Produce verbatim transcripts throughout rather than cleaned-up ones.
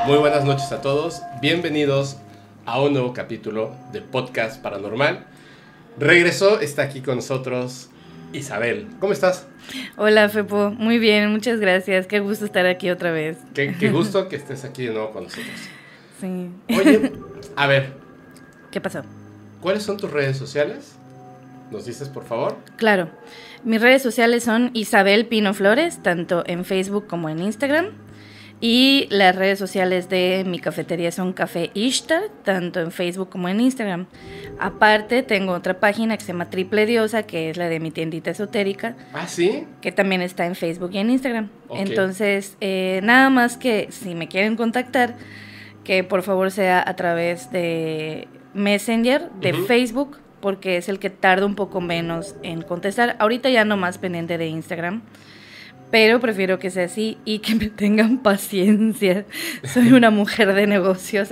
Muy buenas noches a todos, bienvenidos a un nuevo capítulo de Podcast Paranormal. Regresó, está aquí con nosotros Isabel. ¿Cómo estás? Hola, Fepo, muy bien, muchas gracias, qué gusto estar aquí otra vez. Qué, qué gusto que estés aquí de nuevo con nosotros. Sí. Oye, a ver. ¿Qué pasó? ¿Cuáles son tus redes sociales? ¿Nos dices, por favor? Claro, mis redes sociales son Isabel Pino Flores, tanto en Facebook como en Instagram. Y las redes sociales de mi cafetería son Café Ishtar, tanto en Facebook como en Instagram. Aparte, tengo otra página que se llama Triple Diosa, que es la de mi tiendita esotérica. ¿Ah, sí? Que también está en Facebook y en Instagram. Okay. Entonces, eh, nada más que si me quieren contactar, que por favor sea a través de Messenger, de uh-huh. Facebook, porque es el que tarda un poco menos en contestar. Ahorita ya no más pendiente de Instagram. Pero prefiero que sea así y que me tengan paciencia. Soy una mujer de negocios.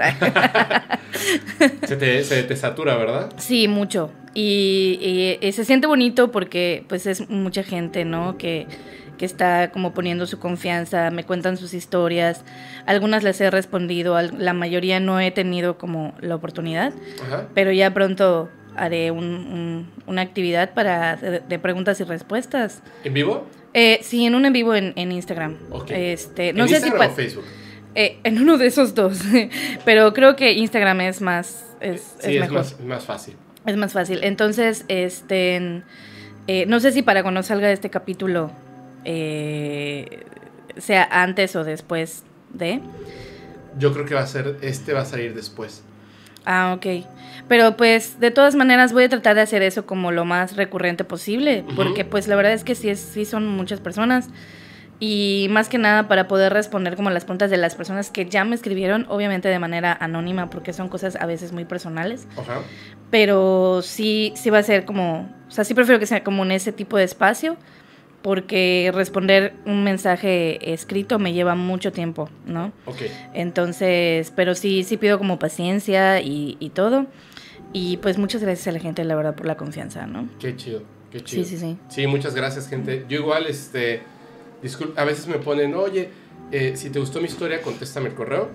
se, te, se te satura, ¿verdad? Sí, mucho. Y, y, y se siente bonito porque pues es mucha gente, ¿no? Que, que está como poniendo su confianza, me cuentan sus historias. Algunas les he respondido, la mayoría no he tenido como la oportunidad. Ajá. Pero ya pronto haré un, un, una actividad para de, de preguntas y respuestas. ¿En vivo? Eh, sí, en un en vivo en, en Instagram. Okay. Este, no ¿En sé Instagram si o Facebook? Eh, en uno de esos dos. Pero creo que Instagram es más es, sí, es, es mejor. Más, más fácil. Es más fácil. Entonces, este, eh, no sé si para cuando salga este capítulo eh, sea antes o después de. Yo creo que va a ser, este va a salir después. Ah, ok. Pero pues de todas maneras voy a tratar de hacer eso como lo más recurrente posible, uh-huh. porque pues la verdad es que sí, es, sí son muchas personas y más que nada para poder responder como las preguntas de las personas que ya me escribieron, obviamente de manera anónima porque son cosas a veces muy personales, uh-huh. pero sí, sí va a ser como, o sea, sí prefiero que sea como en ese tipo de espacio porque responder un mensaje escrito me lleva mucho tiempo, ¿no? Okay. Entonces, pero sí, sí pido como paciencia y, y todo. Y pues muchas gracias a la gente, la verdad, por la confianza, ¿no? Qué chido, qué chido. Sí, sí, sí. Sí, muchas gracias, gente. Yo igual, este, disculpa, a veces me ponen, oye, eh, si te gustó mi historia, contéstame el correo.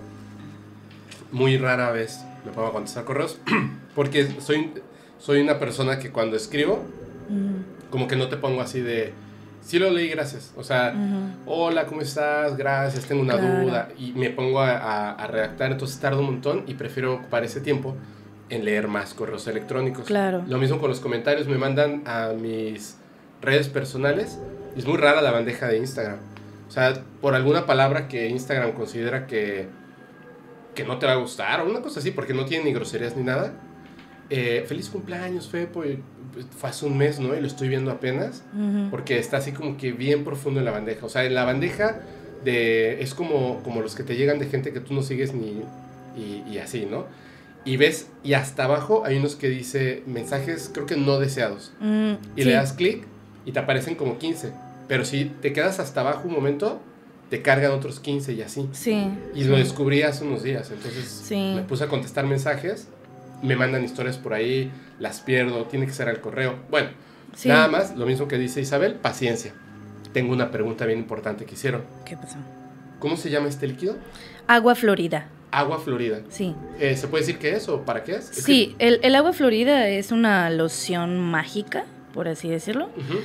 Muy rara vez me pongo a contestar correos, porque soy, soy una persona que cuando escribo, uh-huh. como que no te pongo así de... Sí lo leí, gracias. O sea, uh-huh. hola, ¿cómo estás? Gracias, tengo una claro. duda. Y me pongo a, a, a redactar, entonces tardo un montón y prefiero ocupar ese tiempo en leer más correos electrónicos. Claro. Lo mismo con los comentarios, me mandan a mis redes personales. Es muy rara la bandeja de Instagram. O sea, por alguna palabra que Instagram considera que, que no te va a gustar o una cosa así, porque no tiene ni groserías ni nada. Eh, feliz cumpleaños, Fepo. Fue hace un mes, ¿no? Y lo estoy viendo apenas, uh-huh. porque está así como que bien profundo en la bandeja. O sea, en la bandeja de, es como, como los que te llegan de gente que tú no sigues ni y, y así, ¿no? Y ves, y hasta abajo hay unos que dice mensajes, creo que no deseados. Mm, y sí. Le das clic y te aparecen como quince. Pero si te quedas hasta abajo un momento, te cargan otros quince y así. Sí. Y sí. lo descubrí hace unos días. Entonces sí. me puse a contestar mensajes. Me mandan historias por ahí, las pierdo, tiene que ser al correo. Bueno, sí. Nada más, lo mismo que dice Isabel, paciencia. Tengo una pregunta bien importante que hicieron. ¿Qué pasó? ¿Cómo se llama este líquido? Agua florida. Agua florida. Sí. Eh, ¿Se puede decir qué es o para qué es? es sí, que... el, el agua florida es una loción mágica, por así decirlo. Uh-huh.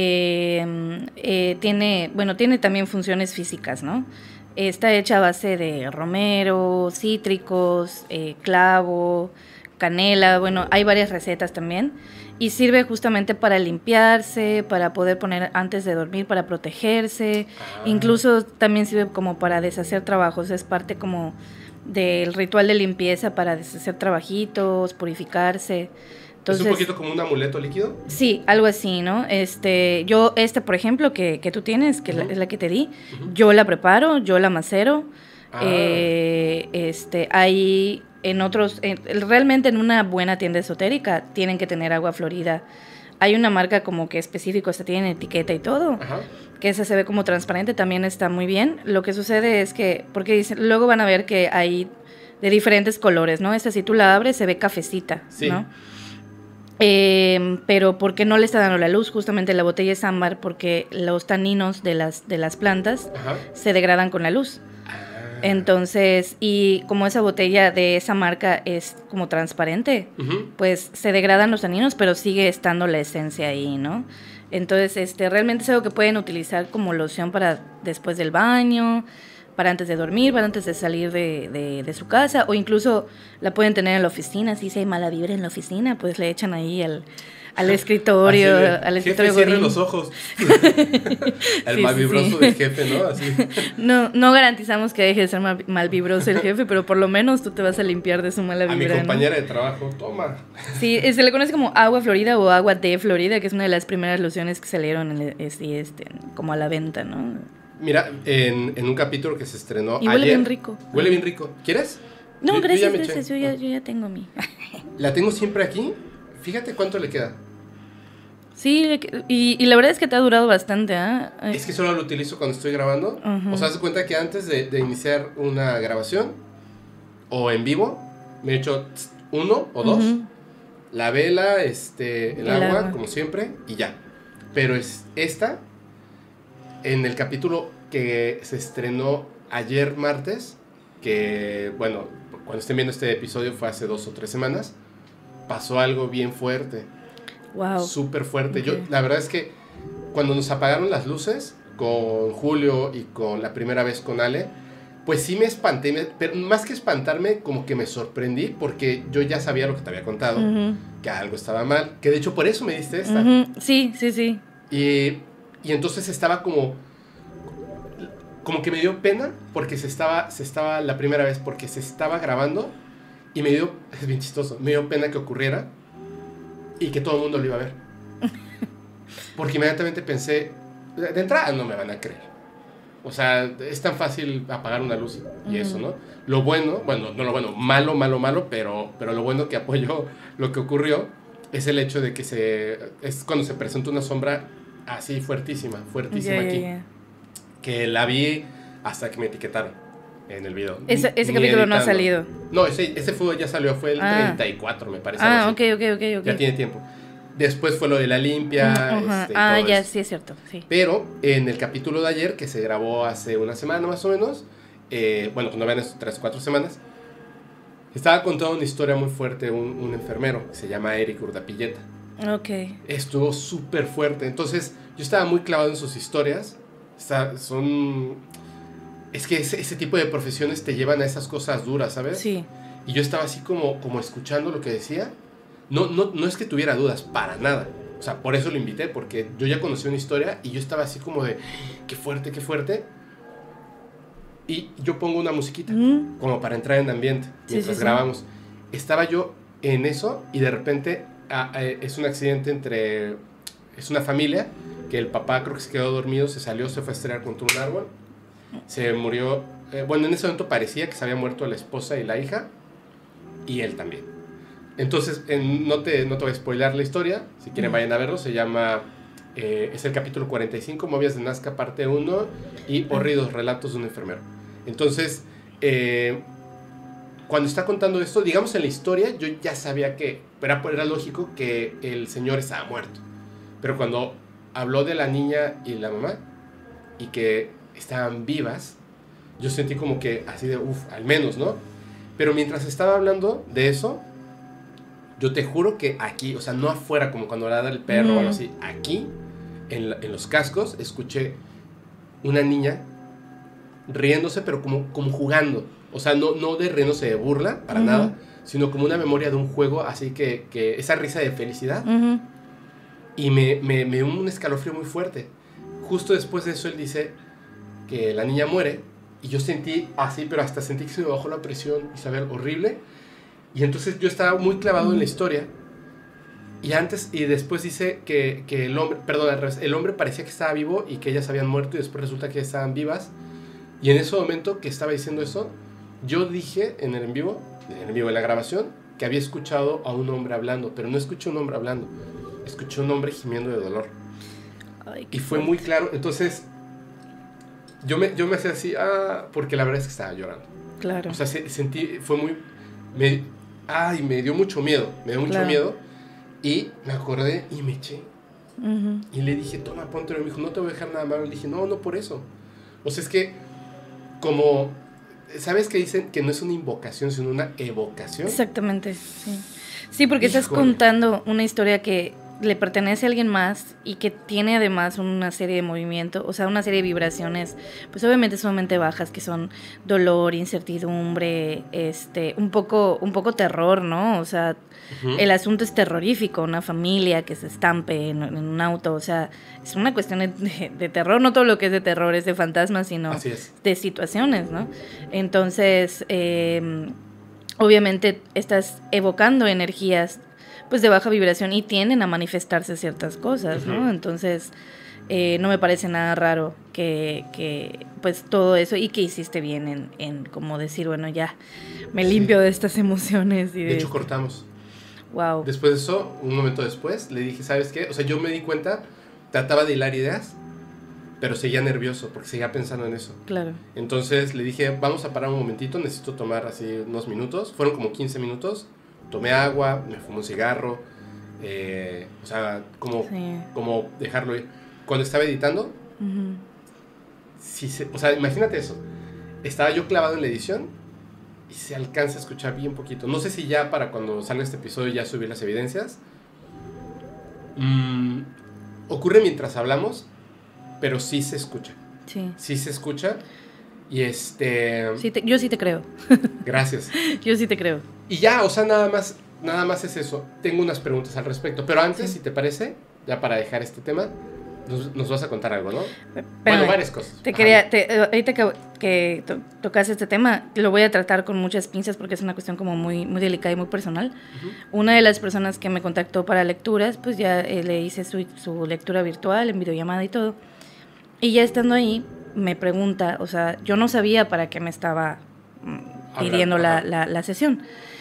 Eh, eh, tiene, bueno, tiene también funciones físicas, ¿no? Está hecha a base de romero, cítricos, eh, clavo... canela, bueno, hay varias recetas también y sirve justamente para limpiarse, para poder poner antes de dormir, para protegerse, ah. incluso también sirve como para deshacer trabajos, es parte como del ritual de limpieza para deshacer trabajitos, purificarse. Entonces, ¿es un poquito como un amuleto líquido? Sí, algo así, ¿no? Este, yo, este, por ejemplo, que, que tú tienes, que uh-huh. la, es la que te di, uh-huh. yo la preparo, yo la macero, ah. eh, este, hay... En otros, en, realmente en una buena tienda esotérica tienen que tener agua florida. Hay una marca como que específico, hasta tiene etiqueta y todo, ajá. que esa se ve como transparente, también está muy bien. Lo que sucede es que, porque dicen, luego van a ver que hay de diferentes colores, ¿no? Esta si tú la abres se ve cafecita, sí. ¿no? Eh, pero porque no le está dando la luz, justamente la botella es ámbar porque los taninos de las, de las plantas ajá. se degradan con la luz. Ah. Entonces, y como esa botella de esa marca es como transparente, uh-huh. pues se degradan los taninos, pero sigue estando la esencia ahí, ¿no? Entonces, este, realmente es algo que pueden utilizar como loción para después del baño, para antes de dormir, para antes de salir de, de, de su casa, o incluso la pueden tener en la oficina. Si hay mala vibra en la oficina, pues le echan ahí al, al escritorio, de, al escritorio jefe, cierre los ojos. El sí, mal vibroso sí, sí. del jefe, ¿no? Así. No, no garantizamos que deje de ser mal, mal vibroso el jefe, pero por lo menos tú te vas a limpiar de su mala vibra. A mi compañera, ¿no? de trabajo, toma. Sí, se le conoce como agua Florida o agua de Florida, que es una de las primeras lociones que salieron en, este, este, como a la venta, ¿no? Mira, en, en un capítulo que se estrenó y huele ayer, bien rico. Huele bien rico. ¿Quieres? No, yo, gracias, yo gracias. Yo ya, yo ya tengo mi. La tengo siempre aquí. Fíjate cuánto le queda. Sí, y, y la verdad es que te ha durado bastante, ¿eh? Es que solo lo utilizo cuando estoy grabando. Uh-huh. O sea, haz de cuenta que antes de, de iniciar una grabación o en vivo, me he hecho uno o dos. Uh-huh. La vela, este, el, el agua, agua, como siempre, y ya. Pero es esta... En el capítulo que se estrenó ayer martes, que, bueno, cuando estén viendo este episodio fue hace dos o tres semanas, pasó algo bien fuerte. Wow. Súper fuerte. Okay. Yo, la verdad es que cuando nos apagaron las luces con Julio y con la primera vez con Ale, pues sí me espanté, me, pero más que espantarme, como que me sorprendí, porque yo ya sabía lo que te había contado, uh-huh. que algo estaba mal, que de hecho por eso me diste esta. Uh-huh. Sí, sí, sí. Y... Y entonces estaba como, como que me dio pena porque se estaba, se estaba la primera vez, porque se estaba grabando y me dio, es bien chistoso, me dio pena que ocurriera y que todo el mundo lo iba a ver. Porque inmediatamente pensé, de entrada no me van a creer. O sea, es tan fácil apagar una luz y uh-huh. eso, ¿no? Lo bueno, bueno, no lo bueno, malo, malo, malo, pero, pero lo bueno que apoyó lo que ocurrió es el hecho de que se, es cuando se presenta una sombra así fuertísima, fuertísima yeah, aquí. Yeah, yeah. Que la vi hasta que me etiquetaron en el video. Ese, ese capítulo no ha salido. No, ese, ese fue, ya salió, fue el ah. treinta y cuatro, me parece. Ah, ok, ok, ok, ok. Ya tiene tiempo. Después fue lo de la limpia. Uh-huh. este, ah, ya, eso. Sí es cierto, sí. Pero en el capítulo de ayer, que se grabó hace una semana más o menos, eh, bueno, cuando vean esas tres, cuatro semanas, estaba contando una historia muy fuerte, un, un enfermero, que se llama Eric Urdapilleta. Ok. Estuvo súper fuerte. Entonces, yo estaba muy clavado en sus historias. Está, son... Es que ese, ese tipo de profesiones te llevan a esas cosas duras, ¿sabes? Sí. Y yo estaba así como, como escuchando lo que decía. No, no, no es que tuviera dudas, para nada. O sea, por eso lo invité, porque yo ya conocí una historia y yo estaba así como de... ¡Qué fuerte, qué fuerte! Y yo pongo una musiquita, mm. como para entrar en ambiente, mientras sí, sí, grabamos. Sí. Estaba yo en eso y de repente... Ah, eh, es un accidente entre... Es una familia que el papá creo que se quedó dormido, se salió, se fue a estrellar contra un árbol, se murió... Eh, bueno, en ese momento parecía que se había muerto la esposa y la hija, y él también. Entonces, en, no, te, no te voy a spoilar la historia, si quieren uh-huh. vayan a verlo, se llama... Eh, es el capítulo cuarenta y cinco, Movias de Nazca, parte uno, y Horridos Relatos de un Enfermero. Entonces... Eh, cuando está contando esto, digamos en la historia, yo ya sabía que era, era lógico que el señor estaba muerto. Pero cuando habló de la niña y la mamá, y que estaban vivas, yo sentí como que así de, uff, al menos, ¿no? Pero mientras estaba hablando de eso, yo te juro que aquí, o sea, no afuera como cuando ladra el perro mm. o algo así, aquí, en, la, en los cascos, escuché una niña riéndose, pero como, como jugando. O sea, no, no de riéndose de burla, para uh-huh. nada, sino como una memoria de un juego, así que, que esa risa de felicidad. Uh-huh. Y me, me, me dio un escalofrío muy fuerte. Justo después de eso, él dice que la niña muere, y yo sentí así, pero hasta sentí que se me bajó la presión, Isabel, horrible. Y entonces yo estaba muy clavado uh-huh. en la historia. Y antes y después dice que, que el hombre, perdón, el hombre parecía que estaba vivo y que ellas habían muerto, y después resulta que estaban vivas. Y en ese momento que estaba diciendo eso, yo dije en el en vivo, en el vivo de la grabación, que había escuchado a un hombre hablando, pero no escuché a un hombre hablando, escuché a un hombre gimiendo de dolor. Ay, y fue muy claro. Entonces, yo me, yo me hacía así, ah, porque la verdad es que estaba llorando. Claro. O sea, se, sentí, fue muy, me, ay, me dio mucho miedo, me dio mucho claro. miedo, y me acordé y me eché. Uh-huh. Y le dije, toma, ponte, y me dijo, no te voy a dejar nada malo. Le dije, no, no por eso. O sea, es que, como... ¿sabes qué dicen? Que no es una invocación, sino una evocación. Exactamente, sí. Sí, porque Híjole. estás contando una historia que le pertenece a alguien más y que tiene además una serie de movimientos, o sea, una serie de vibraciones, pues obviamente sumamente bajas, que son dolor, incertidumbre, este, un poco, un poco terror, ¿no? O sea, uh-huh. El asunto es terrorífico, una familia que se estampe en, en un auto, o sea, es una cuestión de, de terror, no todo lo que es de terror es de fantasmas, sino de situaciones, ¿no? Entonces, eh, obviamente estás evocando energías pues de baja vibración y tienden a manifestarse ciertas cosas, ¿no? Uh-huh. Entonces, eh, no me parece nada raro que, que, pues, todo eso, y que hiciste bien en, en como decir, bueno, ya, me limpio sí. de estas emociones. Y de, de hecho, este... cortamos. Wow. Después de eso, un momento después, le dije, ¿sabes qué? O sea, yo me di cuenta, trataba de hilar ideas, pero seguía nervioso, porque seguía pensando en eso. Claro. Entonces, le dije, vamos a parar un momentito, necesito tomar así unos minutos. Fueron como quince minutos. Tomé agua, me fumé un cigarro, eh, o sea, como, sí. como dejarlo ir. Cuando estaba editando, uh-huh. si se, o sea, imagínate eso. Estaba yo clavado en la edición y se alcanza a escuchar bien poquito. No sé si ya para cuando salga este episodio ya subí las evidencias. Mm, ocurre mientras hablamos, pero sí se escucha. Sí. Sí se escucha. Y este... Sí te, yo sí te creo. Gracias. Yo sí te creo. Y ya, o sea, nada más, nada más es eso. Tengo unas preguntas al respecto. Pero antes, sí. si te parece, ya para dejar este tema, nos, nos vas a contar algo, ¿no? Pero bueno, varias cosas. Te Ajá. quería, te, ahorita que, que to, tocas este tema, lo voy a tratar con muchas pinzas porque es una cuestión como muy, muy delicada y muy personal. Uh-huh. Una de las personas que me contactó para lecturas, pues ya eh, le hice su, su lectura virtual, en videollamada y todo. Y ya estando ahí, me pregunta, o sea, yo no sabía para qué me estaba pidiendo la, la, la sesión.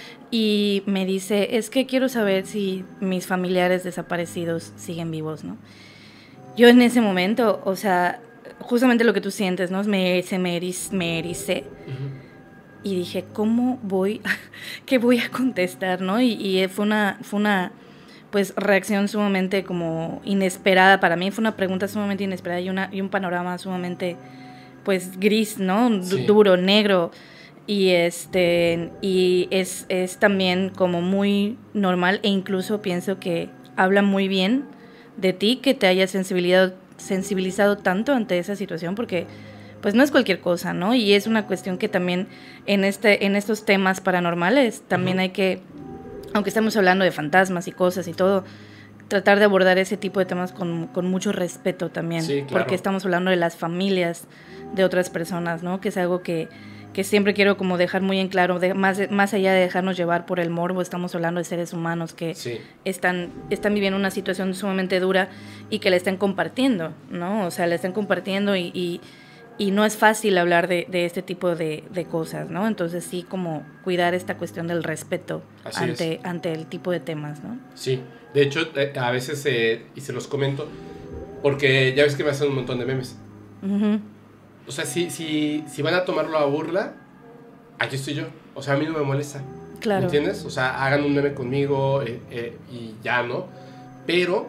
Y me dice, es que quiero saber si mis familiares desaparecidos siguen vivos, ¿no? Yo en ese momento, o sea, justamente lo que tú sientes, ¿no? Me, se me, eriz, me ericé. Uh-huh. Y dije, ¿cómo voy? ¿Qué voy a contestar, no? Y, y fue una... Fue una pues reacción sumamente como inesperada para mí, fue una pregunta sumamente inesperada y, una, y un panorama sumamente pues gris, ¿no? Sí. Duro, negro, y este y es, es también como muy normal, e incluso pienso que habla muy bien de ti que te hayas sensibilizado, sensibilizado tanto ante esa situación, porque pues no es cualquier cosa, ¿no? Y es una cuestión que también en, este, en estos temas paranormales también uh-huh. hay que, aunque estamos hablando de fantasmas y cosas y todo, tratar de abordar ese tipo de temas con, con mucho respeto también, sí, claro. Porque estamos hablando de las familias de otras personas, ¿no? Que es algo que, que siempre quiero como dejar muy en claro, de, más, más allá de dejarnos llevar por el morbo, estamos hablando de seres humanos que sí. están, están viviendo una situación sumamente dura y que la están compartiendo, ¿no? O sea, la están compartiendo y... y Y no es fácil hablar de, de este tipo de, de cosas, ¿no? Entonces sí, como cuidar esta cuestión del respeto ante, ante el tipo de temas, ¿no? Sí, de hecho, a veces, eh, y se los comento, porque ya ves que me hacen un montón de memes. Uh-huh. O sea, si, si, si van a tomarlo a burla, aquí estoy yo. O sea, a mí no me molesta. Claro. ¿Me entiendes? O sea, hagan un meme conmigo eh, eh, y ya, ¿no? Pero,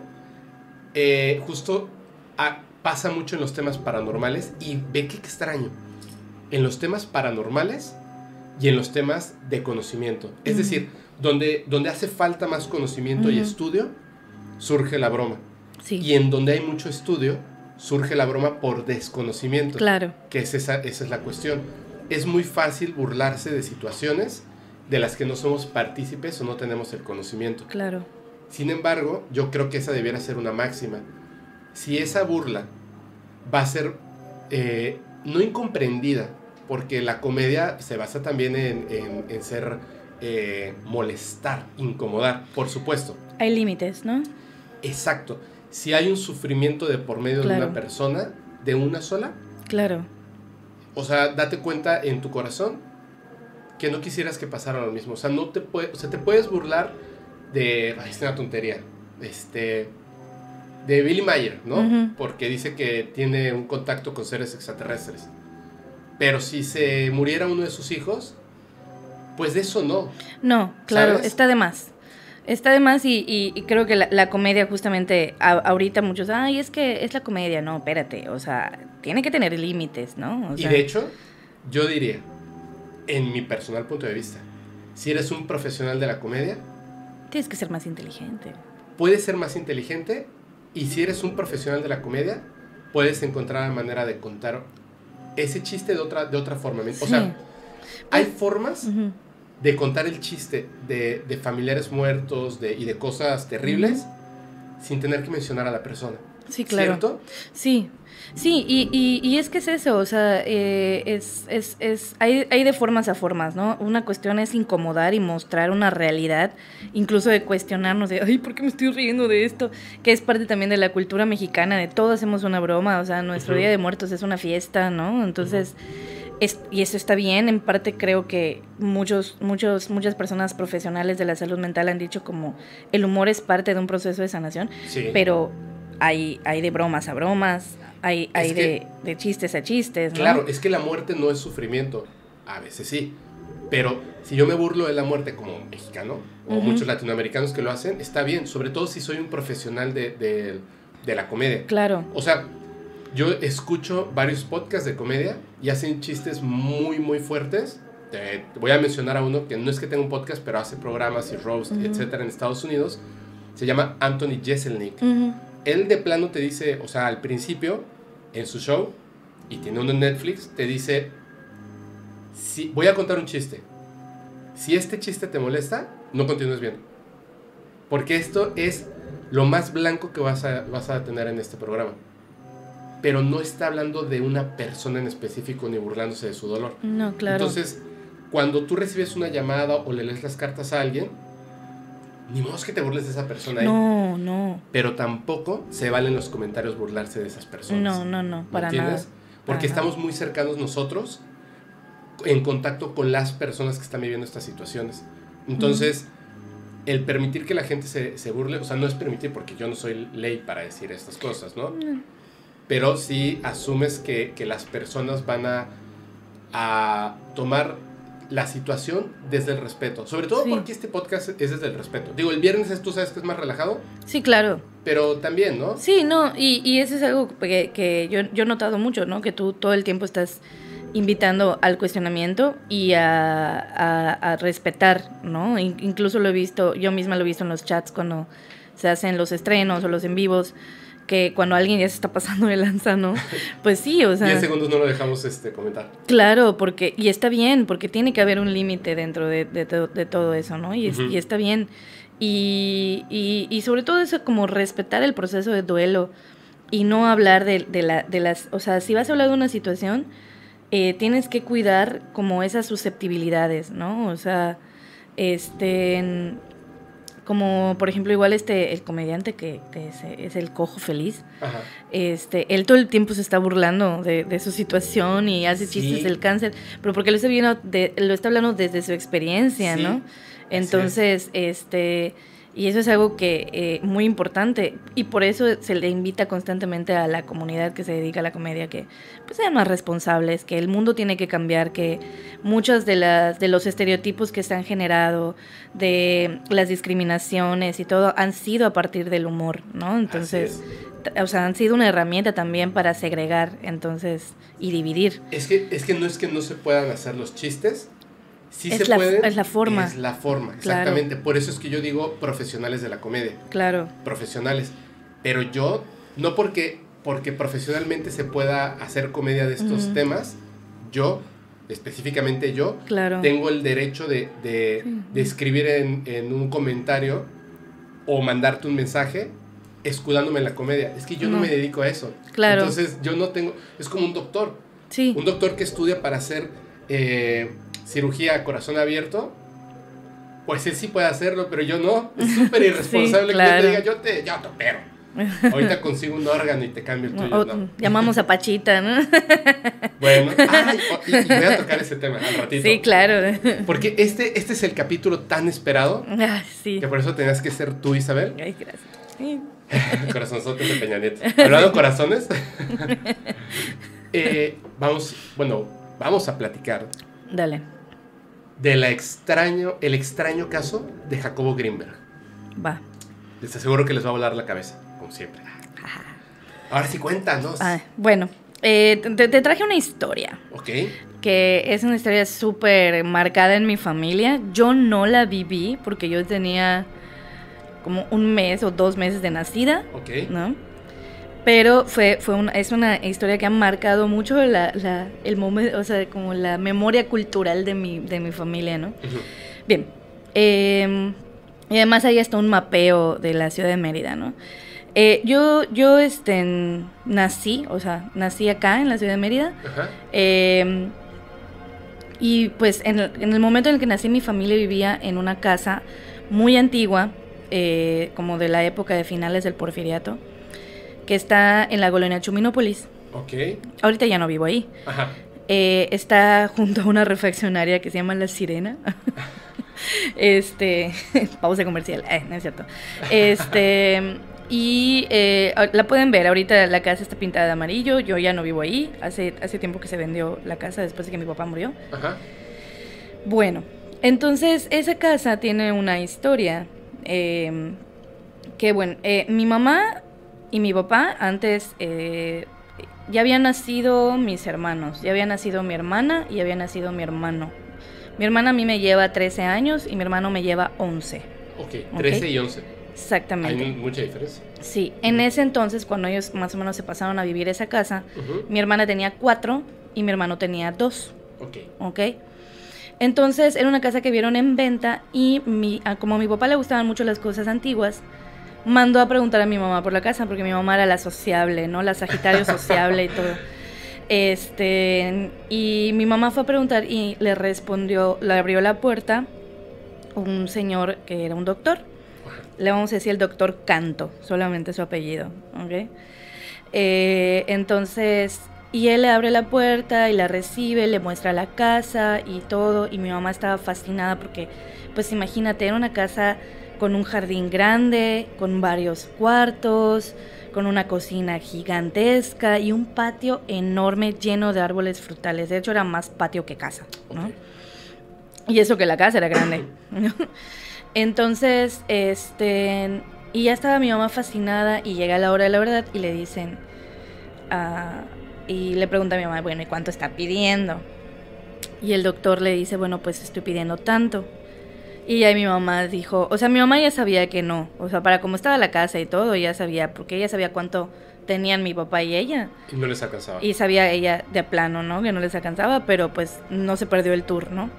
eh, justo... A, pasa mucho en los temas paranormales y ve qué extraño, en los temas paranormales y en los temas de conocimiento. Uh-huh. Es decir, donde, donde hace falta más conocimiento uh-huh. y estudio, surge la broma. Sí. Y en donde hay mucho estudio, surge la broma por desconocimiento. Claro. Que es esa, esa es la cuestión. Es muy fácil burlarse de situaciones de las que no somos partícipes o no tenemos el conocimiento. Claro. Sin embargo, yo creo que esa debiera ser una máxima. Si esa burla va a ser eh, no incomprendida, porque la comedia se basa también en, en, en ser eh, molestar, incomodar, por supuesto. Hay límites, ¿no? Exacto. Si hay un sufrimiento de por medio claro. de una persona, de una sola. Claro. O sea, date cuenta en tu corazón que no quisieras que pasara lo mismo. O sea, no te puede, o sea, te puedes burlar de... Ay, es una tontería. Este... de Billy Mayer, ¿no? Uh-huh. Porque dice que tiene un contacto con seres extraterrestres. Pero si se muriera uno de sus hijos, pues de eso no. No, claro, ¿sabes? Está de más. Está de más y, y, y creo que la, la comedia justamente, a, ahorita muchos, ay, es que es la comedia. No, espérate, o sea, tiene que tener límites, ¿no? O sea, y de hecho, yo diría, en mi personal punto de vista. Si eres un profesional de la comedia, tienes que ser más inteligente. Puedes ser más inteligente, y si eres un profesional de la comedia, puedes encontrar la manera de contar ese chiste de otra, de otra forma. Sí. O sea, pues, hay formas uh-huh. de contar el chiste de, de familiares muertos de, y de cosas terribles uh-huh. sin tener que mencionar a la persona. Sí, claro. ¿Cierto? Sí, sí, y, y, y es que es eso, o sea, eh, es, es, es, hay, hay de formas a formas, ¿no? Una cuestión es incomodar y mostrar una realidad, incluso de cuestionarnos de, ay, ¿por qué me estoy riendo de esto? Que es parte también de la cultura mexicana, de todos hacemos una broma, o sea, nuestro uh-huh. Día de Muertos es una fiesta, ¿no? Entonces, uh-huh. es, y eso está bien, en parte creo que muchos, muchos, muchas personas profesionales de la salud mental han dicho como el humor es parte de un proceso de sanación, sí. pero... Hay, hay de bromas a bromas, hay, hay que, de, de chistes a chistes, ¿no? Claro, es que la muerte no es sufrimiento, a veces sí, pero si yo me burlo de la muerte como mexicano, o uh-huh. muchos latinoamericanos que lo hacen, está bien, sobre todo si soy un profesional de, de, de la comedia. Claro. O sea, yo escucho varios podcasts de comedia y hacen chistes muy, muy fuertes. Te, te voy a mencionar a uno que no es que tenga un podcast, pero hace programas y roast, uh-huh. etcétera, en Estados Unidos. Se llama Anthony Jeselnik. Uh-huh. Él de plano te dice, o sea, al principio, en su show, y tiene uno en Netflix, te dice, si, voy a contar un chiste. Si este chiste te molesta, no continúes viendo. Porque esto es lo más blanco que vas a, vas a tener en este programa. Pero no está hablando de una persona en específico ni burlándose de su dolor. No, claro. Entonces, cuando tú recibes una llamada o le lees las cartas a alguien, ni modo que te burles de esa persona ahí. No, no. Pero tampoco se vale en los comentarios burlarse de esas personas. No, no, no, para ¿entiendes? nada. Porque para estamos nada. muy cercanos nosotros en contacto con las personas que están viviendo estas situaciones. Entonces, mm. el permitir que la gente se, se burle, o sea, no es permitir porque yo no soy ley para decir estas cosas, ¿no? Mm. Pero sí asumes que, que las personas van a, a tomar la situación desde el respeto. Sobre todo sí. porque este podcast es desde el respeto. Digo, el viernes tú sabes que es más relajado. Sí, claro. Pero también, ¿no? Sí, no, y, y eso es algo que, que yo, yo he notado mucho, ¿no? Que tú todo el tiempo estás invitando al cuestionamiento y a, a, a respetar, ¿no? Incluso lo he visto, yo misma lo he visto en los chats cuando se hacen los estrenos o los en vivos, que cuando alguien ya se está pasando de lanza, ¿no? Pues sí, o sea... diez segundos no lo dejamos este, comentar. Claro, porque y está bien, porque tiene que haber un límite dentro de, de, de, de todo eso, ¿no? Y, es, uh-huh. y está bien. Y, y, y sobre todo eso, como respetar el proceso de duelo y no hablar de, de, la, de las... O sea, si vas a hablar de una situación, eh, tienes que cuidar como esas susceptibilidades, ¿no? O sea, este... Como, por ejemplo, igual este, el comediante que, que es, es el Cojo Feliz, ajá. este él todo el tiempo se está burlando de, de su situación y hace sí. chistes del cáncer, pero porque lo está, viendo de, lo está hablando desde su experiencia, sí. ¿no? Entonces, este... Y eso es algo que eh, muy importante, y por eso se le invita constantemente a la comunidad que se dedica a la comedia que pues sean más responsables, que el mundo tiene que cambiar, que muchos de las de los estereotipos que se han generado, de las discriminaciones y todo, han sido a partir del humor, ¿no? Entonces, t- o sea, han sido una herramienta también para segregar, entonces, y dividir. Es que, es que no es que no se puedan hacer los chistes. Sí es se la, pueden, es la forma. Es la forma, exactamente. Claro. Por eso es que yo digo profesionales de la comedia. Claro. Profesionales. Pero yo, no porque, porque profesionalmente se pueda hacer comedia de estos uh-huh. temas, yo, específicamente yo, claro. tengo el derecho de, de, uh-huh. de escribir en, en un comentario o mandarte un mensaje escudándome en la comedia. Es que yo no, no me dedico a eso. Claro. Entonces yo no tengo, es como un doctor. Sí. Un doctor que estudia para hacer... Eh, cirugía a corazón abierto, pues él sí puede hacerlo, pero yo no. Es súper irresponsable sí, claro. que yo te diga, yo te, yo te opero. Ahorita consigo un órgano y te cambio el tuyo. O, no. Llamamos a Pachita, ¿no? Bueno, ay, y, y voy a tocar ese tema al ratito. Sí, claro. Porque este, este es el capítulo tan esperado, ah, sí. que por eso tenías que ser tú, Isabel. Ay, gracias. Sí. Corazonzotes de Peña Nieto. Hablando de corazones, eh, vamos, bueno, vamos a platicar. Dale. De la extraño, el extraño caso de Jacobo Greenberg. Va. Les aseguro que les va a volar la cabeza, como siempre. Ahora sí cuéntanos. Ah, bueno, Eh, te, te traje una historia. Ok. Que es una historia súper marcada en mi familia. Yo no la viví porque yo tenía como un mes o dos meses de nacida. Ok. ¿No? Pero fue, fue una, es una historia que ha marcado mucho la, la, el momento, o sea, como la memoria cultural de mi, de mi familia, ¿no? Uh-huh. Bien. Eh, y además ahí está un mapeo de la ciudad de Mérida, ¿no? Eh, yo, yo este, nací, o sea, nací acá en la ciudad de Mérida. Uh-huh. Eh, y pues en el, en el momento en el que nací, mi familia vivía en una casa muy antigua, eh, como de la época de finales del Porfiriato, que está en la colonia Chuminópolis. Ok. Ahorita ya no vivo ahí. Ajá. Eh, está junto a una refaccionaria que se llama La Sirena. este, pausa comercial, eh, no es cierto. Este, y eh, la pueden ver, ahorita la casa está pintada de amarillo, yo ya no vivo ahí, hace, hace tiempo que se vendió la casa después de que mi papá murió. Ajá. Bueno, entonces esa casa tiene una historia, eh, que bueno, eh, mi mamá y mi papá antes eh, ya habían nacido mis hermanos, ya había nacido mi hermana y había nacido mi hermano. Mi hermana a mí me lleva trece años y mi hermano me lleva once. Ok, trece ¿Okay? Y once. Exactamente. Hay mucha diferencia. Sí, en ese entonces cuando ellos más o menos se pasaron a vivir esa casa, uh-huh. mi hermana tenía cuatro y mi hermano tenía dos. Ok. Ok. Entonces era una casa que vieron en venta y mi, como a mi papá le gustaban mucho las cosas antiguas, mandó a preguntar a mi mamá por la casa, porque mi mamá era la sociable, ¿no? La Sagitario sociable y todo. Este, y mi mamá fue a preguntar y le respondió, le abrió la puerta un señor que era un doctor. Le vamos a decir el doctor Canto, solamente su apellido, ¿ok? Eh, entonces, y él le abre la puerta y la recibe, le muestra la casa y todo, y mi mamá estaba fascinada porque, pues imagínate, era una casa con un jardín grande, con varios cuartos, con una cocina gigantesca y un patio enorme lleno de árboles frutales. De hecho, era más patio que casa, ¿no? Okay. Y eso que la casa era grande, ¿no? Entonces, este, y ya estaba mi mamá fascinada y llega la hora de la verdad y le dicen, uh, y le pregunta a mi mamá, bueno, ¿y cuánto está pidiendo? Y el doctor le dice, bueno, pues estoy pidiendo tanto. Y ya mi mamá dijo, o sea, mi mamá ya sabía que no, o sea, para cómo estaba la casa y todo, ya sabía, porque ella sabía cuánto tenían mi papá y ella. Y no les alcanzaba. Y sabía ella de plano, ¿no? Que no les alcanzaba, pero pues no se perdió el tour, ¿no?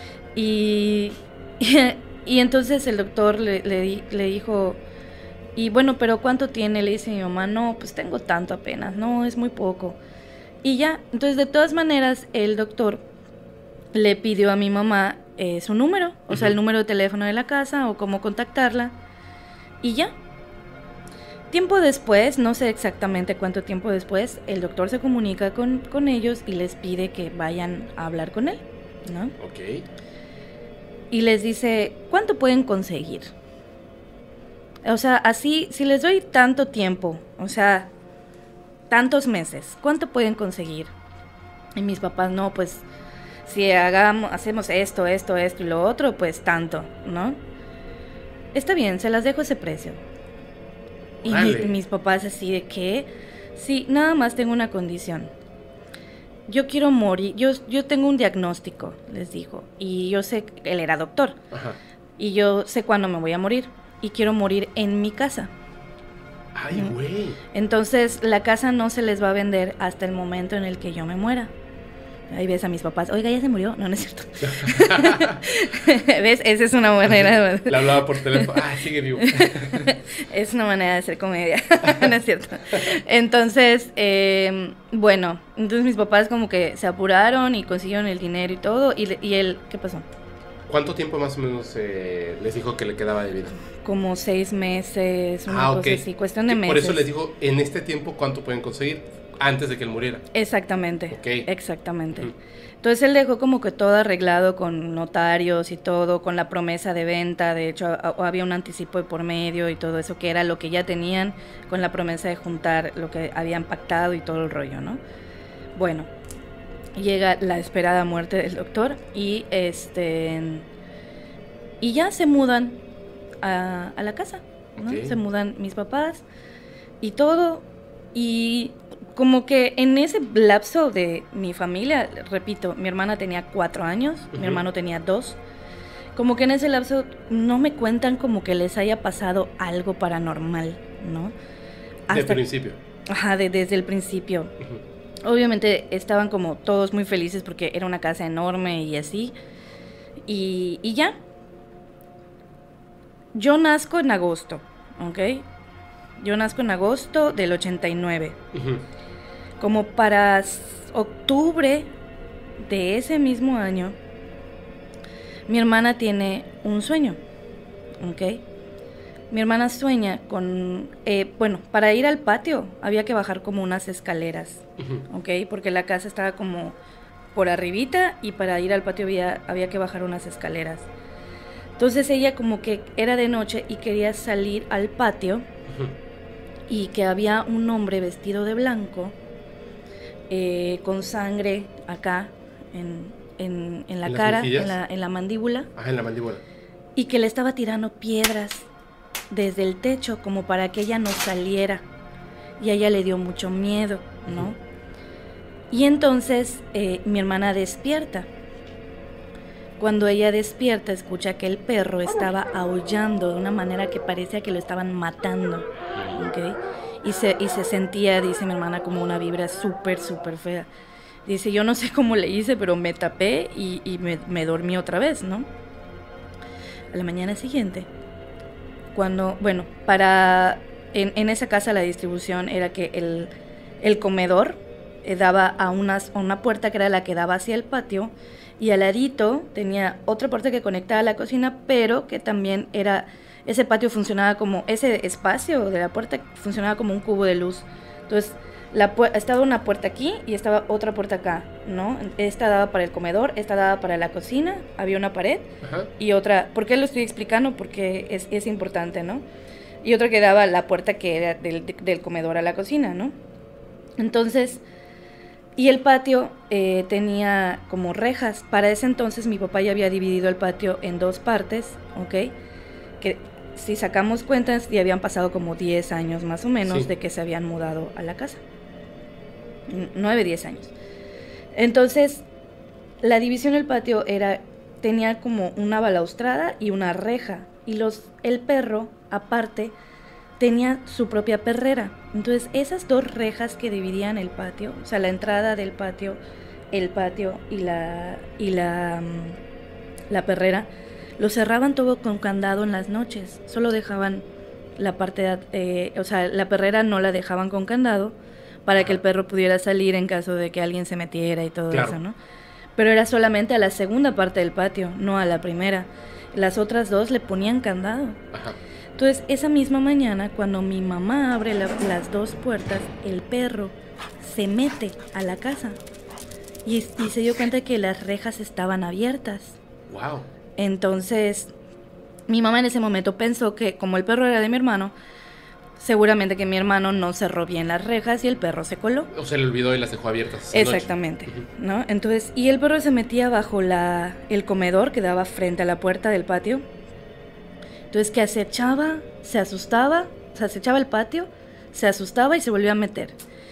Y, y entonces el doctor le, le, le dijo, y bueno, pero ¿cuánto tiene? Le dice mi mamá, no, pues tengo tanto apenas, no, es muy poco. Y ya, entonces de todas maneras el doctor le pidió a mi mamá eh, su número, o uh-huh. sea, el número de teléfono de la casa o cómo contactarla, y ya. Tiempo después, no sé exactamente cuánto tiempo después, el doctor se comunica con, con ellos y les pide que vayan a hablar con él, ¿no? Ok. Y les dice, ¿cuánto pueden conseguir? O sea, así, si les doy tanto tiempo, o sea, tantos meses, ¿cuánto pueden conseguir? Y mis papás, no, pues, si hagamos, hacemos esto, esto, esto y lo otro, pues tanto, ¿no? Está bien, se las dejo ese precio. Y mi, mis papás así de que, sí, nada más tengo una condición. Yo quiero morir, yo, yo tengo un diagnóstico, les dijo, y yo sé, él era doctor, Ajá. y yo sé cuándo me voy a morir, y quiero morir en mi casa. Ay, güey. ¿no? Entonces, la casa no se les va a vender hasta el momento en el que yo me muera. Ahí ves a mis papás, oiga, ¿ya se murió? No, no es cierto. ¿Ves? Esa es una manera de... Le hablaba por teléfono, ah, sigue vivo. Es una manera de hacer comedia, no es cierto. Entonces, eh, bueno, entonces mis papás como que se apuraron y consiguieron el dinero y todo, y, y él, ¿qué pasó? ¿Cuánto tiempo más o menos eh, les dijo que le quedaba de vida? Como seis meses, una ah, cosa okay. así, cuestión de meses. Por eso les dijo, en este tiempo, ¿cuánto pueden conseguir? Antes de que él muriera. Exactamente. Okay. Exactamente. Uh-huh. Entonces él dejó como que todo arreglado con notarios y todo, con la promesa de venta. De hecho, a, a, había un anticipo de por medio y todo eso, que era lo que ya tenían con la promesa de juntar lo que habían pactado y todo el rollo, ¿no? Bueno, llega la esperada muerte del doctor y este y ya se mudan a, a la casa, ¿no? Okay. Se mudan mis papás y todo. Y como que en ese lapso de mi familia, repito, mi hermana tenía cuatro años, uh-huh. mi hermano tenía dos, como que en ese lapso no me cuentan como que les haya pasado algo paranormal, ¿no? Desde el principio. Ajá, de, desde el principio. Uh-huh. Obviamente estaban como todos muy felices porque era una casa enorme y así, y, y ya. Yo nazco en agosto, ¿ok? Yo nazco en agosto del ochenta y nueve. Uh-huh. Como para octubre de ese mismo año, mi hermana tiene un sueño, ¿ok? Mi hermana sueña con... Eh, bueno, para ir al patio había que bajar como unas escaleras, uh-huh. ¿ok? Porque la casa estaba como por arribita y para ir al patio había, había que bajar unas escaleras. Entonces ella como que era de noche y quería salir al patio, uh-huh. y que había un hombre vestido de blanco, eh, con sangre acá en, en, en la ¿En cara, en la, en la mandíbula. Ajá, en la mandíbula. Y que le estaba tirando piedras desde el techo como para que ella no saliera. Y a ella le dio mucho miedo, ¿no? Uh-huh. Y entonces eh, mi hermana despierta. Cuando ella despierta, escucha que el perro estaba aullando de una manera que parecía que lo estaban matando, ¿ok? Y se, y se sentía, dice mi hermana, como una vibra súper, súper fea. Dice, yo no sé cómo le hice, pero me tapé y, y me, me dormí otra vez, ¿no? A la mañana siguiente, cuando, bueno, para... En, en esa casa la distribución era que el, el comedor eh, daba a, unas, a una puerta que era la que daba hacia el patio, y al ladito tenía otra puerta que conectaba a la cocina, pero que también era, ese patio funcionaba como, ese espacio de la puerta funcionaba como un cubo de luz. Entonces, la, estaba una puerta aquí y estaba otra puerta acá, ¿no? Esta daba para el comedor, esta daba para la cocina, había una pared. Ajá. Y otra, ¿por qué lo estoy explicando? Porque es, es importante, ¿no? Y otra que daba la puerta que era del, del comedor a la cocina, ¿no? Entonces... Y el patio eh, tenía como rejas. Para ese entonces mi papá ya había dividido el patio en dos partes, ¿ok? Que si sacamos cuentas ya habían pasado como diez años más o menos, sí, de que se habían mudado a la casa. nueve, diez años. Entonces, la división del patio era, tenía como una balaustrada y una reja. Y los, el perro, aparte, tenía su propia perrera. Entonces, esas dos rejas que dividían el patio, o sea, la entrada del patio, el patio y la y la, la perrera, lo cerraban todo con candado en las noches. Solo dejaban la parte, de, eh, o sea, la perrera no la dejaban con candado para que el perro pudiera salir en caso de que alguien se metiera y todo, claro, eso, ¿no? Pero era solamente a la segunda parte del patio, no a la primera. Las otras dos le ponían candado. Ajá. Entonces, esa misma mañana, cuando mi mamá abre la, las dos puertas, el perro se mete a la casa y, y se dio cuenta de que las rejas estaban abiertas. Wow. Entonces, mi mamá en ese momento pensó que, como el perro era de mi hermano, seguramente que mi hermano no cerró bien las rejas y el perro se coló. O se le olvidó y las dejó abiertas. Exactamente, uh-huh. ¿no? Entonces, y el perro se metía bajo la, el comedor que daba frente a la puerta del patio. Entonces, que acechaba, se asustaba, se acechaba el patio, se asustaba y se volvió a meter.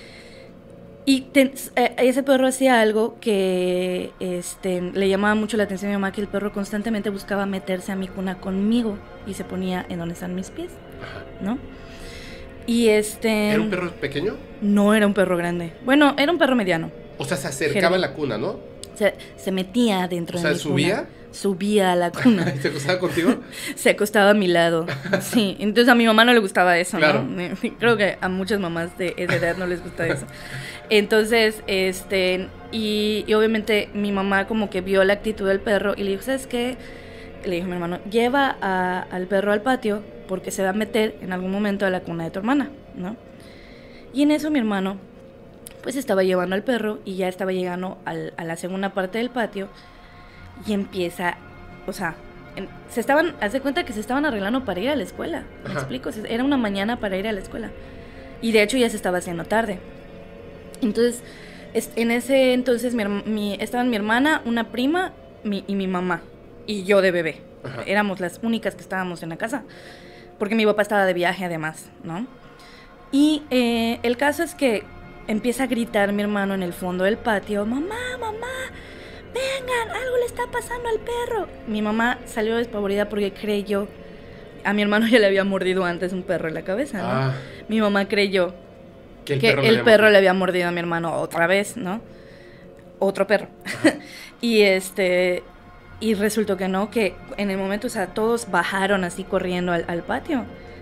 Y te, eh, ese perro hacía algo que este, le llamaba mucho la atención a mi mamá, que el perro constantemente buscaba meterse a mi cuna conmigo y se ponía en donde están mis pies, ¿no? Y este... ¿Era un perro pequeño? No, era un perro grande. Bueno, era un perro mediano. O sea, se acercaba a la cuna, ¿no? Se, se metía dentro o de sea, mi ¿subía? cuna. Subía a la cuna. ¿Se acostaba contigo? Se acostaba a mi lado, sí. Entonces a mi mamá no le gustaba eso, claro, ¿no? Creo que a muchas mamás de esa edad no les gusta eso. Entonces, este, y, y obviamente mi mamá como que vio la actitud del perro y le dijo, ¿sabes qué? Le dijo a mi hermano, lleva a, al perro al patio porque se va a meter en algún momento a la cuna de tu hermana, ¿no? Y en eso mi hermano pues estaba llevando al perro y ya estaba llegando al, a la segunda parte del patio. Y empieza, o sea, en, se estaban, hace cuenta que se estaban arreglando para ir a la escuela, ¿me Ajá. explico? Era una mañana para ir a la escuela. Y de hecho ya se estaba haciendo tarde. Entonces, es, en ese entonces mi, mi, estaban mi hermana, una prima mi, y mi mamá. Y yo de bebé. Ajá. Éramos las únicas que estábamos en la casa. Porque mi papá estaba de viaje además, ¿no? Y eh, el caso es que empieza a gritar mi hermano en el fondo del patio, mamá, mamá, vengan, algo le está pasando al perro. Mi mamá salió despavorida porque creyó, a mi hermano ya le había mordido antes un perro en la cabeza, ¿no? Ah. Mi mamá creyó que el, que perro, el le perro le había mordido a mi hermano otra vez, ¿no? Otro perro. y este y resultó que no, que en el momento, o sea, todos bajaron así corriendo al, al patio.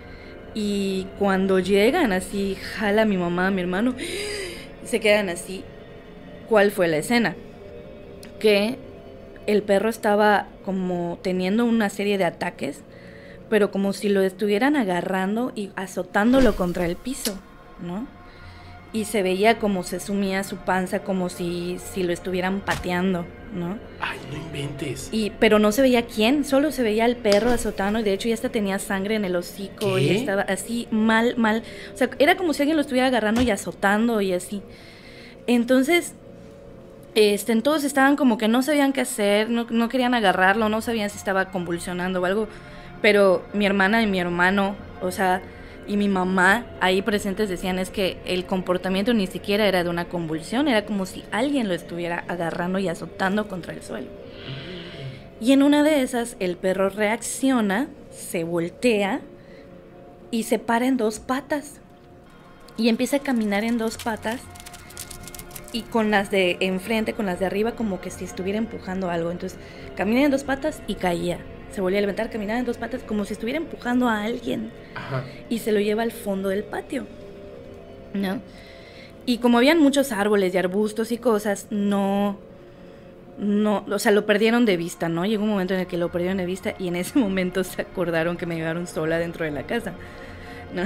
Y cuando llegan así, jala a mi mamá, a mi hermano, se quedan así. ¿Cuál fue la escena? Que el perro estaba como teniendo una serie de ataques, pero como si lo estuvieran agarrando y azotándolo contra el piso, ¿no? Y se veía como se sumía su panza, como si, si lo estuvieran pateando, ¿no? Ay, no inventes. Y, pero no se veía quién, solo se veía al perro azotando, y de hecho ya hasta tenía sangre en el hocico. ¿Qué? Y estaba así mal, mal. O sea, era como si alguien lo estuviera agarrando y azotando y así. Entonces, este, todos estaban como que no sabían qué hacer, no, no querían agarrarlo, no sabían si estaba convulsionando o algo. Pero mi hermana y mi hermano, o sea, y mi mamá ahí presentes decían es que el comportamiento ni siquiera era de una convulsión, era como si alguien lo estuviera agarrando y azotando contra el suelo. Y en una de esas el perro reacciona, se voltea y se para en dos patas y empieza a caminar en dos patas y con las de enfrente, con las de arriba como que si estuviera empujando algo. Entonces camina en dos patas y caía. Se volvía a levantar, caminaba en dos patas como si estuviera empujando a alguien. Ajá. Y se lo lleva al fondo del patio, ¿no? Y como habían muchos árboles y arbustos y cosas, no, no, o sea, lo perdieron de vista, ¿no? Llegó un momento en el que lo perdieron de vista y en ese momento se acordaron que me llevaron sola dentro de la casa, ¿no?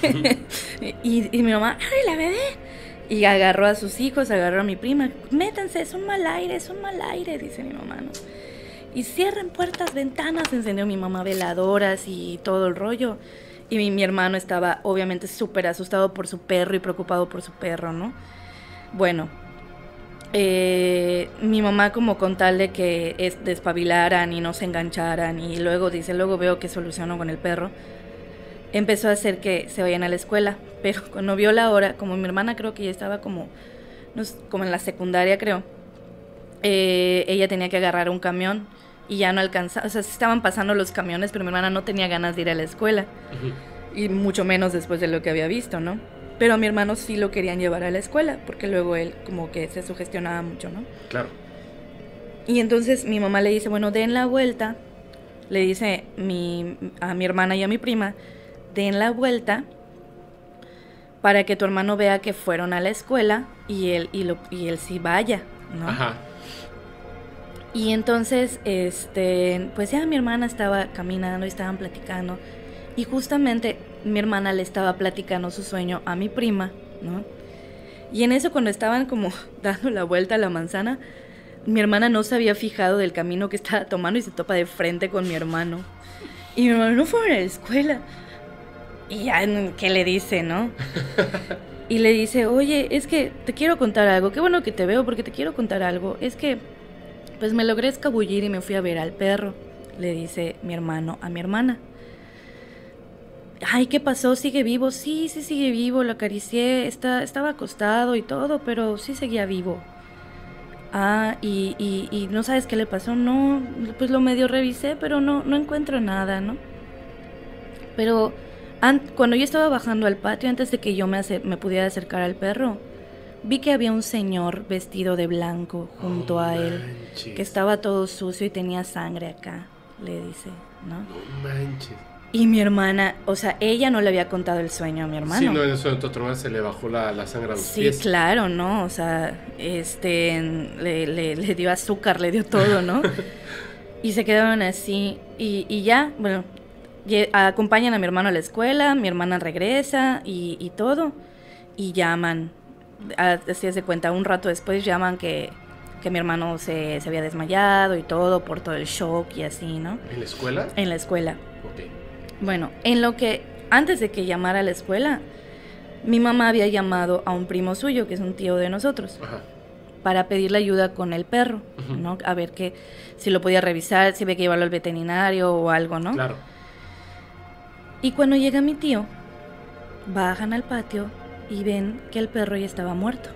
y, y mi mamá, ¡ay, la bebé! Y agarró a sus hijos, agarró a mi prima, métanse, es un mal aire, es un mal aire, dice mi mamá, ¿no? Y cierren puertas, ventanas, encendió mi mamá veladoras y todo el rollo. Y mi, mi hermano estaba obviamente súper asustado por su perro y preocupado por su perro, ¿no? Bueno, eh, mi mamá como con tal de que es, despabilaran y no se engancharan y luego dice, luego veo que solucionó con el perro, empezó a hacer que se vayan a la escuela. Pero cuando vio la hora, como mi hermana creo que ya estaba como, no sé, como en la secundaria creo, eh, ella tenía que agarrar un camión y ya no alcanzaba, o sea, se estaban pasando los camiones, pero mi hermana no tenía ganas de ir a la escuela, uh-huh. Y mucho menos después de lo que había visto, ¿no? Pero a mi hermano sí lo querían llevar a la escuela, porque luego él como que se sugestionaba mucho, ¿no? Claro. Y entonces mi mamá le dice, bueno, den la vuelta, le dice mi, a mi hermana y a mi prima, den la vuelta para que tu hermano vea que fueron a la escuela y él, y lo, y él sí vaya, ¿no? Ajá. Y entonces, este, pues ya mi hermana estaba caminando y estaban platicando. Y justamente mi hermana le estaba platicando su sueño a mi prima, ¿no? Y en eso cuando estaban como dando la vuelta a la manzana, mi hermana no se había fijado del camino que estaba tomando y se topa de frente con mi hermano. Y mi hermano, no fueron a la escuela. Y ya, ¿qué le dice, no? Y le dice, oye, es que te quiero contar algo. Qué bueno que te veo porque te quiero contar algo. Es que pues me logré escabullir y me fui a ver al perro, le dice mi hermano a mi hermana. Ay, ¿qué pasó? ¿Sigue vivo? Sí, sí sigue vivo, lo acaricié, está, estaba acostado y todo, pero sí seguía vivo. Ah, y, y, y ¿no sabes qué le pasó? No, pues lo medio revisé, pero no, no encuentro nada, ¿no? Pero an- cuando yo estaba bajando al patio, antes de que yo me, acer- me pudiera acercar al perro, vi que había un señor vestido de blanco junto oh, a él, manches. Que estaba todo sucio y tenía sangre acá, le dice, ¿no? No manches. Y mi hermana, o sea, ella no le había contado el sueño a mi hermano. Sí, no, en eso de tu hermana se le bajó la, la sangre a los sí, pies. Sí, claro, ¿no? O sea, este, le, le, le dio azúcar, le dio todo, ¿no? Y se quedaron así, y, y ya, bueno, y, acompañan a mi hermano a la escuela, mi hermana regresa y, y todo, y llaman. Así se cuenta, un rato después llaman que, que mi hermano se, se había desmayado y todo por todo el shock y así, ¿no? ¿En la escuela? En la escuela. Ok. Bueno, en lo que, antes de que llamara a la escuela, mi mamá había llamado a un primo suyo, que es un tío de nosotros, ajá, para pedirle ayuda con el perro, uh-huh, ¿no? A ver que, si lo podía revisar, si había que llevarlo al veterinario o algo, ¿no? Claro. Y cuando llega mi tío, bajan al patio y ven que el perro ya estaba muerto.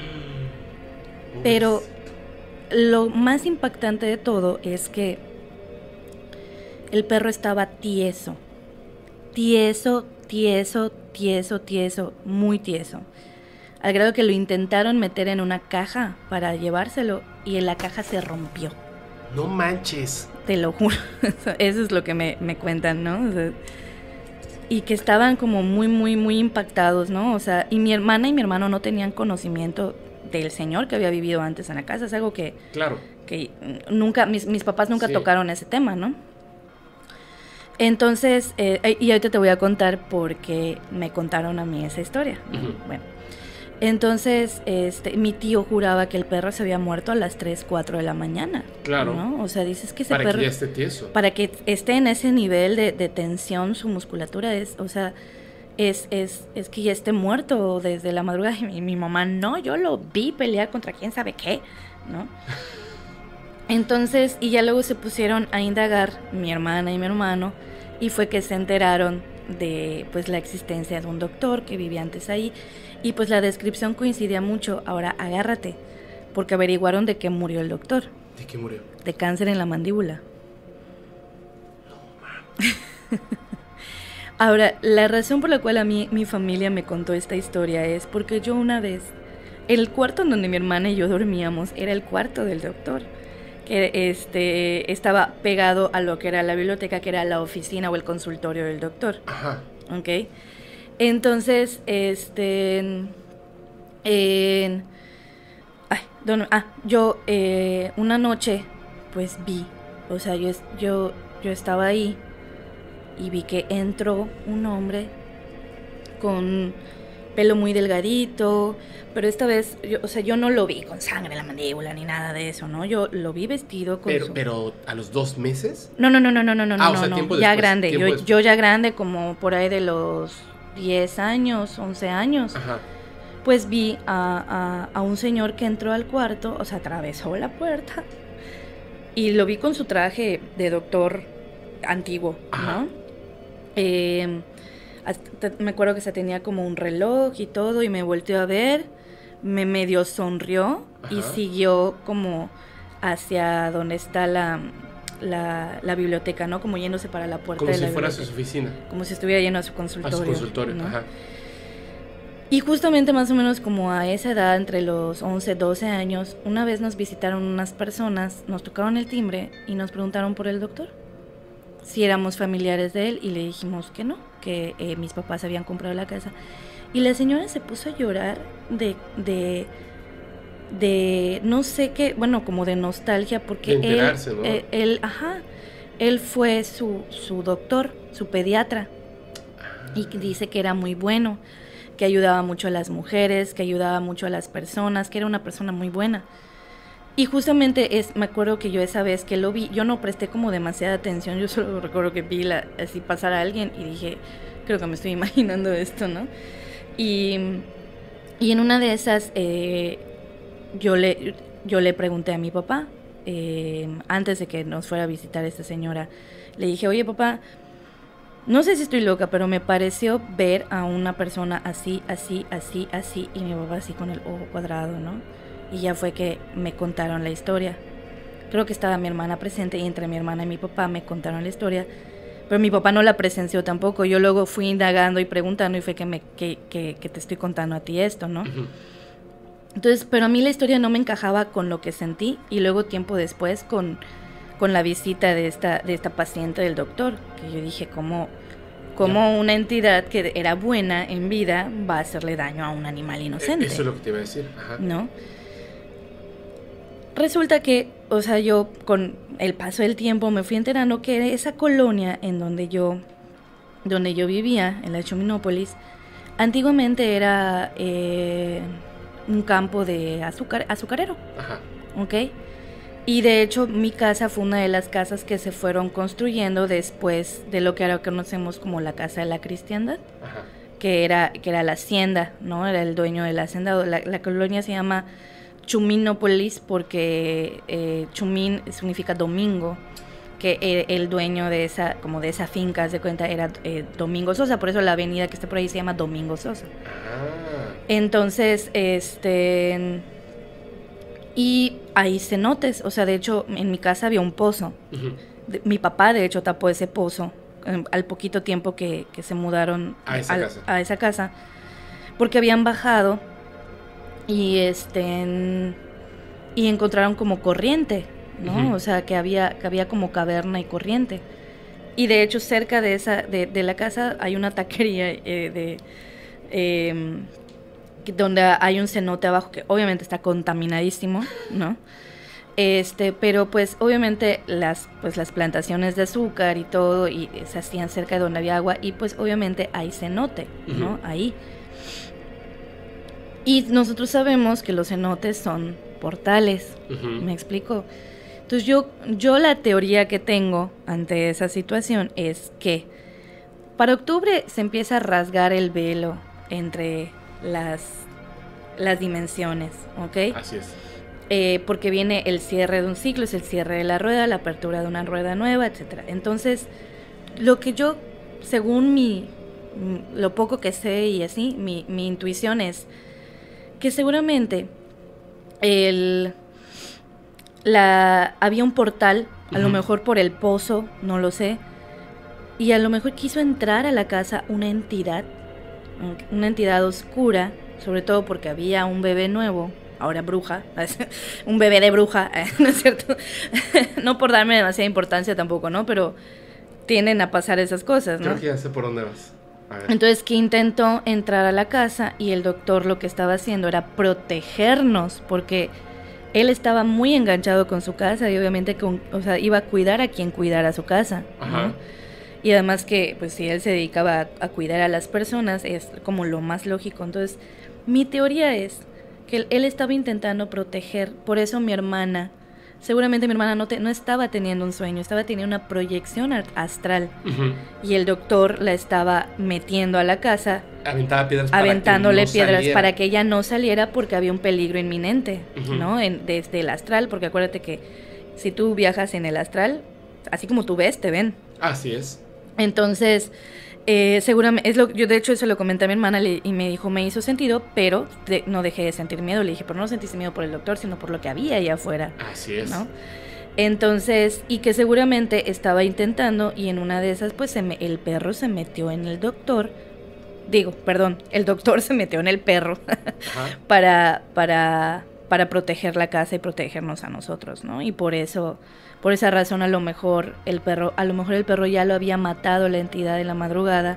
Pero lo más impactante de todo es que el perro estaba tieso, tieso, tieso, tieso, tieso, muy tieso. Al grado que lo intentaron meter en una caja para llevárselo y en la caja se rompió. No manches. Te lo juro, eso es lo que me, me cuentan, ¿no? O sea, y que estaban como muy, muy, muy impactados, ¿no? O sea, y mi hermana y mi hermano no tenían conocimiento del señor que había vivido antes en la casa. Es algo que... Claro. Que nunca, mis, mis papás nunca Sí. tocaron ese tema, ¿no? Entonces, eh, y ahorita te voy a contar por qué me contaron a mí esa historia. Uh-huh. Bueno, entonces, este, mi tío juraba que el perro se había muerto a las tres, cuatro de la mañana. Claro. ¿No? O sea, dices que ese Para perro... que ya esté tieso. Para que esté en ese nivel de, de tensión, su musculatura es, o sea, es, es, es que ya esté muerto desde la madrugada. Y mi, mi mamá, no, yo lo vi pelear contra quién sabe qué, ¿no? Entonces, y ya luego se pusieron a indagar mi hermana y mi hermano, y fue que se enteraron de, pues, la existencia de un doctor que vivía antes ahí, y pues la descripción coincidía mucho. Ahora, agárrate, porque averiguaron de qué murió el doctor. ¿De qué murió? De cáncer en la mandíbula. Ahora, la razón por la cual a mí mi familia me contó esta historia es porque yo una vez, el cuarto en donde mi hermana y yo dormíamos era el cuarto del doctor, que este estaba pegado a lo que era la biblioteca, que era la oficina o el consultorio del doctor. Ajá. ¿Ok? Entonces, este... En, ay, don, ah, yo eh, una noche, pues vi, o sea, yo, yo, yo estaba ahí y vi que entró un hombre con pelo muy delgadito, pero esta vez, yo, o sea, yo no lo vi con sangre en la mandíbula ni nada de eso, ¿no? Yo lo vi vestido con Pero, su... pero ¿a los dos meses? No, no, no, no, no, no, no, Ah, o no, sea, no, tiempo ya después, grande, tiempo yo, después. yo ya grande, como por ahí de los diez años, once años. Ajá. Pues vi a, a, a un señor que entró al cuarto, o sea, atravesó la puerta y lo vi con su traje de doctor antiguo, Ajá. ¿no? Eh, hasta- me acuerdo que se tenía como un reloj y todo y me volteó a ver, me medio sonrió y Ajá. siguió como hacia donde está la, la, la biblioteca, ¿no? Como yéndose para la puerta Como de si la fuera a biblioteca. su oficina, Como si estuviera yendo a su a consultorio. su consultorio. ¿no? Ajá. Y justamente más o menos como a esa edad, entre los once, doce años, una vez nos visitaron unas personas, nos tocaron el timbre y nos preguntaron por el doctor, si éramos familiares de él, y le dijimos que no, que eh, mis papás habían comprado la casa. Y la señora se puso a llorar de, de, de no sé qué, bueno, como de nostalgia, porque De enterarse, él, ¿no? eh, él, ajá, él fue su, su doctor, su pediatra, y que dice que era muy bueno, que ayudaba mucho a las mujeres, que ayudaba mucho a las personas, que era una persona muy buena. Y justamente es, me acuerdo que yo esa vez que lo vi, yo no presté como demasiada atención, yo solo recuerdo que vi la, así pasar a alguien y dije, creo que me estoy imaginando esto, ¿no? Y, y en una de esas, eh, yo, le, yo le pregunté a mi papá, eh, antes de que nos fuera a visitar esta señora, le dije, oye papá, no sé si estoy loca, pero me pareció ver a una persona así, así, así, así, y mi papá así con el ojo cuadrado, ¿no? Y ya fue que me contaron la historia. Creo que estaba mi hermana presente y entre mi hermana y mi papá me contaron la historia, pero mi papá no la presenció tampoco. Yo luego fui indagando y preguntando y fue que, me, que, que, que te estoy contando a ti esto, ¿no? Ujú. Entonces, pero a mí la historia no me encajaba con lo que sentí y luego tiempo después con, con la visita de esta, de esta paciente del doctor, que yo dije, ¿cómo, cómo una entidad que era buena en vida va a hacerle daño a un animal inocente? Eso es lo que te iba a decir. Ajá. ¿No? Resulta que, o sea, yo con el paso del tiempo me fui enterando que esa colonia en donde yo, donde yo vivía, en la Chuminópolis, antiguamente era eh, un campo de azúcar, azucarero, Ajá. ¿ok? Y de hecho mi casa fue una de las casas que se fueron construyendo después de lo que ahora conocemos como la Casa de la Cristiandad, Ajá. que era, que era la hacienda, ¿no? Era el dueño de la hacienda. La, la colonia se llama Chuminópolis porque eh, Chumín significa domingo, que el, el dueño de esa, como de esa finca, haz de cuenta, era eh, Domingo Sosa, por eso la avenida que está por ahí se llama Domingo Sosa, Ah. Entonces, este... y hay cenotes, o sea, de hecho, en mi casa había un pozo. Uh-huh. De, mi papá, de hecho, tapó ese pozo eh, al poquito tiempo que, que se mudaron a esa, al, casa. a esa casa, porque habían bajado y este en, y encontraron como corriente, ¿no? Uh-huh. O sea, que había que había como caverna y corriente. Y de hecho, cerca de esa de, de la casa hay una taquería eh, de eh, donde hay un cenote abajo que obviamente está contaminadísimo, ¿no? Este, pero pues obviamente las pues las plantaciones de azúcar y todo y se hacían cerca de donde había agua y pues obviamente hay cenote, ¿no? Uh-huh. Ahí. Y nosotros sabemos que los cenotes son portales. Uh-huh. ¿Me explico? Entonces yo yo la teoría que tengo ante esa situación es que para octubre se empieza a rasgar el velo entre las las dimensiones, ¿ok? Así es. Eh, porque viene el cierre de un ciclo, es el cierre de la rueda, la apertura de una rueda nueva, etcétera. Entonces, lo que yo, según mi, lo poco que sé y así, mi, mi intuición es que seguramente el, la, había un portal, a uh-huh. lo mejor por el pozo, no lo sé, y a lo mejor quiso entrar a la casa una entidad, una entidad oscura, sobre todo porque había un bebé nuevo, ahora bruja, un bebé de bruja, ¿no es cierto? No por darme demasiada importancia tampoco, ¿no? Pero tienden a pasar esas cosas, ¿no? Creo que ya sé por dónde vas. A ver. Entonces, que intentó entrar a la casa y el doctor lo que estaba haciendo era protegernos, porque él estaba muy enganchado con su casa y obviamente con, o sea, iba a cuidar a quien cuidara su casa, ¿no? Ajá. Y además que, pues, si él se dedicaba a, a cuidar a las personas, es como lo más lógico. Entonces, mi teoría es que él estaba intentando proteger, por eso mi hermana, seguramente mi hermana no, te, no estaba teniendo un sueño, estaba teniendo una proyección astral, uh-huh. y el doctor la estaba metiendo a la casa, Aventaba piedras aventándole para que no piedras saliera. para que ella no saliera porque había un peligro inminente, uh-huh. ¿no? En, desde el astral, porque acuérdate que si tú viajas en el astral, así como tú ves, te ven. Así es. Entonces, Eh, seguramente, es lo, yo de hecho eso lo comenté a mi hermana le, y me dijo, me hizo sentido, pero de, no dejé de sentir miedo. Le dije, pero no sentiste miedo por el doctor, sino por lo que había allá afuera. Así es. ¿No? Entonces, y que seguramente estaba intentando, y en una de esas, pues se me, el perro se metió en el doctor. Digo, perdón, el doctor se metió en el perro para, para, para proteger la casa y protegernos a nosotros, ¿no? Y por eso... Por esa razón a lo mejor el perro, a lo mejor el perro ya lo había matado la entidad de la madrugada.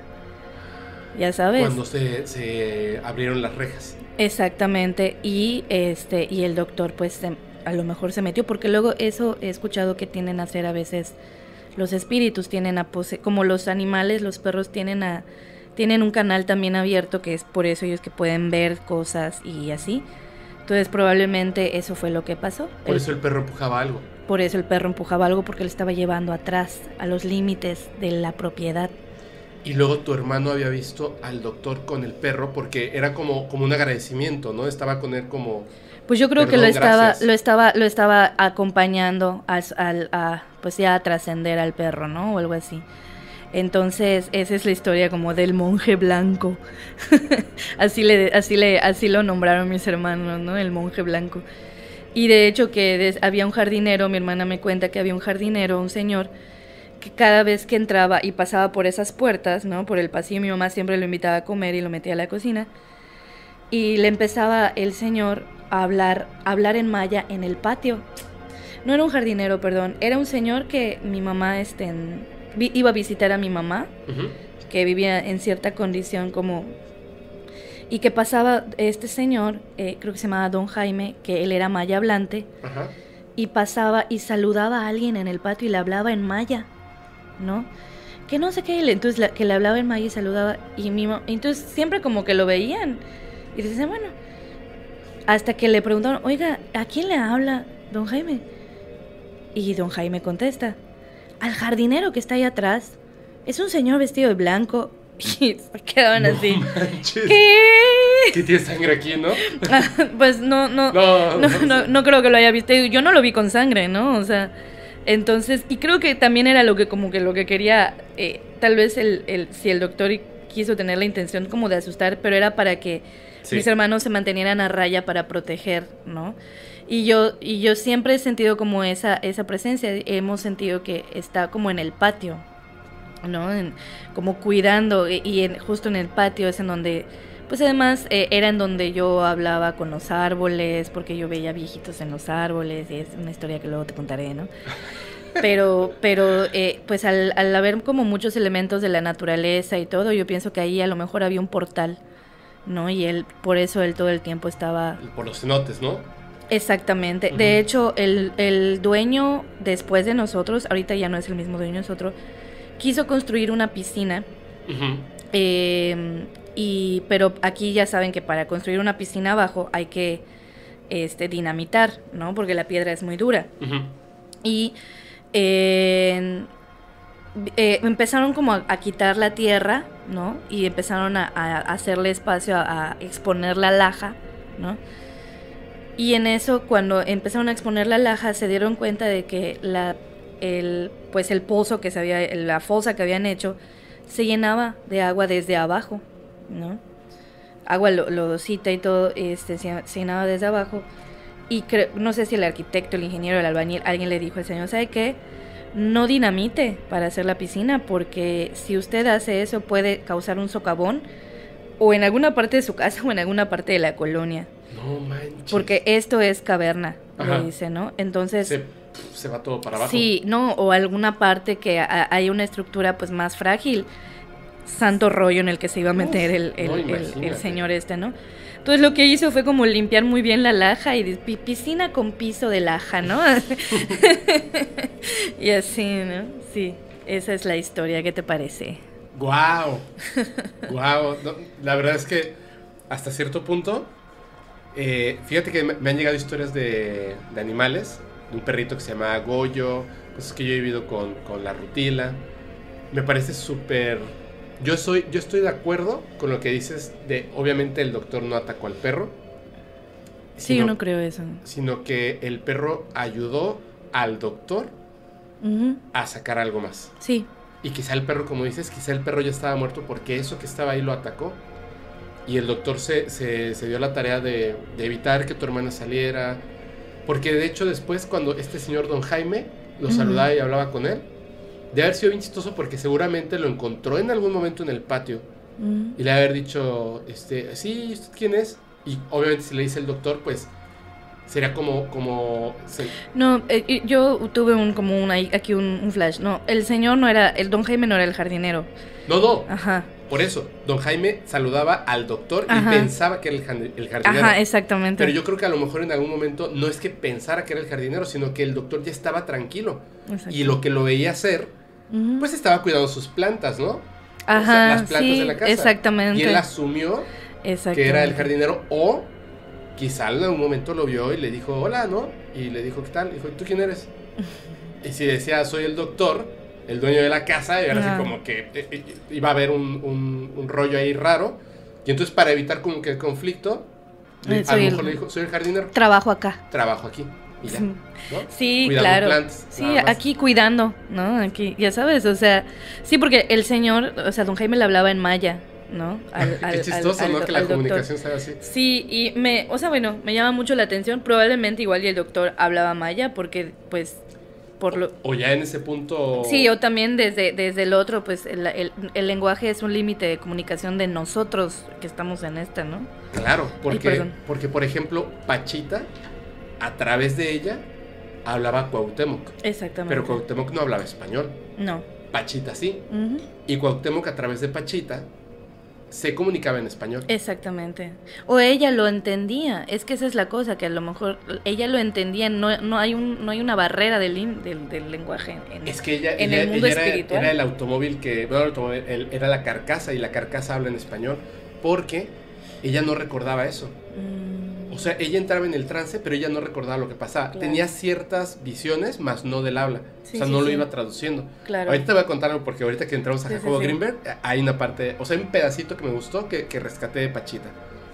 Ya sabes. Cuando se, se abrieron las rejas. Exactamente. Y este, y el doctor pues se, a lo mejor se metió, porque luego eso he escuchado que tienden a hacer a veces los espíritus, tienen a pose, como los animales, los perros tienen a, tienen un canal también abierto, que es por eso ellos que pueden ver cosas y así. Entonces probablemente eso fue lo que pasó. Por el, eso el perro empujaba algo. Por eso el perro empujaba algo, porque le estaba llevando atrás, a los límites de la propiedad. Y luego tu hermano había visto al doctor con el perro, porque era como, como un agradecimiento, ¿no? Estaba con él como... Pues yo creo que lo estaba, lo estaba, lo estaba acompañando a, a, a pues ya a trascender al perro, ¿no? O algo así. Entonces, esa es la historia como del monje blanco. así le, así le, así lo nombraron mis hermanos, ¿no? El monje blanco. Y de hecho que des, había un jardinero, mi hermana me cuenta que había un jardinero, un señor, que cada vez que entraba y pasaba por esas puertas, ¿no? Por el pasillo, mi mamá siempre lo invitaba a comer y lo metía a la cocina. Y le empezaba el señor a hablar, a hablar en maya en el patio. No era un jardinero, perdón, era un señor que mi mamá este, en, vi, iba a visitar a mi mamá, uh-huh. que vivía en cierta condición como... Y que pasaba este señor, eh, creo que se llamaba Don Jaime, que él era maya hablante, uh-huh. y pasaba y saludaba a alguien en el patio y le hablaba en maya, ¿no? Que no sé qué, entonces la, que le hablaba en maya y saludaba, y mi mamá, entonces siempre como que lo veían, y dicen, bueno, hasta que le preguntaron, oiga, ¿a quién le habla Don Jaime? Y Don Jaime contesta, al jardinero que está ahí atrás, es un señor vestido de blanco. Y se quedaban no así. Manches. ¿Qué? ¿Qué tiene sangre aquí, no? Pues no no no, no, no, no creo que lo haya visto. Yo no lo vi con sangre, ¿no? O sea, entonces, y creo que también era lo que como que lo que quería, eh, tal vez el, el si el doctor quiso tener la intención como de asustar, pero era para que sí. mis hermanos se mantenieran a raya para proteger, ¿no? Y yo, y yo siempre he sentido como esa, esa presencia, hemos sentido que está como en el patio, ¿no? En, como cuidando, y en, justo en el patio es en donde, pues además eh, era en donde yo hablaba con los árboles, porque yo veía viejitos en los árboles, y es una historia que luego te contaré, ¿no? Pero, pero eh, pues al, al haber como muchos elementos de la naturaleza y todo, yo pienso que ahí a lo mejor había un portal, ¿no? Y él, por eso él todo el tiempo estaba... Por los cenotes, ¿no? Exactamente. Uh-huh. De hecho, el, el dueño después de nosotros, ahorita ya no es el mismo dueño de nosotros, quiso construir una piscina. Uh-huh. Eh, y, pero aquí ya saben que para construir una piscina abajo hay que este, dinamitar, ¿no? Porque la piedra es muy dura. Uh-huh. Y eh, eh, empezaron como a, a quitar la tierra, ¿no? Y empezaron a, a hacerle espacio, a, a exponer la laja, ¿no? Y en eso, cuando empezaron a exponer la laja, se dieron cuenta de que la, el, pues el pozo que se había, la fosa que habían hecho, se llenaba de agua desde abajo, ¿no? Agua lodosita y todo, este, se, se llenaba desde abajo. Y cre- no sé si el arquitecto, el ingeniero, el albañil, alguien le dijo al señor, ¿sabe qué? No dinamite para hacer la piscina, porque si usted hace eso puede causar un socavón, o en alguna parte de su casa o en alguna parte de la colonia. No manches. Porque esto es caverna, Ajá. le dice, ¿no? Entonces... Se, se va todo para abajo. Sí, no, o alguna parte que a, hay una estructura pues más frágil. Santo rollo en el que se iba a meter Uf, el, el, no, el, el señor este, ¿no? Entonces lo que hizo fue como limpiar muy bien la laja y de, piscina con piso de laja, ¿no? Y así, ¿no? Sí, esa es la historia, ¿qué te parece? ¡Guau! ¡Guau! No, la verdad es que hasta cierto punto, eh, fíjate que me, me han llegado historias de, de animales, de un perrito que se llama Goyo, cosas que yo he vivido con, con la rutila. Me parece súper... Yo soy, yo estoy de acuerdo con lo que dices de, obviamente el doctor no atacó al perro. Sí, sino, yo no creo eso. Sino que el perro ayudó al doctor uh-huh. a sacar algo más. Sí. Y quizá el perro, como dices, quizá el perro ya estaba muerto porque eso que estaba ahí lo atacó. Y el doctor se, se, se dio la tarea de, de evitar que tu hermana saliera. Porque de hecho después cuando este señor Don Jaime lo uh-huh. saludaba y hablaba con él, de haber sido bien chistoso porque seguramente lo encontró en algún momento en el patio. Uh-huh. Y le haber dicho, este, sí, ¿usted quién es? Y obviamente si le dice el doctor, pues sería como... como se... No, eh, yo tuve un como un, aquí un, un flash. No, el señor no era, el Don Jaime no era el jardinero. No, no. Ajá. Por eso, Don Jaime saludaba al doctor Ajá. y pensaba que era el, el jardinero. Ajá, exactamente. Pero yo creo que a lo mejor en algún momento no es que pensara que era el jardinero, sino que el doctor ya estaba tranquilo. Exacto. Y lo que lo veía hacer, uh-huh. pues estaba cuidando sus plantas, ¿no? Ajá, o sea, las plantas sí, de la casa. Exactamente. Y él asumió que era el jardinero, o quizá en algún momento lo vio y le dijo, hola, ¿no? Y le dijo, ¿qué tal? Y dijo, ¿tú quién eres? Y si decía, soy el doctor, el dueño de la casa, y ahora así como que eh, eh, iba a haber un, un, un rollo ahí raro. Y entonces para evitar como que el conflicto, eh, a lo mejor el, le dijo, soy el jardinero. Trabajo acá. Trabajo aquí. Y ya, ¿no? Sí, cuidando claro. Plantas, sí, aquí cuidando, ¿no? Aquí, ya sabes, o sea, sí, porque el señor, o sea, Don Jaime le hablaba en maya, ¿no? Al, al, Qué chistoso, al, ¿no? Al, que la comunicación sea así. Sí, y me, o sea, bueno, me llama mucho la atención, probablemente igual y el doctor hablaba maya, porque, pues, por lo... O ya en ese punto... Sí, o también desde, desde el otro, pues, el, el, el lenguaje es un límite de comunicación de nosotros que estamos en esta, ¿no? Claro, porque, Ay, porque por ejemplo, Pachita, a través de ella, hablaba Cuauhtémoc. Exactamente. Pero Cuauhtémoc no hablaba español. No. Pachita sí. Uh-huh. Y Cuauhtémoc a través de Pachita se comunicaba en español. Exactamente. O ella lo entendía. Es que esa es la cosa, que a lo mejor ella lo entendía. No, no hay un, no hay una barrera del, del, del lenguaje en, es que ella, en ella, el mundo ella espiritual. Era, era el automóvil que... Bueno, el automóvil, el, era la carcasa, y la carcasa habla en español. Porque ella no recordaba eso. Mm. O sea, ella entraba en el trance, pero ella no recordaba lo que pasaba. Claro. Tenía ciertas visiones, más no del habla. Sí, o sea, sí, no sí. lo iba traduciendo. Claro. Ahorita te voy a contar algo, porque ahorita que entramos a sí, Jacobo sí, sí. Greenberg, hay una parte, o sea, un pedacito que me gustó que, que rescaté de Pachita.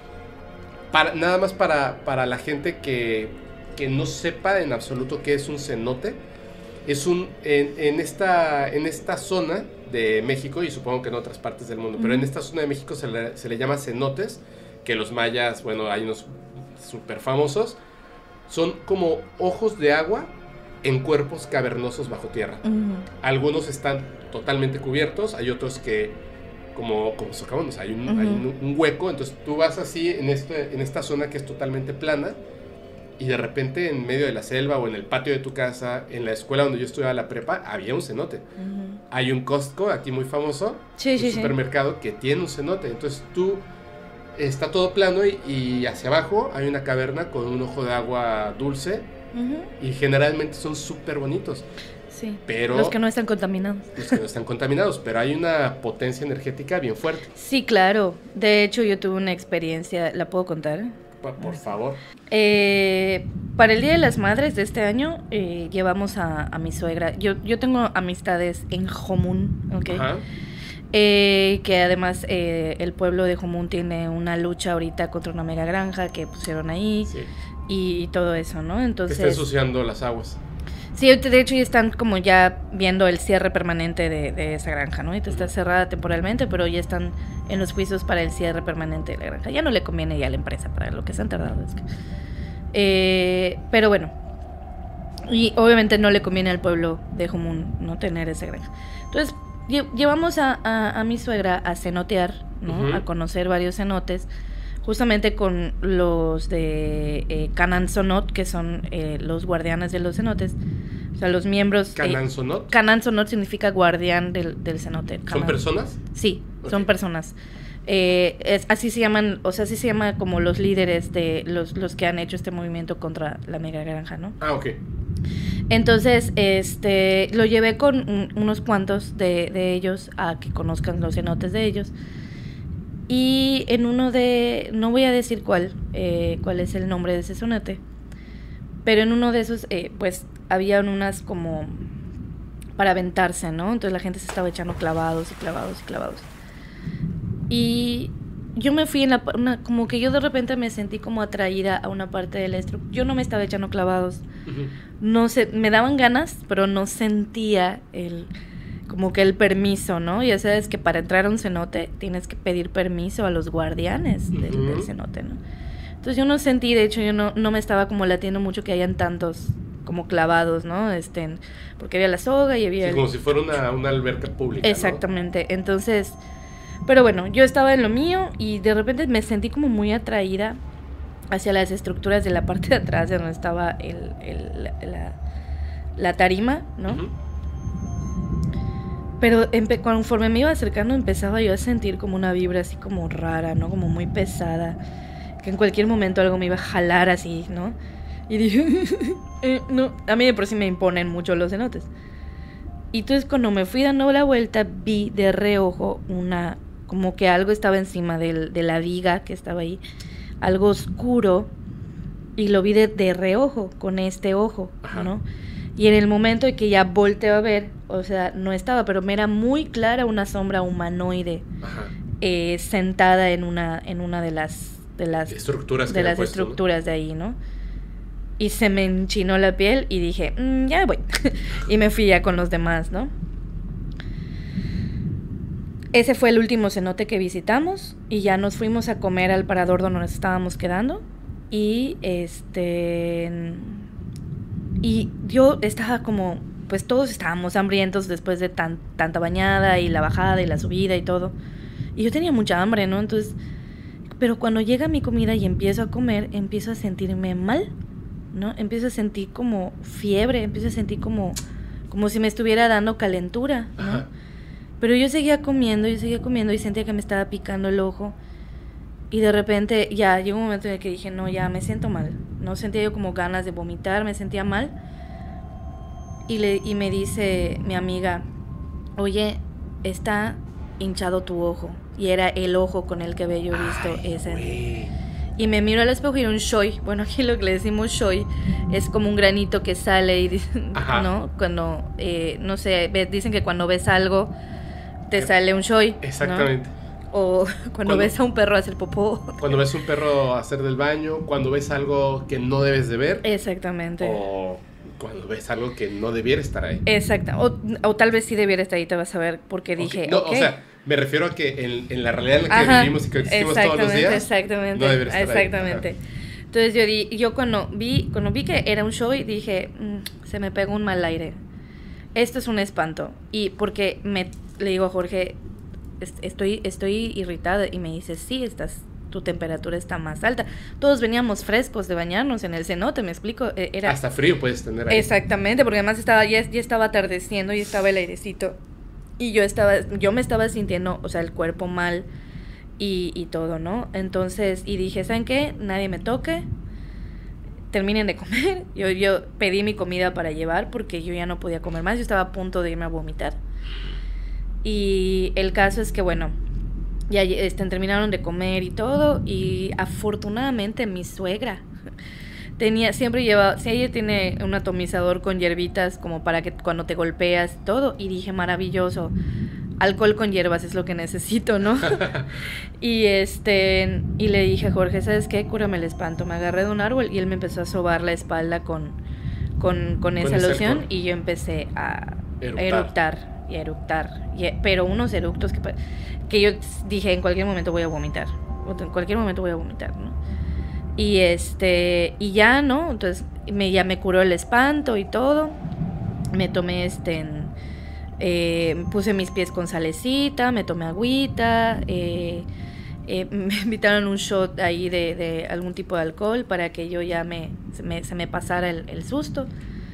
Para, nada más para, para la gente que, que no sepa en absoluto qué es un cenote. Es un, en, en, esta, en esta zona de México, y supongo que en otras partes del mundo, uh-huh. pero en esta zona de México se le, se le llama cenotes, que los mayas, bueno, hay unos súper famosos, son como ojos de agua en cuerpos cavernosos bajo tierra. Uh-huh. Algunos están totalmente cubiertos, hay otros que, como, como socavones, hay, un, uh-huh. hay un, un hueco, entonces tú vas así en, este, en esta zona que es totalmente plana, y de repente en medio de la selva o en el patio de tu casa, en la escuela donde yo estudiaba la prepa, había un cenote. Uh-huh. Hay un Costco aquí muy famoso, sí, un sí, supermercado sí. que tiene un cenote. Entonces tú, está todo plano y, y hacia abajo hay una caverna con un ojo de agua dulce. Uh-huh. Y generalmente son súper bonitos. Sí, pero los que no están contaminados. Los que no están contaminados, pero hay una potencia energética bien fuerte. Sí, claro. De hecho, yo tuve una experiencia, ¿la puedo contar? Por, por favor. Eh, para el Día de las Madres de este año, eh, llevamos a, a mi suegra. Yo, yo tengo amistades en Jomún, ¿ok? Ajá. Eh, que además eh, el pueblo de Jomún tiene una lucha ahorita contra una mega granja que pusieron ahí. Sí. Y, y todo eso, ¿no? Entonces, que está ensuciando las aguas. Sí, de hecho ya están como ya viendo el cierre permanente de, de esa granja, ¿no? Y está cerrada temporalmente, pero ya están en los juicios para el cierre permanente de la granja. Ya no le conviene ya a la empresa para lo que se han tardado. Es que, eh, pero bueno, y obviamente no le conviene al pueblo de Jomún no tener esa granja. Entonces lle- llevamos a, a, a mi suegra a cenotear, ¿no? Uh-huh. A conocer varios cenotes, justamente con los de eh, Cananzonot, que son eh, los guardianes de los cenotes. O sea, los miembros... ¿Cananzonot? Eh, Cananzonot significa guardián del, del cenote. Canan. ¿Son personas? Sí, okay. Son personas. Eh, es, así se llaman, o sea, así se llama como los líderes de los, los que han hecho este movimiento contra la mega granja, ¿no? Ah, ok. Entonces, este, lo llevé con un, unos cuantos de, de ellos a que conozcan los cenotes de ellos. Y en uno de, no voy a decir cuál, eh, cuál es el nombre de ese cenote, pero en uno de esos, eh, pues, había unas como para aventarse, ¿no? Entonces la gente se estaba echando clavados y clavados y clavados. Y yo me fui en la, una, como que yo de repente me sentí como atraída a una parte del estructura. Yo no me estaba echando clavados, uh-huh. no sé, me daban ganas, pero no sentía el... como que el permiso, ¿no? Ya sabes que para entrar a un cenote tienes que pedir permiso a los guardianes del, uh-huh. del cenote, ¿no? Entonces yo no sentí, de hecho yo no, no me estaba como latiendo mucho que hayan tantos como clavados, ¿no? Este, porque había la soga y había... Sí, el... como si fuera una, una alberca pública, exactamente, ¿no? Entonces, pero bueno, yo estaba en lo mío y de repente me sentí como muy atraída hacia las estructuras de la parte de atrás de donde estaba el, el, la, la, la tarima, ¿no? Uh-huh. Pero empe- conforme me iba acercando empezaba yo a sentir como una vibra así como rara, ¿no? Como muy pesada, que en cualquier momento algo me iba a jalar así, ¿no? Y dije, eh, no, a mí de por sí me imponen mucho los cenotes. Y entonces cuando me fui dando la vuelta vi de reojo una, como que algo estaba encima del, de la viga que estaba ahí, algo oscuro, y lo vi de, de reojo, con este ojo, ajá. ¿no? Y en el momento en que ya volteo a ver, o sea, no estaba, pero me era muy clara una sombra humanoide eh, sentada en una en una de las de las estructuras, de, las puesto, estructuras ¿no? de ahí, ¿no? Y se me enchinó la piel y dije, mmm, ya me voy. Y me fui ya con los demás, ¿no? Ese fue el último cenote que visitamos y ya nos fuimos a comer al parador donde nos estábamos quedando. Y este... Y yo estaba como, pues todos estábamos hambrientos después de tan, tanta bañada y la bajada y la subida y todo. Y yo tenía mucha hambre, ¿no? Entonces, pero cuando llega mi comida y empiezo a comer, empiezo a sentirme mal, ¿no? Empiezo a sentir como fiebre, empiezo a sentir como, como si me estuviera dando calentura, ¿no? Ajá. Pero yo seguía comiendo, yo seguía comiendo y sentía que me estaba picando el ojo. Y de repente ya llegó un momento en el que dije, no, ya me siento mal. No sentía yo como ganas de vomitar, me sentía mal. Y, le, y me dice mi amiga, oye, está hinchado tu ojo. Y era el ojo con el que había yo visto Ay, ese. Wey. Y me miro al espejo y era un shoy. Bueno, aquí lo que le decimos shoy es como un granito que sale y, ¿no? Cuando, eh, no sé, dicen que cuando ves algo te sale un shoy. Exactamente. ¿no? O cuando, cuando ves a un perro hacer popó. Cuando ves a un perro hacer del baño, cuando ves algo que no debes de ver. Exactamente. O Cuando ves algo que no debiera estar ahí. Exacto, o, o tal vez sí debiera estar ahí, te vas a ver, porque Okay. dije, No, okay. o sea, me refiero a que en, en la realidad en la que Ajá, vivimos y que existimos todos los días, exactamente, no debería estar exactamente. ahí. Entonces yo, di, yo cuando, vi, cuando vi que era un show, dije, mmm, se me pegó un mal aire. Esto es un espanto. Y porque me, le digo a Jorge, estoy, estoy irritada. Y me dice, sí, estás, tu temperatura está más alta. Todos veníamos frescos de bañarnos en el cenote, me explico. Era, hasta frío puedes tener ahí. Exactamente, porque además estaba, ya, ya estaba atardeciendo y estaba el airecito. Y yo estaba, yo me estaba sintiendo, o sea, el cuerpo mal y, y todo, ¿no? Entonces, y dije, ¿saben qué? Nadie me toque. Terminen de comer. Yo, yo pedí mi comida para llevar porque yo ya no podía comer más. Yo estaba a punto de irme a vomitar. Y el caso es que, bueno, ya este, terminaron de comer y todo. Y afortunadamente mi suegra tenía, siempre lleva, si ella tiene un atomizador con hierbitas como para que cuando te golpeas todo. Y dije, maravilloso. Alcohol con hierbas es lo que necesito, ¿no? y este y le dije a Jorge, ¿sabes qué? Cúrame el espanto. Me agarré de un árbol y él me empezó a sobar la espalda con, con, con esa con loción alcohol. Y yo empecé a eructar, eructar y eructar. Y, pero unos eructos que, que yo dije, en cualquier momento voy a vomitar. En cualquier momento voy a vomitar, ¿no? Y este y ya, ¿no? Entonces me, ya me curó el espanto y todo. Me tomé este... En, Eh, puse mis pies con salecita, me tomé agüita, eh, eh, me invitaron un shot ahí de, de algún tipo de alcohol para que yo ya me, se, me, se me pasara el, el susto.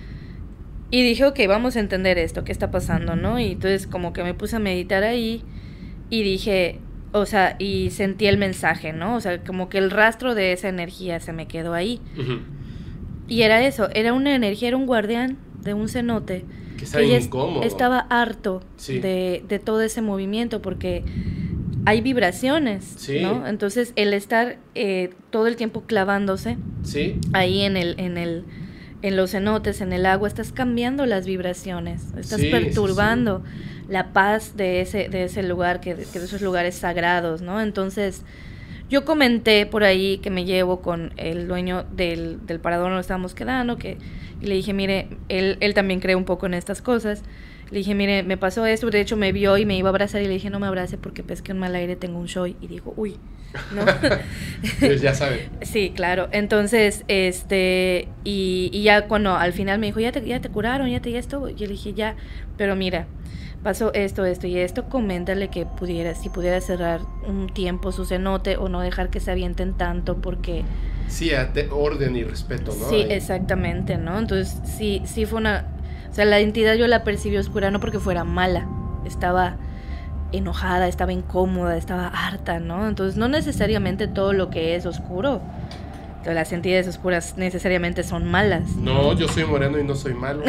Y dije, ok, vamos a entender esto, qué está pasando, ¿no? Y entonces como que me puse a meditar ahí y dije, o sea, y sentí el mensaje, ¿no? O sea, como que el rastro de esa energía se me quedó ahí. Uh-huh. Y era eso, era una energía, era un guardián de un cenote. Que estaba incómodo. Estaba harto sí. de, de todo ese movimiento porque hay vibraciones, sí. ¿no? Entonces el estar eh, todo el tiempo clavándose sí. ahí en el, en el, en los cenotes, en el agua, estás cambiando las vibraciones, estás sí, perturbando sí, sí. la paz de ese, de ese lugar, que, que de esos lugares sagrados, ¿no? Entonces yo comenté por ahí que me llevo con el dueño del, del parador donde estábamos quedando, que y le dije, mire, él, él también cree un poco en estas cosas. Le dije, mire, me pasó esto, de hecho me vio y me iba a abrazar y le dije, no me abrace porque pesqué un mal aire, tengo un show. Y dijo, uy, ¿no? Pues ya sabe. Sí, claro. Entonces, este, y, y ya cuando al final me dijo, ya te, ya te curaron, ya te, ya esto. Yo le dije, ya, pero mira, pasó esto, esto y esto, coméntale que pudiera, si pudiera cerrar un tiempo su cenote o no dejar que se avienten tanto porque... Sí, de orden y respeto, ¿no? Sí, Ahí. Exactamente, ¿no? Entonces, sí, sí fue una... O sea, la entidad yo la percibí oscura no porque fuera mala, estaba enojada, estaba incómoda, estaba harta, ¿no? Entonces, no necesariamente todo lo que es oscuro, las entidades oscuras necesariamente son malas. No, yo soy moreno y no soy malo.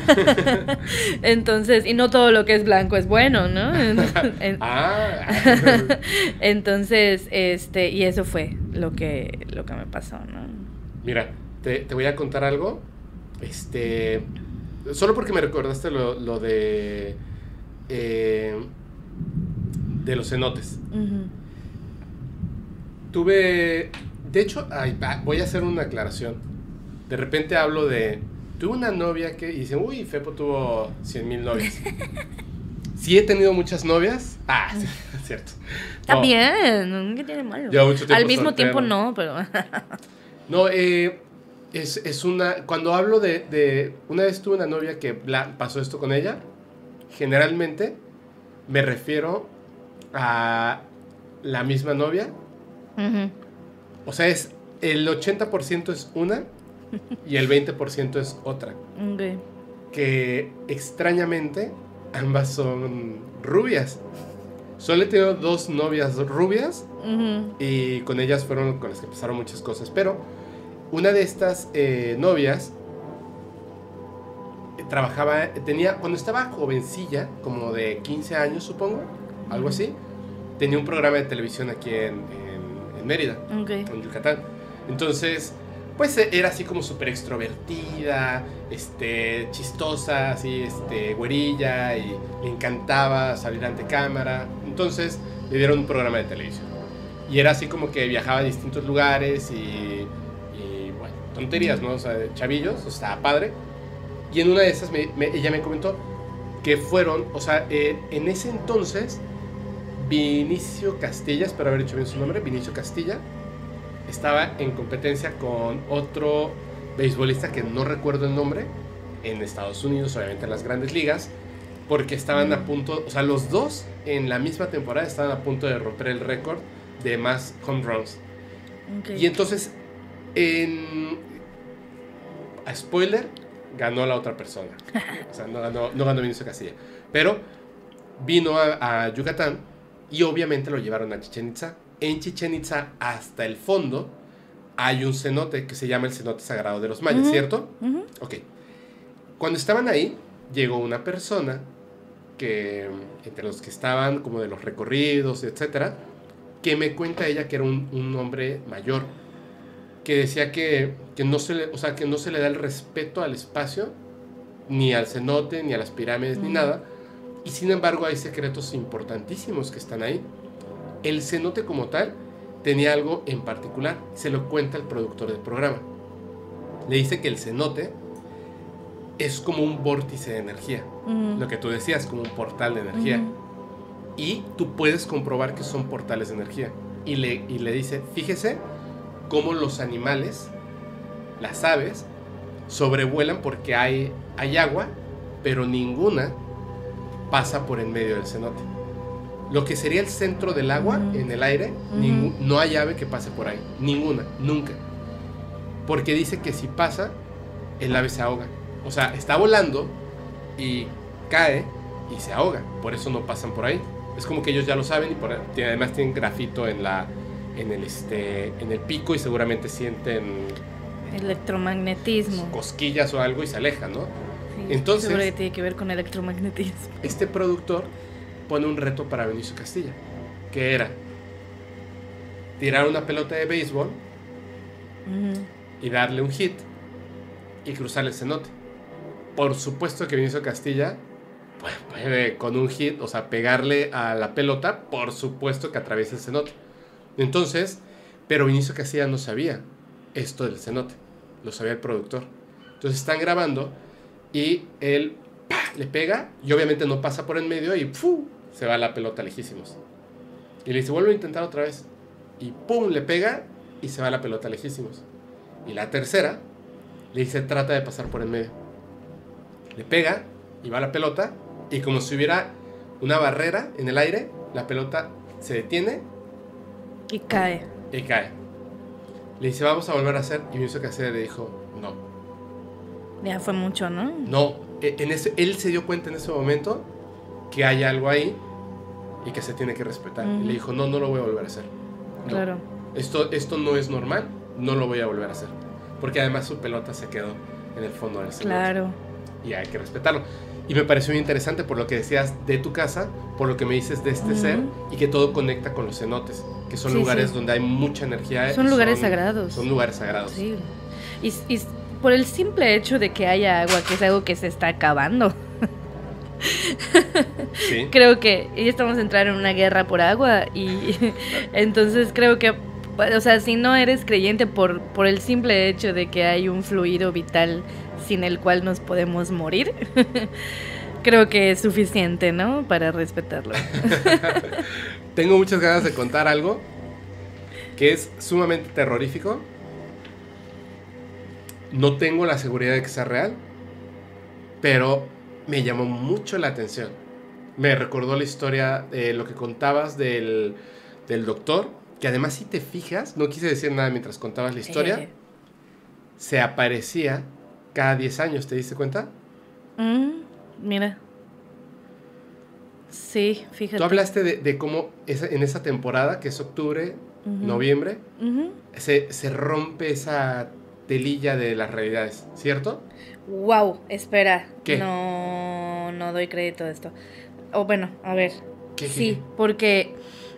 Entonces, y no todo lo que es blanco es bueno, ¿no? ah. Entonces, este, y eso fue lo que, lo que me pasó, ¿no? Mira, te, te voy a contar algo. Este, solo porque me recordaste lo, lo de eh, de los cenotes. Uh-huh. Tuve... De hecho, ay, voy a hacer una aclaración. De repente hablo de... Tuve una novia que... Y dicen, uy, Fepo tuvo cien mil novias. Sí he tenido muchas novias. Ah, sí, es cierto. Está no. bien, ¿qué tiene malo? Llevo mucho tiempo Al mismo soltero. tiempo no, pero... no, eh, es, es una... Cuando hablo de, de... Una vez tuve una novia que la, pasó esto con ella. Generalmente me refiero a la misma novia. Uh-huh. O sea, es el ochenta por ciento es una y el veinte por ciento es otra. Okay. Que extrañamente ambas son rubias. Solo he tenido dos novias rubias uh-huh. y con ellas fueron con las que pasaron muchas cosas. Pero una de estas eh, novias trabajaba, tenía, cuando estaba jovencilla, como de quince años supongo, uh-huh. algo así, tenía un programa de televisión aquí en... en Mérida, okay. en Yucatán. Entonces, pues era así como súper extrovertida, este, chistosa, así, este, güerilla, y le encantaba salir ante cámara. Entonces, le dieron un programa de televisión. Y era así como que viajaba a distintos lugares y, y bueno, tonterías, ¿no? O sea, de chavillos, o sea, estaba padre. Y en una de esas me, me, ella me comentó que fueron, o sea, eh, en ese entonces Vinicio Castilla, espero haber dicho bien su nombre, Vinicio Castilla, estaba en competencia con otro beisbolista que no recuerdo el nombre, en Estados Unidos, obviamente en las grandes ligas, porque estaban a punto, o sea, los dos en la misma temporada estaban a punto de romper el récord de más home runs. Okay. Y entonces, en... a spoiler, ganó la otra persona. O sea, no ganó, no ganó Vinicio Castilla. Pero vino a, a Yucatán y obviamente lo llevaron a Chichén Itzá. En Chichén Itzá, hasta el fondo, hay un cenote que se llama el cenote sagrado de los mayas, uh-huh. ¿cierto? Uh-huh. Ok. Cuando estaban ahí, llegó una persona que, entre los que estaban, como de los recorridos, etcétera, que me cuenta ella que era un, un hombre mayor, que decía que, que, no se le, o sea, que no se le da el respeto al espacio, ni al cenote, ni a las pirámides, mm. ni nada, y sin embargo hay secretos importantísimos que están ahí. El cenote como tal tenía algo en particular, se lo cuenta el productor del programa. Le dice que el cenote es como un vórtice de energía, mm. lo que tú decías, como un portal de energía, mm. y tú puedes comprobar que son portales de energía. Y le, y le dice, fíjese cómo los animales, las aves, sobrevuelan porque hay, hay agua, pero ninguna pasa por en medio del cenote. Lo que sería el centro del agua, mm. en el aire, mm. ningún, no hay ave que pase por ahí, ninguna, nunca. Porque dice que si pasa, el ave se ahoga. O sea, está volando y cae y se ahoga, por eso no pasan por ahí. Es como que ellos ya lo saben y por, además tienen grafito en la en el este en el pico y seguramente sienten electromagnetismo, cosquillas o algo y se alejan, ¿no? Sí, entonces seguro que tiene que ver con electromagnetismo. Este productor pone un reto para Vinicio Castilla, que era tirar una pelota de béisbol uh-huh. y darle un hit y cruzar el cenote. Por supuesto que Vinicio Castilla pues, puede con un hit, o sea, pegarle a la pelota, por supuesto que atraviesa el cenote. Entonces, pero Vinicio Castilla no sabía esto del cenote, lo sabía el productor. Entonces están grabando y él ¡pah!, le pega y obviamente no pasa por en medio y ¡pum!, se va la pelota lejísimos. Y le dice, vuelve a intentar otra vez. Y ¡pum!, le pega y se va la pelota lejísimos. Y la tercera, le dice, trata de pasar por en medio. Le pega y va la pelota y como si hubiera una barrera en el aire, la pelota se detiene y cae. Y cae. Le dice, vamos a volver a hacer. Y Vinicio Castilla le dijo, no. Ya fue mucho, ¿no? No. En ese, él se dio cuenta en ese momento que hay algo ahí y que se tiene que respetar. Uh-huh. Y le dijo, no, no lo voy a volver a hacer. No. Claro. Esto, esto no es normal, no lo voy a volver a hacer. Porque además su pelota se quedó en el fondo del cenote. Claro. Y hay que respetarlo. Y me pareció muy interesante por lo que decías de tu casa, por lo que me dices de este uh-huh. ser, y que todo conecta con los cenotes, que son sí, lugares sí. donde hay mucha energía. Son lugares son, sagrados. Son lugares sagrados. Sí. Y, y por el simple hecho de que haya agua, que es algo que se está acabando. Sí. Creo que ya estamos entrando en una guerra por agua y entonces creo que, o sea, si no eres creyente por, por el simple hecho de que hay un fluido vital sin el cual nos podemos morir, creo que es suficiente, ¿no? Para respetarlo. Tengo muchas ganas de contar algo que es sumamente terrorífico. No tengo la seguridad de que sea real, pero me llamó mucho la atención. Me recordó la historia de lo que contabas del, del doctor, que además si te fijas, no quise decir nada mientras contabas la historia, eh. se aparecía cada diez años, ¿te diste cuenta? Mm, mira. Sí, fíjate. Tú hablaste de, de cómo esa, en esa temporada, que es octubre, uh-huh. noviembre, uh-huh. se, se rompe esa telilla de las realidades, ¿cierto? Wow, espera. ¿Qué? No, no doy crédito a esto. O oh, bueno, a ver. ¿Qué? Sí, qué? porque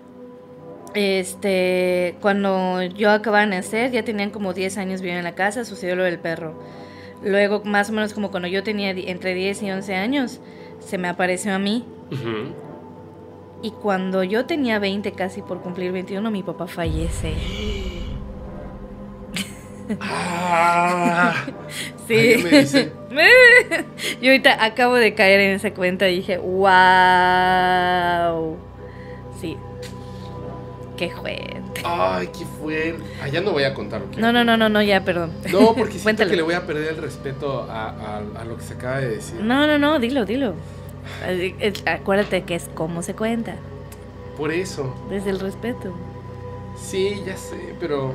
este cuando yo acababa de nacer, ya tenían como diez años viviendo en la casa, sucedió lo del perro. Luego, más o menos como cuando yo tenía entre diez y once años, se me apareció a mí. Uh-huh. Y cuando yo tenía veinte, casi por cumplir veintiuno, mi papá fallece. Ah. Sí. Ay, me dice. Yo ahorita acabo de caer en esa cuenta y dije, wow. Sí. Qué fuerte. Ay, qué fuerte. Ah, ya no voy a contar lo que. No, no, no, no, no, ya, perdón. No, porque siento Cuéntalo. que le voy a perder el respeto a, a, a lo que se acaba de decir. No, no, no, dilo, dilo. Acuérdate que es cómo se cuenta. Por eso. Desde el respeto. Sí, ya sé, pero.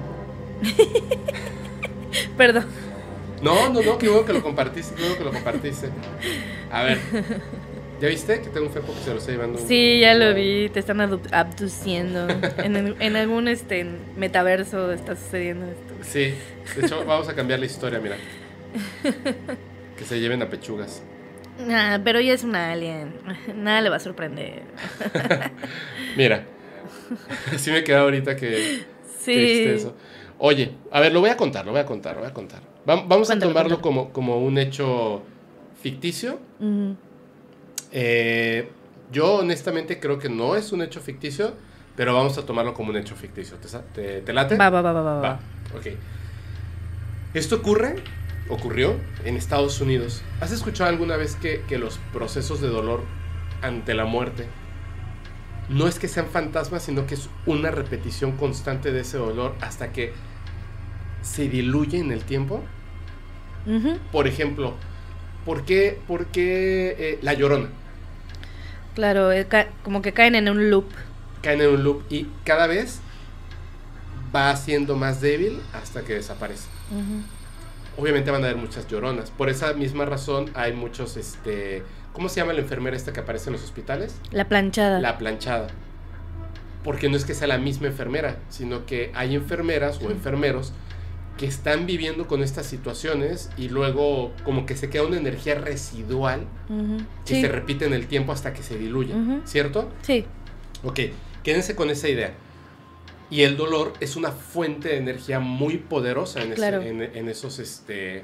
Perdón. No, no, no, qué bueno que lo compartiste, qué bueno que lo compartiste. A ver. ¿Ya viste que tengo un fepo que se lo está llevando? Un... Sí, ya lo vi, te están abduciendo. en, el, en algún este metaverso está sucediendo esto. Sí, de hecho vamos a cambiar la historia, mira. Que se lleven a pechugas. Ah, pero ella es una alien. Nada le va a sorprender. Mira. Así me queda ahorita que... Sí. que eso. Oye, a ver, lo voy a contar, lo voy a contar, lo voy a contar. Vamos cuéntalo, a tomarlo como, como un hecho ficticio. Uh-huh. Eh, yo honestamente creo que no es un hecho ficticio, pero vamos a tomarlo como un hecho ficticio. ¿Te, te, te late? Va, va, va, va, va. Va, ok. Esto ocurre, ocurrió en Estados Unidos. ¿Has escuchado alguna vez que, que los procesos de dolor ante la muerte no es que sean fantasmas, sino que es una repetición constante de ese dolor hasta que se diluye en el tiempo? Uh-huh. Por ejemplo, ¿por qué, por qué eh, La Llorona? Claro, ca- como que caen en un loop. Caen en un loop y cada vez va siendo más débil hasta que desaparece. Uh-huh. Obviamente van a haber muchas lloronas. Por esa misma razón hay muchos, este... ¿cómo se llama la enfermera esta que aparece en los hospitales? La planchada. La planchada. Porque no es que sea la misma enfermera, sino que hay enfermeras o enfermeros que están viviendo con estas situaciones y luego como que se queda una energía residual uh-huh. que sí. se repite en el tiempo hasta que se diluye, uh-huh. ¿cierto? Sí. Ok, quédense con esa idea. Y el dolor es una fuente de energía muy poderosa en, claro. ese, en, en esos este,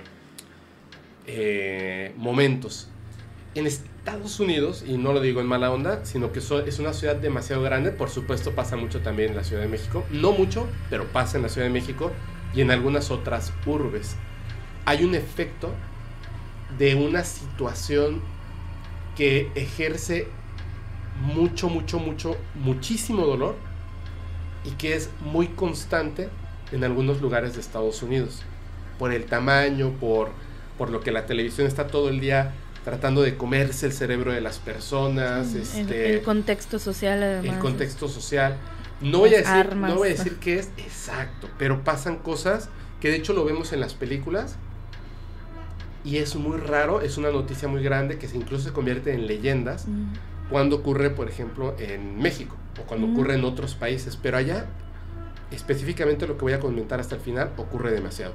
eh, momentos. En Estados Unidos, y no lo digo en mala onda, sino que so, es una ciudad demasiado grande, por supuesto pasa mucho también en la Ciudad de México, no mucho, pero pasa en la Ciudad de México y en algunas otras urbes. Hay un efecto de una situación que ejerce mucho, mucho, mucho, muchísimo dolor y que es muy constante en algunos lugares de Estados Unidos, por el tamaño, por, por lo que la televisión está todo el día tratando de comerse el cerebro de las personas. Sí, este, el, el contexto social además. El contexto social. No voy, a decir, armas. no voy a decir qué es exacto, pero pasan cosas que de hecho lo vemos en las películas y es muy raro, es una noticia muy grande que se incluso se convierte en leyendas mm. cuando ocurre, por ejemplo, en México o cuando mm. ocurre en otros países, pero allá, específicamente lo que voy a comentar hasta el final, ocurre demasiado.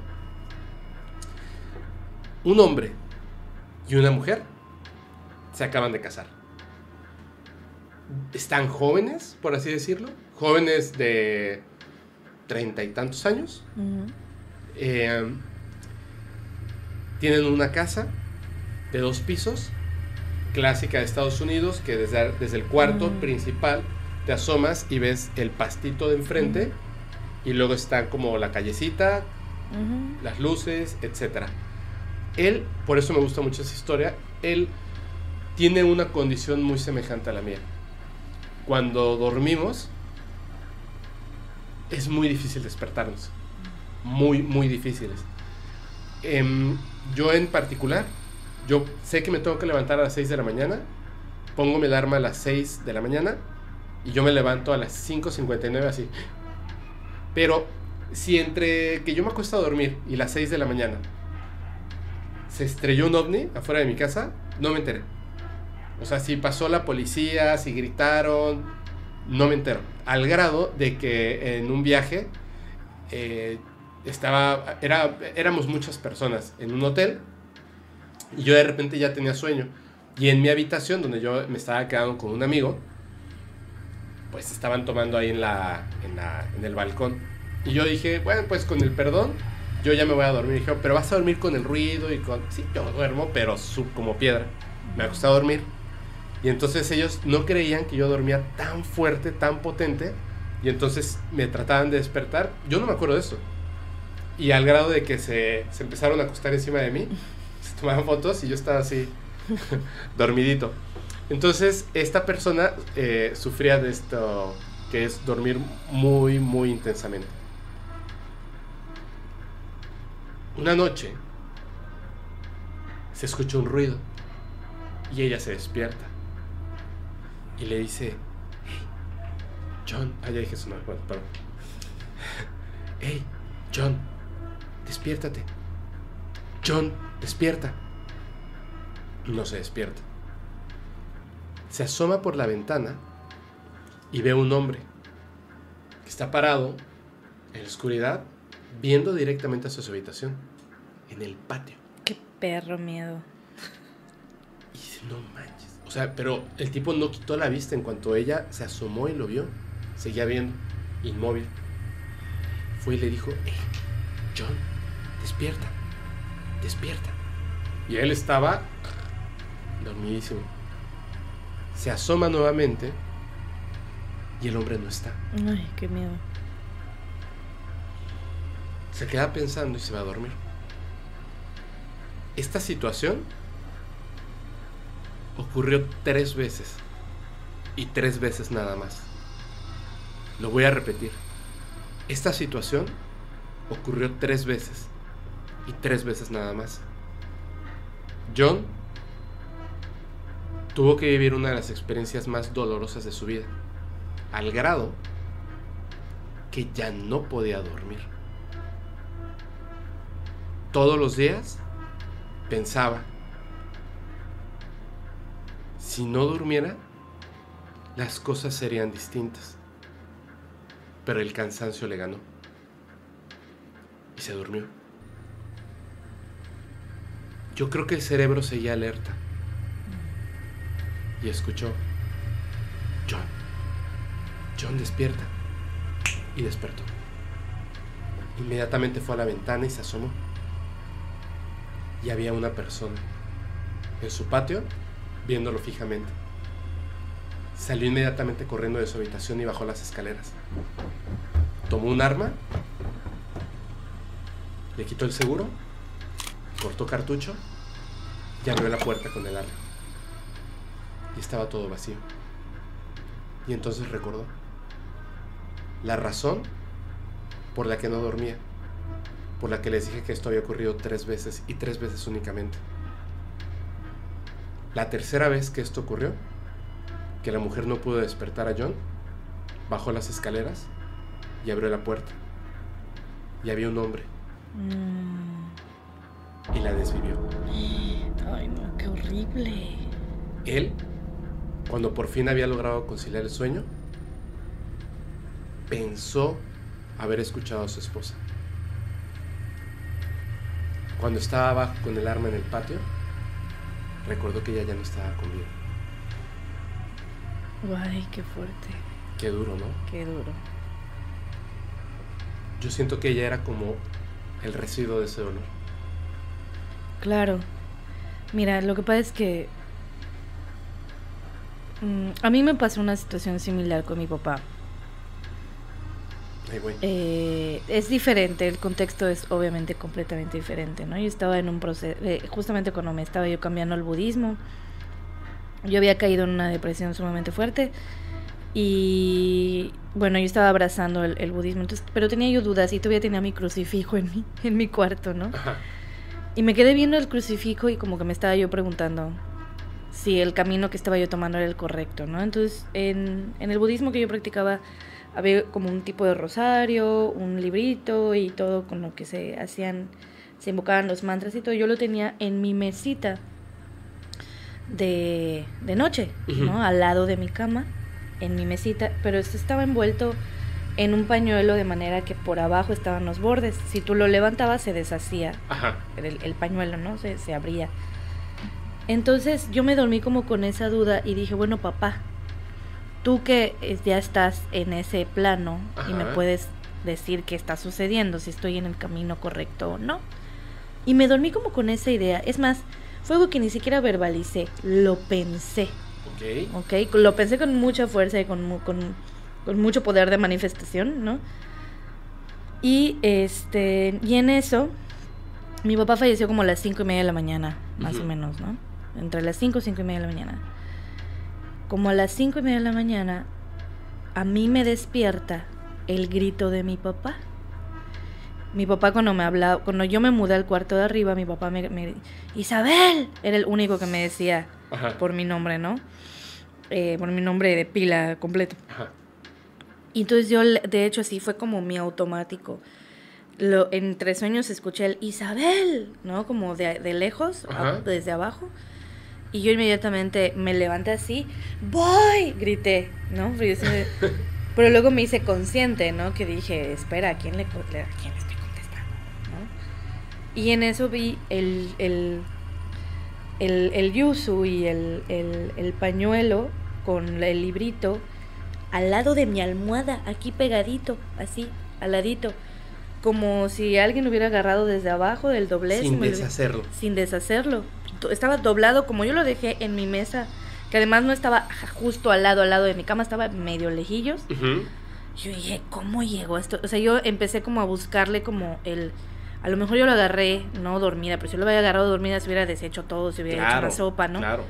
Un hombre y una mujer se acaban de casar. Están jóvenes, por así decirlo, jóvenes de treinta y tantos años. Uh-huh. Eh, tienen una casa de dos pisos, clásica de Estados Unidos, que desde, desde el cuarto uh-huh. principal te asomas y ves el pastito de enfrente uh-huh. y luego está como la callecita, uh-huh. las luces, etcétera. Él, por eso me gusta mucho esa historia, él tiene una condición muy semejante a la mía. Cuando dormimos, es muy difícil despertarnos. Muy, muy difíciles. Eh, yo en particular, yo sé que me tengo que levantar a las seis de la mañana, pongo mi alarma a las seis de la mañana y yo me levanto a las cinco cincuenta y nueve así. Pero si entre que yo me acuesto a dormir y las seis de la mañana se estrelló un ovni afuera de mi casa, no me enteré. O sea, si pasó la policía, si gritaron, no me entero. Al grado de que en un viaje eh, estaba, era, éramos muchas personas en un hotel y yo de repente ya tenía sueño. Y en mi habitación, donde yo me estaba quedando con un amigo, pues estaban tomando ahí en, la, en, la, en el balcón. Y yo dije, bueno, pues con el perdón, yo ya me voy a dormir. Y dije, pero vas a dormir con el ruido y con... Sí, yo duermo, pero sub como piedra. Me acosté a dormir. Y entonces ellos no creían que yo dormía tan fuerte, tan potente. Y entonces me trataban de despertar. Yo no me acuerdo de eso. Y al grado de que se, se empezaron a acostar encima de mí, se tomaban fotos y yo estaba así, dormidito. Entonces, esta persona eh, sufría de esto, que es dormir muy, muy intensamente. Una noche, se escucha un ruido y ella se despierta y le dice, hey, John, ah, ya dije su nombre, bueno, perdón. Hey, John, despiértate. John, despierta. No se despierta. Se asoma por la ventana y ve un hombre que está parado en la oscuridad viendo directamente hacia su habitación, en el patio. Qué perro miedo. Y dice, no manches. O sea, pero el tipo no quitó la vista en cuanto ella se asomó y lo vio. Seguía viendo, inmóvil. Fue y le dijo, hey, John, despierta, despierta. Y él estaba dormidísimo. Se asoma nuevamente y el hombre no está. Ay, qué miedo. Se queda pensando y se va a dormir. Esta situación ocurrió tres veces y tres veces nada más. Lo voy a repetir. Esta situación ocurrió tres veces y tres veces nada más. John tuvo que vivir una de las experiencias más dolorosas de su vida, al grado que ya no podía dormir. Todos los días pensaba, si no durmiera, las cosas serían distintas. Pero el cansancio le ganó y se durmió. Yo creo que el cerebro seguía alerta y escuchó, John, John, despierta. Y despertó. Inmediatamente fue a la ventana y se asomó. Y había una persona en su patio viéndolo fijamente. Salió inmediatamente corriendo de su habitación y bajó las escaleras. Tomó un arma, le quitó el seguro, cortó cartucho y abrió la puerta con el arma. Y estaba todo vacío. Y entonces recordó la razón por la que no dormía, por la que les dije que esto había ocurrido tres veces y tres veces únicamente. La tercera vez que esto ocurrió, que la mujer no pudo despertar a John, bajó las escaleras y abrió la puerta. Y había un hombre. Mm. Y la desvivió. Ay, no, qué horrible. Él, cuando por fin había logrado conciliar el sueño, pensó haber escuchado a su esposa. Cuando estaba abajo con el arma en el patio, recordó que ella ya no estaba con vida. Ay, qué fuerte. Qué duro, ¿no? Qué duro. Yo siento que ella era como el residuo de ese dolor. Claro. Mira, lo que pasa es que mmm, a mí me pasó una situación similar con mi papá. Ay, güey. Eh, es diferente, el contexto es obviamente completamente diferente, ¿no? Yo estaba en un proceso, eh, justamente cuando me estaba yo cambiando al budismo, yo había caído en una depresión sumamente fuerte y bueno, yo estaba abrazando el, el budismo, entonces, pero tenía yo dudas y todavía tenía mi crucifijo en mi, en mi cuarto, ¿no? Ajá. Y me quedé viendo el crucifijo y como que me estaba yo preguntando si el camino que estaba yo tomando era el correcto, ¿no? Entonces, en, en el budismo que yo practicaba había como un tipo de rosario, un librito y todo con lo que se hacían, se invocaban los mantras y todo. Yo lo tenía en mi mesita de, de noche, uh-huh. ¿no? Al lado de mi cama, en mi mesita, pero esto estaba envuelto en un pañuelo de manera que por abajo estaban los bordes. Si tú lo levantabas se deshacía. Ajá. El, el pañuelo, ¿no? Se, se abría. Entonces yo me dormí como con esa duda y dije, bueno, papá, tú que ya estás en ese plano, ajá, y me puedes decir qué está sucediendo, si estoy en el camino correcto o no. Y me dormí como con esa idea. Es más, fue algo que ni siquiera verbalicé, lo pensé. Ok. Ok, lo pensé con mucha fuerza y con, con, con mucho poder de manifestación, ¿no? Y, este, y en eso, mi papá falleció como a las cinco y media de la mañana, más uh-huh. o menos, ¿no? Entre las cinco y cinco y media de la mañana. Como a las cinco y media de la mañana, a mí me despierta el grito de mi papá. Mi papá cuando me hablaba, cuando yo me mudé al cuarto de arriba, mi papá me, me Isabel, era el único que me decía Ajá. por mi nombre, ¿no? Eh, por mi nombre de pila completo. Ajá. Y entonces yo, de hecho, así fue como mi automático. Lo, entre sueños escuché el Isabel, ¿no? Como de, de lejos, a, desde abajo. Y yo inmediatamente me levanté así, ¡voy! Grité, ¿no? Pero, yo, pero luego me hice consciente, ¿no? Que dije, espera, ¿a quién le, a quién le estoy contestando? ¿No? Y en eso vi el, el, el, el yuzu y el, el, el pañuelo con el librito al lado de mi almohada, aquí pegadito, así, al ladito. Como si alguien lo hubiera agarrado desde abajo del doblez. Sin deshacerlo. Lo, sin deshacerlo. Estaba doblado como yo lo dejé en mi mesa, que además no estaba justo al lado, al lado de mi cama, estaba medio lejillos. Uh-huh. Yo dije, ¿cómo llegó esto? O sea, yo empecé como a buscarle como el... A lo mejor yo lo agarré, no dormida, pero si yo lo hubiera agarrado dormida se hubiera deshecho todo, se hubiera claro, hecho la sopa, ¿no? Claro.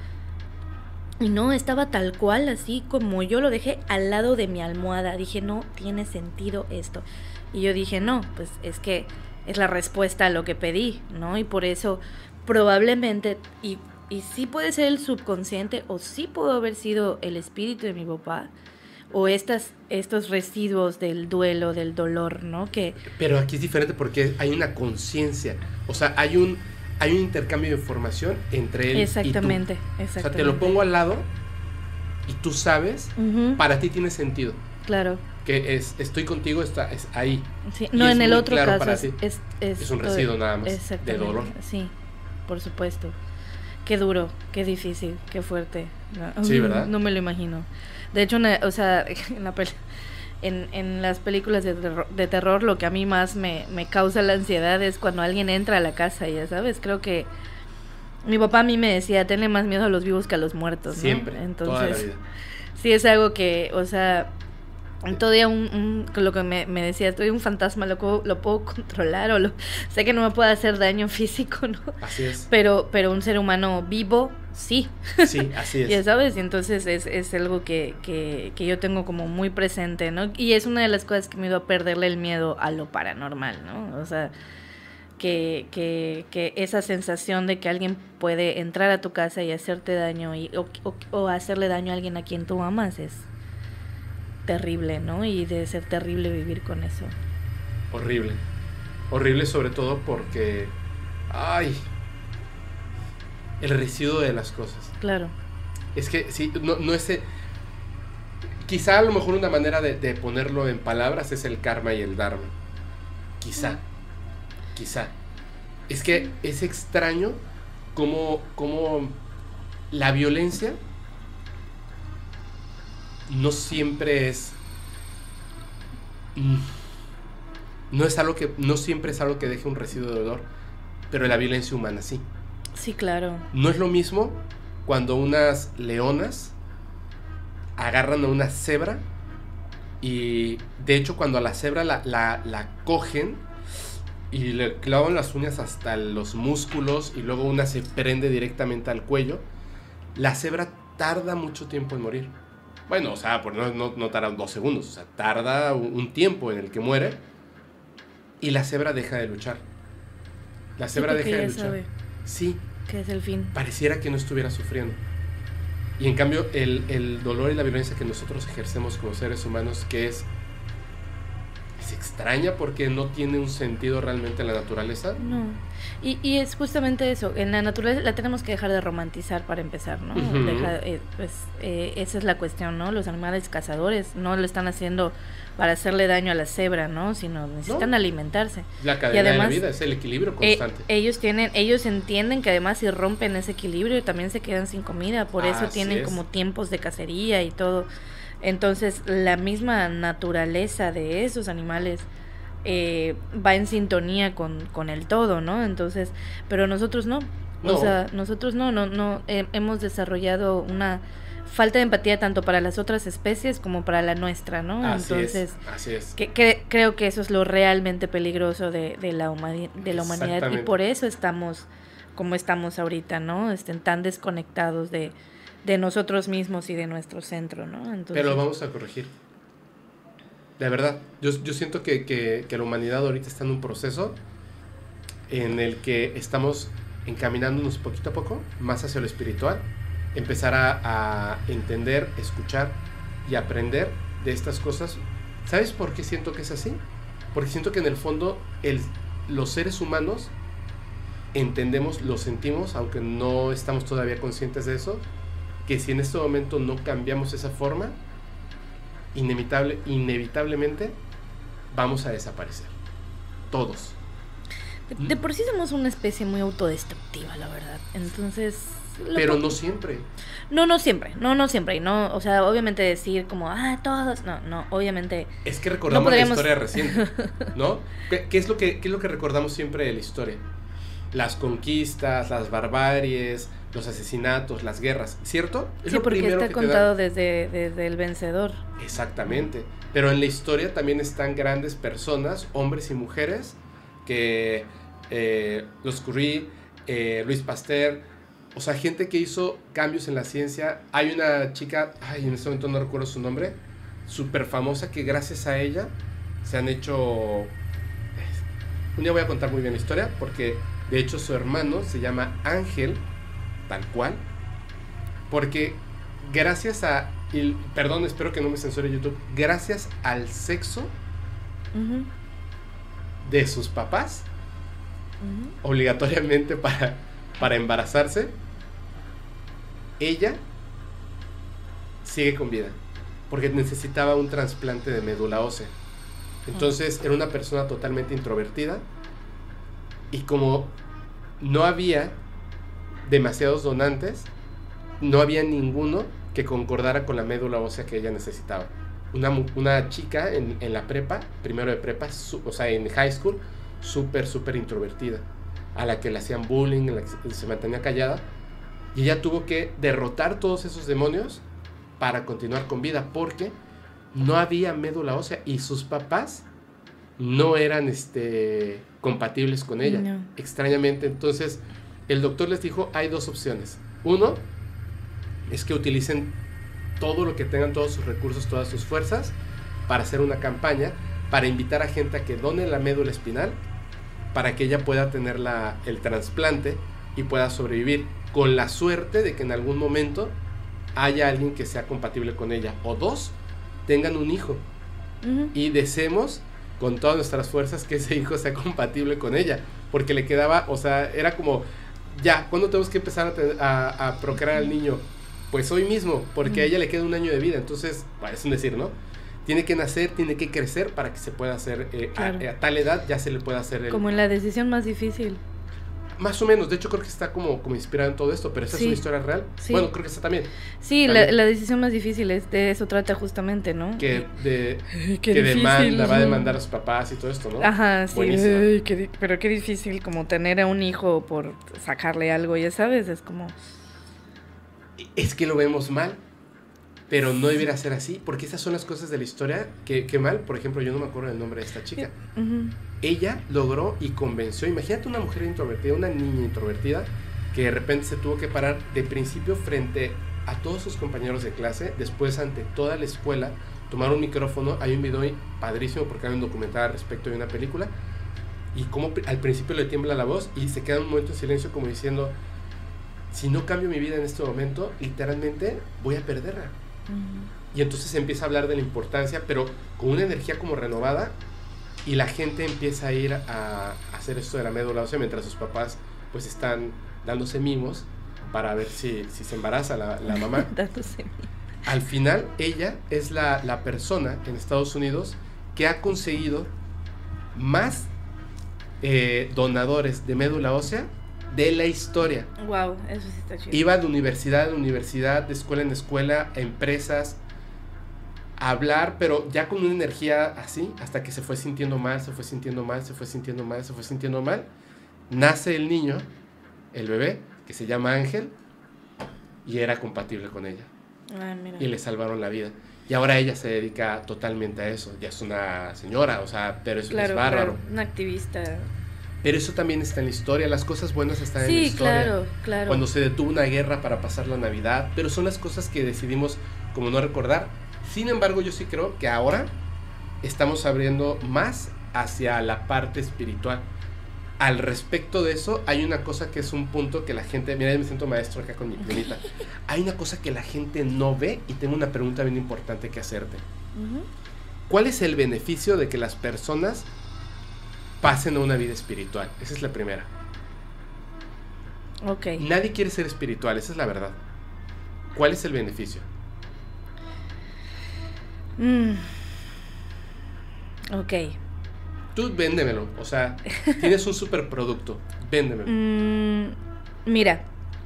Y no, estaba tal cual, así como yo lo dejé al lado de mi almohada. Dije, no tiene sentido esto. Y yo dije, no, pues es que es la respuesta a lo que pedí, ¿no? Y por eso probablemente, y, y sí puede ser el subconsciente, o sí pudo haber sido el espíritu de mi papá, o estas, estos residuos del duelo, del dolor, ¿no? Que... Pero aquí es diferente porque hay una conciencia, o sea, hay un... hay un intercambio de información entre él exactamente, y tú. Exactamente. O sea, te lo pongo al lado y tú sabes, uh-huh. para ti tiene sentido. Claro. Que es, estoy contigo, está, es ahí. Sí. No, en el otro claro caso es, es, es... Es un residuo nada más de dolor. Sí, por supuesto. Qué duro, qué difícil, qué fuerte. No, sí, ¿verdad? No me lo imagino. De hecho, una, o sea, en la peli... En, en las películas de terror, de terror lo que a mí más me, me causa la ansiedad es cuando alguien entra a la casa, ya sabes, creo que mi papá a mí me decía, tenle más miedo a los vivos que a los muertos, ¿no? Siempre, entonces, toda la vida. Sí es algo que, o sea, todavía un, un lo que me, me decía, estoy un fantasma, lo, lo puedo controlar o lo, sé que no me puede hacer daño físico, ¿no? Así es. Pero, pero un ser humano vivo, sí. Sí, así es. Ya sabes, y entonces es, es algo que, que, que yo tengo como muy presente, ¿no? Y es una de las cosas que me dio a perderle el miedo a lo paranormal, ¿no? O sea, que, que, que esa sensación de que alguien puede entrar a tu casa y hacerte daño y, o, o, o hacerle daño a alguien a quien tú amas es terrible, ¿no? Y debe ser terrible vivir con eso. Horrible. Horrible sobre todo porque... ¡Ay! El residuo de las cosas. Claro. Es que sí, no, no es... Quizá a lo mejor una manera de, de ponerlo en palabras es el karma y el dharma. Quizá. Mm. Quizá. Es que es extraño cómo, cómo la violencia no siempre es... No es algo que... No siempre es algo que deje un residuo de dolor, pero la violencia humana sí. Sí, claro. No es lo mismo cuando unas leonas agarran a una cebra y de hecho cuando a la cebra la, la, la cogen y le clavan las uñas hasta los músculos y luego una se prende directamente al cuello, la cebra tarda mucho tiempo en morir. Bueno, o sea, por no, no, no tarda dos segundos, o sea, tarda un, un tiempo en el que muere y la cebra deja de luchar. La cebra sí, deja de luchar. Sabe. Sí. Que es el fin. Pareciera que no estuviera sufriendo. Y en cambio, el, el dolor y la violencia que nosotros ejercemos como seres humanos, que es, es extraña porque no tiene un sentido realmente en la naturaleza. No. Y, y es justamente eso. En la naturaleza la tenemos que dejar de romantizar para empezar, ¿no? Uh-huh. Deja, eh, pues, eh, esa es la cuestión, ¿no? Los animales cazadores no lo están haciendo para hacerle daño a la cebra, ¿no? Sino necesitan no. alimentarse. La cadena y además, de la vida es el equilibrio constante. Eh, ellos tienen, ellos entienden que además si rompen ese equilibrio también se quedan sin comida, por eso Así tienen es. como tiempos de cacería y todo. Entonces la misma naturaleza de esos animales eh, va en sintonía con, con el todo, ¿no? Entonces, pero nosotros no. no. O sea, nosotros no, no, no eh, hemos desarrollado una falta de empatía tanto para las otras especies como para la nuestra, ¿no? Así Entonces, es, así es. Que, que, creo que eso es lo realmente peligroso de, de, la, humani de la humanidad y por eso estamos como estamos ahorita, ¿no? Estén tan desconectados de, de nosotros mismos y de nuestro centro, ¿no? Entonces, pero lo vamos a corregir. De verdad, yo, yo siento que, que, que la humanidad ahorita está en un proceso en el que estamos encaminándonos poquito a poco más hacia lo espiritual, empezar a, a entender, escuchar y aprender de estas cosas. ¿Sabes por qué siento que es así? Porque siento que en el fondo el, los seres humanos entendemos, lo sentimos, aunque no estamos todavía conscientes de eso, que si en este momento no cambiamos esa forma, inevitable, inevitablemente vamos a desaparecer. Todos. De, de por sí somos una especie muy autodestructiva, la verdad. Entonces... Pero no siempre. No, no siempre, no, no siempre. Y no, o sea, obviamente decir como, ah, todos, no, no, obviamente. Es que recordamos no podríamos... la historia reciente, ¿no? ¿Qué, qué, es lo que, ¿Qué es lo que recordamos siempre de la historia? Las conquistas, las barbaries, los asesinatos, las guerras, ¿cierto? Es sí, porque está contado desde, desde el vencedor. Exactamente. Pero en la historia también están grandes personas, hombres y mujeres, que eh, los Curie, eh, Luis Pasteur, o sea, gente que hizo cambios en la ciencia. Hay una chica, ay, en este momento no recuerdo su nombre, súper famosa, que gracias a ella se han hecho... Un día voy a contar muy bien la historia, porque de hecho su hermano se llama Ángel, tal cual, porque gracias a... Y, perdón, espero que no me censure YouTube. Gracias al sexo uh-huh. de sus papás, uh-huh. obligatoriamente para, para embarazarse, ella sigue con vida, porque necesitaba un trasplante de médula ósea. Entonces era una persona totalmente introvertida, y como no había demasiados donantes, no había ninguno que concordara con la médula ósea que ella necesitaba. Una, una chica en, en la prepa, primero de prepa, su, o sea, en high school, súper, súper introvertida, a la que le hacían bullying, a la que se mantenía callada. Y ella tuvo que derrotar todos esos demonios para continuar con vida, porque no había médula ósea y sus papás no eran este, compatibles con ella, no. extrañamente. Entonces el doctor les dijo, hay dos opciones. Uno es que utilicen todo lo que tengan, todos sus recursos, todas sus fuerzas, para hacer una campaña, para invitar a gente a que done la médula espinal, para que ella pueda tener la, el trasplante y pueda sobrevivir, con la suerte de que en algún momento haya alguien que sea compatible con ella, o dos, tengan un hijo, uh-huh. y deseemos con todas nuestras fuerzas que ese hijo sea compatible con ella, porque le quedaba, o sea, era como, ya, ¿cuándo tenemos que empezar a, tener, a, a procrear al niño? Pues hoy mismo, porque uh-huh. a ella le queda un año de vida. Entonces, bueno, es un decir, ¿no? Tiene que nacer, tiene que crecer para que se pueda hacer, eh, claro. a, a tal edad ya se le pueda hacer el... Como en la decisión más difícil. Más o menos, de hecho creo que está como, como inspirado en todo esto, pero esa sí. es una historia real. Sí. Bueno, creo que está también. Sí, también. La, la decisión más difícil es de eso trata justamente, ¿no? Que, de, Qué que difícil, demanda, ¿no? va a demandar a sus papás y todo esto, ¿no? Ajá, sí. Ay, qué, pero qué difícil como tener a un hijo por sacarle algo, ya sabes, es como... Es que lo vemos mal, pero no debería ser así, porque esas son las cosas de la historia que, que mal. Por ejemplo, yo no me acuerdo del nombre de esta chica. Uh-huh. Ella logró y convenció, imagínate una mujer introvertida, una niña introvertida, que de repente se tuvo que parar de principio frente a todos sus compañeros de clase, después ante toda la escuela, tomar un micrófono. Hay un video padrísimo porque hay un documental al respecto de una película, y como al principio le tiembla la voz y se queda un momento en silencio como diciendo, si no cambio mi vida en este momento, literalmente voy a perderla. Uh-huh. Y entonces empieza a hablar de la importancia, pero con una energía como renovada, y la gente empieza a ir a, a hacer esto de la médula ósea mientras sus papás pues están dándose mimos para ver si, si se embaraza la, la mamá. Dándose. Al final ella es la, la persona en Estados Unidos que ha conseguido más eh, donadores de médula ósea de la historia. Wow, eso sí está chido. Iba de universidad en universidad, de escuela en escuela, a empresas, a hablar, pero ya con una energía así, hasta que se fue sintiendo mal, se fue sintiendo mal, se fue sintiendo mal, se fue sintiendo mal. Nace el niño, el bebé, que se llama Ángel, y era compatible con ella. Ah, mira. Y le salvaron la vida. Y ahora ella se dedica totalmente a eso. Ya es una señora, o sea, pero eso Claro, es bárbaro. claro, una activista. Pero eso también está en la historia, las cosas buenas están en la Sí, historia. claro, claro. Cuando se detuvo una guerra para pasar la Navidad, pero son las cosas que decidimos como no recordar. Sin embargo, yo sí creo que ahora estamos abriendo más hacia la parte espiritual. Al respecto de eso, hay una cosa que es un punto que la gente... Mira, yo me siento maestro acá con mi primita. Hay una cosa que la gente no ve y tengo una pregunta bien importante que hacerte. Uh-huh. ¿Cuál es el beneficio de que las personas pasen a una vida espiritual? Esa es la primera. Ok. Nadie quiere ser espiritual, esa es la verdad. ¿Cuál es el beneficio? Mm. Ok. Tú véndemelo, o sea, tienes un superproducto, véndemelo. Mm, mira,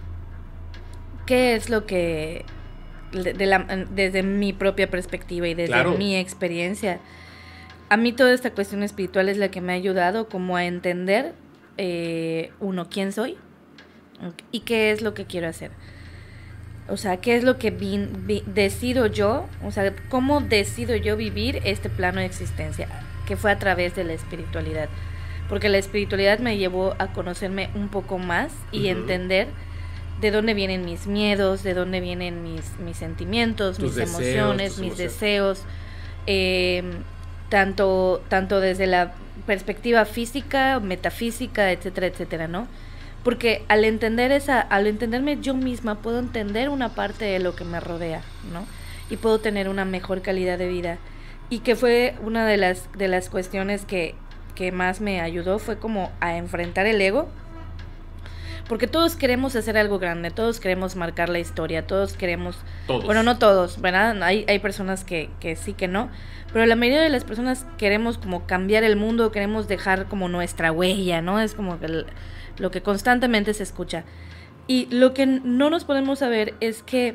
¿qué es lo que, de, de la, desde mi propia perspectiva y desde Claro. mi experiencia, a mí toda esta cuestión espiritual es la que me ha ayudado como a entender, eh, uno, quién soy y qué es lo que quiero hacer. O sea, qué es lo que vi, vi, decido yo, o sea, cómo decido yo vivir este plano de existencia, que fue a través de la espiritualidad. Porque la espiritualidad me llevó a conocerme un poco más y uh-huh. entender de dónde vienen mis miedos, de dónde vienen mis, mis sentimientos, tus mis deseos, emociones, mis emociones. deseos, eh, tanto, tanto desde la perspectiva física, metafísica, etcétera, etcétera, ¿no? Porque al entender esa, al entenderme yo misma, puedo entender una parte de lo que me rodea, ¿no? Y puedo tener una mejor calidad de vida. Y que fue una de las, de las cuestiones que, que más me ayudó, fue como a enfrentar el ego. Porque todos queremos hacer algo grande, todos queremos marcar la historia, todos queremos... Todos. Bueno, no todos, ¿verdad? Hay, hay personas que, que sí, que no. Pero la mayoría de las personas queremos como cambiar el mundo, queremos dejar como nuestra huella, ¿no? Es como el, lo que constantemente se escucha. Y lo que no nos podemos saber es que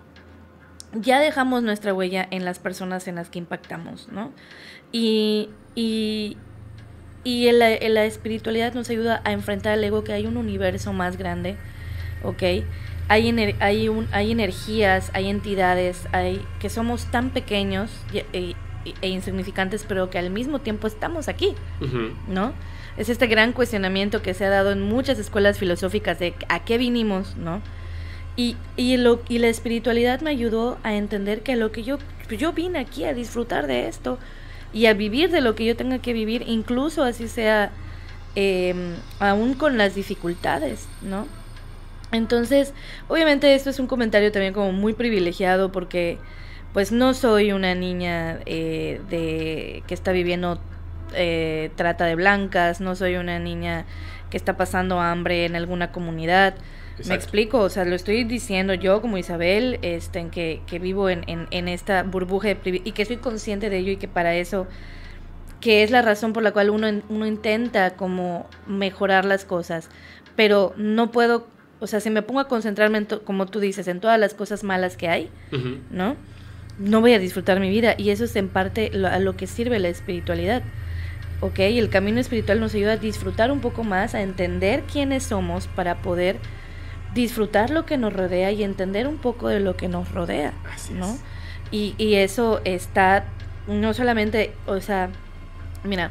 ya dejamos nuestra huella en las personas en las que impactamos, ¿no? Y, y, y en, la, en la espiritualidad nos ayuda a enfrentar el ego, que hay un universo más grande, ¿ok? Hay, ener, hay, un, hay energías, hay entidades, hay, que somos tan pequeños y, e, e insignificantes, pero que al mismo tiempo estamos aquí, uh-huh. ¿no? Es este gran cuestionamiento que se ha dado en muchas escuelas filosóficas de a qué vinimos, ¿no? Y, y, lo, y la espiritualidad me ayudó a entender que lo que yo, yo vine aquí a disfrutar de esto y a vivir de lo que yo tenga que vivir, incluso así sea, eh, aún con las dificultades, ¿no? Entonces, obviamente esto es un comentario también como muy privilegiado porque pues no soy una niña eh, de que está viviendo eh, trata de blancas, no soy una niña que está pasando hambre en alguna comunidad. Exacto. Me explico, o sea, lo estoy diciendo yo como Isabel, este, en que, que vivo en, en, en esta burbuja de privilegio y que soy consciente de ello y que para eso, que es la razón por la cual uno, uno intenta como mejorar las cosas, pero no puedo, o sea, si me pongo a concentrarme, en to, como tú dices, en todas las cosas malas que hay, uh-huh. ¿no? No voy a disfrutar mi vida y eso es en parte lo, a lo que sirve la espiritualidad. Ok, el camino espiritual nos ayuda a disfrutar un poco más, a entender quiénes somos para poder disfrutar lo que nos rodea y entender un poco de lo que nos rodea, Así ¿no? Es. Y, y eso está, no solamente, o sea, mira,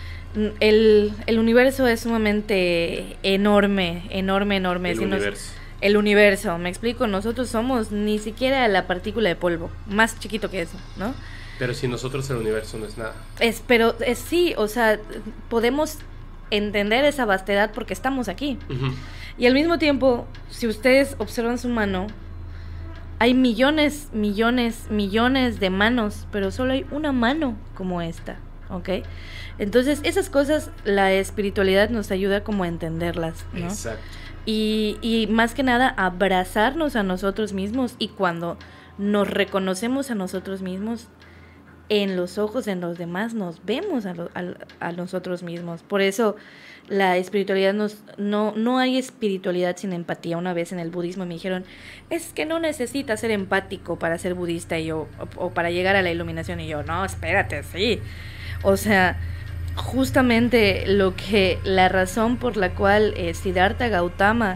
el, el universo es sumamente enorme, enorme, enorme. El si universo. Nos, el universo, me explico, nosotros somos ni siquiera la partícula de polvo, más chiquito que eso, ¿no? Pero si nosotros el universo no es nada. Es, pero es, sí, o sea, podemos entender esa vastedad porque estamos aquí. Uh-huh. Y al mismo tiempo, si ustedes observan su mano, hay millones, millones, millones de manos, pero solo hay una mano como esta, ¿ok? Entonces, esas cosas, la espiritualidad nos ayuda como a entenderlas, ¿no? Exacto. Y, y más que nada, abrazarnos a nosotros mismos, y cuando nos reconocemos a nosotros mismos, en los ojos de los demás nos vemos a, lo, a, a nosotros mismos. Por eso la espiritualidad nos, no, no hay espiritualidad sin empatía. Una vez en el budismo me dijeron, es que no necesitas ser empático para ser budista, y yo, o, o para llegar a la iluminación, y yo, no, espérate, sí. O sea, justamente lo que, la razón por la cual eh, Siddhartha Gautama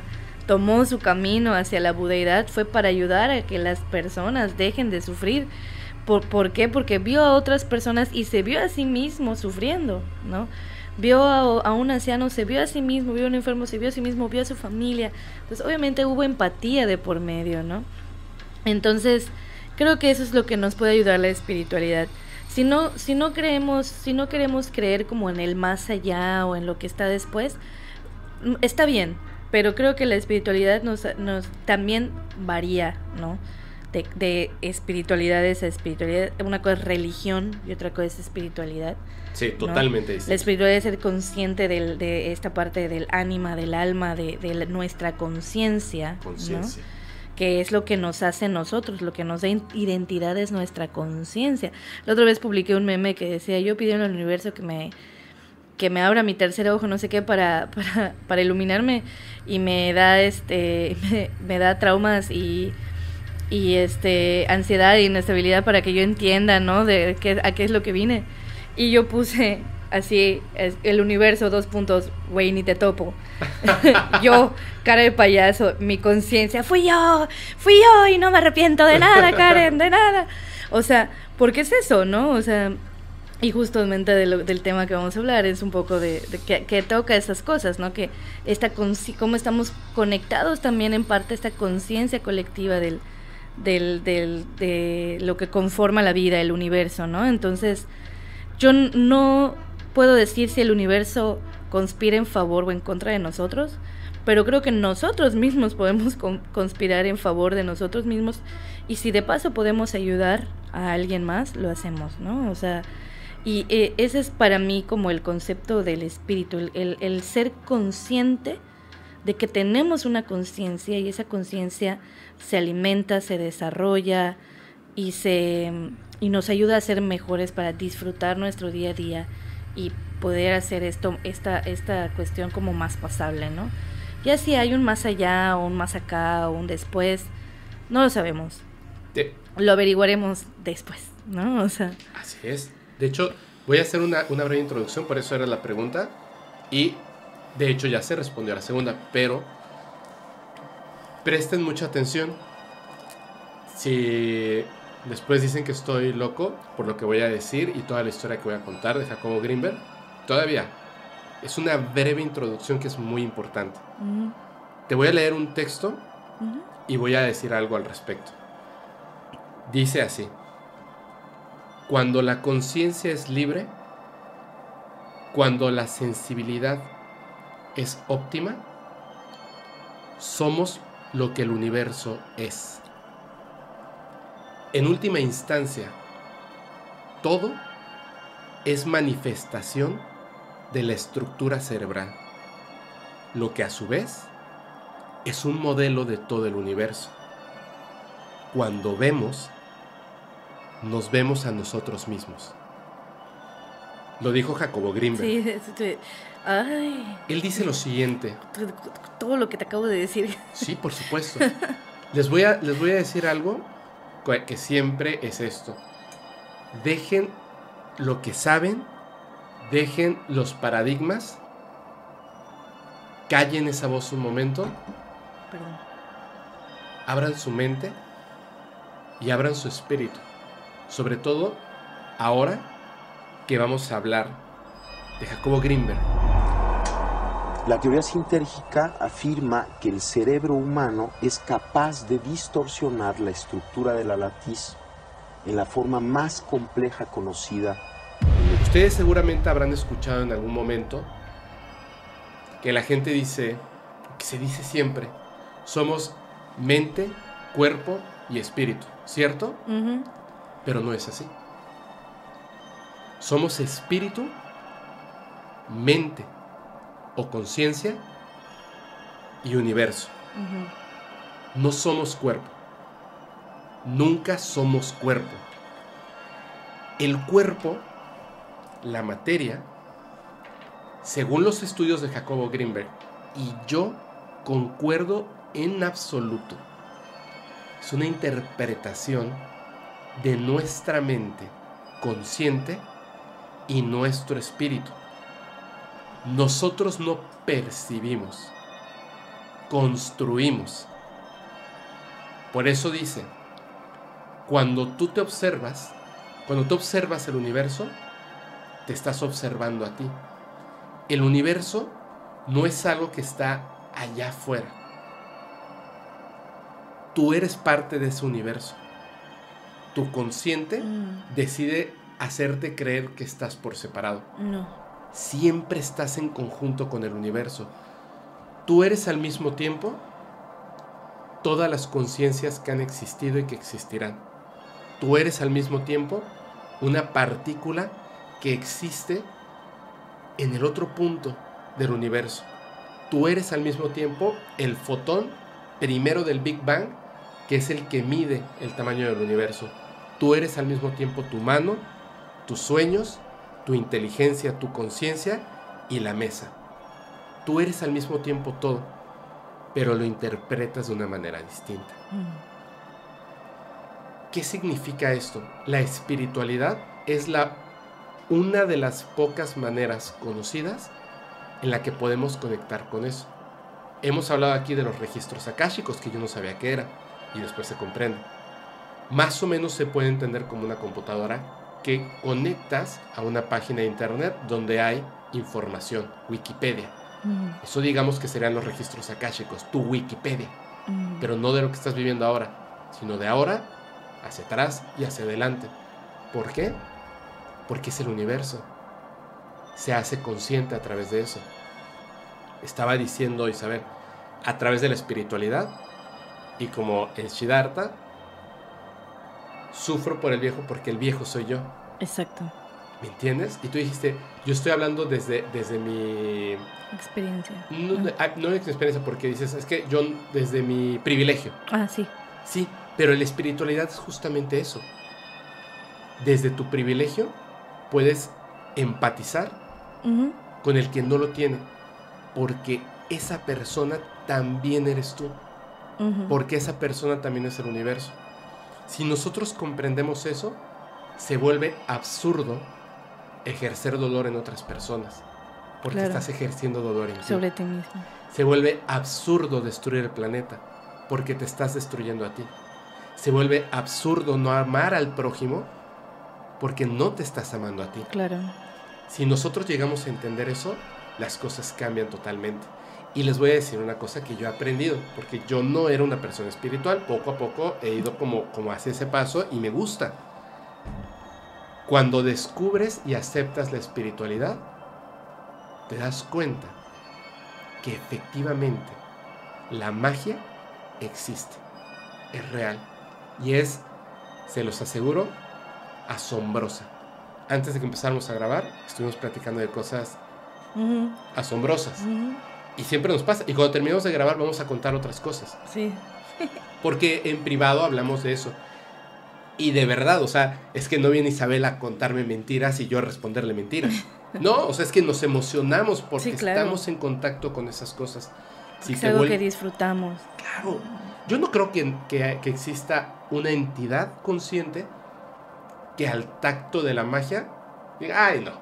tomó su camino hacia la budeidad fue para ayudar a que las personas dejen de sufrir. ¿Por, ¿Por qué? Porque vio a otras personas y se vio a sí mismo sufriendo, ¿no? Vio a, a un anciano, se vio a sí mismo, vio a un enfermo, se vio a sí mismo, vio a su familia. Pues obviamente hubo empatía de por medio, ¿no? Entonces, creo que eso es lo que nos puede ayudar la espiritualidad. Si no, si no creemos, si no queremos creer como en el más allá o en lo que está después, está bien, pero creo que la espiritualidad nos, nos también varía, ¿no? De, de espiritualidades a espiritualidad. Una cosa es religión y otra cosa es espiritualidad. Sí, totalmente. ¿No? La espiritualidad es ser consciente del, de esta parte del ánima, del alma, de, de la, nuestra conciencia. Conciencia. ¿No? Que es lo que nos hace nosotros, lo que nos da identidad es nuestra conciencia. La otra vez publiqué un meme que decía, yo pido al universo que me, que me abra mi tercer ojo, no sé qué, para, para, para iluminarme, y me da este me, me da traumas y, y este ansiedad y inestabilidad para que yo entienda, ¿no? De qué, a qué es lo que vine. Y yo puse así, el universo, dos puntos, güey, ni te topo. Yo, cara de payaso, mi conciencia, fui yo, fui yo y no me arrepiento de nada, Karen, de nada. O sea, porque es eso, ¿no? O sea, y justamente de lo, del tema que vamos a hablar es un poco de, de que, que toca esas cosas, ¿no? Que esta cómo estamos conectados también en parte esta conciencia colectiva del, del, del, de lo que conforma la vida, el universo, ¿no? Entonces, yo no puedo decir si el universo conspira en favor o en contra de nosotros, pero creo que nosotros mismos podemos con, conspirar en favor de nosotros mismos, y si de paso podemos ayudar a alguien más, lo hacemos, ¿no? O sea, y eh, ese es para mí como el concepto del espíritu, el, el, el ser consciente de que tenemos una conciencia, y esa conciencia se alimenta, se desarrolla y se y nos ayuda a ser mejores para disfrutar nuestro día a día y poder hacer esto, esta, esta cuestión como más pasable, ¿no? Ya si hay un más allá, o un más acá, o un después, no lo sabemos. De... Lo averiguaremos después, ¿no? O sea... Así es. De hecho, voy a hacer una, una breve introducción, por eso era la pregunta, y de hecho ya se respondió a la segunda, pero presten mucha atención. Si después dicen que estoy loco por lo que voy a decir y toda la historia que voy a contar de Jacobo Grinberg, todavía es una breve introducción que es muy importante. Uh-huh. Te voy a leer un texto uh-huh. y voy a decir algo al respecto. Dice así: cuando la conciencia es libre, cuando la sensibilidad es óptima, somos lo que el universo es. En última instancia, todo es manifestación de la estructura cerebral, lo que a su vez es un modelo de todo el universo. Cuando vemos, nos vemos a nosotros mismos. Lo dijo Jacobo Grinberg. Sí, sí, ay. Él dice lo siguiente. Todo lo que te acabo de decir. Sí, por supuesto. Les voy a, les voy a decir algo que siempre es esto. Dejen lo que saben, dejen los paradigmas, callen esa voz un momento, Perdón. abran su mente y abran su espíritu. Sobre todo ahora que vamos a hablar de Jacobo Grinberg. La teoría sintérgica afirma que el cerebro humano es capaz de distorsionar la estructura de la latiz en la forma más compleja conocida. Ustedes seguramente habrán escuchado en algún momento que la gente dice, que se dice siempre, somos mente, cuerpo y espíritu, ¿cierto? Uh-huh. Pero no es así. Somos espíritu, mente o conciencia y universo. Uh-huh. No somos cuerpo. Nunca somos cuerpo. El cuerpo, la materia, según los estudios de Jacobo Grinberg, y yo concuerdo en absoluto, es una interpretación de nuestra mente consciente y nuestro espíritu. Nosotros no percibimos, construimos. Por eso dice, cuando tú te observas, cuando tú observas el universo, te estás observando a ti. El universo no es algo que está allá afuera. Tú eres parte de ese universo. Tu consciente mm. decide hacerte creer que estás por separado. No. Siempre estás en conjunto con el universo. Tú eres al mismo tiempo todas las conciencias que han existido y que existirán. Tú eres al mismo tiempo una partícula que existe en el otro punto del universo. Tú eres al mismo tiempo el fotón primero del Big Bang, que es el que mide el tamaño del universo. Tú eres al mismo tiempo tu mano, tus sueños, tu inteligencia, tu conciencia y la mesa. Tú eres al mismo tiempo todo, pero lo interpretas de una manera distinta. Mm. ¿Qué significa esto? La espiritualidad es la, una de las pocas maneras conocidas en la que podemos conectar con eso. Hemos hablado aquí de los registros akáshicos, que yo no sabía qué era, y después se comprende. Más o menos se puede entender como una computadora que conectas a una página de internet donde hay información, Wikipedia. Mm. Eso digamos que serían los registros akáshicos, tu Wikipedia, mm. pero no de lo que estás viviendo ahora, sino de ahora hacia atrás y hacia adelante. ¿Por qué? Porque es el universo. Se hace consciente a través de eso. Estaba diciendo Isabel, a través de la espiritualidad, y como el Siddhartha, sufro por el viejo porque el viejo soy yo. Exacto. ¿Me entiendes? Y tú dijiste, yo estoy hablando desde, desde mi... experiencia. No, no. no de experiencia, porque dices, es que yo desde mi privilegio. Ah, sí. Sí, pero la espiritualidad es justamente eso. Desde tu privilegio puedes empatizar uh-huh. con el que no lo tiene, porque esa persona también eres tú, uh-huh. porque esa persona también es el universo. Si nosotros comprendemos eso, se vuelve absurdo ejercer dolor en otras personas, porque claro. estás ejerciendo dolor en ti. Sobre ti mismo. Se vuelve absurdo destruir el planeta, porque te estás destruyendo a ti. Se vuelve absurdo no amar al prójimo, porque no te estás amando a ti. Claro. Si nosotros llegamos a entender eso, las cosas cambian totalmente. Y les voy a decir una cosa que yo he aprendido, porque yo no era una persona espiritual, poco a poco he ido como, como hacia ese paso y me gusta. Cuando descubres y aceptas la espiritualidad, te das cuenta que efectivamente la magia existe, es real y es, se los aseguro, asombrosa. Antes de que empezáramos a grabar, estuvimos platicando de cosas uh-huh. asombrosas. Uh-huh. Y siempre nos pasa. Y cuando terminamos de grabar, vamos a contar otras cosas. Sí. Porque en privado hablamos de eso. Y de verdad, o sea, es que no viene Isabel a contarme mentiras y yo a responderle mentiras. No, o sea, es que nos emocionamos porque sí, claro. estamos en contacto con esas cosas. Si es algo vuelve... que disfrutamos. Claro. Yo no creo que, que, que exista una entidad consciente que al tacto de la magia diga, ay, no.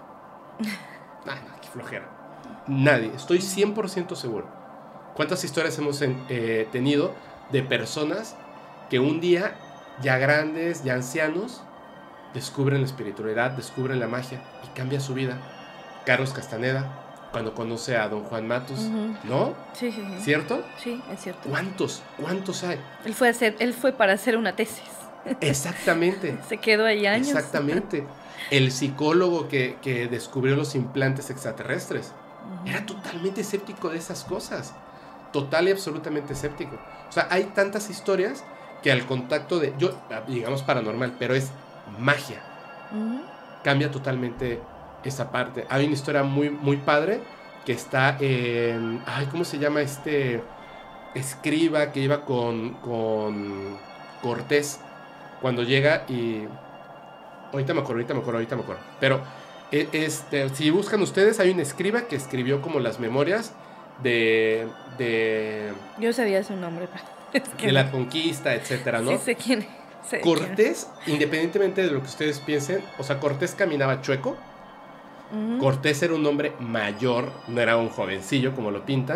Ay, no, qué flojera. Nadie. Estoy cien por ciento seguro. ¿Cuántas historias hemos eh, tenido de personas que un día, ya grandes, ya ancianos, descubren la espiritualidad, descubren la magia y cambia su vida? Carlos Castaneda, cuando conoce a don Juan Matus, uh-huh. ¿no? Sí, sí, sí. ¿Cierto? Sí, es cierto. ¿Cuántos? ¿Cuántos hay? Él fue, a hacer, él fue para hacer una tesis. Exactamente. Se quedó ahí años. Exactamente. El psicólogo que, que descubrió los implantes extraterrestres uh-huh. era totalmente escéptico de esas cosas. Total y absolutamente escéptico. O sea, hay tantas historias que al contacto de, yo, digamos paranormal, pero es magia. Uh-huh. Cambia totalmente esa parte. Hay una historia muy, muy padre que está en, ay, ¿cómo se llama este escriba que iba con, con Cortés? Cuando llega y... Ahorita me acuerdo, ahorita me acuerdo, ahorita me acuerdo. Pero, este, si buscan ustedes, hay un escriba que escribió como las memorias de... de Yo sabía su nombre. Es que de no. la conquista, etcétera, ¿no? Sí, sé quién es. Sé Cortés, quién es. Independientemente de lo que ustedes piensen, o sea, Cortés caminaba chueco. Uh-huh. Cortés era un hombre mayor, no era un jovencillo como lo pintan. No.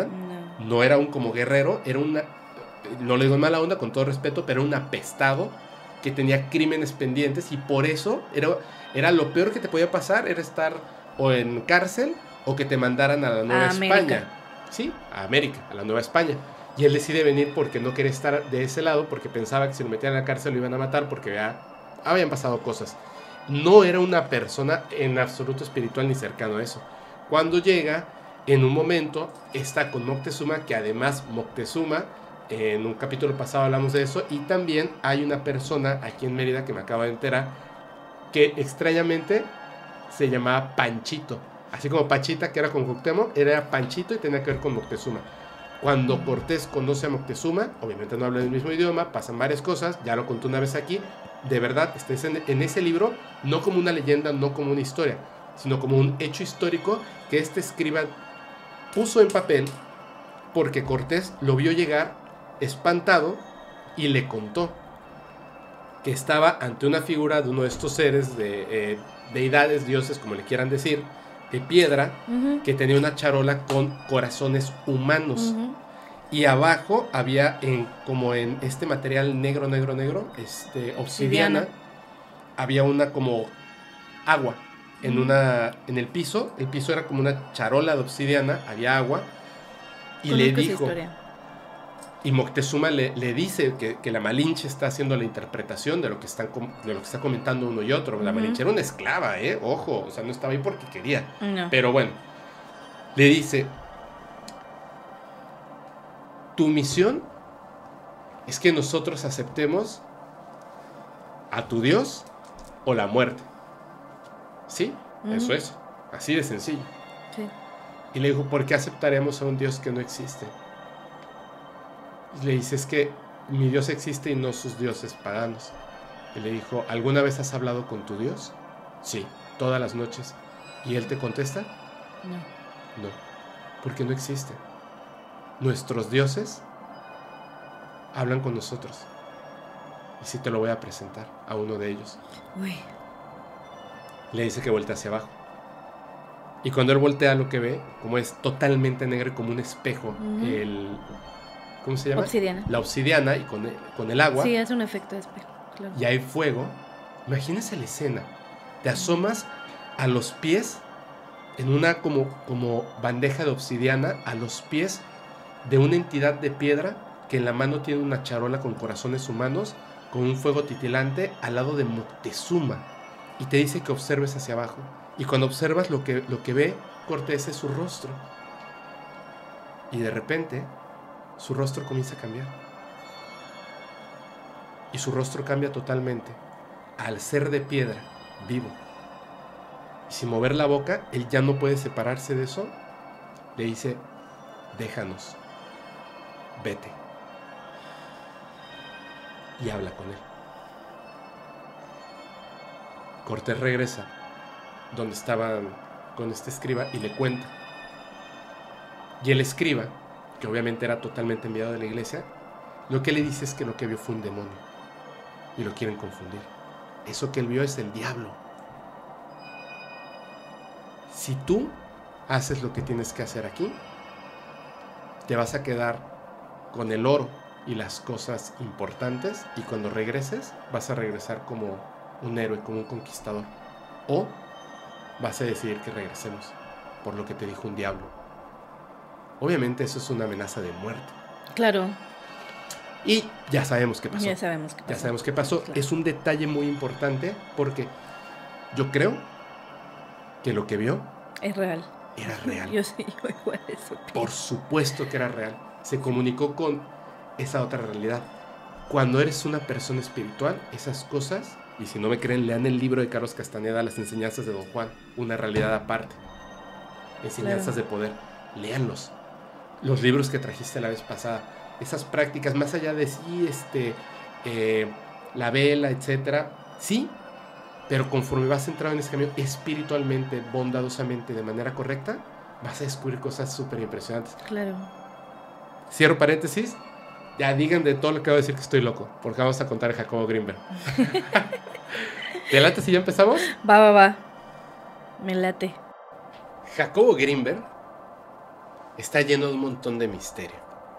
No era un como guerrero, era una, no le digo en mala onda, con todo respeto, pero era un apestado que tenía crímenes pendientes y por eso era, era lo peor que te podía pasar, era estar o en cárcel o que te mandaran a la Nueva A España. América. Sí, a América, a la Nueva España. Y él decide venir porque no quería estar de ese lado, porque pensaba que si lo metían a la cárcel lo iban a matar porque ya habían pasado cosas. No era una persona en absoluto espiritual ni cercano a eso. Cuando llega, en un momento, está con Moctezuma, que además Moctezuma, en un capítulo pasado hablamos de eso, y también hay una persona aquí en Mérida que me acabo de enterar, que extrañamente se llamaba Panchito. Así como Pachita, que era con Cuauhtémoc, era Panchito y tenía que ver con Moctezuma. Cuando Cortés conoce a Moctezuma, obviamente no hablan el mismo idioma, pasan varias cosas, ya lo conté una vez aquí, de verdad, estés en, en ese libro, no como una leyenda, no como una historia, sino como un hecho histórico que este escriba puso en papel porque Cortés lo vio llegar espantado y le contó que estaba ante una figura de uno de estos seres, de eh, deidades, dioses, como le quieran decir, de piedra, uh-huh. que tenía una charola con corazones humanos. Uh-huh. Y abajo había, en, como en este material negro, negro, negro, este, obsidiana, obsidiana. Había una como agua en, uh-huh. una, en el piso. El piso era como una charola de obsidiana, había agua. Y Conozco le dijo... Y Moctezuma le, le dice que, que la Malinche está haciendo la interpretación de lo que, están, de lo que está comentando uno y otro. La uh-huh. Malinche era una esclava, ¿eh? Ojo, o sea, no estaba ahí porque quería. No. Pero bueno, le dice, tu misión es que nosotros aceptemos a tu Dios o la muerte. ¿Sí? Uh-huh. Eso es. Así de sencillo. Sí. Y le dijo, ¿por qué aceptaremos a un Dios que no existe? Y le dice, es que mi Dios existe y no sus dioses paganos. Y le dijo, ¿alguna vez has hablado con tu Dios? Sí, todas las noches. ¿Y él te contesta? No. No, porque no existe. Nuestros dioses hablan con nosotros. Y sí te lo voy a presentar a uno de ellos. Uy. Le dice que voltea hacia abajo. Y cuando él voltea, lo que ve, como es totalmente negro y como un espejo, uh-huh. el... ¿Cómo se llama? Obsidiana. La obsidiana y con el, con el agua. Sí, es un efecto de espejo, claro. Y hay fuego. Imagínense la escena. Te asomas a los pies, en una como, como bandeja de obsidiana, a los pies de una entidad de piedra que en la mano tiene una charola con corazones humanos, con un fuego titilante al lado de Moctezuma. Y te dice que observes hacia abajo. Y cuando observas, lo que, lo que ve Cortés es su rostro. Y de repente... su rostro comienza a cambiar. Y su rostro cambia totalmente al ser de piedra, vivo. Y sin mover la boca, él ya no puede separarse de eso. Le dice, déjanos, vete. Y habla con él. Cortés regresa donde estaban con este escriba y le cuenta. Y el escriba, que obviamente era totalmente enviado de la iglesia, lo que le dice es que lo que vio fue un demonio y lo quieren confundir. Eso que él vio es el diablo. Si tú haces lo que tienes que hacer aquí, te vas a quedar con el oro y las cosas importantes, y cuando regreses vas a regresar como un héroe, como un conquistador, o vas a decidir que regresemos por lo que te dijo un diablo. Obviamente eso es una amenaza de muerte. Claro. Y ya sabemos qué pasó. Ya sabemos qué pasó. Ya sabemos qué pasó. Claro. Es un detalle muy importante porque yo creo que lo que vio... es real. Era real. Yo sí, yo igual eso. Por supuesto que era real. Se comunicó con esa otra realidad. Cuando eres una persona espiritual, esas cosas, y si no me creen, lean el libro de Carlos Castañeda, Las enseñanzas de Don Juan, una realidad aparte. Enseñanzas claro. de poder. Léanlos. Los libros que trajiste la vez pasada, esas prácticas, más allá de sí, este, eh, la vela, etcétera, sí, pero conforme vas entrando en ese camino espiritualmente, bondadosamente, de manera correcta, vas a descubrir cosas súper impresionantes. Claro. Cierro paréntesis, ya digan de todo lo que voy a decir que estoy loco, porque vamos a contar a Jacobo Grinberg. ¿Te late si ya empezamos? Va, va, va. Me late. Jacobo Grinberg está lleno de un montón de misterio.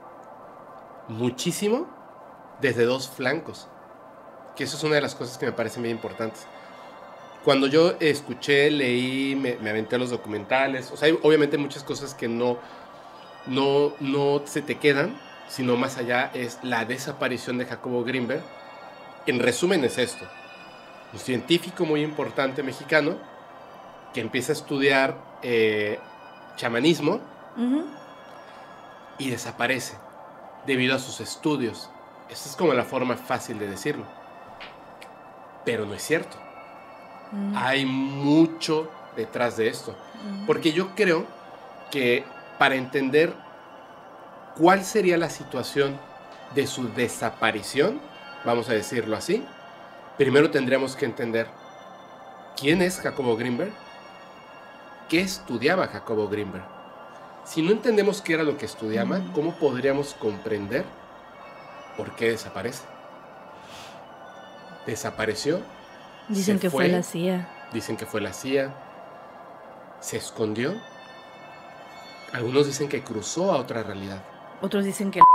Muchísimo desde dos flancos. Que eso es una de las cosas que me parecen bien importantes. Cuando yo escuché, leí, me, me aventé los documentales, o sea, hay obviamente muchas cosas que no, no, no se te quedan, sino más allá es la desaparición de Jacobo Grinberg. En resumen es esto: un científico muy importante mexicano que empieza a estudiar eh, chamanismo uh-huh. y desaparece debido a sus estudios. Esa es como la forma fácil de decirlo. Pero no es cierto. Uh-huh. Hay mucho detrás de esto. Uh-huh. Porque yo creo que para entender cuál sería la situación de su desaparición, vamos a decirlo así, primero tendríamos que entender quién es Jacobo Grinberg, qué estudiaba Jacobo Grinberg. Si no entendemos qué era lo que estudiaba, uh-huh. ¿cómo podríamos comprender por qué desaparece? Desapareció. Dicen que fue, fue la C I A. Dicen que fue la C I A. Se escondió. Algunos dicen que cruzó a otra realidad. Otros dicen que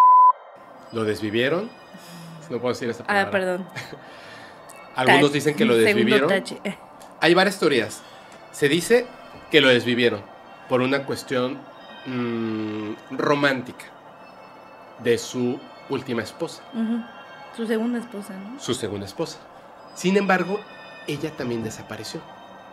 lo desvivieron. No puedo decir esa palabra. Ah, perdón. Algunos Tach, dicen que lo desvivieron. Hay varias teorías. Se dice que lo desvivieron por una cuestión mmm, romántica de su última esposa. Uh-huh. Su segunda esposa, ¿no? Su segunda esposa. Sin embargo, ella también desapareció.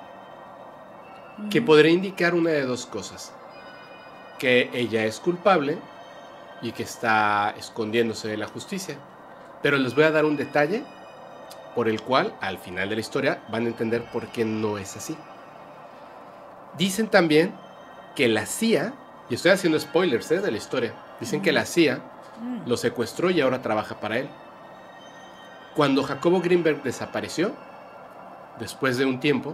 Uh-huh. Que podría indicar una de dos cosas: que ella es culpable y que está escondiéndose de la justicia. Pero les voy a dar un detalle por el cual, al final de la historia, van a entender por qué no es así. Dicen también que la C I A, y estoy haciendo spoilers ¿eh? de la historia, dicen uh-huh. que la C I A uh-huh. lo secuestró y ahora trabaja para él. Cuando Jacobo Grinberg desapareció, después de un tiempo,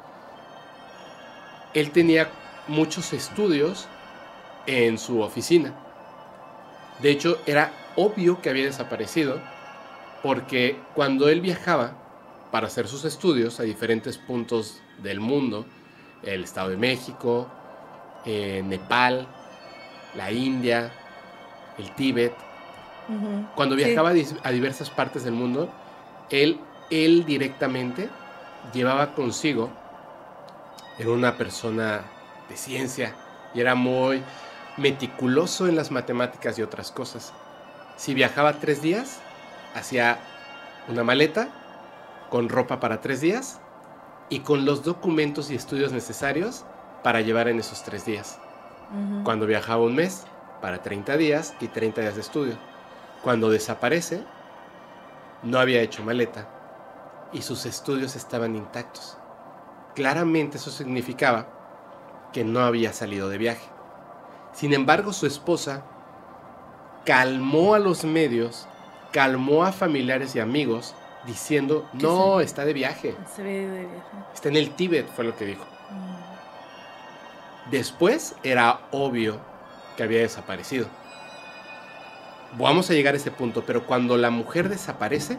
él tenía muchos estudios en su oficina. De hecho, era obvio que había desaparecido, porque cuando él viajaba para hacer sus estudios a diferentes puntos del mundo, el Estado de México, eh, Nepal, la India, el Tíbet, uh-huh. cuando viajaba sí. a diversas partes del mundo, él, él directamente llevaba consigo, era una persona de ciencia y era muy meticuloso en las matemáticas y otras cosas. Si viajaba tres días, hacía una maleta con ropa para tres días y con los documentos y estudios necesarios para llevar en esos tres días. Uh-huh. Cuando viajaba un mes, para treinta días y treinta días de estudio. Cuando desaparece, no había hecho maleta y sus estudios estaban intactos. Claramente eso significaba que no había salido de viaje. Sin embargo, su esposa calmó a los medios, calmó a familiares y amigos, diciendo, no, se, está de viaje. Se ve de viaje. Está en el Tíbet, fue lo que dijo. Mm. Después era obvio que había desaparecido. Vamos a llegar a ese punto, pero cuando la mujer desaparece,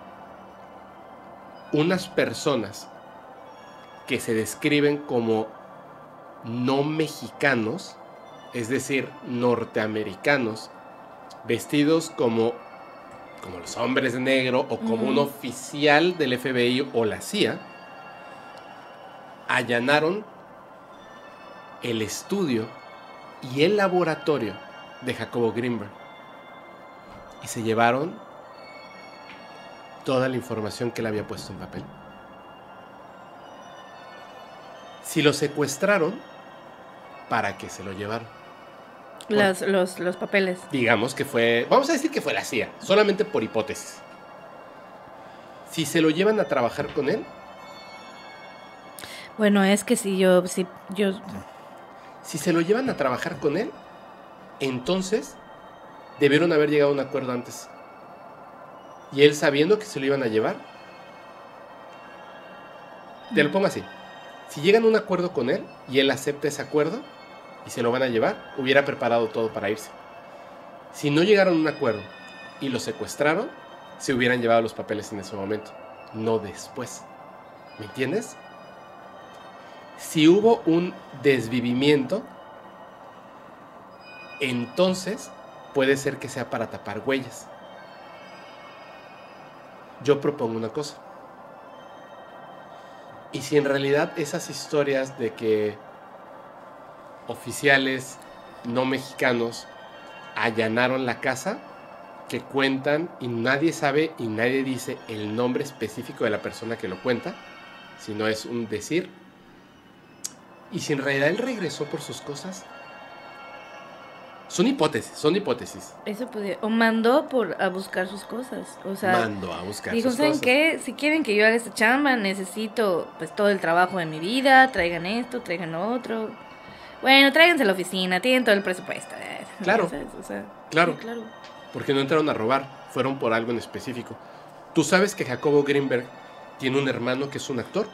unas personas que se describen como no mexicanos, es decir, norteamericanos, vestidos como, como los hombres de negro o como uh-huh. un oficial del F B I o la C I A, allanaron el estudio y el laboratorio de Jacobo Grinberg y se llevaron toda la información que él había puesto en papel. Si lo secuestraron, ¿para qué se lo llevaron? Los, los, los papeles. Digamos que fue, vamos a decir que fue la C I A, solamente por hipótesis. Si se lo llevan a trabajar con él. Bueno, es que si yo, si yo... Si se lo llevan a trabajar con él, entonces debieron haber llegado a un acuerdo antes. Y él, sabiendo que se lo iban a llevar, te lo pongo así. Si llegan a un acuerdo con él y él acepta ese acuerdo y se lo van a llevar, hubiera preparado todo para irse. Si no llegaron a un acuerdo y lo secuestraron, se hubieran llevado los papeles en ese momento, no después. ¿Me entiendes? Si hubo un desvivimiento, entonces puede ser que sea para tapar huellas. Yo propongo una cosa. ¿Y si en realidad esas historias de que oficiales no mexicanos allanaron la casa, que cuentan y nadie sabe y nadie dice el nombre específico de la persona que lo cuenta, sino es un decir? ¿Y si en realidad él regresó por sus cosas? Son hipótesis, son hipótesis. Eso podía, o mandó por a buscar sus cosas, o sea, mandó a buscar dijo, sus ¿saben cosas. qué? Si quieren que yo haga esta chamba, necesito pues todo el trabajo de mi vida, traigan esto, traigan lo otro. Bueno, tráiganse a la oficina, tienen todo el presupuesto. Claro, ¿sabes? O sea, claro, sí, claro. Porque no entraron a robar, fueron por algo en específico. ¿Tú sabes que Jacobo Greenberg tiene un hermano que es un actor?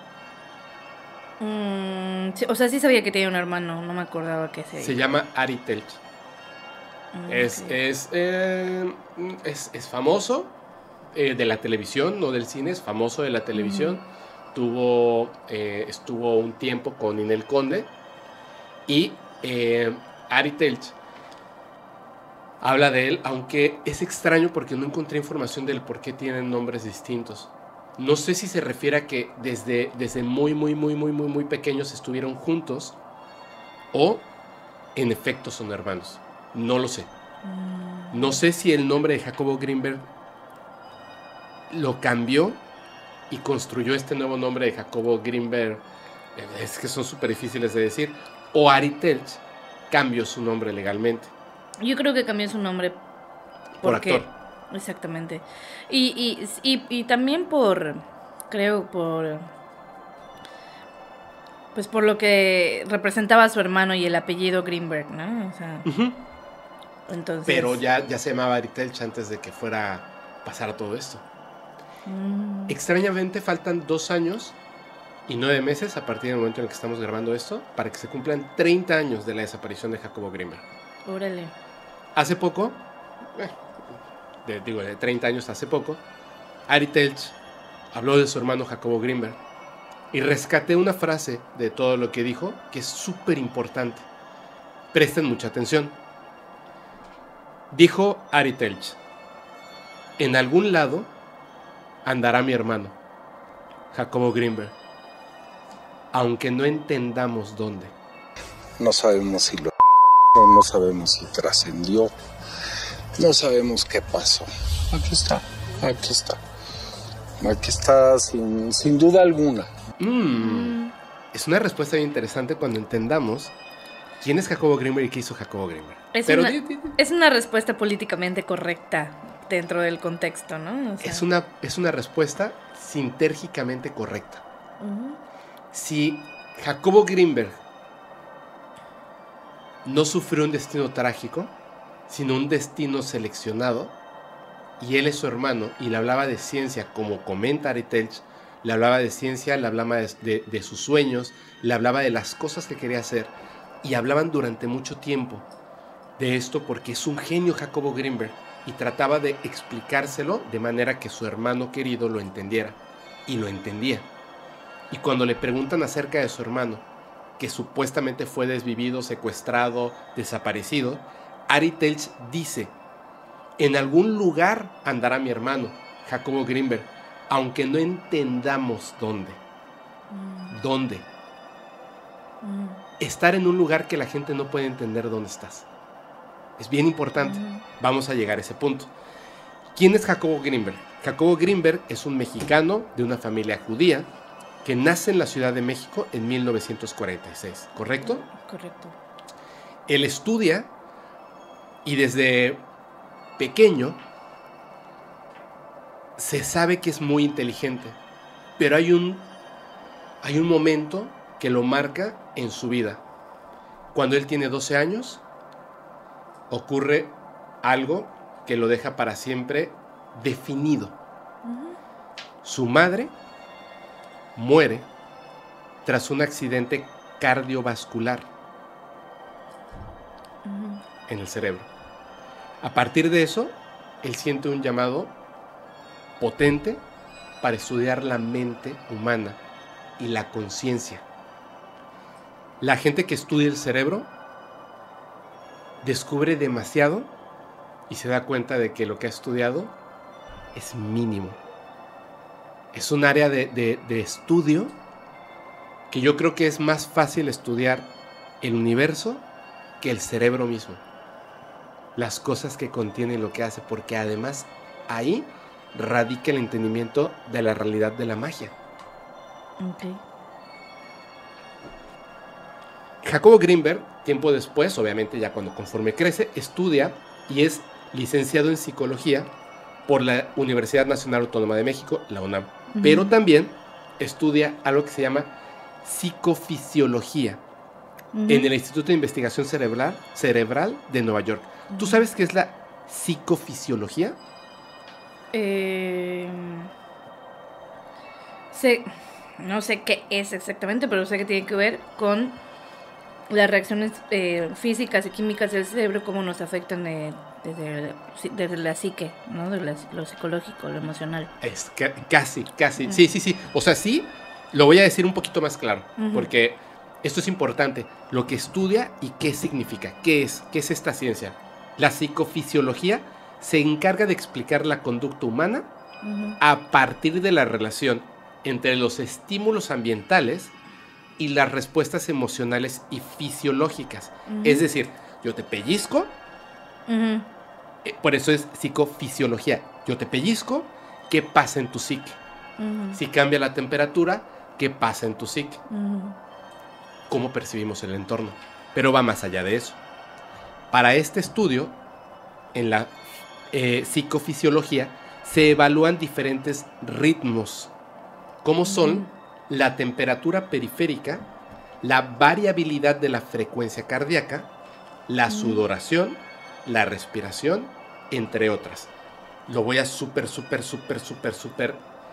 Mm, sí, o sea, sí sabía que tenía un hermano, no me acordaba que se... Se llama Ari Telch. Mm, Es, ok. es, eh, es, es famoso eh, de la televisión, no del cine, es famoso de la televisión. Ujú. Tuvo, eh, estuvo un tiempo con Ninel Conde. Y eh, Ari Telch habla de él, aunque es extraño porque no encontré información del por qué tienen nombres distintos. No sé si se refiere a que desde, desde muy, muy, muy, muy, muy, muy pequeños estuvieron juntos o en efecto son hermanos. No lo sé. Mm. No sé si el nombre de Jacobo Greenberg lo cambió y construyó este nuevo nombre de Jacobo Greenberg. Es que son súper difíciles de decir. O Ari Telch cambió su nombre legalmente. Yo creo que cambió su nombre Por porque... actor. Exactamente. Y, y, y, y también por, creo, por... Pues por lo que representaba a su hermano y el apellido Greenberg, ¿no? O sea, Uh-huh. entonces... Pero ya, ya se llamaba Ari Telch antes de que fuera a pasar todo esto. Mm. Extrañamente faltan dos años y nueve meses a partir del momento en el que estamos grabando esto para que se cumplan treinta años de la desaparición de Jacobo Greenberg. Órale. Hace poco, eh, de, digo de treinta años hace poco, Ari Telch habló de su hermano Jacobo Greenberg y rescaté una frase de todo lo que dijo que es súper importante. Presten mucha atención. Dijo Ari Telch: en algún lado andará mi hermano Jacobo Greenberg, aunque no entendamos dónde. No sabemos si lo no sabemos si trascendió, no sabemos qué pasó. Aquí está, aquí está. Aquí está sin, sin duda alguna. Mm, es una respuesta bien interesante cuando entendamos quién es Jacobo Greenberg y qué hizo Jacobo Greenberg. Es, Pero una, di, di, di. es una respuesta políticamente correcta dentro del contexto, ¿no? O sea, Es una, es una respuesta sintérgicamente correcta. ujú. Si Jacobo Greenberg no sufrió un destino trágico, sino un destino seleccionado, y él es su hermano, y le hablaba de ciencia, como comenta Ari Telch, le hablaba de ciencia, le hablaba de, de, de sus sueños, le hablaba de las cosas que quería hacer, y hablaban durante mucho tiempo de esto porque es un genio Jacobo Greenberg, y trataba de explicárselo de manera que su hermano querido lo entendiera, y lo entendía. Y cuando le preguntan acerca de su hermano, que supuestamente fue desvivido, secuestrado, desaparecido, Ari Telch dice: en algún lugar andará mi hermano, Jacobo Greenberg, aunque no entendamos dónde. Mm, ¿Dónde? mm, Estar en un lugar que la gente no puede entender dónde estás. Es bien importante. mm. Vamos a llegar a ese punto. ¿Quién es Jacobo Greenberg? Jacobo Greenberg es un mexicano de una familia judía que nace en la Ciudad de México en mil novecientos cuarenta y seis, ¿correcto? Correcto. Él estudia y desde pequeño se sabe que es muy inteligente, pero hay un, hay un momento que lo marca en su vida. Cuando él tiene doce años, ocurre algo que lo deja para siempre definido. Ujú. Su madre muere tras un accidente cardiovascular Ujú. en el cerebro. A partir de eso, él siente un llamado potente para estudiar la mente humana y la conciencia. La gente que estudia el cerebro descubre demasiado y se da cuenta de que lo que ha estudiado es mínimo. Es un área de, de, de estudio que yo creo que es más fácil estudiar el universo que el cerebro mismo. Las cosas que contiene lo que hace, porque además ahí radica el entendimiento de la realidad de la magia. Okay. Jacobo Grinberg, tiempo después, obviamente ya cuando conforme crece, estudia y es licenciado en psicología por la Universidad Nacional Autónoma de México, la UNAM. Uh-huh. Pero también estudia algo que se llama psicofisiología uh-huh. en el Instituto de Investigación Cerebral, Cerebral de Nueva York. Uh-huh. ¿Tú sabes qué es la psicofisiología? Eh, sé, no sé qué es exactamente, pero sé que tiene que ver con las reacciones eh, físicas y químicas del cerebro, cómo nos afectan eh, desde, desde la psique, ¿no? De la, lo psicológico, lo emocional. Es que, casi, casi. Uh-huh. Sí, sí, sí. O sea, sí, lo voy a decir un poquito más claro, uh-huh. porque esto es importante. Lo que estudia y qué significa, qué es, qué es esta ciencia. La psicofisiología se encarga de explicar la conducta humana uh-huh. a partir de la relación entre los estímulos ambientales y las respuestas emocionales y fisiológicas. Uh-huh. Es decir, yo te pellizco, uh-huh. eh, por eso es psicofisiología. Yo te pellizco, ¿qué pasa en tu psique? Uh-huh. Si cambia la temperatura, ¿qué pasa en tu psique? Uh-huh. ¿Cómo percibimos el entorno? Pero va más allá de eso. Para este estudio, en la eh, psicofisiología, se evalúan diferentes ritmos, como son uh-huh. la temperatura periférica, la variabilidad de la frecuencia cardíaca, la sudoración, la respiración, entre otras. Lo voy a súper, súper, súper, súper, súper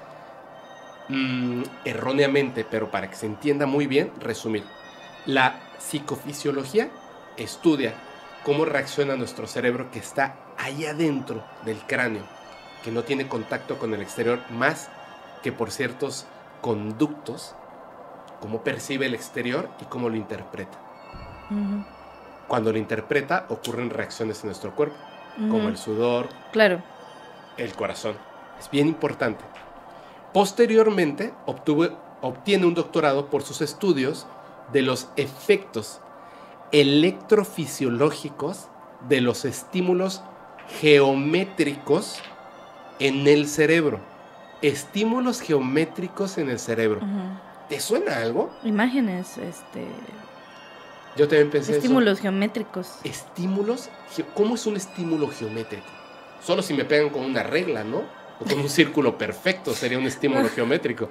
mmm, erróneamente, pero para que se entienda muy bien, resumir. La psicofisiología estudia cómo reacciona nuestro cerebro que está ahí adentro del cráneo, que no tiene contacto con el exterior más que por ciertos conductos, cómo percibe el exterior y cómo lo interpreta. Uh-huh. Cuando lo interpreta, ocurren reacciones en nuestro cuerpo, uh-huh. como el sudor, claro. el corazón. Es bien importante. Posteriormente, obtuvo, obtiene un doctorado por sus estudios de los efectos electrofisiológicos de los estímulos geométricos en el cerebro. Estímulos geométricos en el cerebro. Uh-huh. ¿Te suena algo? Imágenes, este... Yo también pensé Estímulos eso. geométricos. Estímulos... ¿Cómo es un estímulo geométrico? Solo si me pegan con una regla, ¿no? O con un círculo perfecto sería un estímulo geométrico.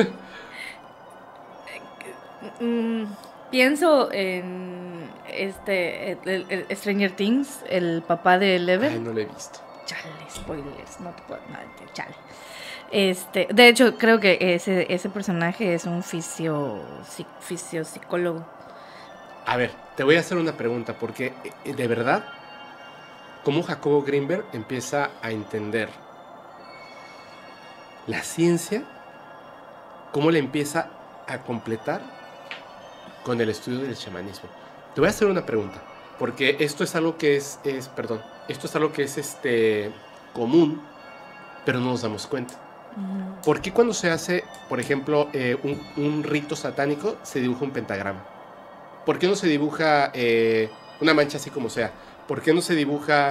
mm, pienso en este el, el, el Stranger Things, el papá de Eleven. Ay, no lo he visto. Chale, spoilers, no te puedo... No, chale. Este, de hecho, creo que ese, ese personaje es un fisio, fisiopsicólogo. A ver, te voy a hacer una pregunta, porque de verdad, ¿cómo Jacobo Grinberg empieza a entender la ciencia? ¿Cómo le empieza a completar con el estudio del chamanismo? Te voy a hacer una pregunta, porque esto es algo que es, es perdón, esto es algo que es este, común, pero no nos damos cuenta. ¿Por qué cuando se hace, por ejemplo, eh, un, un rito satánico, se dibuja un pentagrama? ¿Por qué no se dibuja eh, una mancha así como sea? ¿Por qué no se dibuja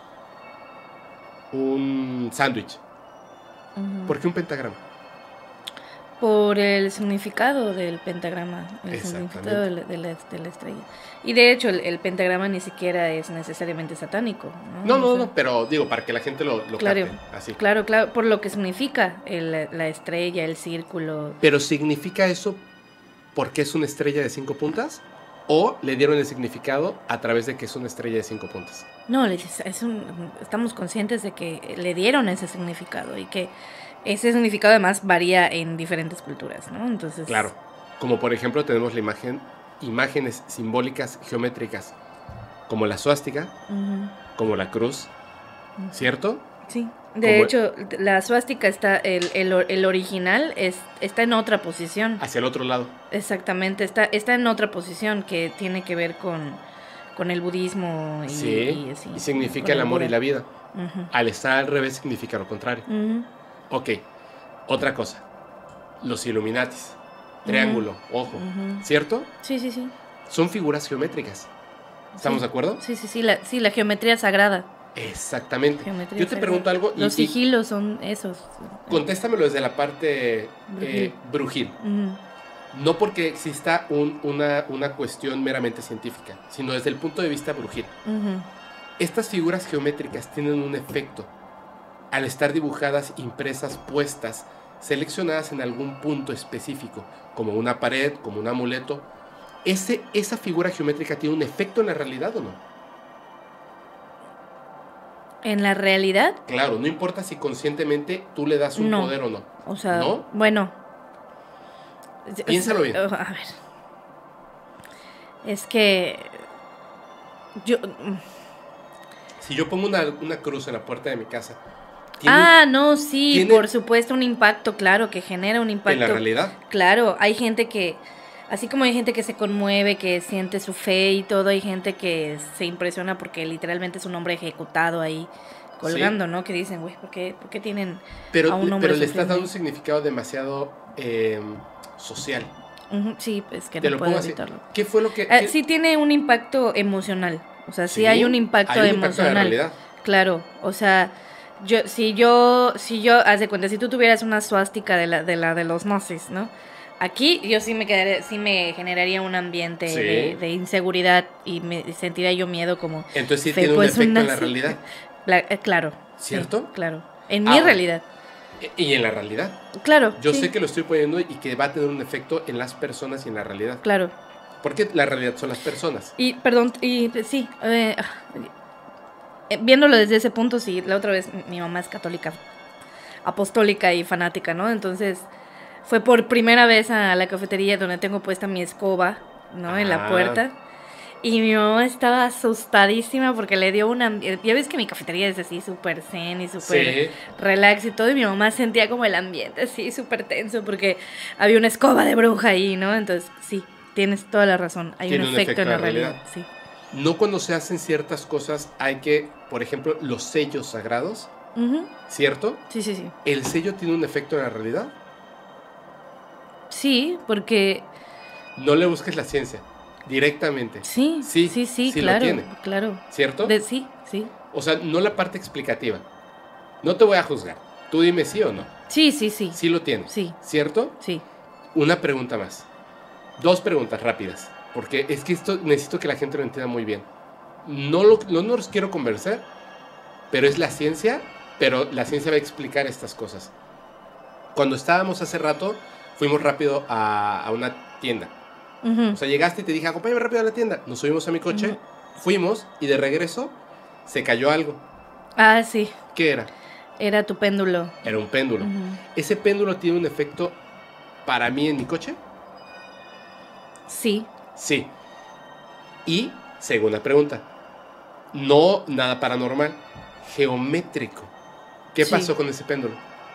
un sándwich? Uh-huh. ¿Por qué un pentagrama? Por el significado del pentagrama, el significado de la, de, la, de la estrella. Y de hecho, el, el pentagrama ni siquiera es necesariamente satánico, ¿no? No, no, o sea, no, pero digo, para que la gente lo, lo claro, capte, así. Claro, claro, por lo que significa el, la estrella, el círculo. ¿Pero significa eso porque es una estrella de cinco puntas? ¿O le dieron el significado a través de que es una estrella de cinco puntas? No, es un, estamos conscientes de que le dieron ese significado y que ese significado además varía en diferentes culturas, ¿no? Entonces, claro, como por ejemplo tenemos la imagen, imágenes simbólicas geométricas, como la suástica, uh-huh. como la cruz, uh-huh. ¿cierto? Sí, de como hecho, la suástica está, el, el, el original es, está en otra posición. Hacia el otro lado. Exactamente, está, está en otra posición que tiene que ver con, con el budismo y, sí, y así. Y significa con el amor Buda. y la vida. Uh-huh. Al estar al revés significa lo contrario. Uh-huh. Ok, otra cosa. Los Illuminatis. Triángulo, uh-huh. ojo. Uh-huh. ¿Cierto? Sí, sí, sí. Son figuras geométricas. ¿Estamos sí. de acuerdo? Sí, sí, sí. La, sí, la geometría sagrada. Exactamente. Geometría Yo te sagrada. pregunto algo. Y, Los sigilos son esos. Contéstamelo desde la parte brujil. Eh, brujil. Uh-huh. No porque exista un, una, una cuestión meramente científica, sino desde el punto de vista brujil. Uh-huh. Estas figuras geométricas tienen un efecto. Al estar dibujadas, impresas, puestas, seleccionadas en algún punto específico, como una pared, como un amuleto, ese, ¿esa figura geométrica tiene un efecto en la realidad o no? ¿En la realidad? Claro, no importa si conscientemente tú le das un no. poder o no. O sea, ¿no? Bueno. Piénsalo bien. A ver. Es que... Yo... Si yo pongo una, una cruz en la puerta de mi casa... Ah, no, sí, por supuesto, un impacto, claro, que genera un impacto. ¿En la realidad? Claro, hay gente que... Así como hay gente que se conmueve, que siente su fe y todo, hay gente que se impresiona porque literalmente es un hombre ejecutado ahí colgando, ¿sí? ¿No? Que dicen, güey, ¿por qué, ¿por qué tienen pero, a un hombre Pero le estás dando un significado demasiado eh, social. Uh-huh, sí, es que Te no lo puedo pongo evitarlo. Así. ¿Qué fue lo que...? Eh, ¿qué? Sí tiene un impacto emocional, o sea, sí, sí hay un impacto hay un emocional. Impacto de la realidad. Claro, o sea... Yo, si yo, si yo, haz de cuenta, si tú tuvieras una suástica de la, de la de los nazis, ¿no? Aquí yo sí me quedaría, sí me generaría un ambiente sí. de, de inseguridad y me sentiría yo miedo como. Entonces sí fe, tiene pues, un efecto una, en la realidad. La, eh, claro. ¿Cierto? Sí, claro. En ah, mi realidad. Y en la realidad. Claro. Yo sí. sé que lo estoy poniendo y que va a tener un efecto en las personas y en la realidad. Claro. Porque la realidad son las personas. Y, perdón, y sí, eh, viéndolo desde ese punto, sí, la otra vez mi mamá es católica, apostólica y fanática, ¿no? Entonces fue por primera vez a la cafetería donde tengo puesta mi escoba, ¿no? Ah. En la puerta. Y mi mamá estaba asustadísima porque le dio una... Ya ves que mi cafetería es así súper zen y súper sí. relax y todo. Y mi mamá sentía como el ambiente así súper tenso porque había una escoba de bruja ahí, ¿no? Entonces, sí, tienes toda la razón. Hay un, un efecto, efecto en la realidad, realidad. Sí. No cuando se hacen ciertas cosas hay que, por ejemplo, los sellos sagrados, uh-huh. ¿cierto? Sí, sí, sí. ¿El sello tiene un efecto en la realidad? Sí, porque... No le busques la ciencia, directamente. Sí, sí, sí, sí, sí claro, lo tiene, claro. ¿cierto? De, sí, sí. O sea, no la parte explicativa. No te voy a juzgar. Tú dime sí o no. Sí, sí, sí. Sí lo tiene. Sí. ¿Cierto? Sí. Una pregunta más. Dos preguntas rápidas. Porque es que esto necesito que la gente lo entienda muy bien. No, lo, no los quiero convencer, pero es la ciencia, pero la ciencia va a explicar estas cosas. Cuando estábamos hace rato, fuimos rápido a, a una tienda. Uh-huh. O sea, llegaste y te dije, acompáñame rápido a la tienda. Nos subimos a mi coche, uh-huh. fuimos y de regreso se cayó algo. Ah, sí. ¿Qué era? Era tu péndulo. Era un péndulo. Uh-huh. ¿Ese péndulo tiene un efecto para mí en mi coche? Sí. Sí. Y, segunda pregunta, no nada paranormal, geométrico. ¿Qué sí. pasó con ese péndulo?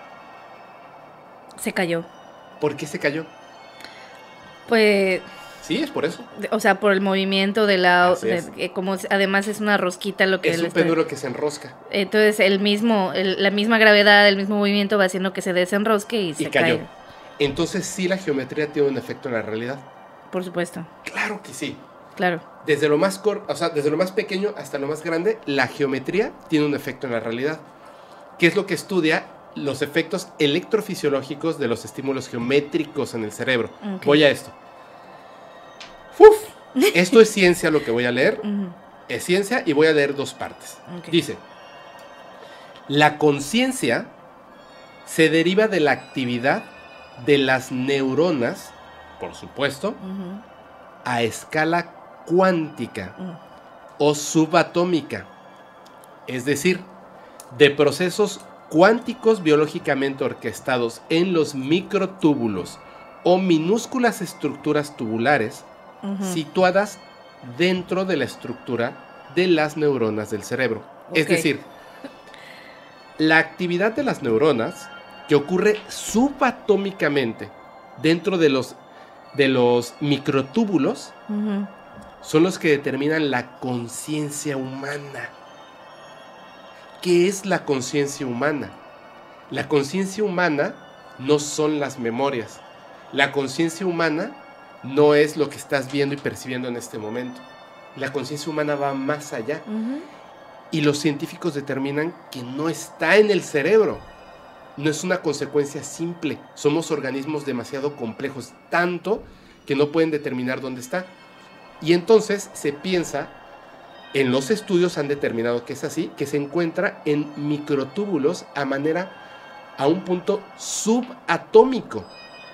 Se cayó. ¿Por qué se cayó? Pues... Sí, es por eso. O sea, por el movimiento de la... De, como además es una rosquita lo que... Es un está, péndulo que se enrosca. Entonces, el mismo, el, la misma gravedad, el mismo movimiento va haciendo que se desenrosque y, y se cayó. Cae. Entonces, sí, la geometría tiene un efecto en la realidad. Por supuesto. Claro que sí. Claro. Desde lo más cor- o sea, desde lo más pequeño hasta lo más grande, la geometría tiene un efecto en la realidad. ¿Qué es lo que estudia? Los efectos electrofisiológicos de los estímulos geométricos en el cerebro. Okay. Voy a esto. Uf, esto es ciencia lo que voy a leer. Uh-huh. Es ciencia y voy a leer dos partes. Okay. Dice, la conciencia se deriva de la actividad de las neuronas, por supuesto, uh-huh. a escala cuántica uh-huh. o subatómica. Es decir, de procesos cuánticos biológicamente orquestados en los microtúbulos o minúsculas estructuras tubulares uh-huh. situadas dentro de la estructura de las neuronas del cerebro. Okay. Es decir, la actividad de las neuronas que ocurre subatómicamente dentro de los, de los microtúbulos uh-huh. son los que determinan la conciencia humana. ¿Qué es la conciencia humana? La conciencia humana no son las memorias. La conciencia humana no es lo que estás viendo y percibiendo en este momento. La conciencia humana va más allá. Uh-huh. Y los científicos determinan que no está en el cerebro. No es una consecuencia simple. Somos organismos demasiado complejos, tanto que no pueden determinar dónde está. Y entonces se piensa, en los estudios han determinado que es así, que se encuentra en microtúbulos a manera, a un punto subatómico,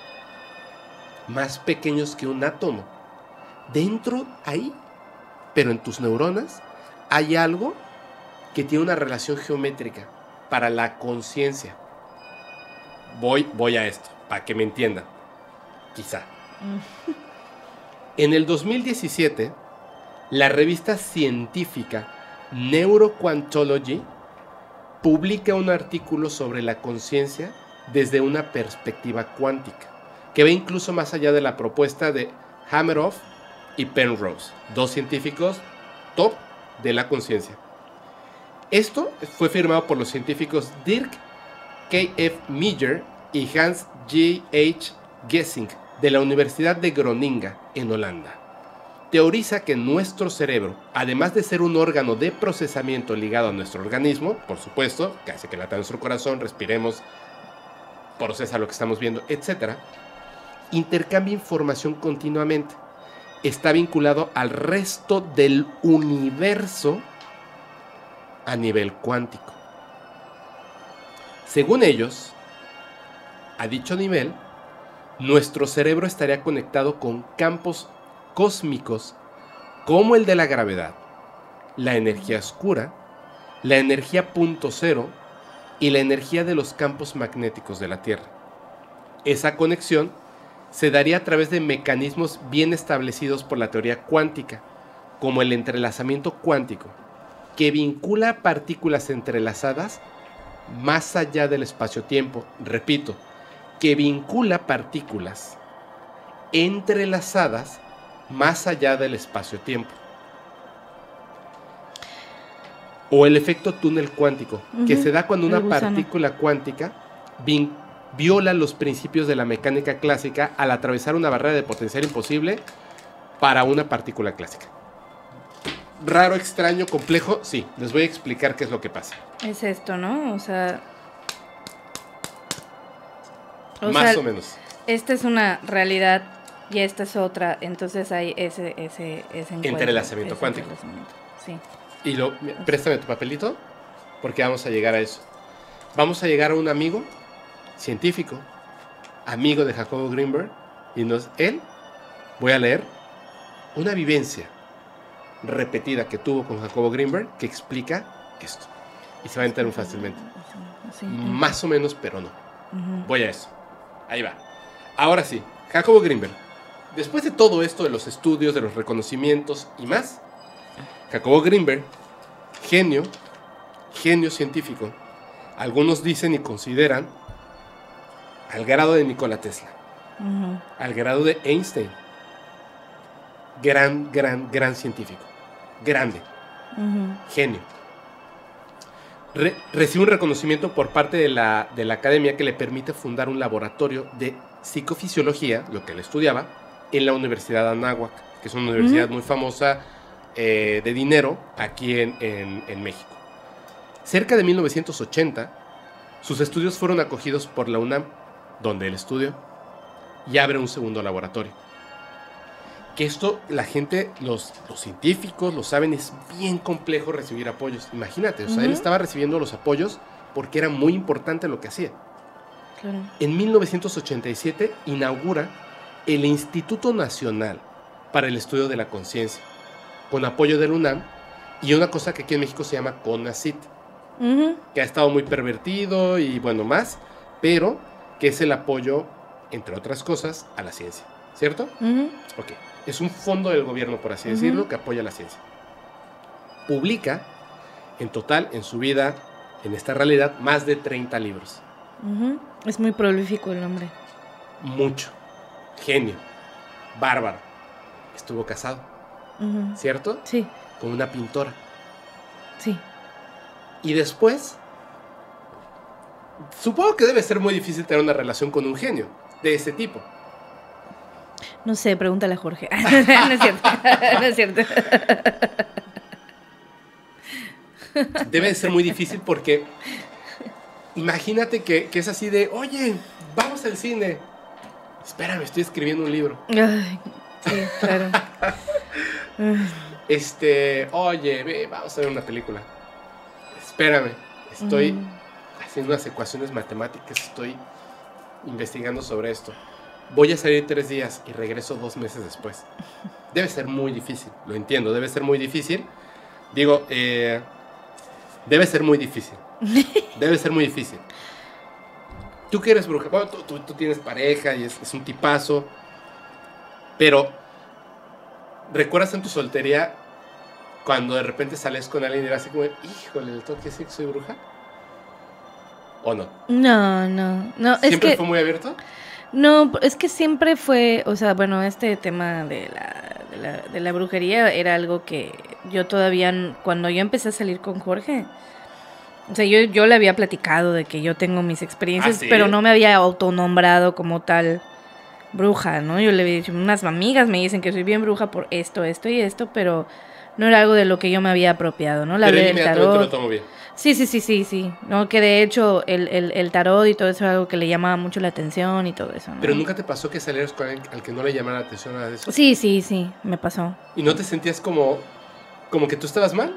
más pequeños que un átomo. Dentro, ahí, pero en tus neuronas, hay algo que tiene una relación geométrica para la conciencia. Voy, voy a esto, para que me entiendan. Quizá. En el dos mil diecisiete, la revista científica Neuroquantology publica un artículo sobre la conciencia desde una perspectiva cuántica, que va incluso más allá de la propuesta de Hameroff y Penrose, dos científicos top de la conciencia. Esto fue firmado por los científicos Dirk K F Meyer y Hans G H Gesink de la Universidad de Groninga, en Holanda. Teoriza que nuestro cerebro, además de ser un órgano de procesamiento ligado a nuestro organismo, por supuesto, que hace que lata nuestro corazón, respiremos, procesa lo que estamos viendo, etcétera, intercambia información continuamente. Está vinculado al resto del universo a nivel cuántico. Según ellos, a dicho nivel, nuestro cerebro estaría conectado con campos cósmicos como el de la gravedad, la energía oscura, la energía punto cero y la energía de los campos magnéticos de la Tierra. Esa conexión se daría a través de mecanismos bien establecidos por la teoría cuántica, como el entrelazamiento cuántico, que vincula partículas entrelazadas más allá del espacio-tiempo. Repito, que vincula partículas entrelazadas más allá del espacio-tiempo. O el efecto túnel cuántico, uh-huh, que se da cuando una partícula cuántica vin- viola los principios de la mecánica clásica al atravesar una barrera de potencial imposible para una partícula clásica. Raro, extraño, complejo, sí, les voy a explicar qué es lo que pasa. Es esto, ¿no? O sea... O Más sea, o menos. Esta es una realidad y esta es otra, entonces hay ese, ese, ese encuentro, entrelazamiento ese cuántico. Entrelazamiento. Sí. Y lo, préstame tu papelito, porque vamos a llegar a eso. Vamos a llegar a un amigo científico, amigo de Jacobo Greenberg, y nos, él, voy a leer una vivencia repetida que tuvo con Jacobo Greenberg que explica esto. Y se va a entender fácilmente. Sí. Más o menos, pero no. Uh-huh. Voy a eso. Ahí va. Ahora sí, Jacobo Greenberg. Después de todo esto de los estudios, de los reconocimientos y más, Jacobo Greenberg, genio, genio científico, algunos dicen y consideran al grado de Nikola Tesla, uh-huh, al grado de Einstein, gran, gran, gran científico, grande, uh-huh, genio. Re- recibe un reconocimiento por parte de la, de la academia que le permite fundar un laboratorio de psicofisiología, lo que él estudiaba, en la Universidad de Anáhuac, que es una universidad uh-huh, muy famosa, eh, de dinero, aquí en, en, en México. Cerca de mil novecientos ochenta, sus estudios fueron acogidos por la UNAM, donde él estudió, y abre un segundo laboratorio. Que esto, la gente, los, los científicos lo saben, es bien complejo recibir apoyos. Imagínate, o sea, uh-huh, él estaba recibiendo los apoyos porque era muy importante lo que hacía. Claro. En mil novecientos ochenta y siete inaugura el Instituto Nacional para el Estudio de la Conciencia, con apoyo del UNAM, y una cosa que aquí en México se llama CONACYT, uh-huh, que ha estado muy pervertido y bueno, más, pero que es el apoyo, entre otras cosas, a la ciencia, ¿cierto? Uh-huh. Ok. Es un fondo del gobierno, por así uh-huh, decirlo, que apoya la ciencia. Publica, en total, en su vida, en esta realidad, más de treinta libros. Uh-huh. Es muy prolífico el hombre. Mucho. Genio. Bárbaro. Estuvo casado. Uh-huh. ¿Cierto? Sí. Con una pintora. Sí. Y después, supongo que debe ser muy difícil tener una relación con un genio de ese tipo. No sé, pregúntale a Jorge. No es cierto. No es cierto. Debe de ser muy difícil porque imagínate que, que es así de, oye, vamos al cine. Espérame, estoy escribiendo un libro. Ay, sí, claro. Este, oye, ve, vamos a ver una película. Espérame, estoy mm. haciendo unas ecuaciones matemáticas, estoy investigando sobre esto. Voy a salir tres días y regreso dos meses después. Debe ser muy difícil, lo entiendo, debe ser muy difícil. Digo, eh, debe ser muy difícil. Debe ser muy difícil. Tú que eres bruja, bueno, tú, tú, tú tienes pareja y es, es un tipazo, pero ¿recuerdas en tu soltería cuando de repente sales con alguien y eras así como, híjole, ¿le tengo que decir que soy bruja? ¿O no? No, no, no. ¿Siempre es que, fue muy abierto? No, es que siempre fue, o sea, bueno, este tema de la, de la, de la brujería era algo que yo todavía, cuando yo empecé a salir con Jorge, o sea, yo, yo le había platicado de que yo tengo mis experiencias, ¿Ah, sí? pero no me había autonombrado como tal bruja, ¿no? Yo le había dicho, unas amigas me dicen que soy bien bruja por esto, esto y esto, pero no era algo de lo que yo me había apropiado, ¿no? La pero del tarot. lo tomo bien. Sí, sí, sí, sí, sí. No, que de hecho el, el, el tarot y todo eso era algo que le llamaba mucho la atención y todo eso, ¿no? Pero ¿nunca te pasó que salieras con alguien al que no le llamara la atención nada de eso? Sí, sí, sí, me pasó. ¿Y no te sentías como, como que tú estabas mal?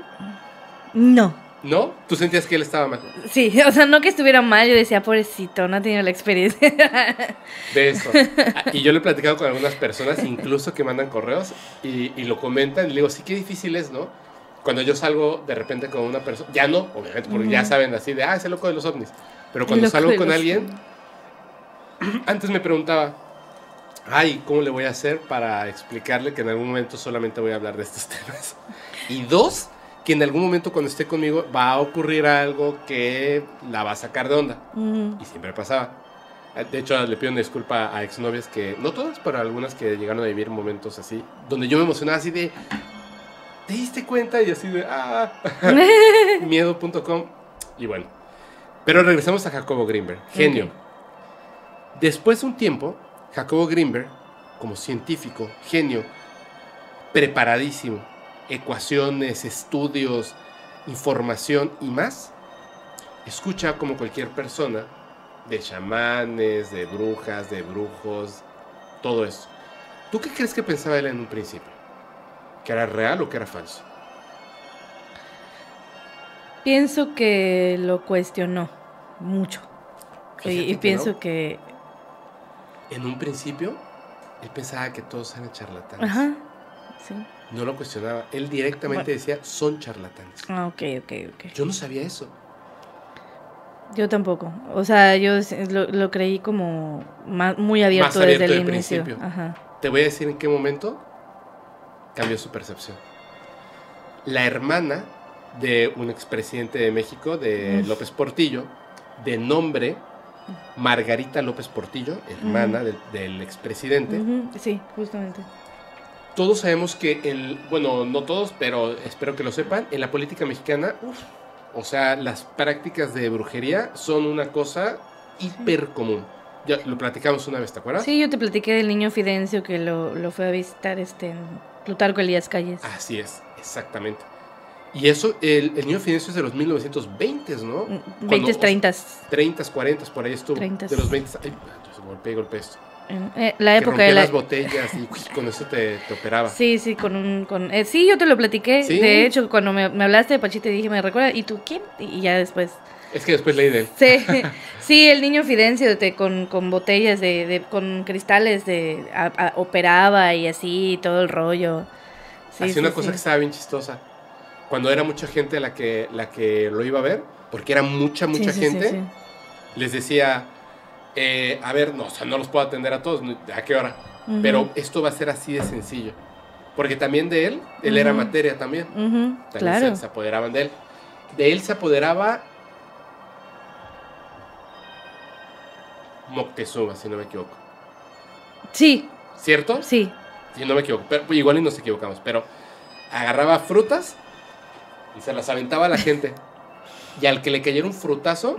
No. ¿No? ¿Tú sentías que él estaba mal? Sí, o sea, no que estuviera mal, yo decía, pobrecito, no ha tenido la experiencia. De eso. Y yo le he platicado con algunas personas, incluso que mandan correos, y, y lo comentan, y le digo, sí, qué difícil es, ¿no? Cuando yo salgo de repente con una persona, ya no, obviamente, porque uh-huh. ya saben así de, ah, es el loco de los ovnis. Pero cuando salgo con alguien, antes me preguntaba, ay, ¿cómo le voy a hacer para explicarle que en algún momento solamente voy a hablar de estos temas? Y dos, que en algún momento cuando esté conmigo va a ocurrir algo que la va a sacar de onda. Uh-huh. Y siempre pasaba. De hecho, le pido una disculpa a exnovias que, no todas, pero algunas que llegaron a vivir momentos así, donde yo me emocionaba así de, ¿te diste cuenta? Y así de, ah, miedo punto com. Y bueno, pero regresamos a Jacobo Grinberg, genio. Okay. Después de un tiempo, Jacobo Grinberg, como científico, genio, preparadísimo, ecuaciones, estudios, información y más, escucha como cualquier persona de chamanes, de brujas, de brujos, todo eso. ¿Tú qué crees que pensaba él en un principio? ¿Que era real o que era falso? Pienso que lo cuestionó mucho. Y, y pienso no. que... En un principio, él pensaba que todos eran charlatanes. Ajá, sí. No lo cuestionaba. Él directamente bueno. decía, son charlatanes. Ah, ok, ok, ok. Yo no sabía eso. Yo tampoco. O sea, yo lo, lo creí como más, muy abierto, más abierto desde el del inicio. Principio. Ajá. Te voy a decir en qué momento cambió su percepción. La hermana de un expresidente de México, de Uf. López Portillo, de nombre Margarita López Portillo, hermana uh-huh. del, del expresidente. Uh-huh. Sí, justamente. Todos sabemos que, el, bueno, no todos, pero espero que lo sepan, en la política mexicana, uf, o sea, las prácticas de brujería son una cosa hiper común. Ya lo platicamos una vez, ¿te acuerdas? Sí, yo te platiqué del niño Fidencio que lo, lo fue a visitar este Plutarco Elías Calles. Así es, exactamente. Y eso, el, el niño Fidencio es de los mil novecientos veinte, ¿no? veinte, treinta. treinta, cuarenta, por ahí estuvo. treinta. De los veinte. Ay, entonces golpeé, golpeé esto. Eh, la época que de la... las botellas y uy, con eso te, te operaba. Sí, sí, con un... Con, eh, sí, yo te lo platiqué. ¿Sí? De hecho, cuando me, me hablaste de Pachita, dije, ¿me recuerda? ¿Y tú quién? Y ya después... Es que después leí de él. Sí, sí, el niño Fidencio te, con, con botellas, de, de con cristales, de a, a, operaba y así, todo el rollo. Sí, Hacía sí, una sí. cosa que estaba bien chistosa. Cuando era mucha gente la que, la que lo iba a ver, porque era mucha, mucha sí, gente, sí, sí, sí. les decía... Eh, a ver, no, o sea, no los puedo atender a todos, ¿a qué hora? Uh-huh. Pero esto va a ser así de sencillo. Porque también de él, él uh-huh. era materia también. Uh-huh. También claro. se, se apoderaban de él. De él se apoderaba Moctezuma, si no me equivoco. Sí. ¿Cierto? Sí. Si no me equivoco. Pero, igual y nos equivocamos, pero agarraba frutas y se las aventaba a la gente. Y al que le cayera un frutazo,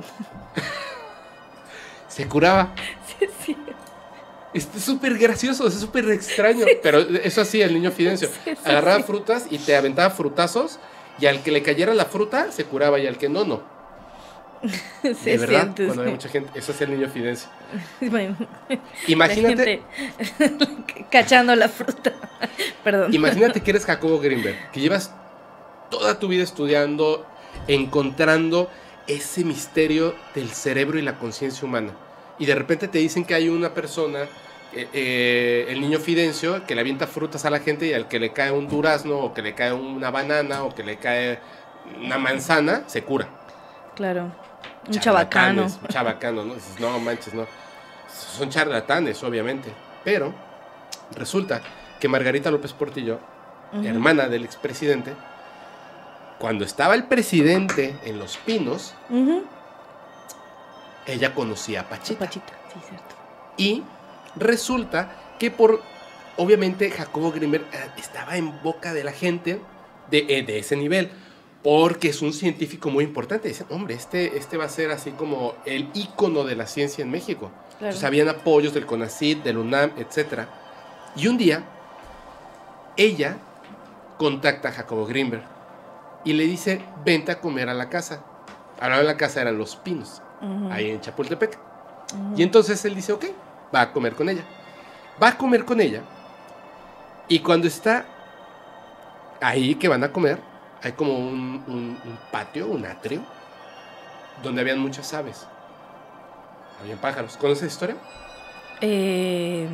se curaba. Sí, sí. Es súper gracioso, es súper extraño. Sí, pero eso hacía el niño Fidencio. Sí, agarraba sí. frutas y te aventaba frutazos. Y al que le cayera la fruta, se curaba. Y al que no, no. Sí, de verdad, sientes, cuando sí. hay mucha gente. Eso hacía el niño Fidencio. Bueno, imagínate. La cachando la fruta. Perdón. Imagínate que eres Jacobo Greenberg. Que llevas toda tu vida estudiando, encontrando ese misterio del cerebro y la conciencia humana. Y de repente te dicen que hay una persona, eh, eh, el niño Fidencio, que le avienta frutas a la gente y al que le cae un durazno, o que le cae una banana, o que le cae una manzana, se cura. Claro, un chabacano. Un chabacano, ¿no? Dices, no manches, no. Son charlatanes, obviamente. Pero resulta que Margarita López Portillo, uh-huh. hermana del expresidente, cuando estaba el presidente en Los Pinos, uh-huh. ella conocía a Pachita. Pachita, sí, cierto. Y resulta que por, obviamente, Jacobo Greenberg estaba en boca de la gente de, de ese nivel, porque es un científico muy importante. Dicen, hombre, este, este va a ser así como el ícono de la ciencia en México. Claro. Entonces, habían apoyos del CONACYT, del UNAM, etcétera. Y un día, ella contacta a Jacobo Greenberg y le dice, vente a comer a la casa. Ahora en la casa eran Los Pinos, uh-huh. ahí en Chapultepec. Uh-huh. Y entonces él dice, ok, va a comer con ella. Va a comer con ella. Y cuando está ahí que van a comer, hay como un, un, un patio, un atrio, donde habían muchas aves. Habían pájaros. ¿Conoces esa historia? Eh,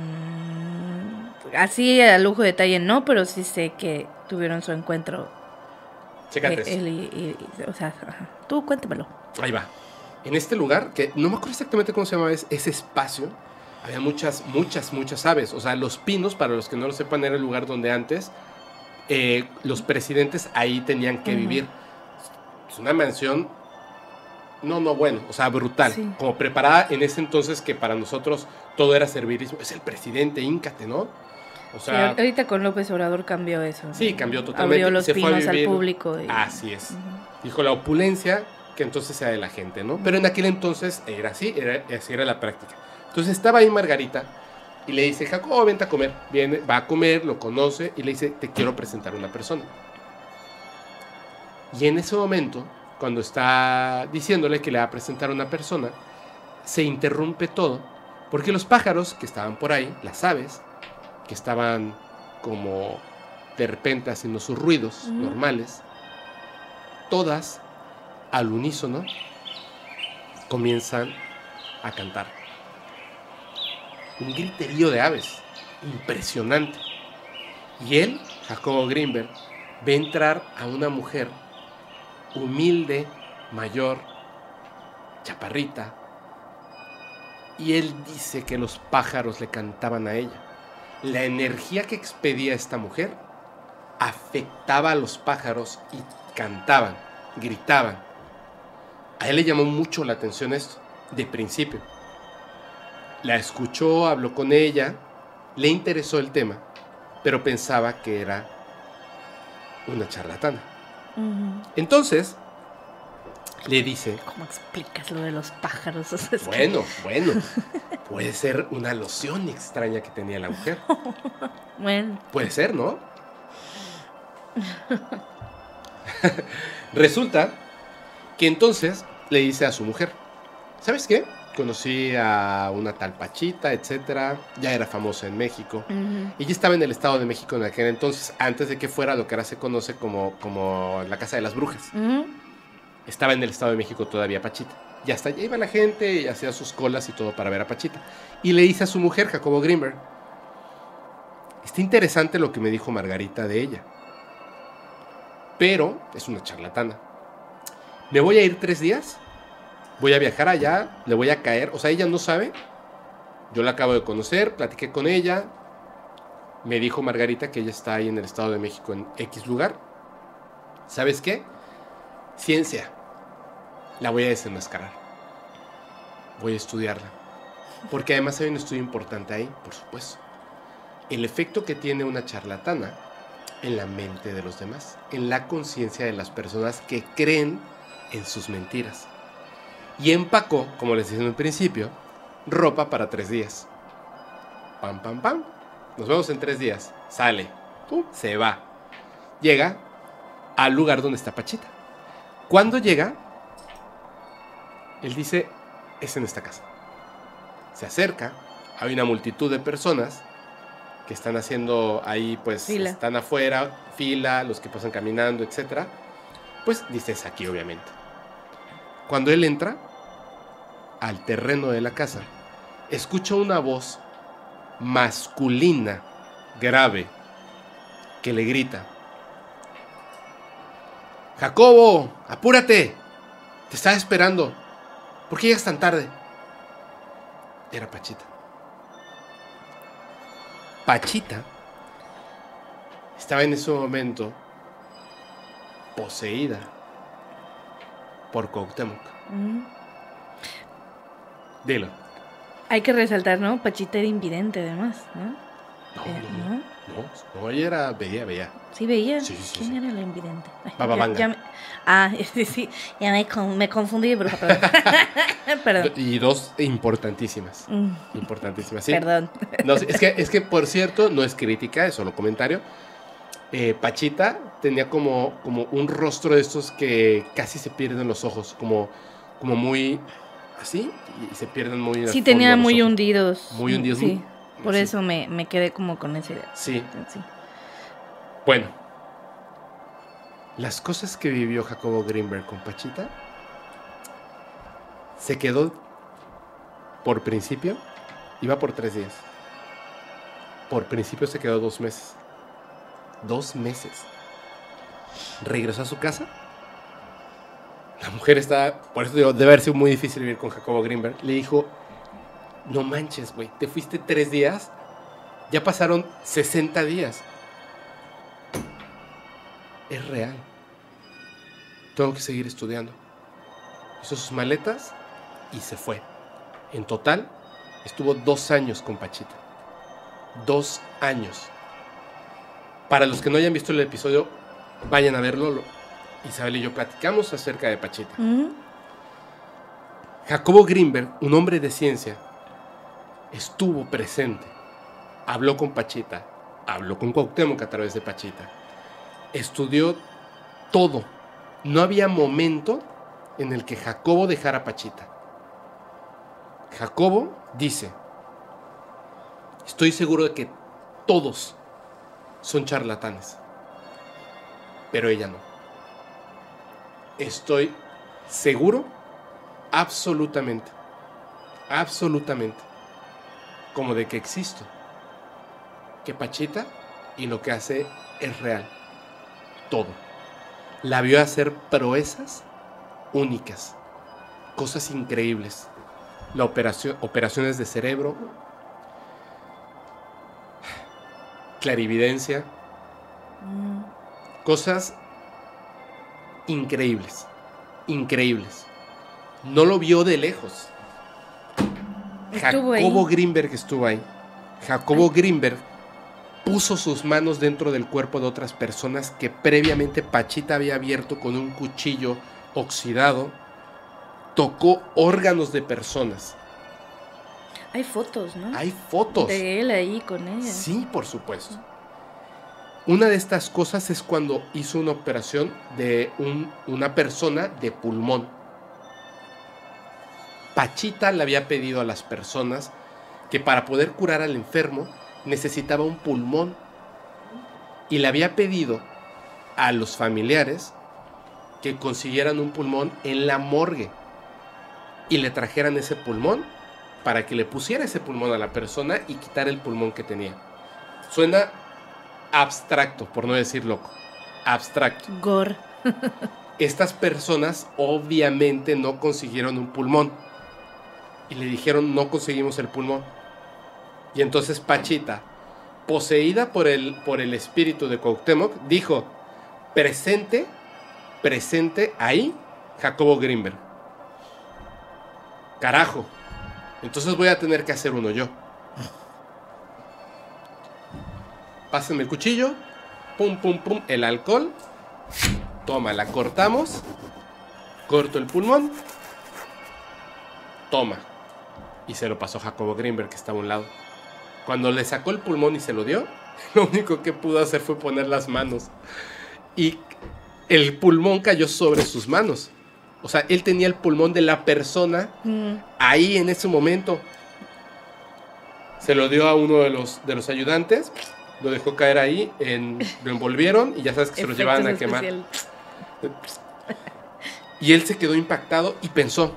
así a lujo de detalle no, pero sí sé que tuvieron su encuentro. Chécate. Eh, él y, y, y, o sea, tú cuéntamelo. Ahí va. En este lugar, que no me acuerdo exactamente cómo se llamaba ese espacio, había muchas, muchas, muchas aves. O sea, Los Pinos, para los que no lo sepan, era el lugar donde antes eh, los presidentes ahí tenían que uh-huh. vivir. Es una mansión, no, no, bueno, o sea, brutal. Sí. Como preparada en ese entonces que para nosotros todo era servilismo. Es el presidente, híncate, ¿no? O sea, sí, ahorita con López Obrador cambió eso. Sí, cambió totalmente. Abrió Los se Pinos al público. Y... Así es. Uh-huh. Dijo la opulencia, que entonces sea de la gente, ¿no? Pero en aquel entonces era así, era, así era la práctica. Entonces estaba ahí Margarita y le dice, Jacobo, vente a comer. Viene, va a comer, lo conoce y le dice, te quiero presentar a una persona. Y en ese momento, cuando está diciéndole que le va a presentar a una persona, se interrumpe todo, porque los pájaros que estaban por ahí, las aves, que estaban como de repente haciendo sus ruidos uh-huh. normales, todas al unísono comienzan a cantar. Un griterío de aves impresionante. Y él, Jacobo Greenberg, ve entrar a una mujer humilde, mayor, chaparrita, y él dice que los pájaros le cantaban a ella. La energía que expedía esta mujer afectaba a los pájaros y cantaban, gritaban. A él le llamó mucho la atención esto, de principio. La escuchó, habló con ella, le interesó el tema, pero pensaba que era una charlatana. Uh-huh. Entonces, le dice... ¿Cómo explicas lo de los pájaros? O sea, es bueno, que... bueno, puede ser una alusión extraña que tenía la mujer. Bueno. Puede ser, ¿no? Resulta que entonces le dice a su mujer, ¿sabes qué? Conocí a una tal Pachita, etcétera. Ya era famosa en México. Uh-huh. Ella estaba en el Estado de México en aquel entonces, antes de que fuera lo que ahora se conoce como, como la Casa de las Brujas. Uh-huh. Estaba en el Estado de México todavía Pachita. Y hasta allá iba la gente y hacía sus colas y todo para ver a Pachita. Y le dice a su mujer, Jacobo Greenberg, está interesante lo que me dijo Margarita de ella, pero es una charlatana. Me voy a ir tres días, voy a viajar allá, le voy a caer. O sea, ella no sabe. Yo la acabo de conocer, platiqué con ella. Me dijo Margarita que ella está ahí en el Estado de México en X lugar. ¿Sabes qué? Ciencia. La voy a desenmascarar. Voy a estudiarla. Porque además hay un estudio importante ahí, por supuesto. El efecto que tiene una charlatana en la mente de los demás, en la conciencia de las personas que creen en sus mentiras. Y empacó, como les dije en el principio, ropa para tres días. Pam, pam, pam. Nos vemos en tres días. Sale. Pum, se va. Llega al lugar donde está Pachita. Cuando llega, él dice, es en esta casa. Se acerca, hay una multitud de personas que están haciendo ahí, pues, fila. Están afuera, fila, los que pasan caminando, etcétera. Pues dice, es aquí, obviamente. Cuando él entra al terreno de la casa, escucha una voz masculina, grave, que le grita: Jacobo, apúrate, te estaba esperando. ¿Por qué llegas tan tarde? Era Pachita. Pachita estaba en ese momento poseída por Cuauhtémoc. Mm. Dilo. Hay que resaltar, ¿no? Pachita era invidente, además, ¿no? No, Eh, no, ¿no? no, no, ella era, veía, veía. ¿Sí veía? Sí, sí, ¿Quién sí. era la invidente? Ay, Baba ya- Vanga. ya me- ah, sí, sí, ya me, con- me confundí de bruja, perdón. Perdón. Y dos importantísimas. Mm, Importantísimas, sí. Perdón. No, sí, es que, es que, por cierto, no es crítica, es solo comentario. Eh, Pachita tenía como, como un rostro de estos que casi se pierden los ojos, como, como muy así, y se pierden muy. al Sí, fondo tenía los muy ojos. hundidos. Muy hundidos, Sí, muy- por sí. eso me, me quedé como con esa idea. Sí, Sí. bueno. Las cosas que vivió Jacobo Greenberg con Pachita, se quedó, por principio, iba por tres días. Por principio se quedó dos meses. Dos meses. Regresó a su casa. La mujer estaba, por eso digo, debe haber sido muy difícil vivir con Jacobo Greenberg. Le dijo, no manches, güey, te fuiste tres días, ya pasaron sesenta días. Es real. Tengo que seguir estudiando. Hizo sus maletas y se fue. En total, estuvo dos años con Pachita. Dos años. Para los que no hayan visto el episodio, vayan a verlo. Lo- Isabel y yo platicamos acerca de Pachita. Mm, Jacobo Greenberg, un hombre de ciencia, estuvo presente. Habló con Pachita. Habló con Cuauhtémoc a través de Pachita. Estudió todo. No había momento en el que Jacobo dejara a Pachita. Jacobo dice, estoy seguro de que todos son charlatanes, pero ella no. Estoy seguro, absolutamente, absolutamente, como de que existo, que Pachita y lo que hace es real, todo. La vio hacer proezas únicas, cosas increíbles, la operación, operaciones de cerebro, clarividencia, mm. cosas increíbles, increíbles. No lo vio de lejos. Estuvo Jacobo ahí. Greenberg estuvo ahí. Jacobo Greenberg puso sus manos dentro del cuerpo de otras personas que previamente Pachita había abierto con un cuchillo oxidado. Tocó órganos de personas. Hay fotos, ¿no? Hay fotos. De él ahí con ella. Sí, por supuesto. Una de estas cosas es cuando hizo una operación de un- una persona de pulmón. Pachita le había pedido a las personas que para poder curar al enfermo necesitaba un pulmón. Y le había pedido a los familiares que consiguieran un pulmón en la morgue y le trajeran ese pulmón para que le pusiera ese pulmón a la persona y quitar el pulmón que tenía. Suena abstracto, por no decir loco. Abstracto. Gore. Estas personas obviamente no consiguieron un pulmón. Y le dijeron, no conseguimos el pulmón. Y entonces Pachita, poseída por el, por el espíritu de Cuauhtémoc, dijo, presente, presente ahí, Jacobo Greenberg. Carajo. Entonces voy a tener que hacer uno yo. Pásenme el cuchillo, pum, pum, pum, el alcohol. Toma, la cortamos. Corto el pulmón. Toma. Y se lo pasó Jacobo Greenberg, que estaba a un lado. Cuando le sacó el pulmón y se lo dio, lo único que pudo hacer fue poner las manos. Y el pulmón cayó sobre sus manos. O sea, él tenía el pulmón de la persona mm. ahí en ese momento. Se lo dio a uno de los, de los ayudantes, lo dejó caer ahí, en, lo envolvieron y ya sabes que se lo llevaban a quemar. Y él se quedó impactado y pensó,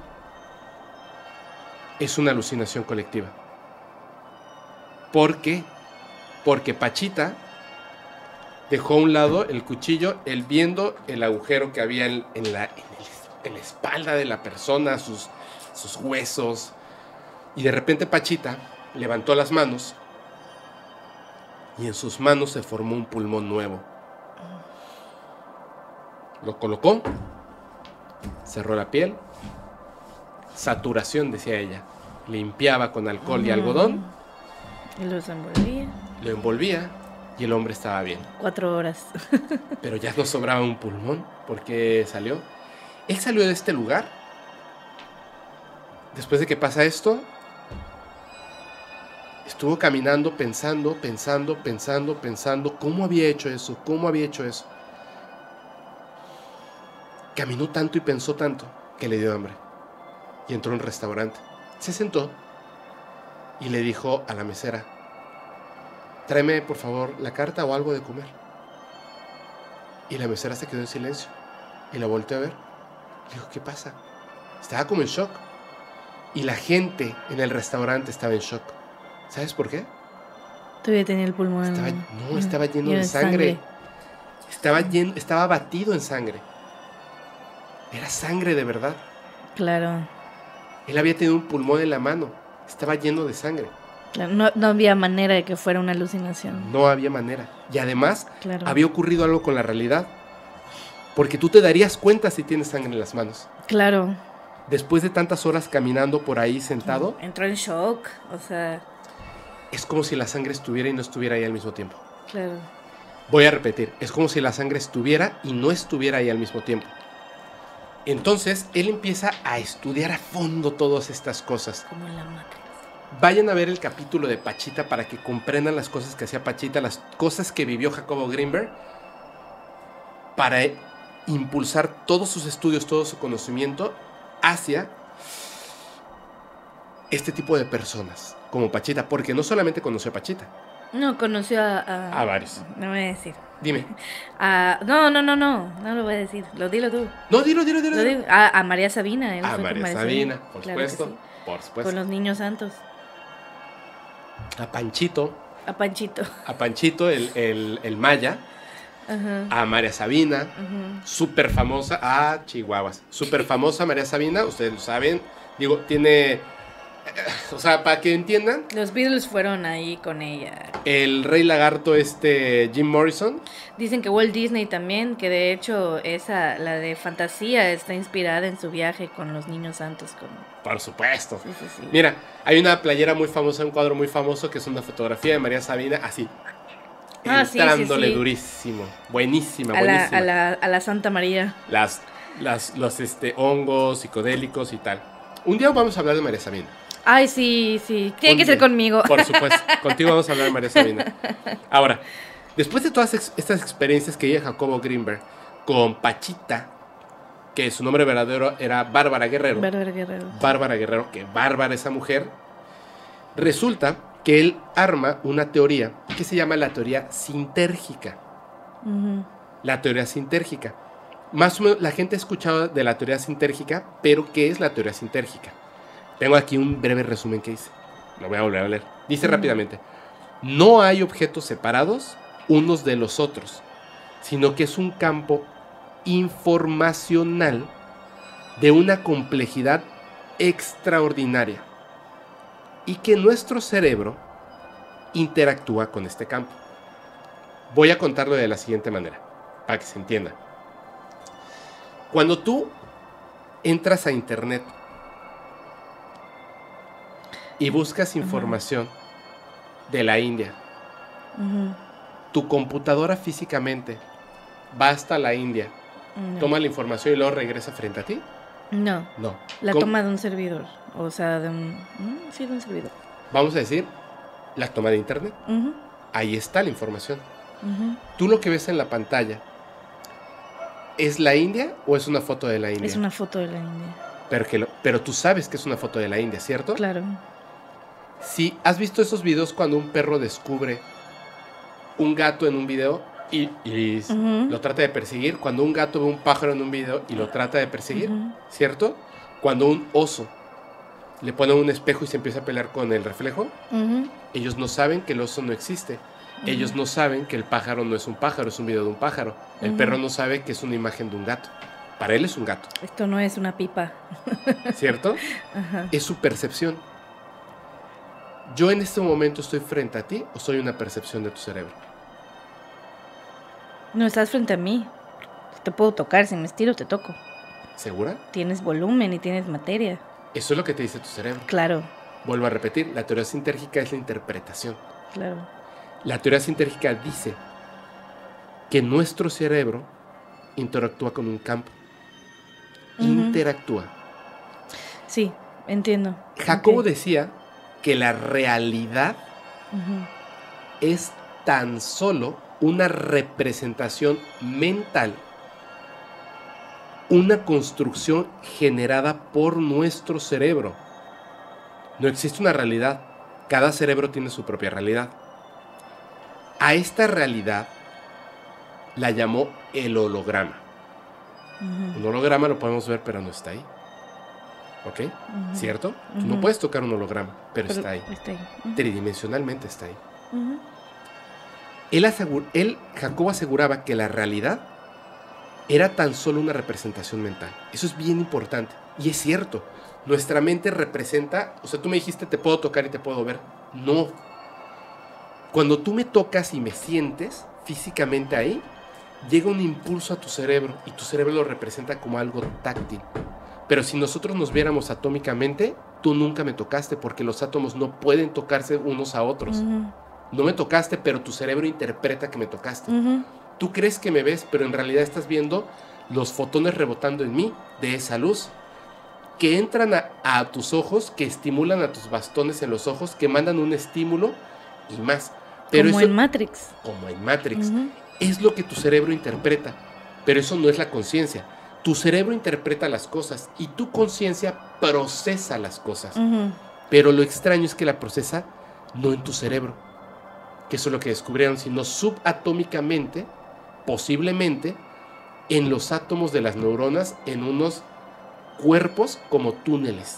es una alucinación colectiva. ¿Por qué? Porque Pachita dejó a un lado el cuchillo, él viendo el agujero que había en, en, la, en, el, en la espalda de la persona, sus, sus huesos. Y de repente Pachita levantó las manos y en sus manos se formó un pulmón nuevo. Lo colocó, cerró la piel, saturación, decía ella, limpiaba con alcohol uh-huh. y algodón, y los envolvía. Lo envolvía y el hombre estaba bien. Cuatro horas. Pero ya no sobraba un pulmón porque salió. Él salió de este lugar. Después de que pasa esto, estuvo caminando, pensando, pensando, pensando, pensando cómo había hecho eso, cómo había hecho eso. Caminó tanto y pensó tanto que le dio hambre. Y entró a un restaurante. Se sentó y le dijo a la mesera, tráeme por favor la carta o algo de comer. Y la mesera se quedó en silencio y la volteó a ver. Le dijo, ¿qué pasa? Estaba como en shock. Y la gente en el restaurante estaba en shock. ¿Sabes por qué? Todavía tenía el pulmón. Estaba, no, estaba lleno de sangre. sangre. Estaba, lleno, estaba batido en sangre. Era sangre de verdad. Claro. Él había tenido un pulmón en la mano. Estaba lleno de sangre. Claro, no, no había manera de que fuera una alucinación. No había manera. Y además, claro. había ocurrido algo con la realidad. Porque tú te darías cuenta si tienes sangre en las manos. Claro. Después de tantas horas caminando por ahí sentado. Entró en shock, o sea. Es como si la sangre estuviera y no estuviera ahí al mismo tiempo. Claro. Voy a repetir. Es como si la sangre estuviera y no estuviera ahí al mismo tiempo. Entonces, él empieza a estudiar a fondo todas estas cosas. Como en la Matrix. Vayan a ver el capítulo de Pachita para que comprendan las cosas que hacía Pachita, las cosas que vivió Jacobo Greenberg para impulsar todos sus estudios, todo su conocimiento hacia este tipo de personas como Pachita, porque no solamente conoció a Pachita. No, conoció a... A, a varios. No voy a decir. Dime. A, no, no, no, no, no lo voy a decir. Lo dilo tú. No, dilo, dilo, dilo. Lo digo. A, a María Sabina. Él a María, María Sabina, por claro supuesto. Sí. Por supuesto. Con los niños santos. A Panchito. A Panchito. A Panchito, el, el, el Maya. Uh-huh. A María Sabina. Uh-huh. Súper famosa. A Chihuahuas. Súper famosa María Sabina. Ustedes lo saben. Digo, tiene... O sea, para que entiendan. Los Beatles fueron ahí con ella. El Rey Lagarto, este Jim Morrison. Dicen que Walt Disney también, que de hecho esa, la de Fantasía, está inspirada en su viaje con los niños santos. Como... Por supuesto. Sí, sí, sí. Mira, hay una playera muy famosa, un cuadro muy famoso, que es una fotografía de María Sabina, así. Ah, entrándole sí, sí, sí. durísimo. Buenísima, a buenísima. La, a, la, a la Santa María. Las, las, los este, hongos psicodélicos y tal. Un día vamos a hablar de María Sabina. Ay, sí, sí. Tiene que ser conmigo. Por supuesto. Contigo vamos a hablar de María Sabina. Ahora, después de todas ex- estas experiencias que vive Jacobo Greenberg con Pachita, que su nombre verdadero era Bárbara Guerrero. Bárbara Guerrero. Bárbara Guerrero, que bárbara esa mujer. Resulta que él arma una teoría que se llama la teoría sintérgica. Uh-huh. La teoría sintérgica. Más o menos la gente ha escuchado de la teoría sintérgica, pero ¿qué es la teoría sintérgica? Tengo aquí un breve resumen que hice. Lo voy a volver a leer. Dice uh-huh. rápidamente. No hay objetos separados unos de los otros, sino que es un campo informacional de una complejidad extraordinaria y que nuestro cerebro interactúa con este campo. Voy a contarlo de la siguiente manera, para que se entienda. Cuando tú entras a internet y buscas información uh-huh. de la India, uh-huh. tu computadora físicamente va hasta la India, No. toma la información y luego regresa frente a ti. No. No. La ¿Cómo? toma de un servidor. O sea, de un... ¿Mm? Sí, de un servidor. Vamos a decir, la toma de internet. Uh-huh. Ahí está la información. Uh-huh. Tú lo que ves en la pantalla, ¿es la India o es una foto de la India? Es una foto de la India. Pero, que lo- pero tú sabes que es una foto de la India, ¿cierto? Claro. Si has visto esos videos cuando un perro descubre un gato en un video y, y Ujú. lo trata de perseguir, cuando un gato ve un pájaro en un video y lo trata de perseguir, Ujú. ¿cierto? Cuando un oso le pone un espejo y se empieza a pelear con el reflejo, Uh-huh. ellos no saben que el oso no existe. Ellos no saben que el pájaro no es un pájaro, es un video de un pájaro. El Ujú. perro no sabe que es una imagen de un gato. Para él es un gato, Esto no es una pipa. ¿cierto? Ajá. Es su percepción. ¿Yo en este momento estoy frente a ti o soy una percepción de tu cerebro? No estás frente a mí. Te puedo tocar, si me estiro te toco. ¿Segura? Tienes volumen y tienes materia. Eso es lo que te dice tu cerebro. Claro, Vuelvo a repetir, la teoría sintérgica es la interpretación. claro. La teoría sintérgica dice que nuestro cerebro interactúa con un campo. Ujú. Interactúa. Sí, entiendo. Jacobo Ok. decía que la realidad Ujú. es tan solo una representación mental, una construcción generada por nuestro cerebro. No existe una realidad. Cada cerebro tiene su propia realidad. A esta realidad la llamó el holograma. Ujú. Un holograma lo podemos ver, pero no está ahí. ¿Ok? Ujú. ¿Cierto? Tú no Ujú. puedes tocar un holograma, pero, Pero está ahí. Está ahí. Ujú. Tridimensionalmente está ahí. Ujú. Él, asegur- él, Jacobo aseguraba que la realidad era tan solo una representación mental. Eso es bien importante. Y es cierto. Nuestra mente representa... O sea, tú me dijiste, te puedo tocar y te puedo ver. No. Cuando tú me tocas y me sientes físicamente ahí, llega un impulso a tu cerebro y tu cerebro lo representa como algo táctil. Pero si nosotros nos viéramos atómicamente, tú nunca me tocaste porque los átomos no pueden tocarse unos a otros. Ujú. No me tocaste, pero tu cerebro interpreta que me tocaste. Ujú. Tú crees que me ves, pero en realidad estás viendo los fotones rebotando en mí de esa luz que entran a, a tus ojos, que estimulan a tus bastones en los ojos, que mandan un estímulo y más. Pero Como eso, en Matrix. como en Matrix, Ujú. es lo que tu cerebro interpreta, pero eso no es la conciencia. Tu cerebro interpreta las cosas y tu conciencia procesa las cosas. Ujú. Pero lo extraño es que la procesa no en tu cerebro, que eso es lo que descubrieron, sino subatómicamente, posiblemente, en los átomos de las neuronas, en unos cuerpos como túneles.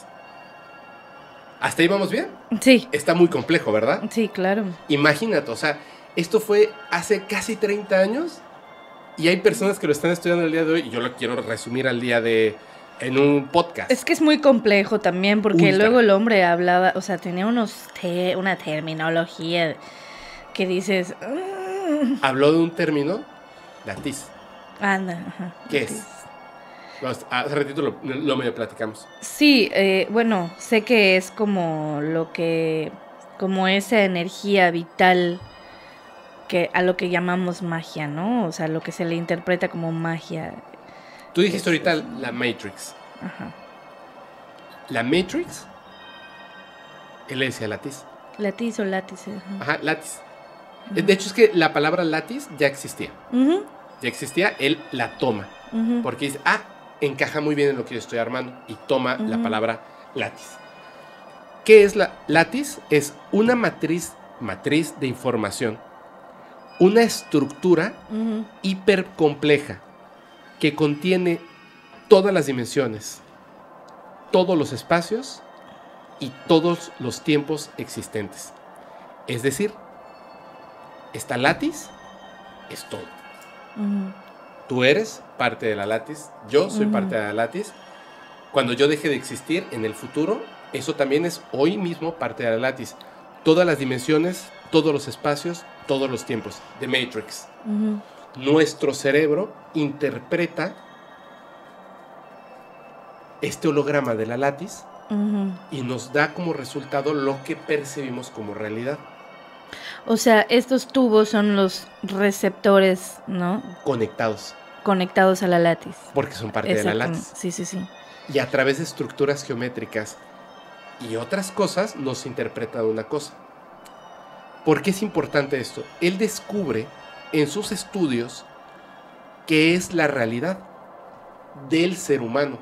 ¿Hasta ahí vamos bien? Sí, Está muy complejo, ¿verdad? sí, claro. Imagínate, o sea, esto fue hace casi treinta años y hay personas que lo están estudiando el día de hoy y yo lo quiero resumir al día de... en un podcast. Es que es muy complejo también porque Ultra. luego el hombre hablaba, o sea, tenía unos te- una terminología que dices... "Mm". Habló de un término, latiz. Anda, ajá. ¿Qué es? Vamos, hace ratito lo, lo medio platicamos. Sí, eh, bueno, sé que es como lo que, como esa energía vital que a lo que llamamos magia, ¿no? O sea, lo que se le interpreta como magia. Tú dijiste Es- ahorita es- la Matrix. Ajá. La Matrix, él le decía latiz. Latiz o látice. Ajá. Ajá, látiz. De hecho, es que la palabra látiz ya existía. Ujú, Ya existía, él la toma. ujú. Porque dice, ah, encaja muy bien en lo que yo estoy armando. Y toma la Ujú. palabra látiz. ¿Qué es la látiz? Es una matriz, matriz de información. Una estructura Ujú. hipercompleja que contiene todas las dimensiones, todos los espacios y todos los tiempos existentes. Es decir, esta látiz es todo. Ujú. Tú eres parte de la látiz, yo soy Ujú. parte de la látiz. Cuando yo deje de existir en el futuro, eso también es hoy mismo parte de la látiz. Todas las dimensiones, todos los espacios, todos los tiempos. The Matrix. Ujú. Nuestro cerebro interpreta este holograma de la látiz Ujú. y nos da como resultado lo que percibimos como realidad. O sea, estos tubos son los receptores, ¿no? Conectados. Conectados a la látiz. Porque son parte de la látiz. Sí, sí, sí. Y a través de estructuras geométricas y otras cosas nos interpreta una cosa. ¿Por qué es importante esto? Él descubre en sus estudios qué es la realidad del ser humano.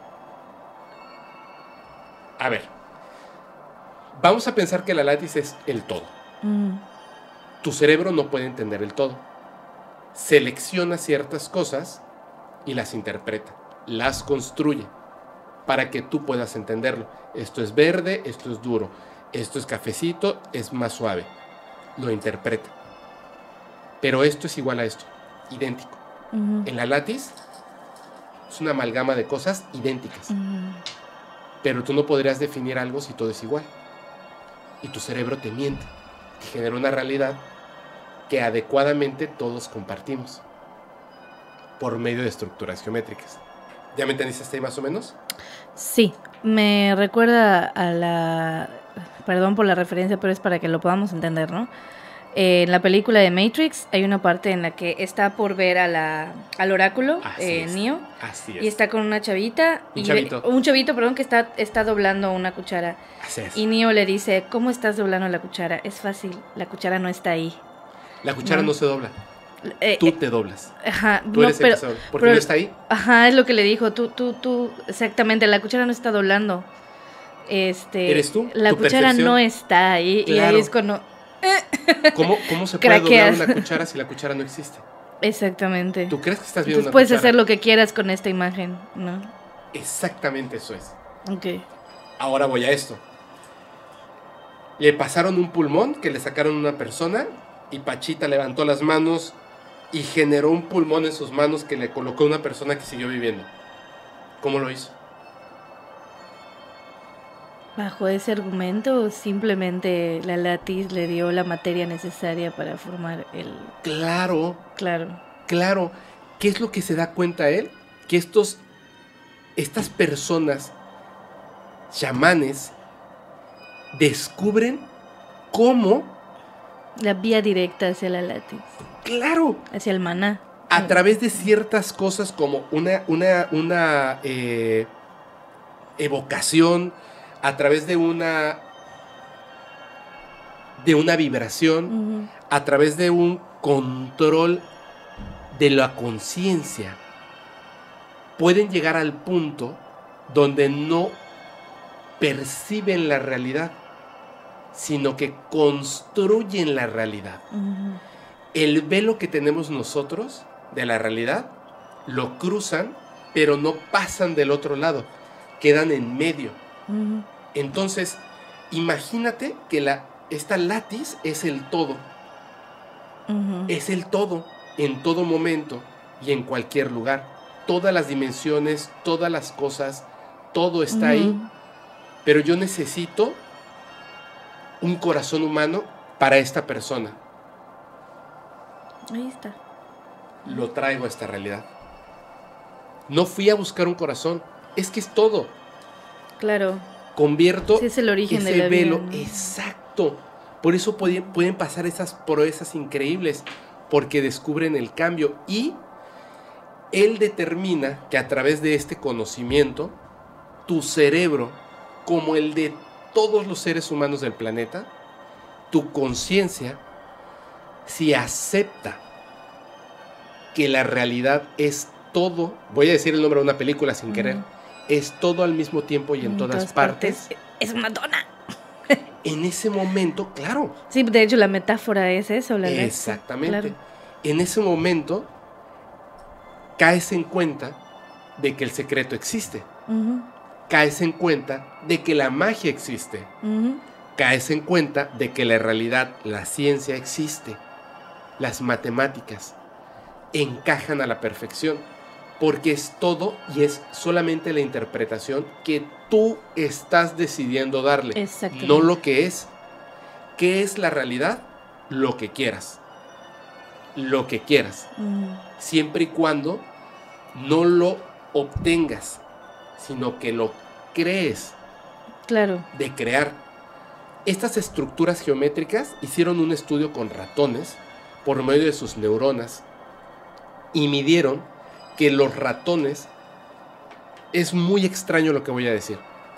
A ver, vamos a pensar que la látiz es el todo. Mm. Tu cerebro no puede entender el todo. Selecciona ciertas cosas y las interpreta, las construye para que tú puedas entenderlo. Esto es verde, esto es duro, esto es cafecito, es más suave. Lo interpreta. Pero esto es igual a esto, idéntico. Uh-huh. En la látiz es una amalgama de cosas idénticas. Uh-huh. Pero tú no podrías definir algo si todo es igual. Y tu cerebro te miente. Te genera una realidad que adecuadamente todos compartimos por medio de estructuras geométricas. ¿Ya me entendiste hasta ahí más o menos? Sí, me recuerda a la... Perdón por la referencia, pero es para que lo podamos entender, ¿no? Eh, en la película de Matrix hay una parte en la que está por ver a la, al oráculo, eh, Neo. Así es. Y está con una chavita. Un y chavito. Ve, un chavito, perdón, que está, está doblando una cuchara. Así es. Y Neo le dice, ¿cómo estás doblando la cuchara? Es fácil, la cuchara no está ahí. La cuchara no, no se dobla. Eh, tú eh, te doblas. Ajá. Tú no, eres pero, el que se dobla. ¿Por qué pero, no está ahí? Ajá, es lo que le dijo. Tú, tú, tú, exactamente, la cuchara no está doblando. Este, ¿Eres tú? La ¿Tu cuchara percepción? no está ahí. Claro. Y ahí es cuando... ¿Cómo, cómo se puede Craqueas. doblar una cuchara si la cuchara no existe? Exactamente. ¿Tú crees que estás viendo Entonces una puedes cuchara? hacer lo que quieras con esta imagen, ¿no? Exactamente eso es. Ok. Ahora voy a esto. Le pasaron un pulmón que le sacaron a una persona y Pachita levantó las manos y generó un pulmón en sus manos que le colocó a una persona que siguió viviendo. ¿Cómo lo hizo? ¿Bajo ese argumento simplemente la látiz le dio la materia necesaria para formar el... Claro, Claro. claro. ¿Qué es lo que se da cuenta él? Que estos, estas personas, chamanes, descubren cómo... La vía directa hacia la látiz. Claro. Hacia el maná. A través de ciertas cosas como una, una, una eh, evocación, a través de una, de una vibración, Uh-huh. a través de un control de la conciencia, pueden llegar al punto donde no perciben la realidad, sino que construyen la realidad. Uh-huh. El velo que tenemos nosotros de la realidad lo cruzan, pero no pasan del otro lado, quedan en medio. Uh-huh. Entonces, imagínate que la, esta látiz es el todo, Uh-huh. es el todo en todo momento y en cualquier lugar. Todas las dimensiones, todas las cosas, todo está Uh-huh. ahí, pero yo necesito un corazón humano para esta persona. Ahí está. Lo traigo a esta realidad. No fui a buscar un corazón, es que es todo. Claro. Convierto Sí, es el origen ese de la velo. vida, ¿no? Exacto. Por eso pueden, pueden pasar esas proezas increíbles, porque descubren el cambio y él determina que a través de este conocimiento, tu cerebro, como el de todos los seres humanos del planeta, tu conciencia, si acepta que la realidad es todo, voy a decir el nombre de una película sin Ujú. querer, es todo al mismo tiempo y en, todas, partes, Es Madonna. en ese momento, claro, Sí, de hecho la metáfora es eso. La látiz. exactamente, Claro. en ese momento caes en cuenta de que el secreto existe, Uh-huh. caes en cuenta de que la magia existe, Uh-huh. caes en cuenta de que la realidad, la ciencia existe, las matemáticas encajan a la perfección, porque es todo y es solamente la interpretación que tú estás decidiendo darle, Exactamente. no lo que es. ¿Qué es la realidad? Lo que quieras, lo que quieras, Uh-huh. siempre y cuando no lo obtengas, sino que lo crees. Claro. De crear. Estas estructuras geométricas hicieron un estudio con ratones por medio de sus neuronas y midieron que los ratones, es muy extraño lo que voy a decir,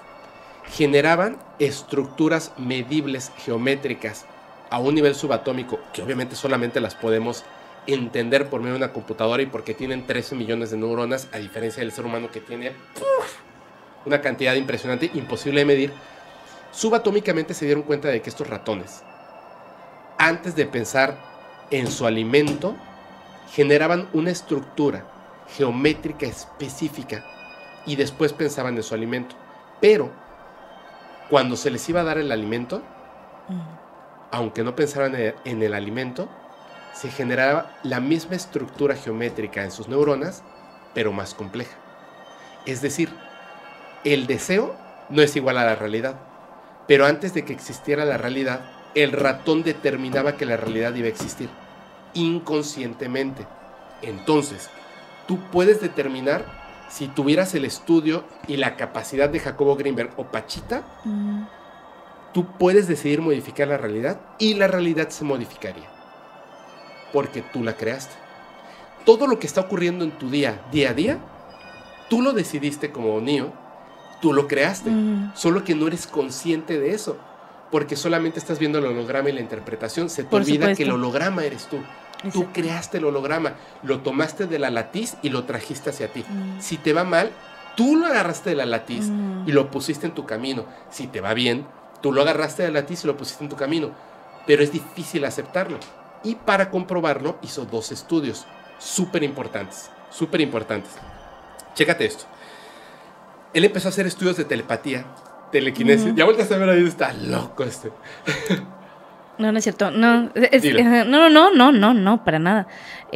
generaban estructuras medibles geométricas a un nivel subatómico, que obviamente solamente las podemos entender por medio de una computadora y porque tienen trece millones de neuronas, a diferencia del ser humano que tiene ¡puf! Una cantidad impresionante, imposible de medir. Subatómicamente se dieron cuenta de que estos ratones, antes de pensar en su alimento, generaban una estructura geométrica específica y después pensaban en su alimento. Pero cuando se les iba a dar el alimento, mm. aunque no pensaran en el alimento, se generaba la misma estructura geométrica en sus neuronas, pero más compleja. Es decir, el deseo no es igual a la realidad, pero antes de que existiera la realidad, el ratón determinaba que la realidad iba a existir, inconscientemente. Entonces, tú puedes determinar, si tuvieras el estudio y la capacidad de Jacobo Greenberg o Pachita, mm. tú puedes decidir modificar la realidad y la realidad se modificaría, porque tú la creaste. Todo lo que está ocurriendo en tu día, día a día, tú lo decidiste como Neo, tú lo creaste, mm. solo que no eres consciente de eso, porque solamente estás viendo el holograma y la interpretación. Se te Por olvida supuesto. que el holograma eres tú. Exacto. Tú creaste el holograma, lo tomaste de la latiz y lo trajiste hacia ti. Mm. Si te va mal, tú lo agarraste de la latiz mm. y lo pusiste en tu camino. Si te va bien, tú lo agarraste de la latiz y lo pusiste en tu camino. Pero es difícil aceptarlo. Y para comprobarlo hizo dos estudios súper importantes, súper importantes. Chécate esto. Él empezó a hacer estudios de telepatía, telequinesis. Uh-huh. Ya volteaste a ver ahí, está loco este. No, no es cierto. No, es, no, no, no, no, no, no, para nada.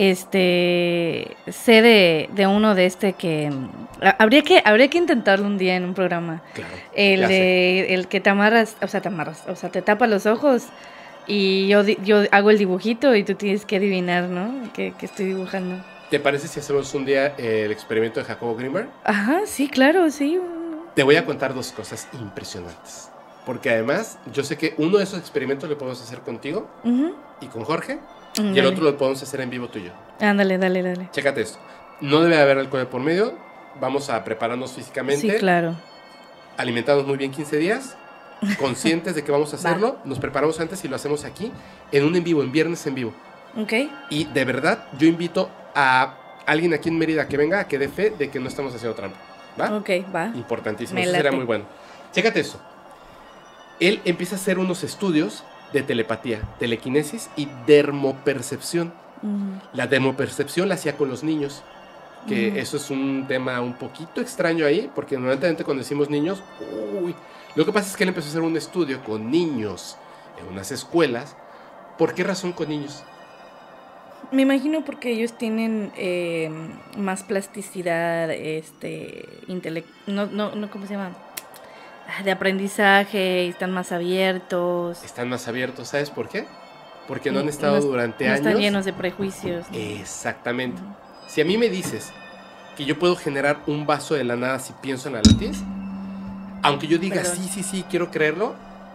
Este, sé de, de uno de este que habría que habría que intentarlo un día en un programa. Claro. El de, el que te amarras, o sea, te amarras, o sea, te tapas los ojos y yo yo hago el dibujito y tú tienes que adivinar, ¿no? Que, que estoy dibujando. ¿Te parece si hacemos un día el experimento de Jacobo Greenberg? Ajá, sí, claro, sí. Te voy a contar dos cosas impresionantes. Porque además, yo sé que uno de esos experimentos lo podemos hacer contigo uh-huh. y con Jorge, uh-huh. y el otro lo podemos hacer en vivo tú y yo. Ándale, dale, dale. Chécate esto. No debe haber alcohol por medio. Vamos a prepararnos físicamente. Sí, claro. Alimentarnos muy bien quince días. Conscientes de que vamos a hacerlo. Va. Nos preparamos antes y lo hacemos aquí, en un en vivo, en viernes en vivo. Ok. Y de verdad, yo invito a alguien aquí en Mérida que venga a que dé fe de que no estamos haciendo trampa. ¿Va? Ok, va. Importantísimo. Eso será muy bueno. Chécate eso. Él empieza a hacer unos estudios de telepatía, telequinesis y dermopercepción. Uh-huh. La dermopercepción la hacía con los niños, que uh-huh. eso es un tema un poquito extraño ahí, porque normalmente cuando decimos niños, uy, lo que pasa es que él empezó a hacer un estudio con niños en unas escuelas. ¿Por qué razón con niños? Me imagino porque ellos tienen eh, más plasticidad, este, intele- no, no, no, ¿cómo se llama? De aprendizaje, están más abiertos. Están más abiertos, ¿sabes por qué? Porque no han estado no, durante no años. Están llenos de prejuicios, ¿no? Exactamente. Uh-huh. Si a mí me dices que yo puedo generar un vaso de la nada si pienso en la latiz, aunque yo diga Perdón. sí, sí, sí, quiero creerlo,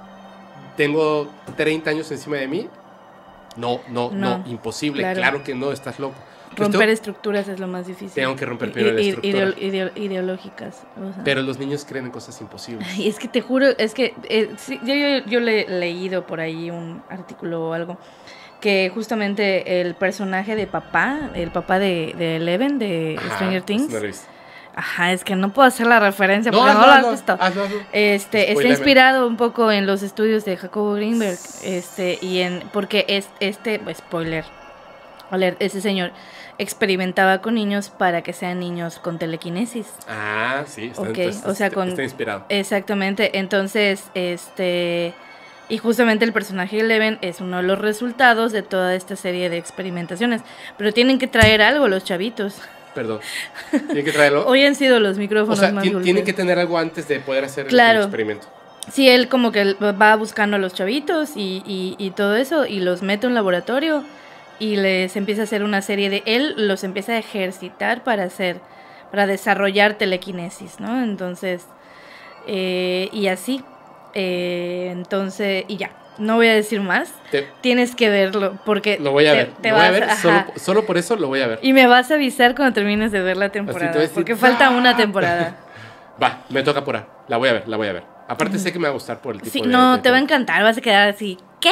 tengo treinta años encima de mí, no, no, no, no imposible, claro. claro que no, estás loco. Romper tengo, estructuras es lo más difícil. Tengo que romper primero la estructura. Ideo, ideológicas. O sea. Pero los niños creen en cosas imposibles. Y es que te juro, es que eh, sí, yo, yo, yo le he leído por ahí un artículo o algo, que justamente el personaje de papá, el papá de, de Eleven, de Ajá, Stranger Things. No Ajá, es que no puedo hacer la referencia no, porque no, no, no lo has no, visto. Hazlo, hazlo. Este, está inspirado un poco en los estudios de Jacobo Greenberg, este, y en porque es este, spoiler, alert, ese señor experimentaba con niños para que sean niños con telequinesis. Ah, sí, está, okay, está, o sea, con, está inspirado. Exactamente, entonces, este, y justamente el personaje Eleven es uno de los resultados de toda esta serie de experimentaciones, pero tienen que traer algo los chavitos. Perdón, ¿tienen que traerlo? Hoy han sido los micrófonos o sea, más t- tienen que tener algo antes de poder hacer claro. el experimento. Sí, él como que va buscando a los chavitos y, y, y todo eso, y los mete a un laboratorio y les empieza a hacer una serie de... Él los empieza a ejercitar para hacer, para desarrollar telequinesis, ¿no? Entonces, eh, y así. Eh, entonces, y ya, no voy a decir más. Te, Tienes que verlo, porque lo voy a te, ver. Te lo vas, voy a ver solo, solo por eso lo voy a ver. Y me vas a avisar cuando termines de ver la temporada, decir, porque ¡ah! Falta una temporada. Va, me toca apurar. La voy a ver, la voy a ver. Aparte sé que me va a gustar por el tipo sí, de... no, de te va a encantar, vas a quedar así, ¿qué?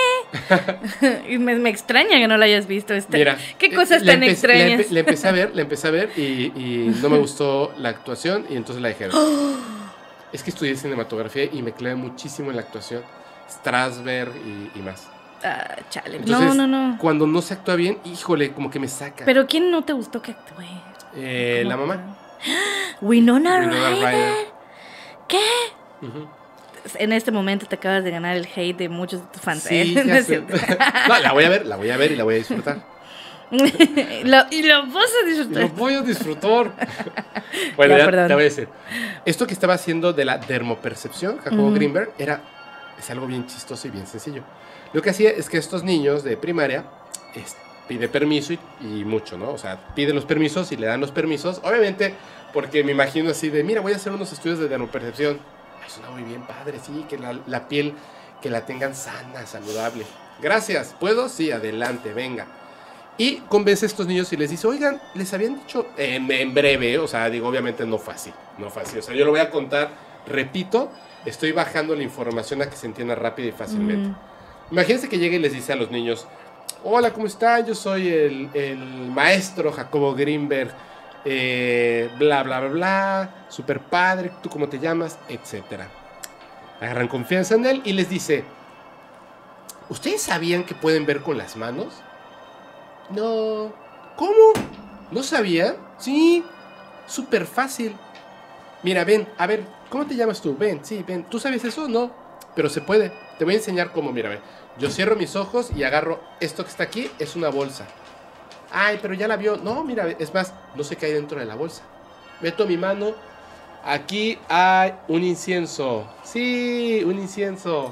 y me, me extraña que no la hayas visto. Este, Mira, ¿qué cosas tan empe extrañas? Le, empe le empecé a ver, le empecé a ver y, y no me gustó la actuación y entonces la dejé ver. Es que estudié cinematografía y me clavé muchísimo en la actuación. Strasberg y, y más. Ah, chale. Entonces, no, no, no. Cuando no se actúa bien, híjole, como que me saca. ¿Pero quién no te gustó que actúe? Eh, la mamá. Winona, Winona Ryder. Ryder. ¿Qué? Uh-huh. En este momento te acabas de ganar el hate de muchos de tus fans. Sí, ¿eh? ya sé. No, la voy a ver, la voy a ver y la voy a disfrutar. lo, y lo vas a disfrutar. Lo voy a disfrutar. Bueno, ya, ya te voy a decir. Esto que estaba haciendo de la dermopercepción, Jacobo uh-huh. Greenberg, era, es algo bien chistoso y bien sencillo. Lo que hacía es que estos niños de primaria es, pide permiso y, y mucho, ¿no? O sea, piden los permisos y le dan los permisos. Obviamente, porque me imagino así de, mira, voy a hacer unos estudios de dermopercepción. Ay, suena muy bien, padre, sí, que la, la piel, que la tengan sana, saludable. Gracias, ¿puedo? Sí, adelante, venga. Y convence a estos niños y les dice, oigan, les habían dicho en, en breve, o sea, digo, obviamente no fácil, no fácil. O sea, yo lo voy a contar, repito, estoy bajando la información a que se entienda rápido y fácilmente. Mm. Imagínense que llegue y les dice a los niños, hola, ¿cómo están? Yo soy el, el maestro Jacobo Greenberg, eh, bla, bla, bla, bla, super padre, ¿tú cómo te llamas? Etcétera. Agarran confianza en él y les dice, ¿ustedes sabían que pueden ver con las manos? No. ¿Cómo? ¿No sabía? Sí, súper fácil. Mira, ven, a ver, ¿cómo te llamas tú? Ven, sí, ven. ¿Tú sabes eso? No, pero se puede. Te voy a enseñar cómo, mira, ven. Yo cierro mis ojos y agarro esto que está aquí, es una bolsa. Ay, pero ya la vio. No, mira, es más, no sé qué hay dentro de la bolsa. Meto mi mano. Aquí hay un incienso. Sí, un incienso.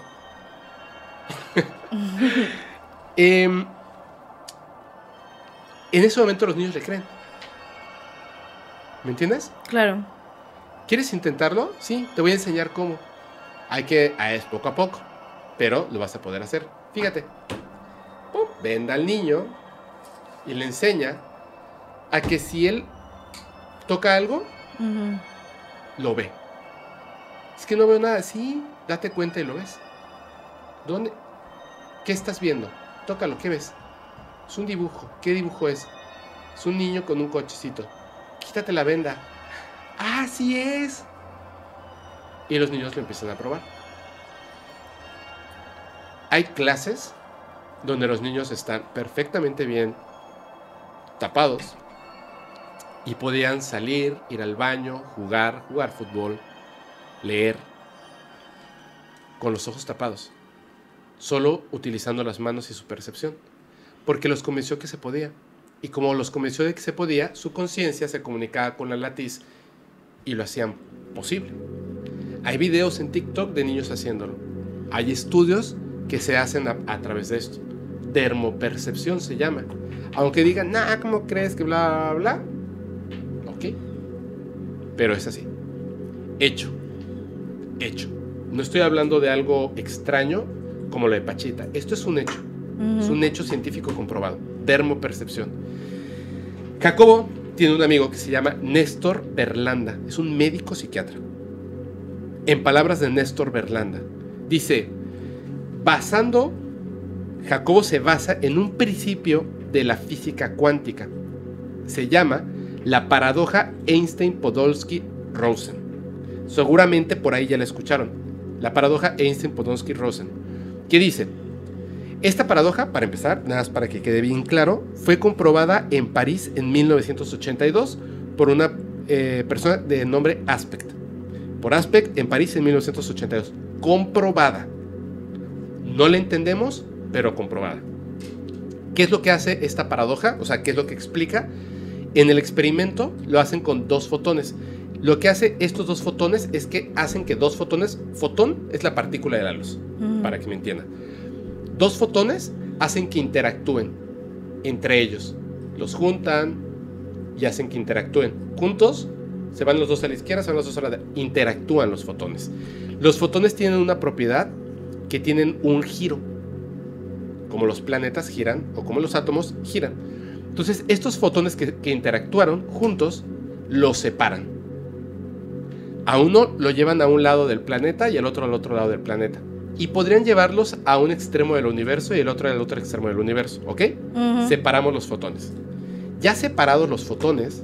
eh... En ese momento los niños le creen. ¿Me entiendes? Claro. ¿Quieres intentarlo? Sí, te voy a enseñar cómo. Hay que, es poco a poco, pero lo vas a poder hacer. Fíjate. Pum, venda al niño y le enseña a que si él toca algo, uh-huh. lo ve. Es que no veo nada. Sí, date cuenta y lo ves. ¿Dónde? ¿Qué estás viendo? Tócalo, ¿qué ves? Es un dibujo. ¿Qué dibujo es? Es un niño con un cochecito. Quítate la venda. ¡Ah, sí es! Y los niños lo empiezan a probar. Hay clases donde los niños están perfectamente bien tapados y podían salir, ir al baño, jugar, jugar fútbol, leer, con los ojos tapados, solo utilizando las manos y su percepción. Porque los convenció que se podía. Y como los convenció de que se podía, su conciencia se comunicaba con la latiz y lo hacían posible. Hay videos en TikTok de niños haciéndolo. Hay estudios que se hacen a, a través de esto. Dermopercepción se llama. Aunque digan, nah, ¿cómo crees que bla, bla, bla? Ok. Pero es así. Hecho. Hecho. No estoy hablando de algo extraño como lo de Pachita. Esto es un hecho. Uh-huh. Es un hecho científico comprobado. Dermopercepción. Jacobo tiene un amigo que se llama Néstor Berlanda. Es un médico psiquiatra. En palabras de Néstor Berlanda, dice, basando, Jacobo se basa en un principio de la física cuántica. Se llama la paradoja Einstein-Podolsky-Rosen. Seguramente por ahí ya la escucharon. La paradoja Einstein-Podolsky-Rosen. ¿Qué dice? Esta paradoja, para empezar, nada más para que quede bien claro, fue comprobada en París en mil novecientos ochenta y dos por una eh, persona de nombre Aspect. Por Aspect en París en mil novecientos ochenta y dos. Comprobada. No la entendemos, pero comprobada. ¿Qué es lo que hace esta paradoja? O sea, ¿qué es lo que explica? En el experimento lo hacen con dos fotones. Lo que hace estos dos fotones es que hacen que dos fotones... Fotón es la partícula de la luz, uh-huh. para que me entiendan. Dos fotones hacen que interactúen entre ellos. Los juntan y hacen que interactúen. Juntos se van los dos a la izquierda, se van los dos a la derecha. Interactúan los fotones. Los fotones tienen una propiedad que tienen un giro. Como los planetas giran o como los átomos giran. Entonces, estos fotones que, que interactuaron juntos los separan. A uno lo llevan a un lado del planeta y al otro al otro lado del planeta. Y podrían llevarlos a un extremo del universo y el otro al otro extremo del universo, ¿ok? Uh-huh. Separamos los fotones. Ya separados los fotones,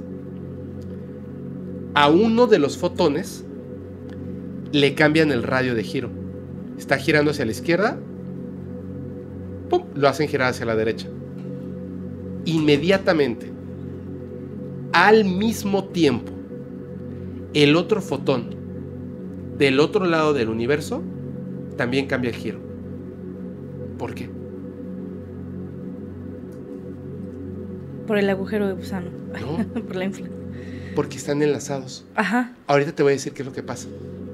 a uno de los fotones le cambian el radio de giro. Está girando hacia la izquierda, ¡pum!, lo hacen girar hacia la derecha. Inmediatamente, al mismo tiempo, el otro fotón del otro lado del universo también cambia el giro. ¿Por qué? Por el agujero de gusano. No. Por la infla. Porque están enlazados. Ajá. Ahorita te voy a decir qué es lo que pasa.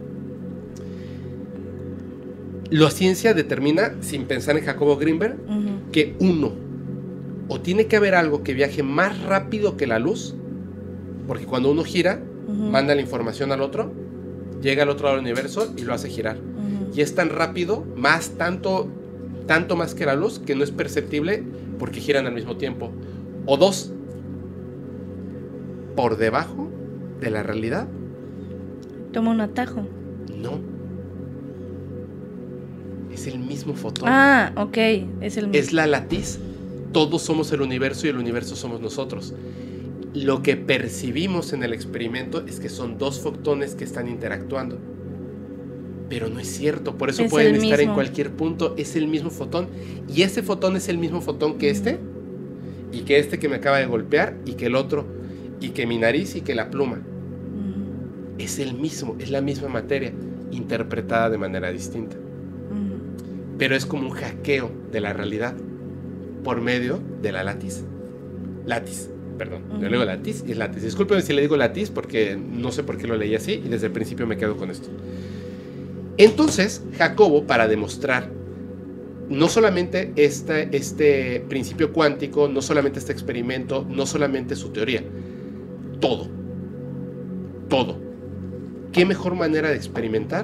La ciencia determina, sin pensar en Jacobo Greenberg, uh-huh, que uno, o tiene que haber algo que viaje más rápido que la luz, porque cuando uno gira, uh-huh, manda la información al otro, llega al otro lado del universo y lo hace girar. Uh-huh. Y es tan rápido, más tanto, tanto más que la luz, que no es perceptible porque giran al mismo tiempo. O dos, por debajo de la realidad. Toma un atajo. No. Es el mismo fotón. Ah, ok. Es el mismo. Es la latiz. Todos somos el universo y el universo somos nosotros. Lo que percibimos en el experimento es que son dos fotones que están interactuando. Pero no es cierto. Por eso es pueden estar mismo en cualquier punto. Es el mismo fotón. Y ese fotón es el mismo fotón que este. Y que este que me acaba de golpear. Y que el otro. Y que mi nariz y que la pluma. Uh-huh. Es el mismo. Es la misma materia. Interpretada de manera distinta. Uh-huh. Pero es como un hackeo de la realidad. Por medio de la latiz. Latiz. Perdón, uh-huh, yo le digo latiz y es latiz. Discúlpenme si le digo latiz porque no sé por qué lo leí así y desde el principio me quedo con esto. Entonces, Jacobo, para demostrar no solamente este, este principio cuántico, no solamente este experimento, no solamente su teoría, todo, todo. ¿Qué mejor manera de experimentar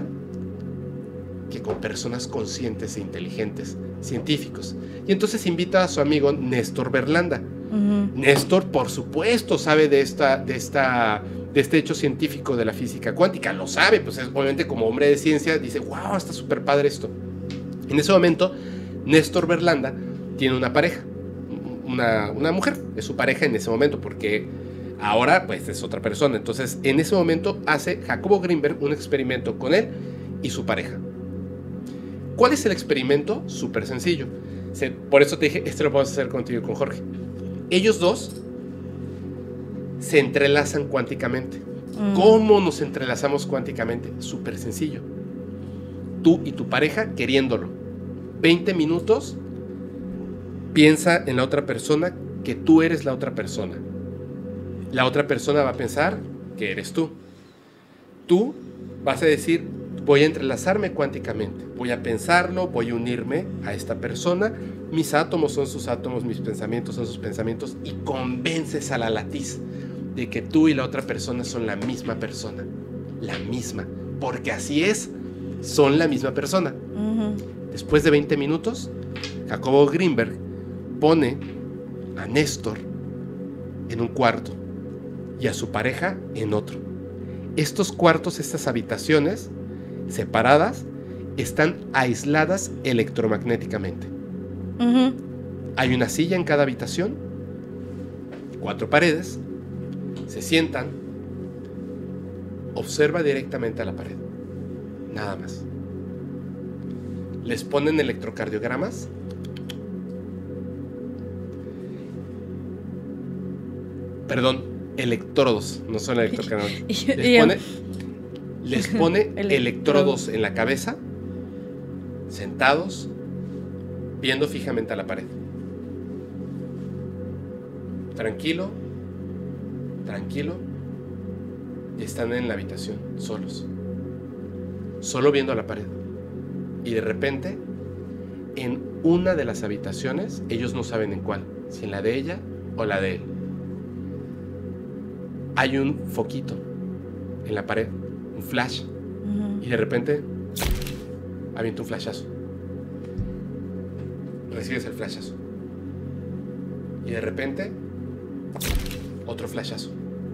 que con personas conscientes e inteligentes, científicos? Y entonces invita a su amigo Néstor Berlanda. Uh-huh. Néstor, por supuesto, sabe de esta, de esta, de este hecho científico de la física cuántica, lo sabe, pues es, obviamente como hombre de ciencia dice, wow, está súper padre esto. En ese momento, Néstor Berlanda tiene una pareja, una, una mujer, es su pareja en ese momento, porque ahora pues es otra persona. Entonces, en ese momento hace Jacobo Greenberg un experimento con él y su pareja. ¿Cuál es el experimento? Súper sencillo. Se, por eso te dije, este lo podemos hacer contigo y con Jorge. Ellos dos se entrelazan cuánticamente. Mm. ¿Cómo nos entrelazamos cuánticamente? Súper sencillo. Tú y tu pareja queriéndolo. veinte minutos, piensa en la otra persona que tú eres la otra persona. La otra persona va a pensar que eres tú. Tú vas a decir, voy a entrelazarme cuánticamente. Voy a pensarlo, voy a unirme a esta persona. Mis átomos son sus átomos, mis pensamientos son sus pensamientos. Y convences a la latiz de que tú y la otra persona son la misma persona. La misma. Porque así es. Son la misma persona. Uh-huh. Después de veinte minutos, Jacobo Greenberg pone a Néstor en un cuarto y a su pareja en otro. Estos cuartos, estas habitaciones separadas, están aisladas electromagnéticamente. Uh-huh. Hay una silla en cada habitación, cuatro paredes, se sientan, observa directamente a la pared, nada más. Les ponen electrocardiogramas, perdón, electrodos, no son electrocardiogramas. Les pone, les pone electrodos en la cabeza, sentados, viendo fijamente a la pared. Tranquilo, tranquilo, y están en la habitación, solos, solo viendo a la pared. Y de repente, en una de las habitaciones, ellos no saben en cuál, si en la de ella o la de él, hay un foquito en la pared, un flash, uh-huh. y de repente avienta un flashazo. Recibes el flashazo. Y de repente, otro flashazo.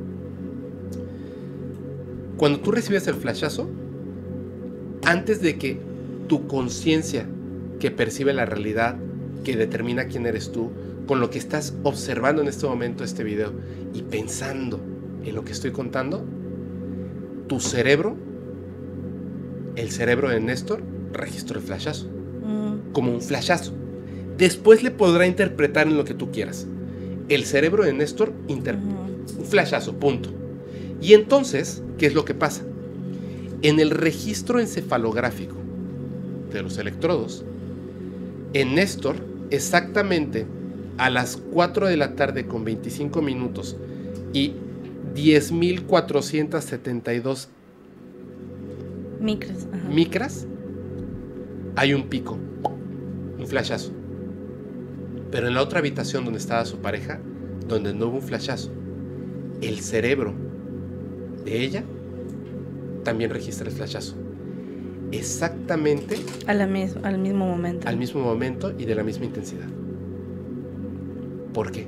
Cuando tú recibes el flashazo, antes de que tu conciencia, que percibe la realidad, que determina quién eres tú, con lo que estás observando en este momento este video y pensando en lo que estoy contando, tu cerebro, el cerebro de Néstor, registró el flashazo, mm. como un flashazo. Después le podrá interpretar en lo que tú quieras. El cerebro de Néstor, inter- mm. un flashazo, punto. Y entonces, ¿qué es lo que pasa? En el registro encefalográfico de los electrodos, en Néstor, exactamente a las cuatro de la tarde con veinticinco minutos y diez mil cuatrocientos setenta y dos micras, ajá. micras, hay un pico, un flashazo. Pero en la otra habitación donde estaba su pareja, donde no hubo un flashazo, el cerebro de ella también registra el flashazo. Exactamente a la mis- al mismo momento. Al mismo momento y de la misma intensidad. ¿Por qué?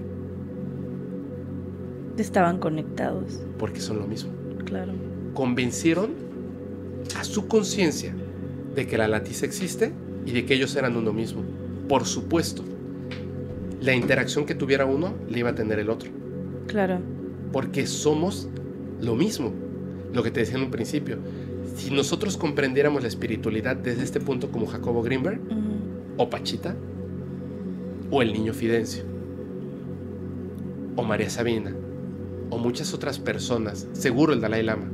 Estaban conectados. Porque son lo mismo. Claro. Convencieron a su conciencia de que la latiz existe y de que ellos eran uno mismo. Por supuesto, la interacción que tuviera uno le iba a tener el otro. Claro. Porque somos lo mismo. Lo que te decía en un principio. Si nosotros comprendiéramos la espiritualidad desde este punto como Jacobo Greenberg, uh-huh. o Pachita, o el niño Fidencio, o María Sabina, o muchas otras personas, seguro el Dalai Lama,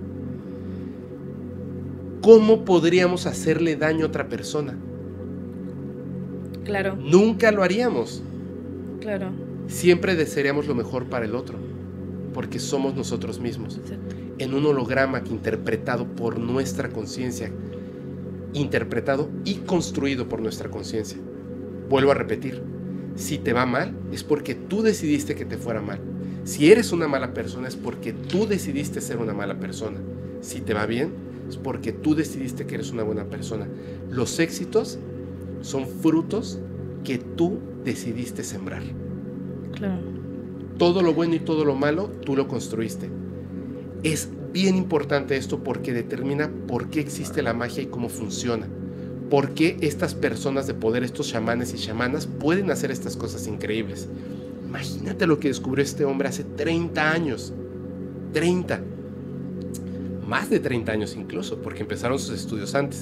¿cómo podríamos hacerle daño a otra persona? Claro. Nunca lo haríamos. Claro. Siempre desearíamos lo mejor para el otro, porque somos nosotros mismos. Exacto. En un holograma que interpretado por nuestra conciencia, interpretado y construido por nuestra conciencia. Vuelvo a repetir, si te va mal es porque tú decidiste que te fuera mal. Si eres una mala persona es porque tú decidiste ser una mala persona. Si te va bien es porque tú decidiste que eres una buena persona. Los éxitos son frutos que tú decidiste sembrar. Claro. Todo lo bueno y todo lo malo tú lo construiste. Es bien importante esto porque determina por qué existe la magia y cómo funciona. Por qué estas personas de poder, estos chamanes y chamanas, pueden hacer estas cosas increíbles. Imagínate lo que descubrió este hombre hace treinta años. treinta. Más de treinta años incluso, porque empezaron sus estudios antes.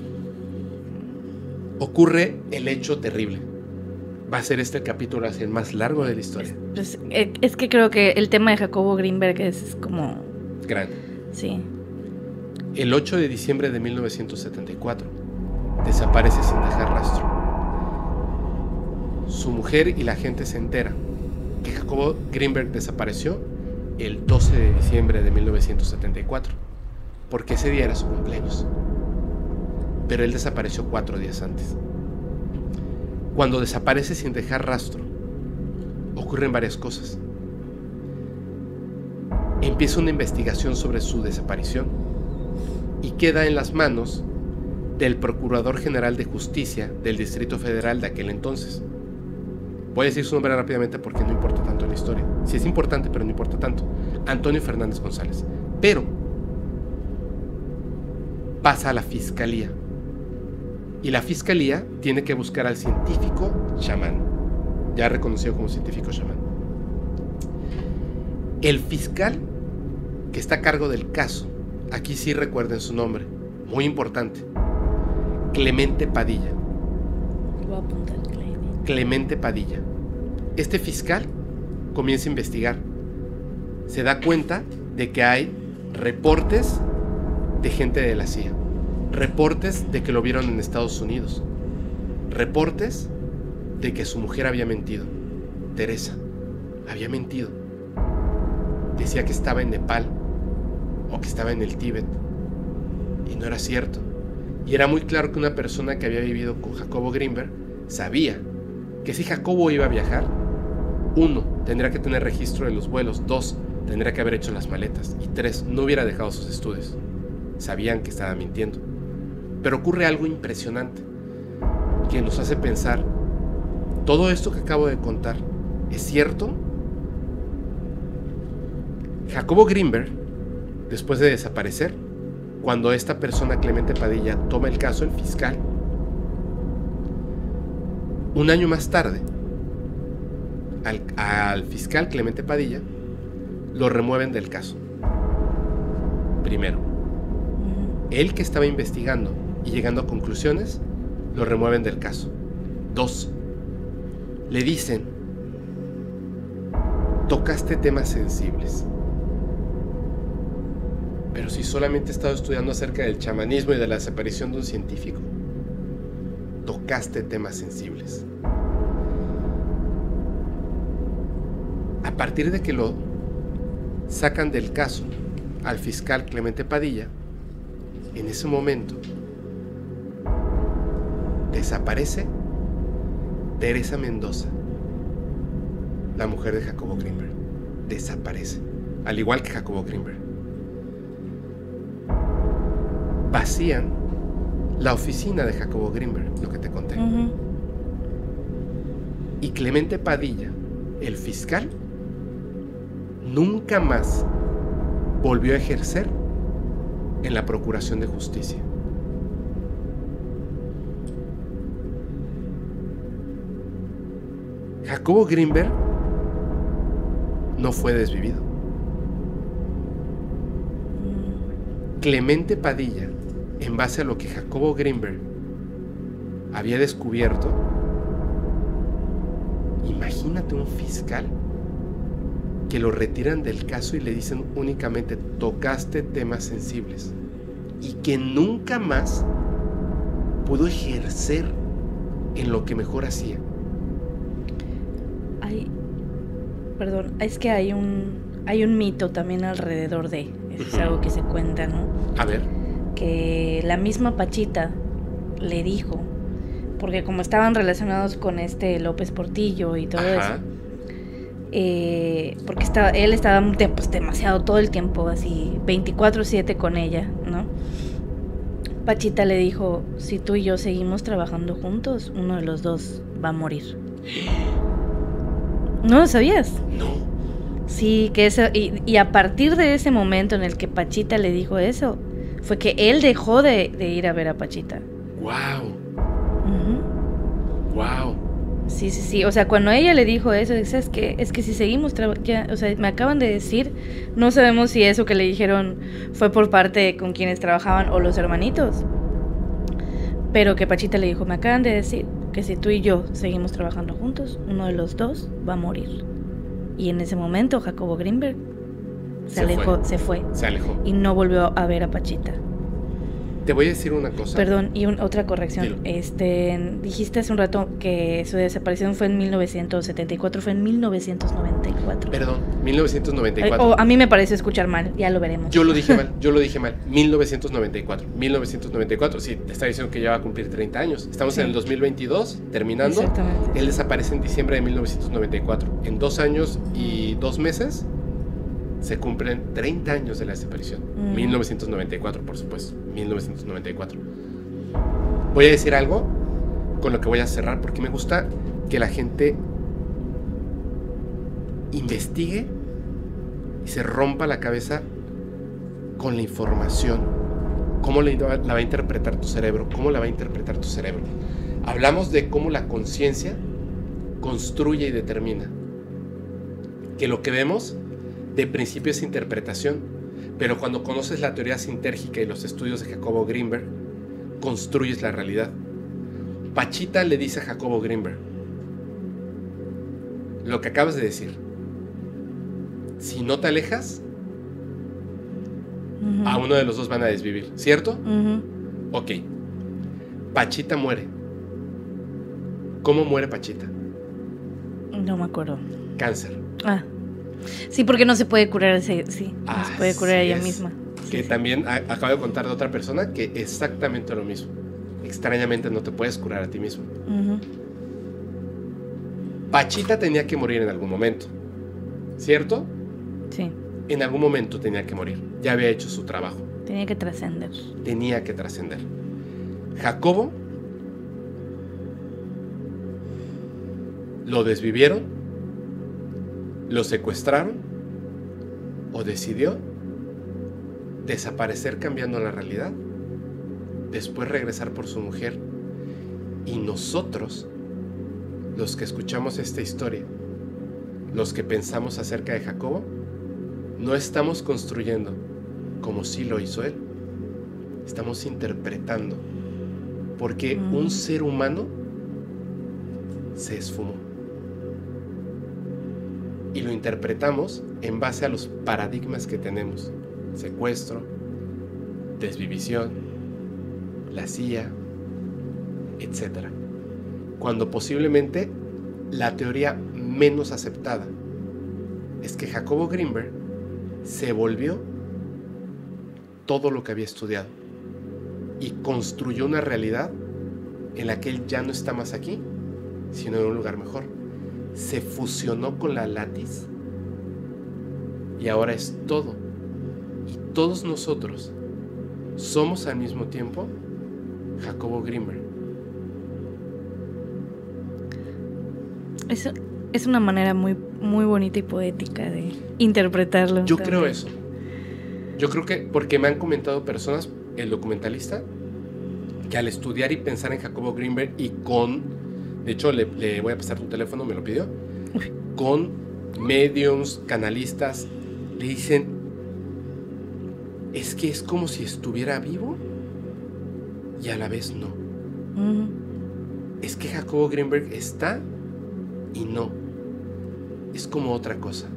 Ocurre el hecho terrible. Va a ser este el capítulo el más largo de la historia. Pues, es que creo que el tema de Jacobo Greenberg es como... grande. Sí. El ocho de diciembre de mil novecientos setenta y cuatro desaparece sin dejar rastro. Su mujer y la gente se entera que Jacobo Greenberg desapareció el doce de diciembre de mil novecientos setenta y cuatro, porque ese día era su cumpleaños. Pero él desapareció cuatro días antes. Cuando desaparece sin dejar rastro, ocurren varias cosas. Empieza una investigación sobre su desaparición y queda en las manos del Procurador General de Justicia del Distrito Federal de aquel entonces. Voy a decir su nombre rápidamente porque no importa tanto en la historia. Sí es importante, pero no importa tanto. Antonio Fernández González. Pero pasa a la Fiscalía. Y la Fiscalía tiene que buscar al científico chamán, ya reconocido como científico chamán. El fiscal que está a cargo del caso, aquí sí recuerden su nombre, muy importante, Clemente Padilla. Voy a apuntar Clemente. Clemente Padilla. Este fiscal comienza a investigar. Se da cuenta de que hay reportes de gente de la C I A. Reportes de que lo vieron en Estados Unidos. Reportes de que su mujer había mentido. Teresa había mentido. Decía que estaba en Nepal o que estaba en el Tíbet. Y no era cierto. Y era muy claro que una persona que había vivido con Jacobo Greenberg sabía que si Jacobo iba a viajar, uno, tendría que tener registro de los vuelos. Dos, tendría que haber hecho las maletas. Y tres, no hubiera dejado sus estudios. Sabían que estaba mintiendo. Pero ocurre algo impresionante que nos hace pensar, ¿todo esto que acabo de contar es cierto? Jacobo Greenberg, después de desaparecer, cuando esta persona, Clemente Padilla, toma el caso, el fiscal, un año más tarde, al, al fiscal Clemente Padilla lo remueven del caso. Primero, él que estaba investigando y llegando a conclusiones, lo remueven del caso. Dos, le dicen, tocaste temas sensibles. Pero si solamente he estado estudiando acerca del chamanismo y de la desaparición de un científico, tocaste temas sensibles. A partir de que lo sacan del caso al fiscal Clemente Padilla, en ese momento desaparece Teresa Mendoza, la mujer de Jacobo Greenberg. Desaparece, al igual que Jacobo Greenberg. Vacían la oficina de Jacobo Greenberg, lo que te conté. Uh-huh. Y Clemente Padilla, el fiscal, nunca más volvió a ejercer en la Procuración de Justicia. Jacobo Greenberg no fue desvivido. Clemente Padilla, en base a lo que Jacobo Greenberg había descubierto, imagínate un fiscal que lo retiran del caso y le dicen únicamente tocaste temas sensibles, y que nunca más pudo ejercer en lo que mejor hacía. Ay, perdón, es que hay un hay un mito también alrededor de, eso es algo que se cuenta, ¿no? A ver. Que la misma Pachita le dijo, porque como estaban relacionados con este López Portillo y todo Ajá. eso, eh, porque estaba, él estaba pues, demasiado todo el tiempo así veinticuatro siete con ella, ¿no? Pachita le dijo, si tú y yo seguimos trabajando juntos, uno de los dos va a morir. ¿No lo sabías? No. Sí, que eso, y, y a partir de ese momento en el que Pachita le dijo eso, fue que él dejó de, de ir a ver a Pachita. Wow. Uh-huh. Wow. Sí, sí, sí. O sea, cuando ella le dijo eso, dice, es que, es que si seguimos trabajando, o sea, me acaban de decir, no sabemos si eso que le dijeron fue por parte de con quienes trabajaban o los hermanitos. Pero que Pachita le dijo, me acaban de decir que si tú y yo seguimos trabajando juntos, uno de los dos va a morir. Y en ese momento Jacobo Greenberg se, se alejó, fue. se fue. Se alejó. Y no volvió a ver a Pachita. Te voy a decir una cosa. Perdón, y un, otra corrección. Dilo. Este, dijiste hace un rato que su desaparición fue en mil novecientos setenta y cuatro, fue en mil novecientos noventa y cuatro. Perdón, mil novecientos noventa y cuatro. O a mí me pareció escuchar mal, ya lo veremos. Yo lo dije mal, yo lo dije mal. mil novecientos noventa y cuatro. mil novecientos noventa y cuatro, sí, te está diciendo que ya va a cumplir treinta años. Estamos sí. en el dos mil veintidós, terminando. Exactamente. Él desaparece en diciembre de mil novecientos noventa y cuatro. En dos años y dos meses se cumplen treinta años de la desaparición. Mm. mil novecientos noventa y cuatro, por supuesto. mil novecientos noventa y cuatro. Voy a decir algo con lo que voy a cerrar, porque me gusta que la gente investigue y se rompa la cabeza con la información. ¿Cómo la, la va a interpretar tu cerebro? ¿Cómo la va a interpretar tu cerebro? Hablamos de cómo la conciencia construye y determina. Que lo que vemos de principio es interpretación, pero cuando conoces la teoría sintérgica y los estudios de Jacobo Greenberg, construyes la realidad. Pachita le dice a Jacobo Greenberg lo que acabas de decir: si no te alejas, uh-huh. a uno de los dos van a desvivir, ¿cierto? Uh-huh. Ok. Pachita muere. ¿Cómo muere Pachita? No me acuerdo. Cáncer. Ah. Sí, porque no se puede curar ese, sí, no se puede curar ella es. misma. Que sí, también sí. A, acabo de contar de otra persona que exactamente lo mismo. Extrañamente no te puedes curar a ti mismo. Uh-huh. Pachita tenía que morir en algún momento, ¿cierto? Sí. en algún momento tenía que morir. Ya había hecho su trabajo. Tenía que trascender. Tenía que trascender. Jacobo lo desvivieron, lo secuestraron o decidió desaparecer cambiando la realidad, después regresar por su mujer, y nosotros, los que escuchamos esta historia, los que pensamos acerca de Jacobo, no estamos construyendo como sí lo hizo él, estamos interpretando, porque mm. un ser humano se esfumó y lo interpretamos en base a los paradigmas que tenemos: secuestro, desvivisión, la C I A, etcétera, cuando posiblemente la teoría menos aceptada es que Jacobo Greenberg se volvió todo lo que había estudiado y construyó una realidad en la que él ya no está más aquí, sino en un lugar mejor. Se fusionó con la Latis y ahora es todo. Y todos nosotros somos al mismo tiempo Jacobo Greenberg. Eso es una manera muy, muy bonita y poética de interpretarlo. Yo también. creo eso. Yo creo que, porque me han comentado personas, el documentalista, que al estudiar y pensar en Jacobo Greenberg y con, de hecho le, le voy a pasar tu teléfono, me lo pidió, Uy. con mediums, canalistas, le dicen, es que es como si estuviera vivo y a la vez no. Uh-huh. Es que Jacobo Greenberg está y no. Es como otra cosa.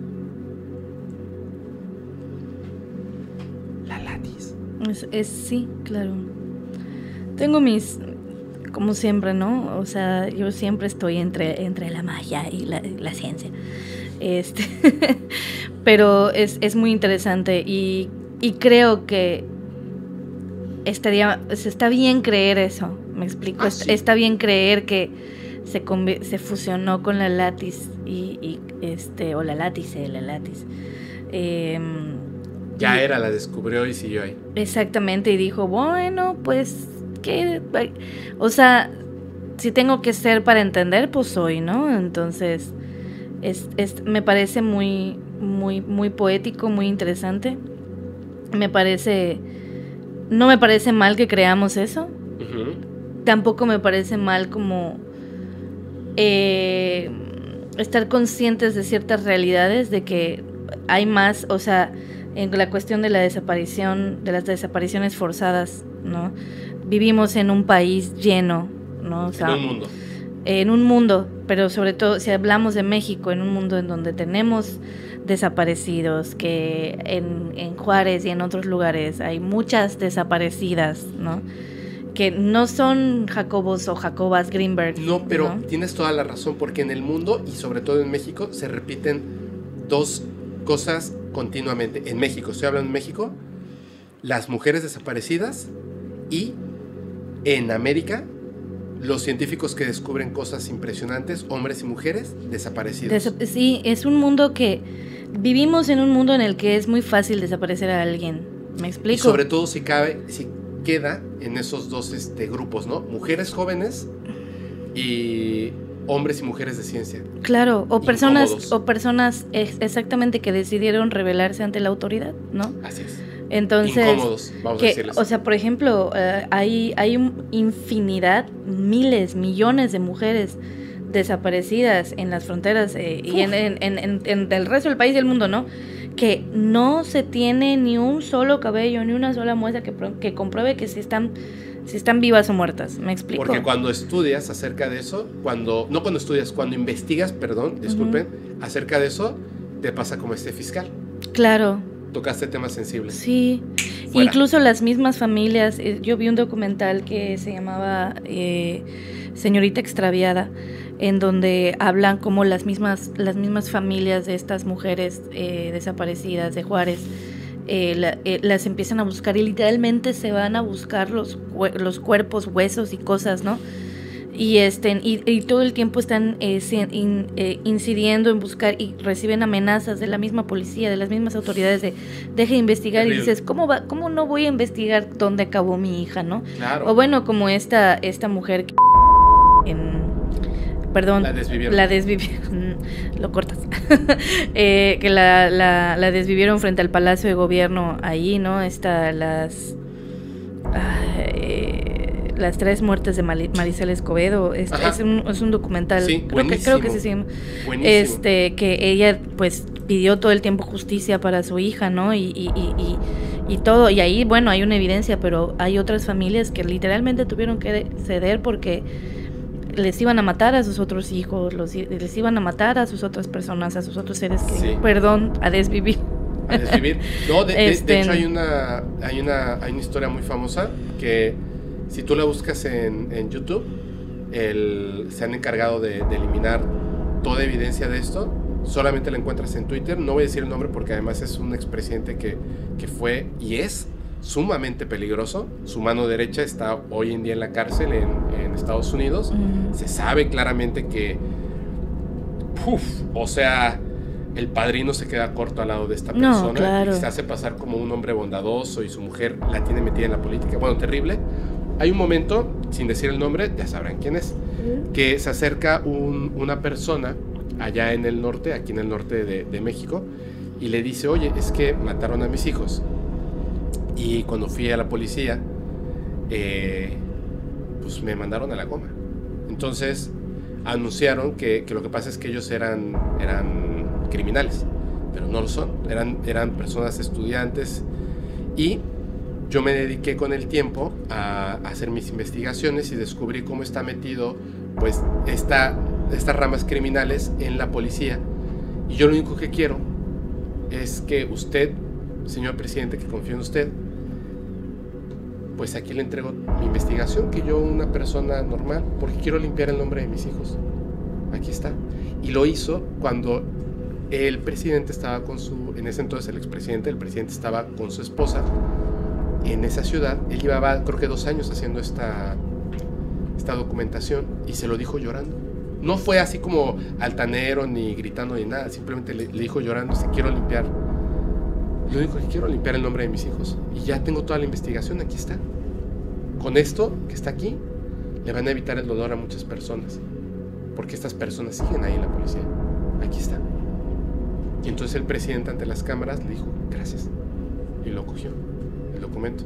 La Latis. Es, es, sí, claro. Tengo mis, como siempre, ¿no? O sea, yo siempre estoy entre, entre la magia y la, la ciencia. Este, pero es, es muy interesante y, y creo que estaría, está bien creer eso, me explico. Ah, está, sí. está bien creer que se, conv- se fusionó con la Latis y, y este, o la Látice, la Latis. Eh, ya y, era, la descubrió y siguió ahí. Exactamente, y dijo, bueno, pues, ¿qué? O sea, si tengo que ser para entender, pues soy, ¿no? Entonces, es, es, me parece muy, muy, muy poético, muy interesante. Me parece, no me parece mal que creamos eso. Uh-huh. Tampoco me parece mal como eh, estar conscientes de ciertas realidades, de que hay más, o sea, en la cuestión de la desaparición, de las desapariciones forzadas, ¿no? Vivimos en un país lleno, ¿no? O sea, en un mundo. En un mundo, pero sobre todo si hablamos de México, en un mundo en donde tenemos desaparecidos, que en, en Juárez y en otros lugares hay muchas desaparecidas, ¿no? Que no son Jacobos o Jacobas Greenberg. No, pero ¿no? Tienes toda la razón, porque en el mundo y sobre todo en México se repiten dos cosas continuamente. En México, estoy hablando de México, las mujeres desaparecidas, y en América, los científicos que descubren cosas impresionantes, hombres y mujeres desaparecidos. Des- sí, es un mundo que vivimos en un mundo en el que es muy fácil desaparecer a alguien. ¿Me explico? Y sobre todo si cabe, si queda en esos dos este, grupos, ¿no? Mujeres jóvenes y hombres y mujeres de ciencia. Claro, o personas, o personas ex- exactamente que decidieron rebelarse ante la autoridad, ¿no? Así es. Entonces, incómodos, vamos que, a decirles. O sea, por ejemplo, uh, hay, hay infinidad, miles, millones de mujeres desaparecidas en las fronteras eh, y en, en, en, en, en el resto del país y del mundo, ¿no? Que no se tiene ni un solo cabello, ni una sola muestra que, que compruebe que si están, si están vivas o muertas. ¿Me explico? Porque cuando estudias acerca de eso, cuando no cuando estudias, cuando investigas, perdón, disculpen, uh-huh. acerca de eso, te pasa como este fiscal. Claro. Tocaste temas sensibles. Sí, fuera. Incluso las mismas familias, yo vi un documental que se llamaba eh, Señorita Extraviada, en donde hablan como las mismas, las mismas familias de estas mujeres eh, desaparecidas de Juárez, eh, la, eh, las empiezan a buscar y literalmente se van a buscar los, los cuerpos, huesos y cosas, ¿no? Y, este, y, y todo el tiempo están eh, in, eh, incidiendo en buscar y reciben amenazas de la misma policía, de las mismas autoridades de deje de investigar. Terrible. Y dices, ¿cómo va, cómo no voy a investigar dónde acabó mi hija, no? Claro. O bueno, como esta, esta mujer que en, perdón, la desvivieron. La desvivieron, lo cortas. eh, que la, la, la desvivieron frente al Palacio de Gobierno ahí, ¿no? Esta, las... Eh, las tres muertes de Marisela Escobedo. Es, es, un, es un documental, sí, creo que creo que sí, sí este que ella pues pidió todo el tiempo justicia para su hija, ¿no? Y, y, y, y, y todo, y ahí bueno hay una evidencia, pero hay otras familias que literalmente tuvieron que ceder porque les iban a matar a sus otros hijos, los, les iban a matar a sus otras personas, a sus otros seres que, sí. perdón, a desvivir. A desvivir. No, de, este, de, de hecho hay una, hay una, hay una historia muy famosa que si tú la buscas en, en YouTube, el, se han encargado de, de eliminar toda evidencia de esto. Solamente la encuentras en Twitter. No voy a decir el nombre porque además es un expresidente que, que fue y es sumamente peligroso. Su mano derecha está hoy en día en la cárcel en, en Estados Unidos. Mm. Se sabe claramente que, uf, o sea, el padrino se queda corto al lado de esta persona. No, claro. Y se hace pasar como un hombre bondadoso y su mujer la tiene metida en la política. Bueno, terrible. Hay un momento, sin decir el nombre, ya sabrán quién es, que se acerca un, una persona allá en el norte, aquí en el norte de, de México, y le dice, oye, es que mataron a mis hijos. Y cuando fui a la policía, eh, pues me mandaron a la goma. Entonces anunciaron que, que lo que pasa es que ellos eran, eran criminales, pero no lo son, eran, eran personas estudiantes. Y yo me dediqué con el tiempo a, a hacer mis investigaciones y descubrí cómo está metido pues esta, estas ramas criminales en la policía. Y yo lo único que quiero es que usted, señor presidente, que confío en usted, pues aquí le entrego mi investigación, que yo, una persona normal, porque quiero limpiar el nombre de mis hijos. Aquí está. Y lo hizo cuando el presidente estaba con su, en ese entonces el expresidente, el presidente estaba con su esposa en esa ciudad. Él llevaba creo que dos años haciendo esta, esta documentación y se lo dijo llorando. No fue así como altanero ni gritando ni nada, simplemente le, le dijo llorando, si quiero limpiar, lo único que quiero limpiar el nombre de mis hijos y ya tengo toda la investigación, aquí está. Con esto que está aquí le van a evitar el dolor a muchas personas, porque estas personas siguen ahí en la policía. Aquí está. Y entonces el presidente ante las cámaras le dijo gracias y lo cogió el documento,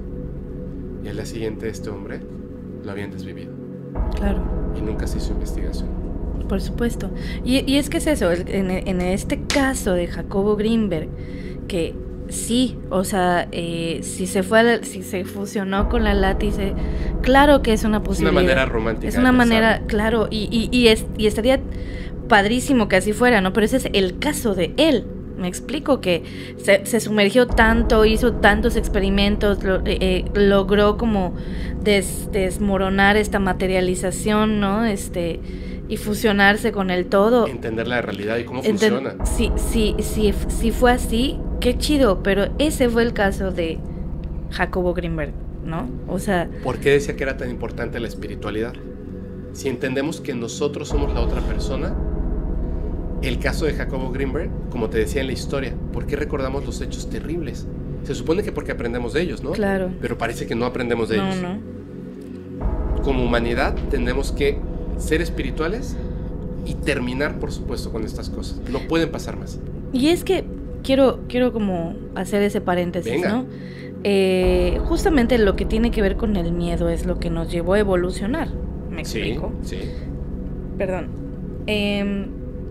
y al día siguiente este hombre lo habían desvivido. Claro. Y nunca se hizo investigación. Por supuesto. Y, y es que es eso, en, en este caso de Jacobo Greenberg, que sí, o sea, eh, si se fue, a, si se fusionó con la látice, claro que es una posibilidad. Es una manera romántica. Es una manera, claro, y, y, y, es, y estaría padrísimo que así fuera, ¿no? Pero ese es el caso de él. Me explico que se, se sumergió tanto, hizo tantos experimentos, lo, eh, logró como des, desmoronar esta materialización, ¿no? Este, y fusionarse con el todo. Entender la realidad y cómo Enten- funciona. Sí, sí, sí, sí fue así, qué chido, pero ese fue el caso de Jacobo Greenberg, ¿no? O sea... ¿Por qué decía que era tan importante la espiritualidad? Si entendemos que nosotros somos la otra persona, el caso de Jacobo Greenberg, como te decía en la historia, ¿por qué recordamos los hechos terribles? Se supone que porque aprendemos de ellos, ¿no? Claro. Pero parece que no aprendemos de no, ellos. No. Como humanidad tenemos que ser espirituales y terminar, por supuesto, con estas cosas. No pueden pasar más. Y es que quiero, quiero como hacer ese paréntesis, Venga. ¿no? Eh, justamente lo que tiene que ver con el miedo es lo que nos llevó a evolucionar. ¿Me explico? Sí, sí. Perdón. Eh,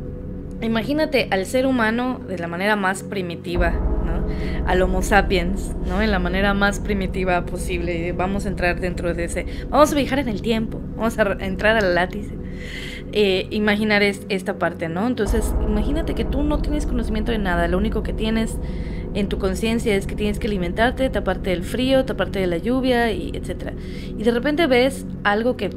imagínate al ser humano de la manera más primitiva, ¿no? Al Homo sapiens, ¿no? En la manera más primitiva posible. Vamos a entrar dentro de ese... Vamos a viajar en el tiempo. Vamos a entrar al látice. Eh, imaginar es, esta parte, ¿no? Entonces, imagínate que tú no tienes conocimiento de nada. Lo único que tienes en tu conciencia es que tienes que alimentarte, taparte del frío, taparte de la lluvia, y etcétera. Y de repente ves algo que...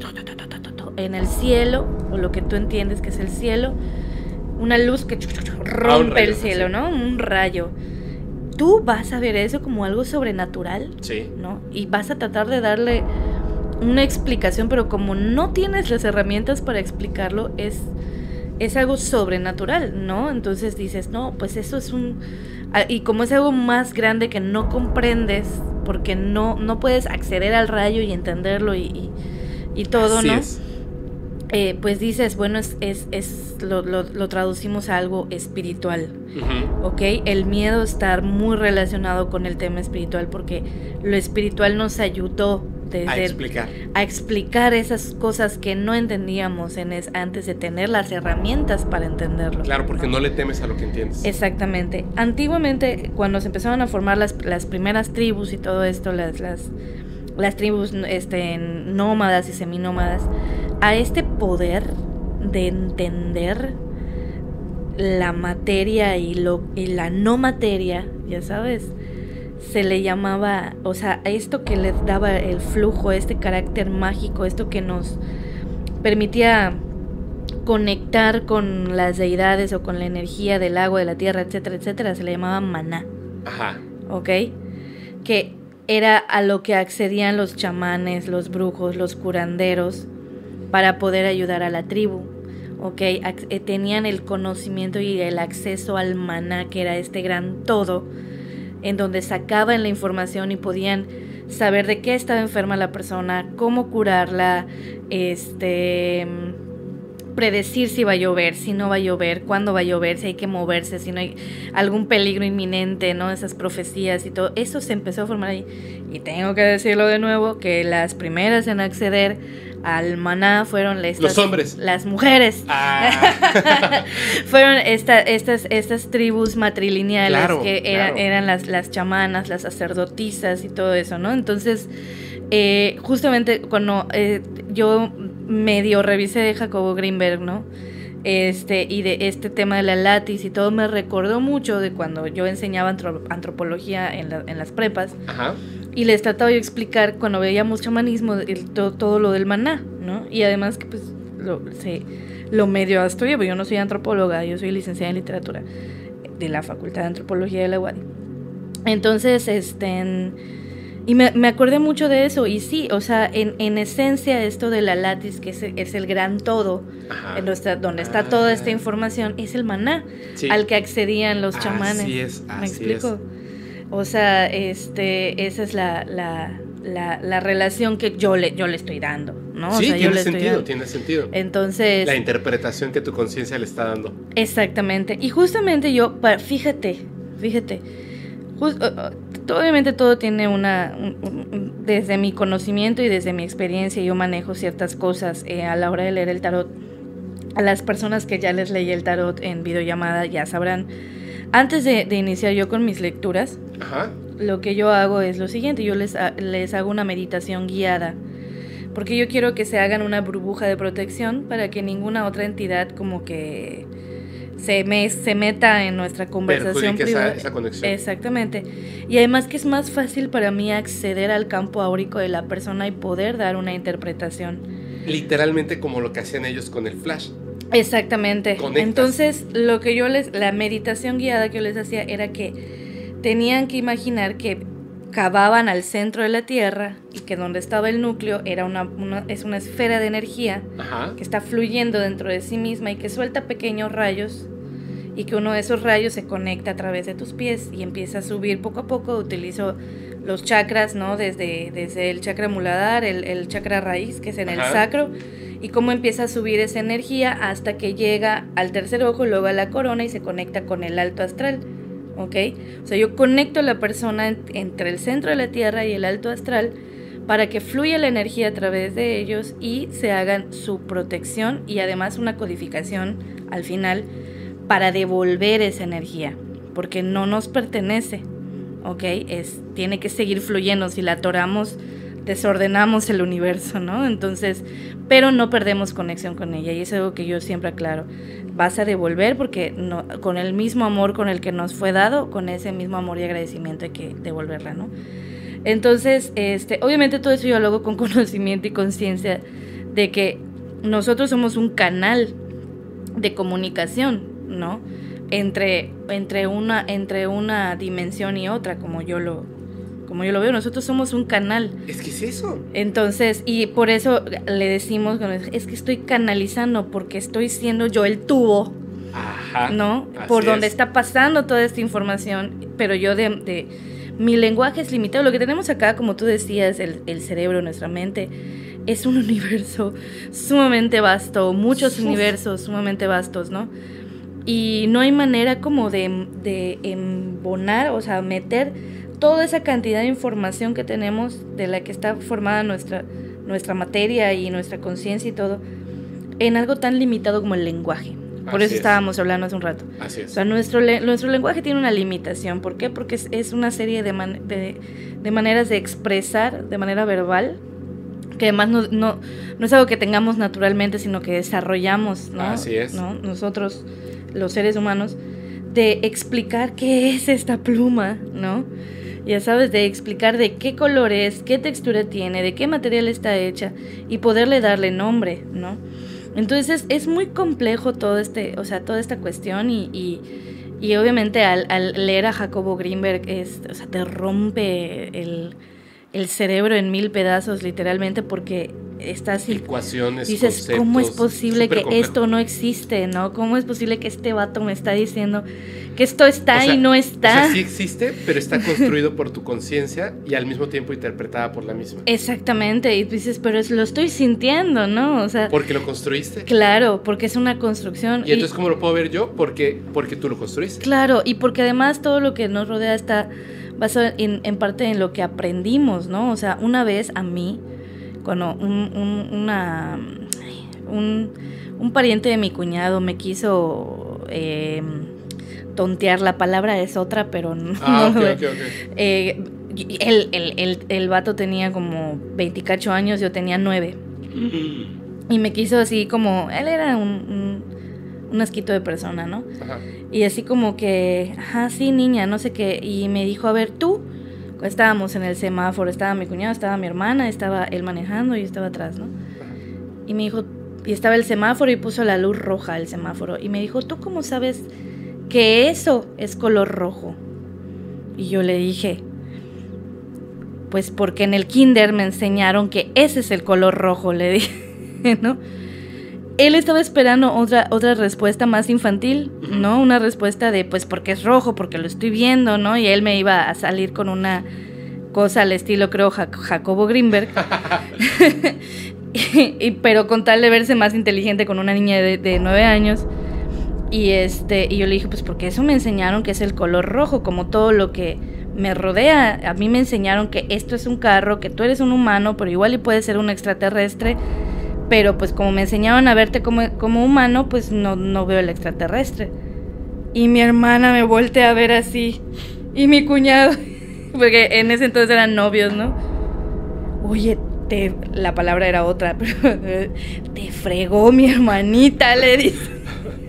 en el cielo, o lo que tú entiendes que es el cielo... Una luz que rompe rayo, el cielo, sí. ¿no? Un rayo. Tú vas a ver eso como algo sobrenatural, sí. ¿no? Y vas a tratar de darle una explicación, pero como no tienes las herramientas para explicarlo, es, es algo sobrenatural, ¿no? Entonces dices, no, pues eso es un... Y como es algo más grande que no comprendes, porque no, no puedes acceder al rayo y entenderlo y, y, y todo, Así ¿no? es. Eh, pues dices, bueno, es, es, es lo, lo, lo traducimos a algo espiritual, Uh-huh. ¿ok? El miedo está muy relacionado con el tema espiritual, porque lo espiritual nos ayudó desde A explicar. a explicar esas cosas que no entendíamos en es, antes de tener las herramientas para entenderlo. Claro, porque no le temes a lo que entiendes. Exactamente. Antiguamente, cuando se empezaron a formar las, las primeras tribus y todo esto, las, las, las tribus este, nómadas y seminómadas, a este poder de entender la materia y, lo, y la no materia, ya sabes, se le llamaba, o sea, a esto que les daba el flujo, este carácter mágico, esto que nos permitía conectar con las deidades o con la energía del agua, de la tierra, etcétera, etcétera, se le llamaba maná. Ajá. ¿Ok? Que era a lo que accedían los chamanes, los brujos, los curanderos para poder ayudar a la tribu. ¿Ok? Ac- tenían el conocimiento y el acceso al maná, que era este gran todo, en donde sacaban la información y podían saber de qué estaba enferma la persona, cómo curarla, este... predecir si va a llover, si no va a llover, cuándo va a llover, si hay que moverse, si no hay algún peligro inminente, ¿no? Esas profecías y todo. Eso se empezó a formar ahí. Y tengo que decirlo de nuevo, que las primeras en acceder al maná fueron estas, los hombres. Las mujeres. Ah. Fueron esta, estas, estas tribus matrilineales, Claro, que era, claro. eran las, las chamanas, las sacerdotisas y todo eso, ¿no? Entonces, eh, justamente cuando eh, yo medio revisé de Jacobo Greenberg, ¿no? Este, y de este tema de la latis y todo, me recordó mucho de cuando yo enseñaba antro- antropología en, la, en las prepas. Ajá. Y les trataba de explicar cuando veíamos chamanismo el, todo, todo lo del maná, ¿no? Y además que pues lo, se, lo medio estudié, porque yo no soy antropóloga, yo soy licenciada en literatura de la Facultad de Antropología de la U A D I. Entonces, este... En, y me, me acordé mucho de eso, y sí, o sea, en, en esencia esto de la latis, que es, es el gran todo, Ajá. en nuestra, donde está Ah. toda esta información, es el maná, Sí. al que accedían los Así chamanes. es, ¿Me así explico? O sea, este, esa es la, la, la, la relación que yo le, yo le estoy dando, ¿no? Sí, o sea, yo tiene le estoy sentido, dando. tiene sentido. Entonces, La interpretación que tu conciencia le está dando. exactamente. Y justamente yo, pa- fíjate, fíjate, just- obviamente todo tiene una, un- un- desde mi conocimiento y desde mi experiencia, yo manejo ciertas cosas eh, a la hora de leer el tarot. A las personas que ya les leí el tarot en videollamada ya sabrán. Antes de, de iniciar yo con mis lecturas, Ajá. lo que yo hago es lo siguiente, yo les, ha- les hago una meditación guiada, porque yo quiero que se hagan una burbuja de protección para que ninguna otra entidad como que se, me, se meta en nuestra conversación Perjudique esa, privada. esa conexión. Exactamente. Y además que es más fácil para mí acceder al campo áurico de la persona y poder dar una interpretación. Literalmente como lo que hacían ellos con el flash. Exactamente. Conectas. Entonces, lo que yo les, la meditación guiada que yo les hacía era que tenían que imaginar que cavaban al centro de la Tierra y que donde estaba el núcleo era una, una, es una esfera de energía Ajá. que está fluyendo dentro de sí misma y que suelta pequeños rayos, y que uno de esos rayos se conecta a través de tus pies y empieza a subir poco a poco. Utilizo los chakras, ¿no? Desde, desde el chakra muladhara, el, el chakra raíz, que es en Ajá. el sacro, y cómo empieza a subir esa energía hasta que llega al tercer ojo, luego a la corona y se conecta con el alto astral, ¿ok? O sea, yo conecto a la persona en, entre el centro de la Tierra y el alto astral para que fluya la energía a través de ellos y se hagan su protección y además una codificación al final para devolver esa energía, porque no nos pertenece, ¿ok? Es, tiene que seguir fluyendo. Si la atoramos, desordenamos el universo, ¿no? Entonces, pero no perdemos conexión con ella, y es algo que yo siempre aclaro. Vas a devolver porque no, con el mismo amor con el que nos fue dado, con ese mismo amor y agradecimiento hay que devolverla, ¿no? Entonces, este, obviamente todo eso yo lo hago con conocimiento y conciencia de que nosotros somos un canal de comunicación, ¿no? Entre, entre, una, entre una dimensión y otra, como yo lo, como yo lo veo, nosotros somos un canal. Es que es eso. Entonces, y por eso le decimos, es que estoy canalizando, porque estoy siendo yo el tubo, Ajá, ¿no? Por donde es. está pasando toda esta información, pero yo de, de mi lenguaje es limitado. Lo que tenemos acá, como tú decías, el, el cerebro, nuestra mente, es un universo sumamente vasto, muchos Uf. universos sumamente vastos, ¿no? Y no hay manera como de, de embonar, o sea, meter toda esa cantidad de información que tenemos, de la que está formada nuestra, nuestra materia y nuestra conciencia y todo, en algo tan limitado como el lenguaje. Por Así eso es. estábamos hablando hace un rato. Así es. O sea, nuestro, nuestro lenguaje tiene una limitación. ¿Por qué? Porque es, es una serie de, man, de, de maneras de expresar de manera verbal, que además no, no, no es algo que tengamos naturalmente, sino que desarrollamos, ¿no? Así es. ¿no? Nosotros, los seres humanos, de explicar qué es esta pluma, ¿no? Ya sabes, de explicar de qué color es, qué textura tiene, de qué material está hecha y poderle darle nombre, ¿no? Entonces es, es muy complejo todo este, o sea, toda esta cuestión y, y, y obviamente al, al leer a Jacobo Greenberg es, o sea, te rompe el, el cerebro en mil pedazos literalmente, porque estás ecuaciones, dices, conceptos, ¿cómo es posible que complejo. esto no existe, no? ¿Cómo es posible que este vato me está diciendo que esto está o sea, y no está? O sea, sí existe, pero está construido por tu conciencia y al mismo tiempo interpretada por la misma. Exactamente, y dices, pero es, lo estoy sintiendo, ¿no? O sea, porque lo construiste. Claro, porque es una construcción. Y entonces, ¿cómo lo puedo ver yo? Porque, porque tú lo construiste. Claro, y porque además todo lo que nos rodea está basado en, en parte en lo que aprendimos, ¿no? O sea, una vez a mí, cuando un, un, una, un, un pariente de mi cuñado me quiso eh, tontear, la palabra es otra, pero no. Ah, no ok, ok, ok. Eh, el, el, el, el vato tenía como veinticacho años, yo tenía nueve. Y me quiso así como, él era un, un, un asquito de persona, ¿no? Ajá. Y así como que, ajá, sí, niña, no sé qué. Y me dijo, a ver, tú, estábamos en el semáforo, estaba mi cuñado, estaba mi hermana, estaba él manejando y yo estaba atrás, ¿no? Ajá. Y me dijo, y estaba el semáforo y puso la luz roja el semáforo. Y me dijo, ¿tú cómo sabes que eso es color rojo? Y yo le dije, pues porque en el kinder me enseñaron que ese es el color rojo, le dije, ¿no? Él estaba esperando otra, otra respuesta más infantil, ¿no? Una respuesta de, pues, porque es rojo, porque lo estoy viendo, ¿no? Y él me iba a salir con una cosa al estilo, creo, Jacobo Greenberg. y, y, pero con tal de verse más inteligente con una niña de, de nueve años. Y, este, y yo le dije, pues, porque eso me enseñaron que es el color rojo, como todo lo que me rodea. A mí me enseñaron que esto es un carro, que tú eres un humano, pero igual y puedes ser un extraterrestre. Pero pues como me enseñaban a verte como, como humano, pues no, no veo el extraterrestre. Y mi hermana me voltea a ver así. Y mi cuñado, porque en ese entonces eran novios, ¿no? Oye, te, la palabra era otra, pero te fregó mi hermanita, le dice.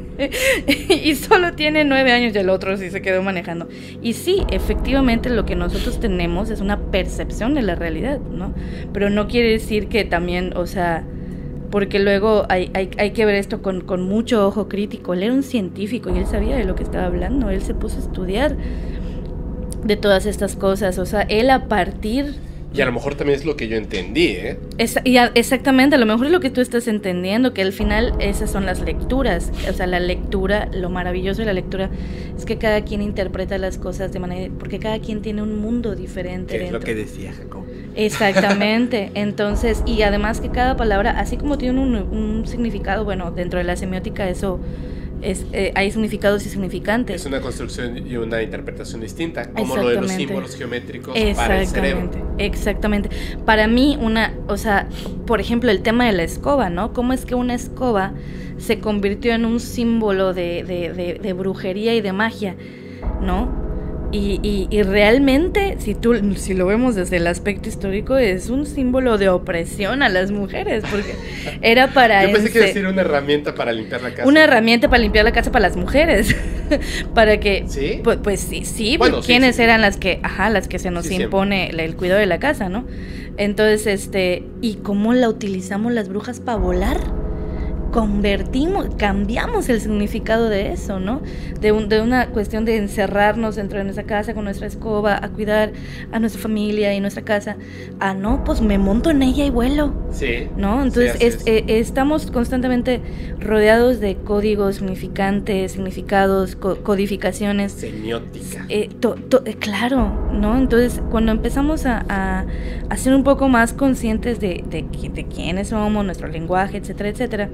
Y solo tiene nueve años y el otro sí se quedó manejando. Y sí, efectivamente lo que nosotros tenemos es una percepción de la realidad, ¿no? Pero no quiere decir que también, o sea... Porque luego hay, hay, hay que ver esto con, con mucho ojo crítico. Él era un científico y él sabía de lo que estaba hablando. Él se puso a estudiar de todas estas cosas. O sea, él a partir... Y a lo mejor también es lo que yo entendí, ¿eh? Es, y a, exactamente, a lo mejor es lo que tú estás entendiendo, que al final esas son las lecturas. O sea, la lectura, lo maravilloso de la lectura es que cada quien interpreta las cosas de manera... Porque cada quien tiene un mundo diferente. Es dentro. lo que decía Jacob. Exactamente, entonces, y además que cada palabra, así como tiene un, un significado, bueno, dentro de la semiótica eso es, eh, hay significados y significantes. Es una construcción y una interpretación distinta, como lo de los símbolos geométricos para el cerebro. Exactamente, para mí una, o sea, por ejemplo el tema de la escoba, ¿no? ¿Cómo es que una escoba se convirtió en un símbolo de, de, de, de brujería y de magia, ¿no? Y, y, y realmente, si tú si lo vemos desde el aspecto histórico, es un símbolo de opresión a las mujeres, porque era para... Yo pensé ense- que decir una herramienta para limpiar la casa. Una herramienta para limpiar la casa para las mujeres, para que... ¿Sí? Pues, pues sí, sí, Bueno, sí, ¿quiénes sí, eran sí. las que, ajá, las que se nos Sí, impone el, el cuidado de la casa, ¿no? Entonces, este, ¿y cómo la utilizamos las brujas para volar? convertimos, cambiamos el significado de eso, ¿no? De, un, de una cuestión de encerrarnos dentro de nuestra casa con nuestra escoba, a cuidar a nuestra familia y nuestra casa, a no, pues me monto en ella y vuelo. Sí. ¿No? Entonces sí, es, es. Eh, estamos constantemente rodeados de códigos, significantes, significados, co- codificaciones. Semiótica. Eh, to, to, eh, claro, ¿no? Entonces cuando empezamos a, a, a ser un poco más conscientes de, de, de quiénes somos, nuestro lenguaje, etcétera, etcétera,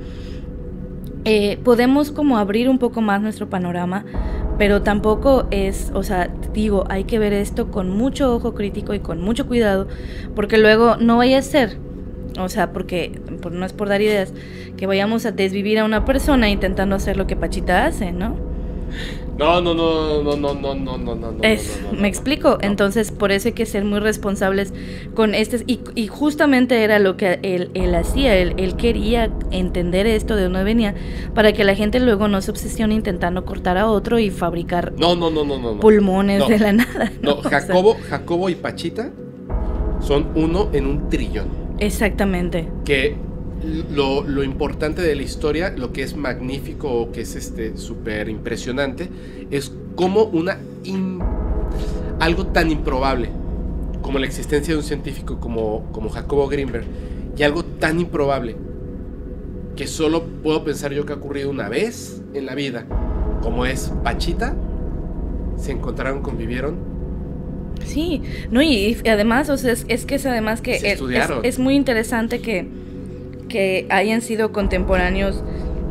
eh, podemos como abrir un poco más nuestro panorama, pero tampoco es, o sea, digo, hay que ver esto con mucho ojo crítico y con mucho cuidado, porque luego no vaya a ser, o sea, porque por, no es por dar ideas, que vayamos a desvivir a una persona intentando hacer lo que Pachita hace, ¿no? No, no, no, no, no, no, no, no, no, Es, no, no, no, me explico, no. Entonces por eso hay que ser muy responsables con este, y, y justamente era lo que él, él hacía, él, él quería entender esto de dónde venía, para que la gente luego no se obsesione intentando cortar a otro y fabricar No, no, no, no, no, no. pulmones No. de la nada. No, O sea, Jacobo, Jacobo y Pachita son uno en un trillón. exactamente. Que lo, lo importante de la historia, lo que es magnífico, o que es este súper impresionante, es como una in- algo tan improbable como la existencia de un científico como, como Jacobo Greenberg, y algo tan improbable que solo puedo pensar yo que ha ocurrido una vez en la vida, como es Pachita, se encontraron, convivieron. Sí, no, y, y además, o sea, es, es que es además que Se es, estudiaron. es, es muy interesante que, que hayan sido contemporáneos,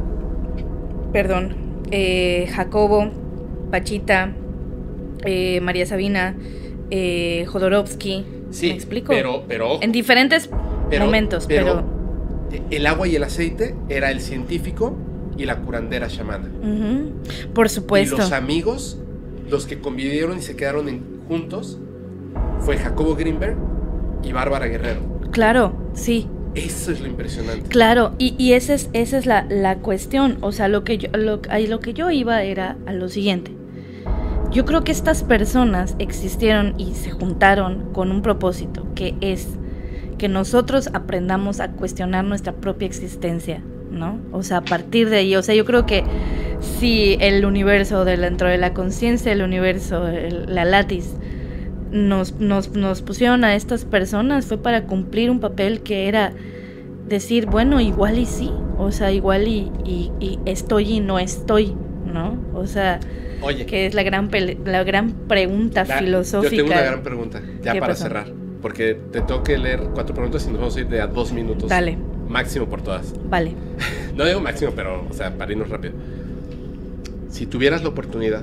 perdón, eh, Jacobo, Pachita, eh, María Sabina, eh, Jodorowsky, Sí, ¿me explico? pero, pero ojo, En diferentes pero- momentos, pero... el agua y el aceite era el científico y la curandera chamana. Ujú, por supuesto. Y los amigos, los que convivieron y se quedaron en- juntos, fue Jacobo Greenberg y Bárbara Guerrero. Claro, sí. Eso es lo impresionante. Claro, y, y esa es, esa es la, la cuestión, o sea, lo que, yo, lo, a lo que yo iba era a lo siguiente. Yo creo que estas personas existieron y se juntaron con un propósito, que es que nosotros aprendamos a cuestionar nuestra propia existencia, ¿no? O sea, a partir de ahí, o sea, yo creo que si el universo de, dentro de la conciencia, el universo, el, la latis, nos, nos, nos pusieron a estas personas, fue para cumplir un papel que era decir, bueno, igual y sí, o sea, igual y, y, y estoy y no estoy, ¿no? O sea, Oye, que es la gran, pele- la gran pregunta la- filosófica. yo tengo una gran pregunta, ya ¿Qué para pasó? cerrar, porque te tengo que leer cuatro preguntas y nos vamos a ir de a dos minutos. Dale. Máximo por todas. Vale. No digo máximo, pero, o sea, para irnos rápido. Si tuvieras la oportunidad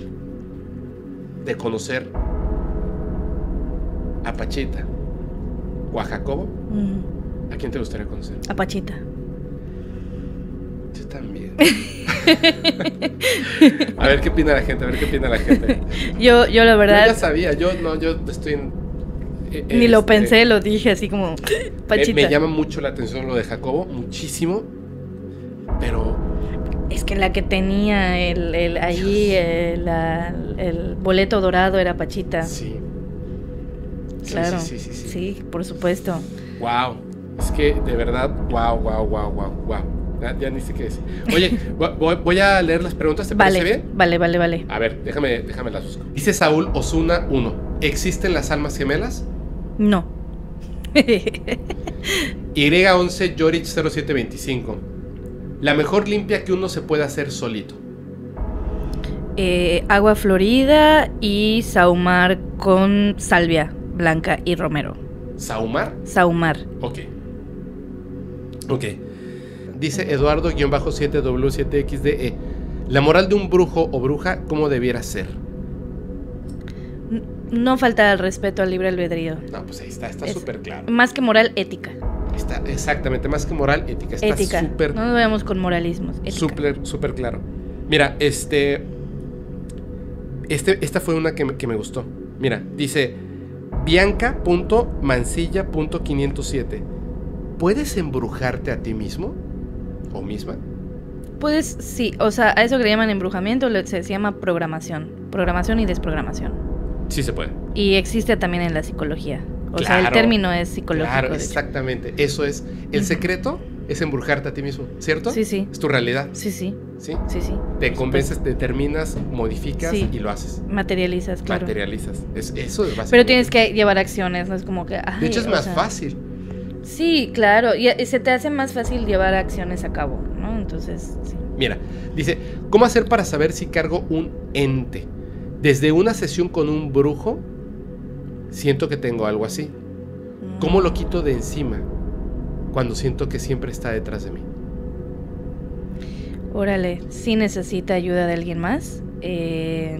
de conocer a Pachita o a Jacobo, Mm, ¿a quién te gustaría conocer? a Pachita. Yo también. A ver qué opina la gente, a ver qué opina la gente. Yo, yo la Yo verdad, ya sabía, yo no, yo estoy en... eh, ni lo este, pensé, lo dije así como, Pachita. Me, me llama mucho la atención lo de Jacobo, muchísimo, pero Es que la que tenía el, el ahí el, la- el boleto dorado era Pachita. sí. Sí, Claro. Sí, sí, sí, sí. Sí, por supuesto. Wow. Es que de verdad, wow, wow, wow, wow, wow. Ya, ya ni sé qué decir. Oye, voy, voy a leer las preguntas, ¿te Vale, parece bien? vale, vale, vale. A ver, déjame, déjame las busco. Dice Saúl Osuna uno. ¿Existen las almas gemelas? No. Y once Yorich cero siete veinticinco. La mejor limpia que uno se puede hacer solito. Eh, agua florida y saumar con salvia blanca y romero. ¿Saumar? Saumar. Ok. Ok. Dice Eduardo siete W siete X D E. La moral de un brujo o bruja, ¿cómo debiera ser? N- No falta el respeto al libre albedrío. No, pues ahí está, está Es- súper claro. Más que moral, ética. Está exactamente, más que moral, ética. Está Ética. súper, No nos vayamos con moralismos. Ética. súper, súper claro. Mira, este, este, esta fue una que me, que me gustó. Mira, dice Bianca punto mancilla punto quinientos siete. ¿Puedes embrujarte a ti mismo o misma? Pues sí, o sea, a eso que le llaman embrujamiento le- se, se llama programación. Programación y desprogramación. Sí se puede. Y existe también en la psicología. O sea, el Claro, término es psicológico. Claro, de hecho. exactamente. Eso es. El Ujú. secreto es embrujarte a ti mismo, ¿cierto? Sí, sí. Es tu realidad. Sí, sí. ¿Sí? Sí, sí. Te convences, te determinas, modificas sí. y lo haces. Materializas, claro. Materializas. Es, eso es básicamente. Pero tienes que llevar acciones, no es como que... Ay, de hecho, es más sea, fácil. Sí, claro. Y, y se te hace más fácil llevar acciones a cabo, ¿no? Entonces, sí. Mira, dice, ¿cómo hacer para saber si cargo un ente? Desde una sesión con un brujo, siento que tengo algo así. ¿Cómo lo quito de encima cuando siento que siempre está detrás de mí? Órale, sí necesita ayuda de alguien más. Eh,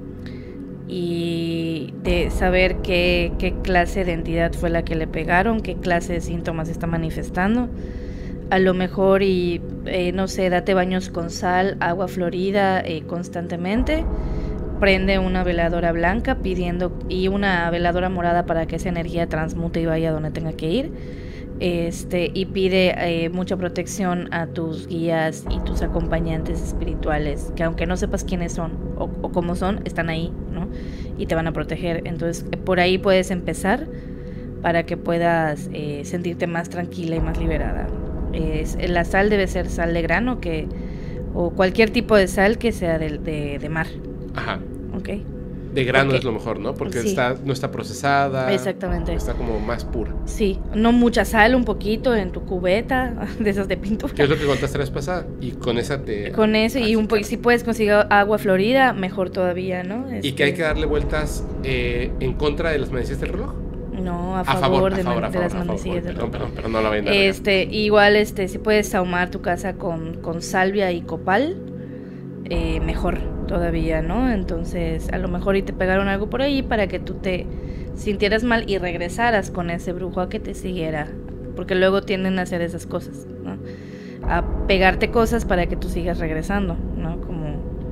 y de saber qué, qué clase de entidad fue la que le pegaron, qué clase de síntomas está manifestando. A lo mejor, y eh, no sé, date baños con sal, agua florida eh, constantemente. Prende una veladora blanca pidiendo y una veladora morada para que esa energía transmute y vaya donde tenga que ir. Este, y pide eh, mucha protección a tus guías y tus acompañantes espirituales, que aunque no sepas quiénes son o, o cómo son, están ahí, ¿no? Y te van a proteger. Entonces, por ahí puedes empezar para que puedas eh, sentirte más tranquila y más liberada. Es, la sal debe ser sal de grano, que o cualquier tipo de sal que sea de, de, de mar. Ajá. Ok. De grano Okay. es lo mejor, ¿no? Porque Sí. está, no está procesada. Exactamente. Está como más pura. Sí, no mucha sal, un poquito en tu cubeta, de esas de pintura. ¿Qué es lo que contaste la vez pasada? Y con esa te... Con eso, y un po- si puedes conseguir agua florida, mejor todavía, ¿no? Y Este, que hay que darle vueltas eh, en contra de las manecillas del reloj. No, a A favor, favor, de, a favor, man- a de favor, las a favor. manecillas del Perdón, reloj. perdón, perdón, no la vayan a regar. Este, igual, este, si puedes ahumar tu casa con, con salvia y copal, eh, mejor todavía, ¿no? Entonces, a lo mejor y te pegaron algo por ahí para que tú te sintieras mal y regresaras con ese brujo a que te siguiera, porque luego tienden a hacer esas cosas, ¿no? A pegarte cosas para que tú sigas regresando, ¿no? Como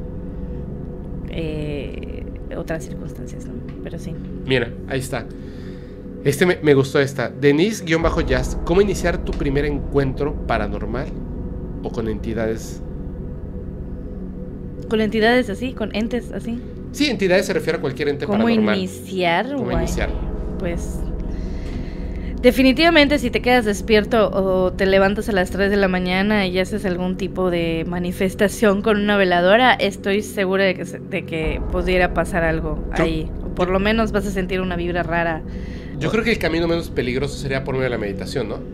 eh, otras circunstancias, ¿no? Pero sí. Mira, ahí está. Este me, me gustó esta. Denise-Jazz, ¿cómo iniciar tu primer encuentro paranormal o con entidades? Con entidades así, con entes así. Sí, entidades se refiere a cualquier ente ¿Cómo paranormal. iniciar? ¿Cómo Guay. iniciar? Pues definitivamente si te quedas despierto o te levantas a las tres de la mañana y haces algún tipo de manifestación con una veladora, estoy segura de que, se- de que pudiera pasar algo Yo- ahí. O por lo menos vas a sentir una vibra rara. Yo creo que el camino menos peligroso sería por medio de la meditación, ¿no?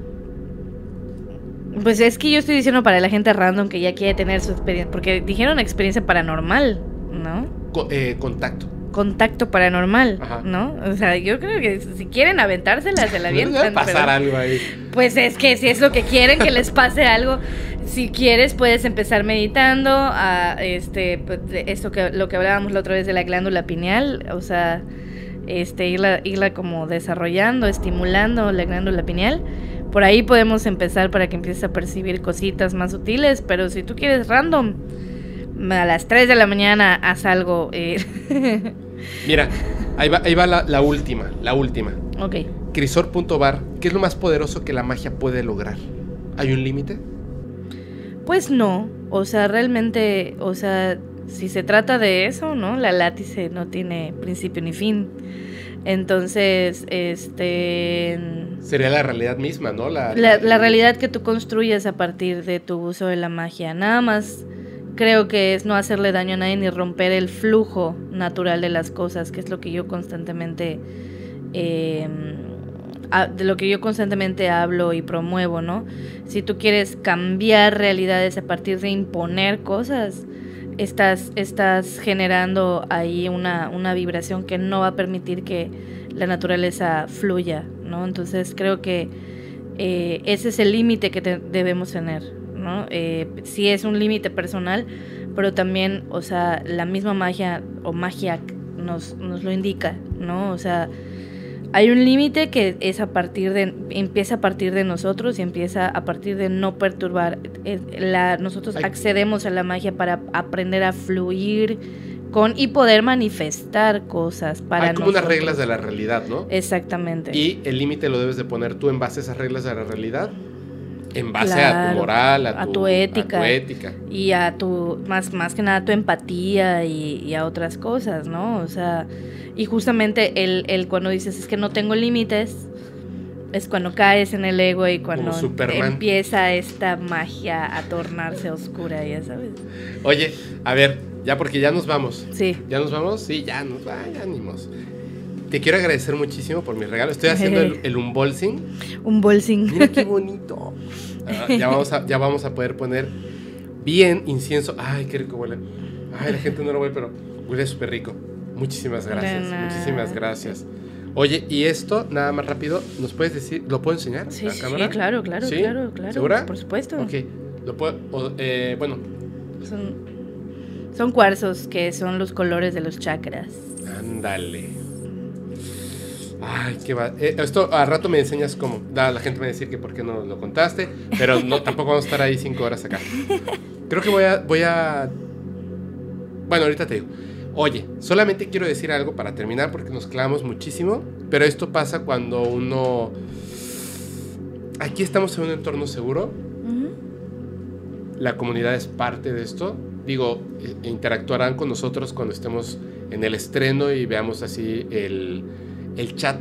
Pues es que yo estoy diciendo para la gente random que ya quiere tener su experiencia, porque dijeron experiencia paranormal, ¿no? Co- eh, contacto. Contacto paranormal, Ajá. ¿no? O sea, yo creo que si quieren aventársela, se la Debe avientan. pasar pero- algo ahí. Pues es que si es lo que quieren, que les pase algo. Si quieres, puedes empezar meditando a este pues, de esto que lo que hablábamos la otra vez de la glándula pineal, o sea, este irla irla como desarrollando, estimulando la glándula pineal. Por ahí podemos empezar para que empieces a percibir cositas más sutiles, pero si tú quieres random, a las tres de la mañana haz algo. Eh. Mira, ahí va, ahí va la, la última, la última. Ok. Crisor.bar, ¿qué es lo más poderoso que la magia puede lograr? ¿Hay un límite? Pues no, o sea, realmente, o sea, si se trata de eso, ¿no? La látice no tiene principio ni fin. Entonces, este... Sería la realidad misma, ¿no? La, La, la realidad que tú construyes a partir de tu uso de la magia. Nada más creo que es no hacerle daño a nadie ni romper el flujo natural de las cosas, que es lo que yo constantemente... Eh, a- de lo que yo constantemente hablo y promuevo, ¿no? Si tú quieres cambiar realidades a partir de imponer cosas, estás, estás generando ahí una, una vibración que no va a permitir que la naturaleza fluya, ¿no? Entonces creo que eh, ese es el límite que te- debemos tener, ¿no? Eh, sí es un límite personal, pero también, o sea, la misma magia o magia nos, nos lo indica, ¿no? O sea, hay un límite que es a partir de, empieza a partir de nosotros y empieza a partir de no perturbar. Eh, La, nosotros Ay. accedemos a la magia para aprender a fluir con y poder manifestar cosas para Hay como unas nosotros. reglas de la realidad, ¿no? Exactamente. Y el límite lo debes de poner tú en base a esas reglas de la realidad, en base a Claro, tu moral, a tu, a tu ética. a tu ética. Y a tu, más, más que nada, tu empatía y, y a otras cosas, ¿no? O sea, y justamente el, el cuando dices es que no tengo límites, Es cuando caes en el ego y cuando Superman. empieza esta magia a tornarse oscura, ya sabes. Oye, a ver, ya porque ya nos vamos. Sí. ¿Ya nos vamos? Sí, ya nos va, ya ánimos. Te quiero agradecer muchísimo por mi regalo. Estoy haciendo el, el unboxing. Unboxing. Mira qué bonito. Ah, ya, vamos a, ya vamos a poder poner bien incienso. Ay, qué rico huele. Ay, la gente no lo huele, pero huele súper rico. Muchísimas gracias, muchísimas gracias. Oye, y esto, nada más rápido, ¿nos puedes decir? ¿Lo puedo enseñar Sí, a la sí, cámara? claro, claro, ¿Sí? claro, claro. ¿Segura? Por supuesto. Ok, lo puedo, o, eh, bueno. Son, son cuarzos que son los colores de los chakras. Ándale. Ay, qué va. Eh, esto a rato me enseñas cómo. Da, la gente me va a decir que por qué no lo contaste, pero no, tampoco vamos a estar ahí cinco horas acá. Creo que voy a, voy a... Bueno, ahorita te digo. Oye, solamente quiero decir algo para terminar porque nos clavamos muchísimo, pero esto pasa cuando uno... Aquí estamos en un entorno seguro. Uh-huh. La comunidad es parte de esto. Digo, interactuarán con nosotros cuando estemos en el estreno y veamos así el, el chat.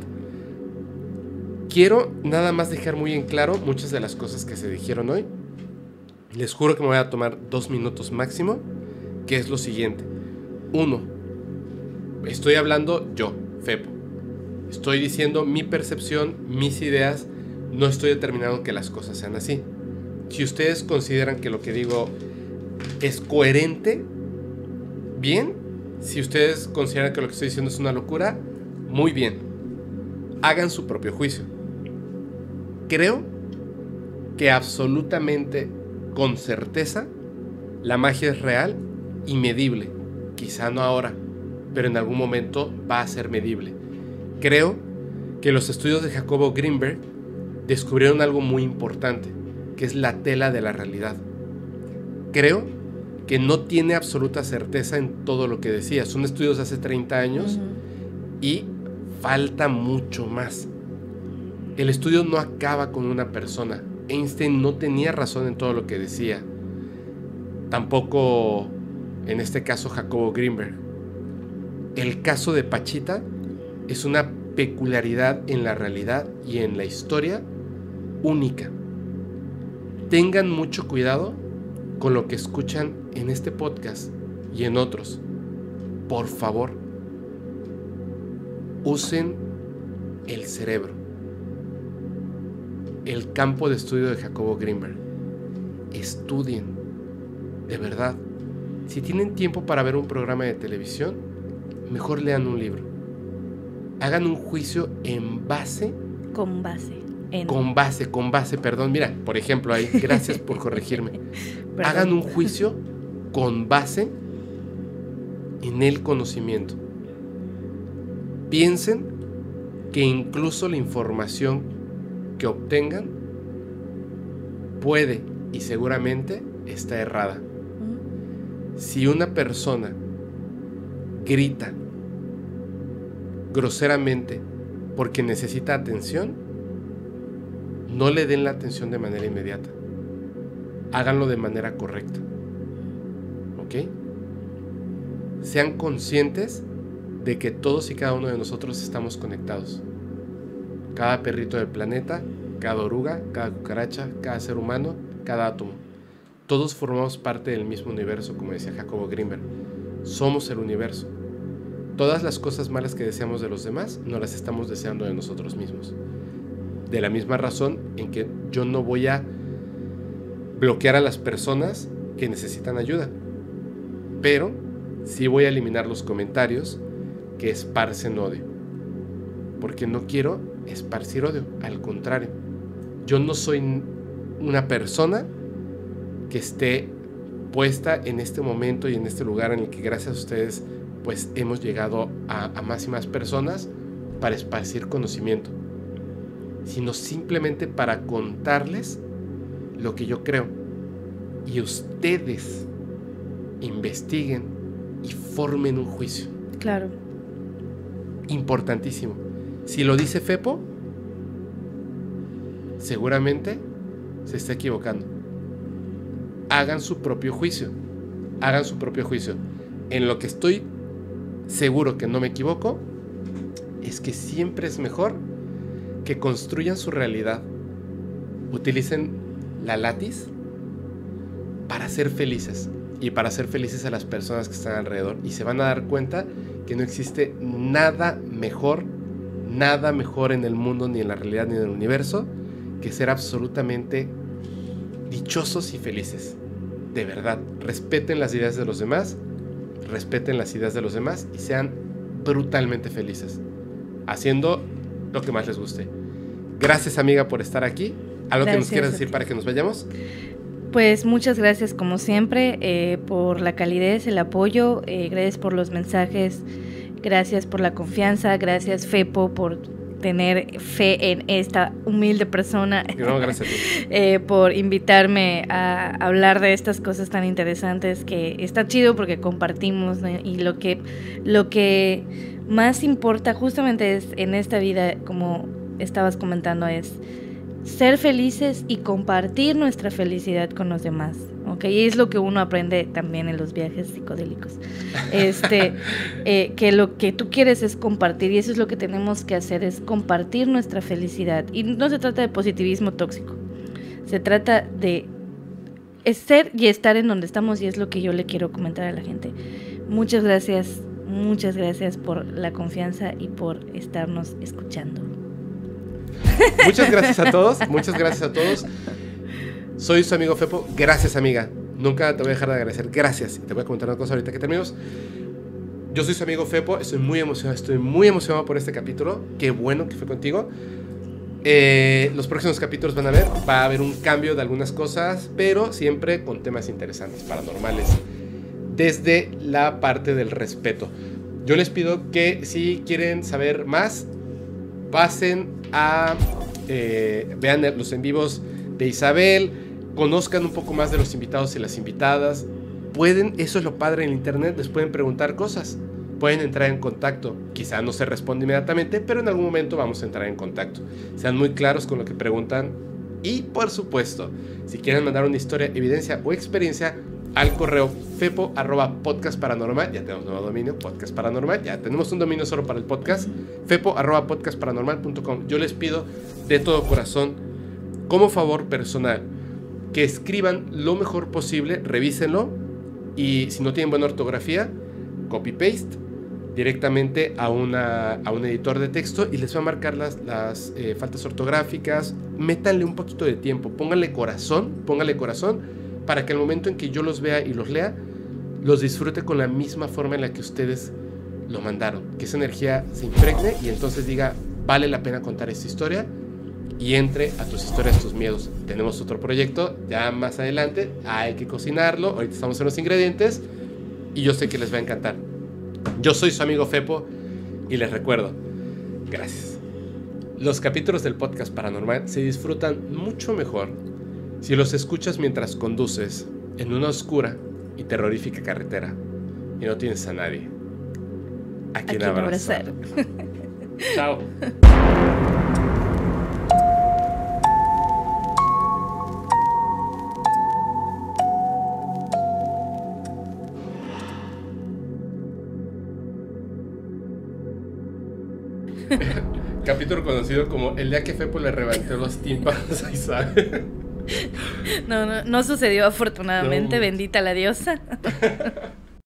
Quiero nada más dejar muy en claro muchas de las cosas que se dijeron hoy. Les juro que me voy a tomar dos minutos máximo, que es lo siguiente. Uno, estoy hablando yo, Fepo. Estoy diciendo mi percepción, mis ideas. No estoy determinando que las cosas sean así. Si ustedes consideran que lo que digo es coherente, bien. Si ustedes consideran que lo que estoy diciendo es una locura, muy bien. Hagan su propio juicio. Creo que absolutamente, con certeza, la magia es real y medible. Quizá no ahora, pero en algún momento va a ser medible. Creo que los estudios de Jacobo Greenberg descubrieron algo muy importante, que es la tela de la realidad. Creo que no tiene absoluta certeza en todo lo que decía. Son estudios de hace treinta años uh-huh. y falta mucho más. El estudio no acaba con una persona. Einstein no tenía razón en todo lo que decía. Tampoco, en este caso, Jacobo Greenberg. El caso de Pachita es una peculiaridad en la realidad y en la historia única. Tengan mucho cuidado con lo que escuchan en este podcast y en otros. Por favor, usen el cerebro. El campo de estudio de Jacobo Greenberg. Estudien, de verdad. Si tienen tiempo para ver un programa de televisión, mejor lean un libro. Hagan un juicio en base. Con base. En... Con base, con base, perdón. Mira, por ejemplo, ahí, gracias por corregirme. Hagan un juicio con base en el conocimiento. Piensen que incluso la información que obtengan puede y seguramente está errada. Si una persona grita groseramente porque necesita atención, no le den la atención de manera inmediata. Háganlo de manera correcta. ¿Ok? Sean conscientes de que todos y cada uno de nosotros estamos conectados. Cada perrito del planeta, cada oruga, cada cucaracha, cada ser humano, cada átomo. Todos formamos parte del mismo universo, como decía Jacobo Greenberg. Somos el universo. Todas las cosas malas que deseamos de los demás, no las estamos deseando de nosotros mismos. De la misma razón en que yo no voy a bloquear a las personas que necesitan ayuda, pero sí voy a eliminar los comentarios que esparcen odio, porque no quiero esparcir odio. Al contrario, yo no soy una persona que esté puesta en este momento y en este lugar en el que gracias a ustedes pues hemos llegado a, a más y más personas para esparcir conocimiento, sino simplemente para contarles lo que yo creo, y ustedes investiguen y formen un juicio. Claro. Importantísimo. Si lo dice Fepo, seguramente se está equivocando. Hagan su propio juicio. Hagan su propio juicio. En lo que estoy seguro que no me equivoco, es que siempre es mejor que construyan su realidad, utilicen la látiz para ser felices y para hacer felices a las personas que están alrededor, y se van a dar cuenta que no existe nada mejor, nada mejor en el mundo, ni en la realidad, ni en el universo, que ser absolutamente dichosos y felices. De verdad, respeten las ideas de los demás, respeten las ideas de los demás y sean brutalmente felices, haciendo lo que más les guste. Gracias, amiga, por estar aquí. ¿Algo gracias que nos quieras decir para que nos vayamos? Pues muchas gracias como siempre eh, por la calidez, el apoyo, eh, gracias por los mensajes, gracias por la confianza, gracias Fepo por tener fe en esta humilde persona. No, gracias a ti. eh, por invitarme a hablar de estas cosas tan interesantes, que está chido porque compartimos, ¿no? Y lo que, lo que más importa justamente es en esta vida, como estabas comentando, es ser felices y compartir nuestra felicidad con los demás, ¿ok? Y es lo que uno aprende también en los viajes psicodélicos, este, eh, que lo que tú quieres es compartir, y eso es lo que tenemos que hacer, es compartir nuestra felicidad. Y no se trata de positivismo tóxico, se trata de ser y estar en donde estamos, y es lo que yo le quiero comentar a la gente. Muchas gracias, muchas gracias por la confianza y por estarnos escuchando. Muchas gracias a todos, muchas gracias a todos. Soy su amigo Fepo. Gracias, amiga. Nunca te voy a dejar de agradecer. Gracias. Te voy a comentar una cosa ahorita que terminemos. Yo soy su amigo Fepo. Estoy muy emocionado, estoy muy emocionado por este capítulo. Qué bueno que fue contigo. Eh, los próximos capítulos van a ver, va a haber un cambio de algunas cosas, pero siempre con temas interesantes, paranormales, desde la parte del respeto. Yo les pido que si quieren saber más, pasen a eh, vean los en vivos de Isabel, conozcan un poco más de los invitados y las invitadas. Pueden, eso es lo padre en internet, les pueden preguntar cosas, pueden entrar en contacto. Quizá no se responde inmediatamente, pero en algún momento vamos a entrar en contacto. Sean muy claros con lo que preguntan. Y por supuesto, si quieren mandar una historia, evidencia o experiencia, al correo fepo arroba podcast paranormal. Ya tenemos nuevo dominio, podcast paranormal. Ya tenemos un dominio solo para el podcast, fepo arroba podcast paranormal punto com. Yo les pido de todo corazón, como favor personal, que escriban lo mejor posible, revísenlo, y si no tienen buena ortografía, copy paste directamente a, una, a un editor de texto, y les va a marcar las, las eh, faltas ortográficas. Métanle un poquito de tiempo, pónganle corazón, pónganle corazón, para que al momento en que yo los vea y los lea, los disfrute con la misma forma en la que ustedes lo mandaron, que esa energía se impregne y entonces diga, vale la pena contar esta historia, y entre a tus historias, tus miedos. Tenemos otro proyecto ya más adelante, hay que cocinarlo, ahorita estamos en los ingredientes, y yo sé que les va a encantar. Yo soy su amigo Fepo, y les recuerdo, gracias. Los capítulos del podcast paranormal se disfrutan mucho mejor si los escuchas mientras conduces en una oscura y terrorífica carretera y no tienes a nadie a quien abrazar. Chao. Capítulo conocido como el día que Fepo le reventé los tímpanos a Isabel. No, no, no sucedió afortunadamente, no. Bendita la diosa.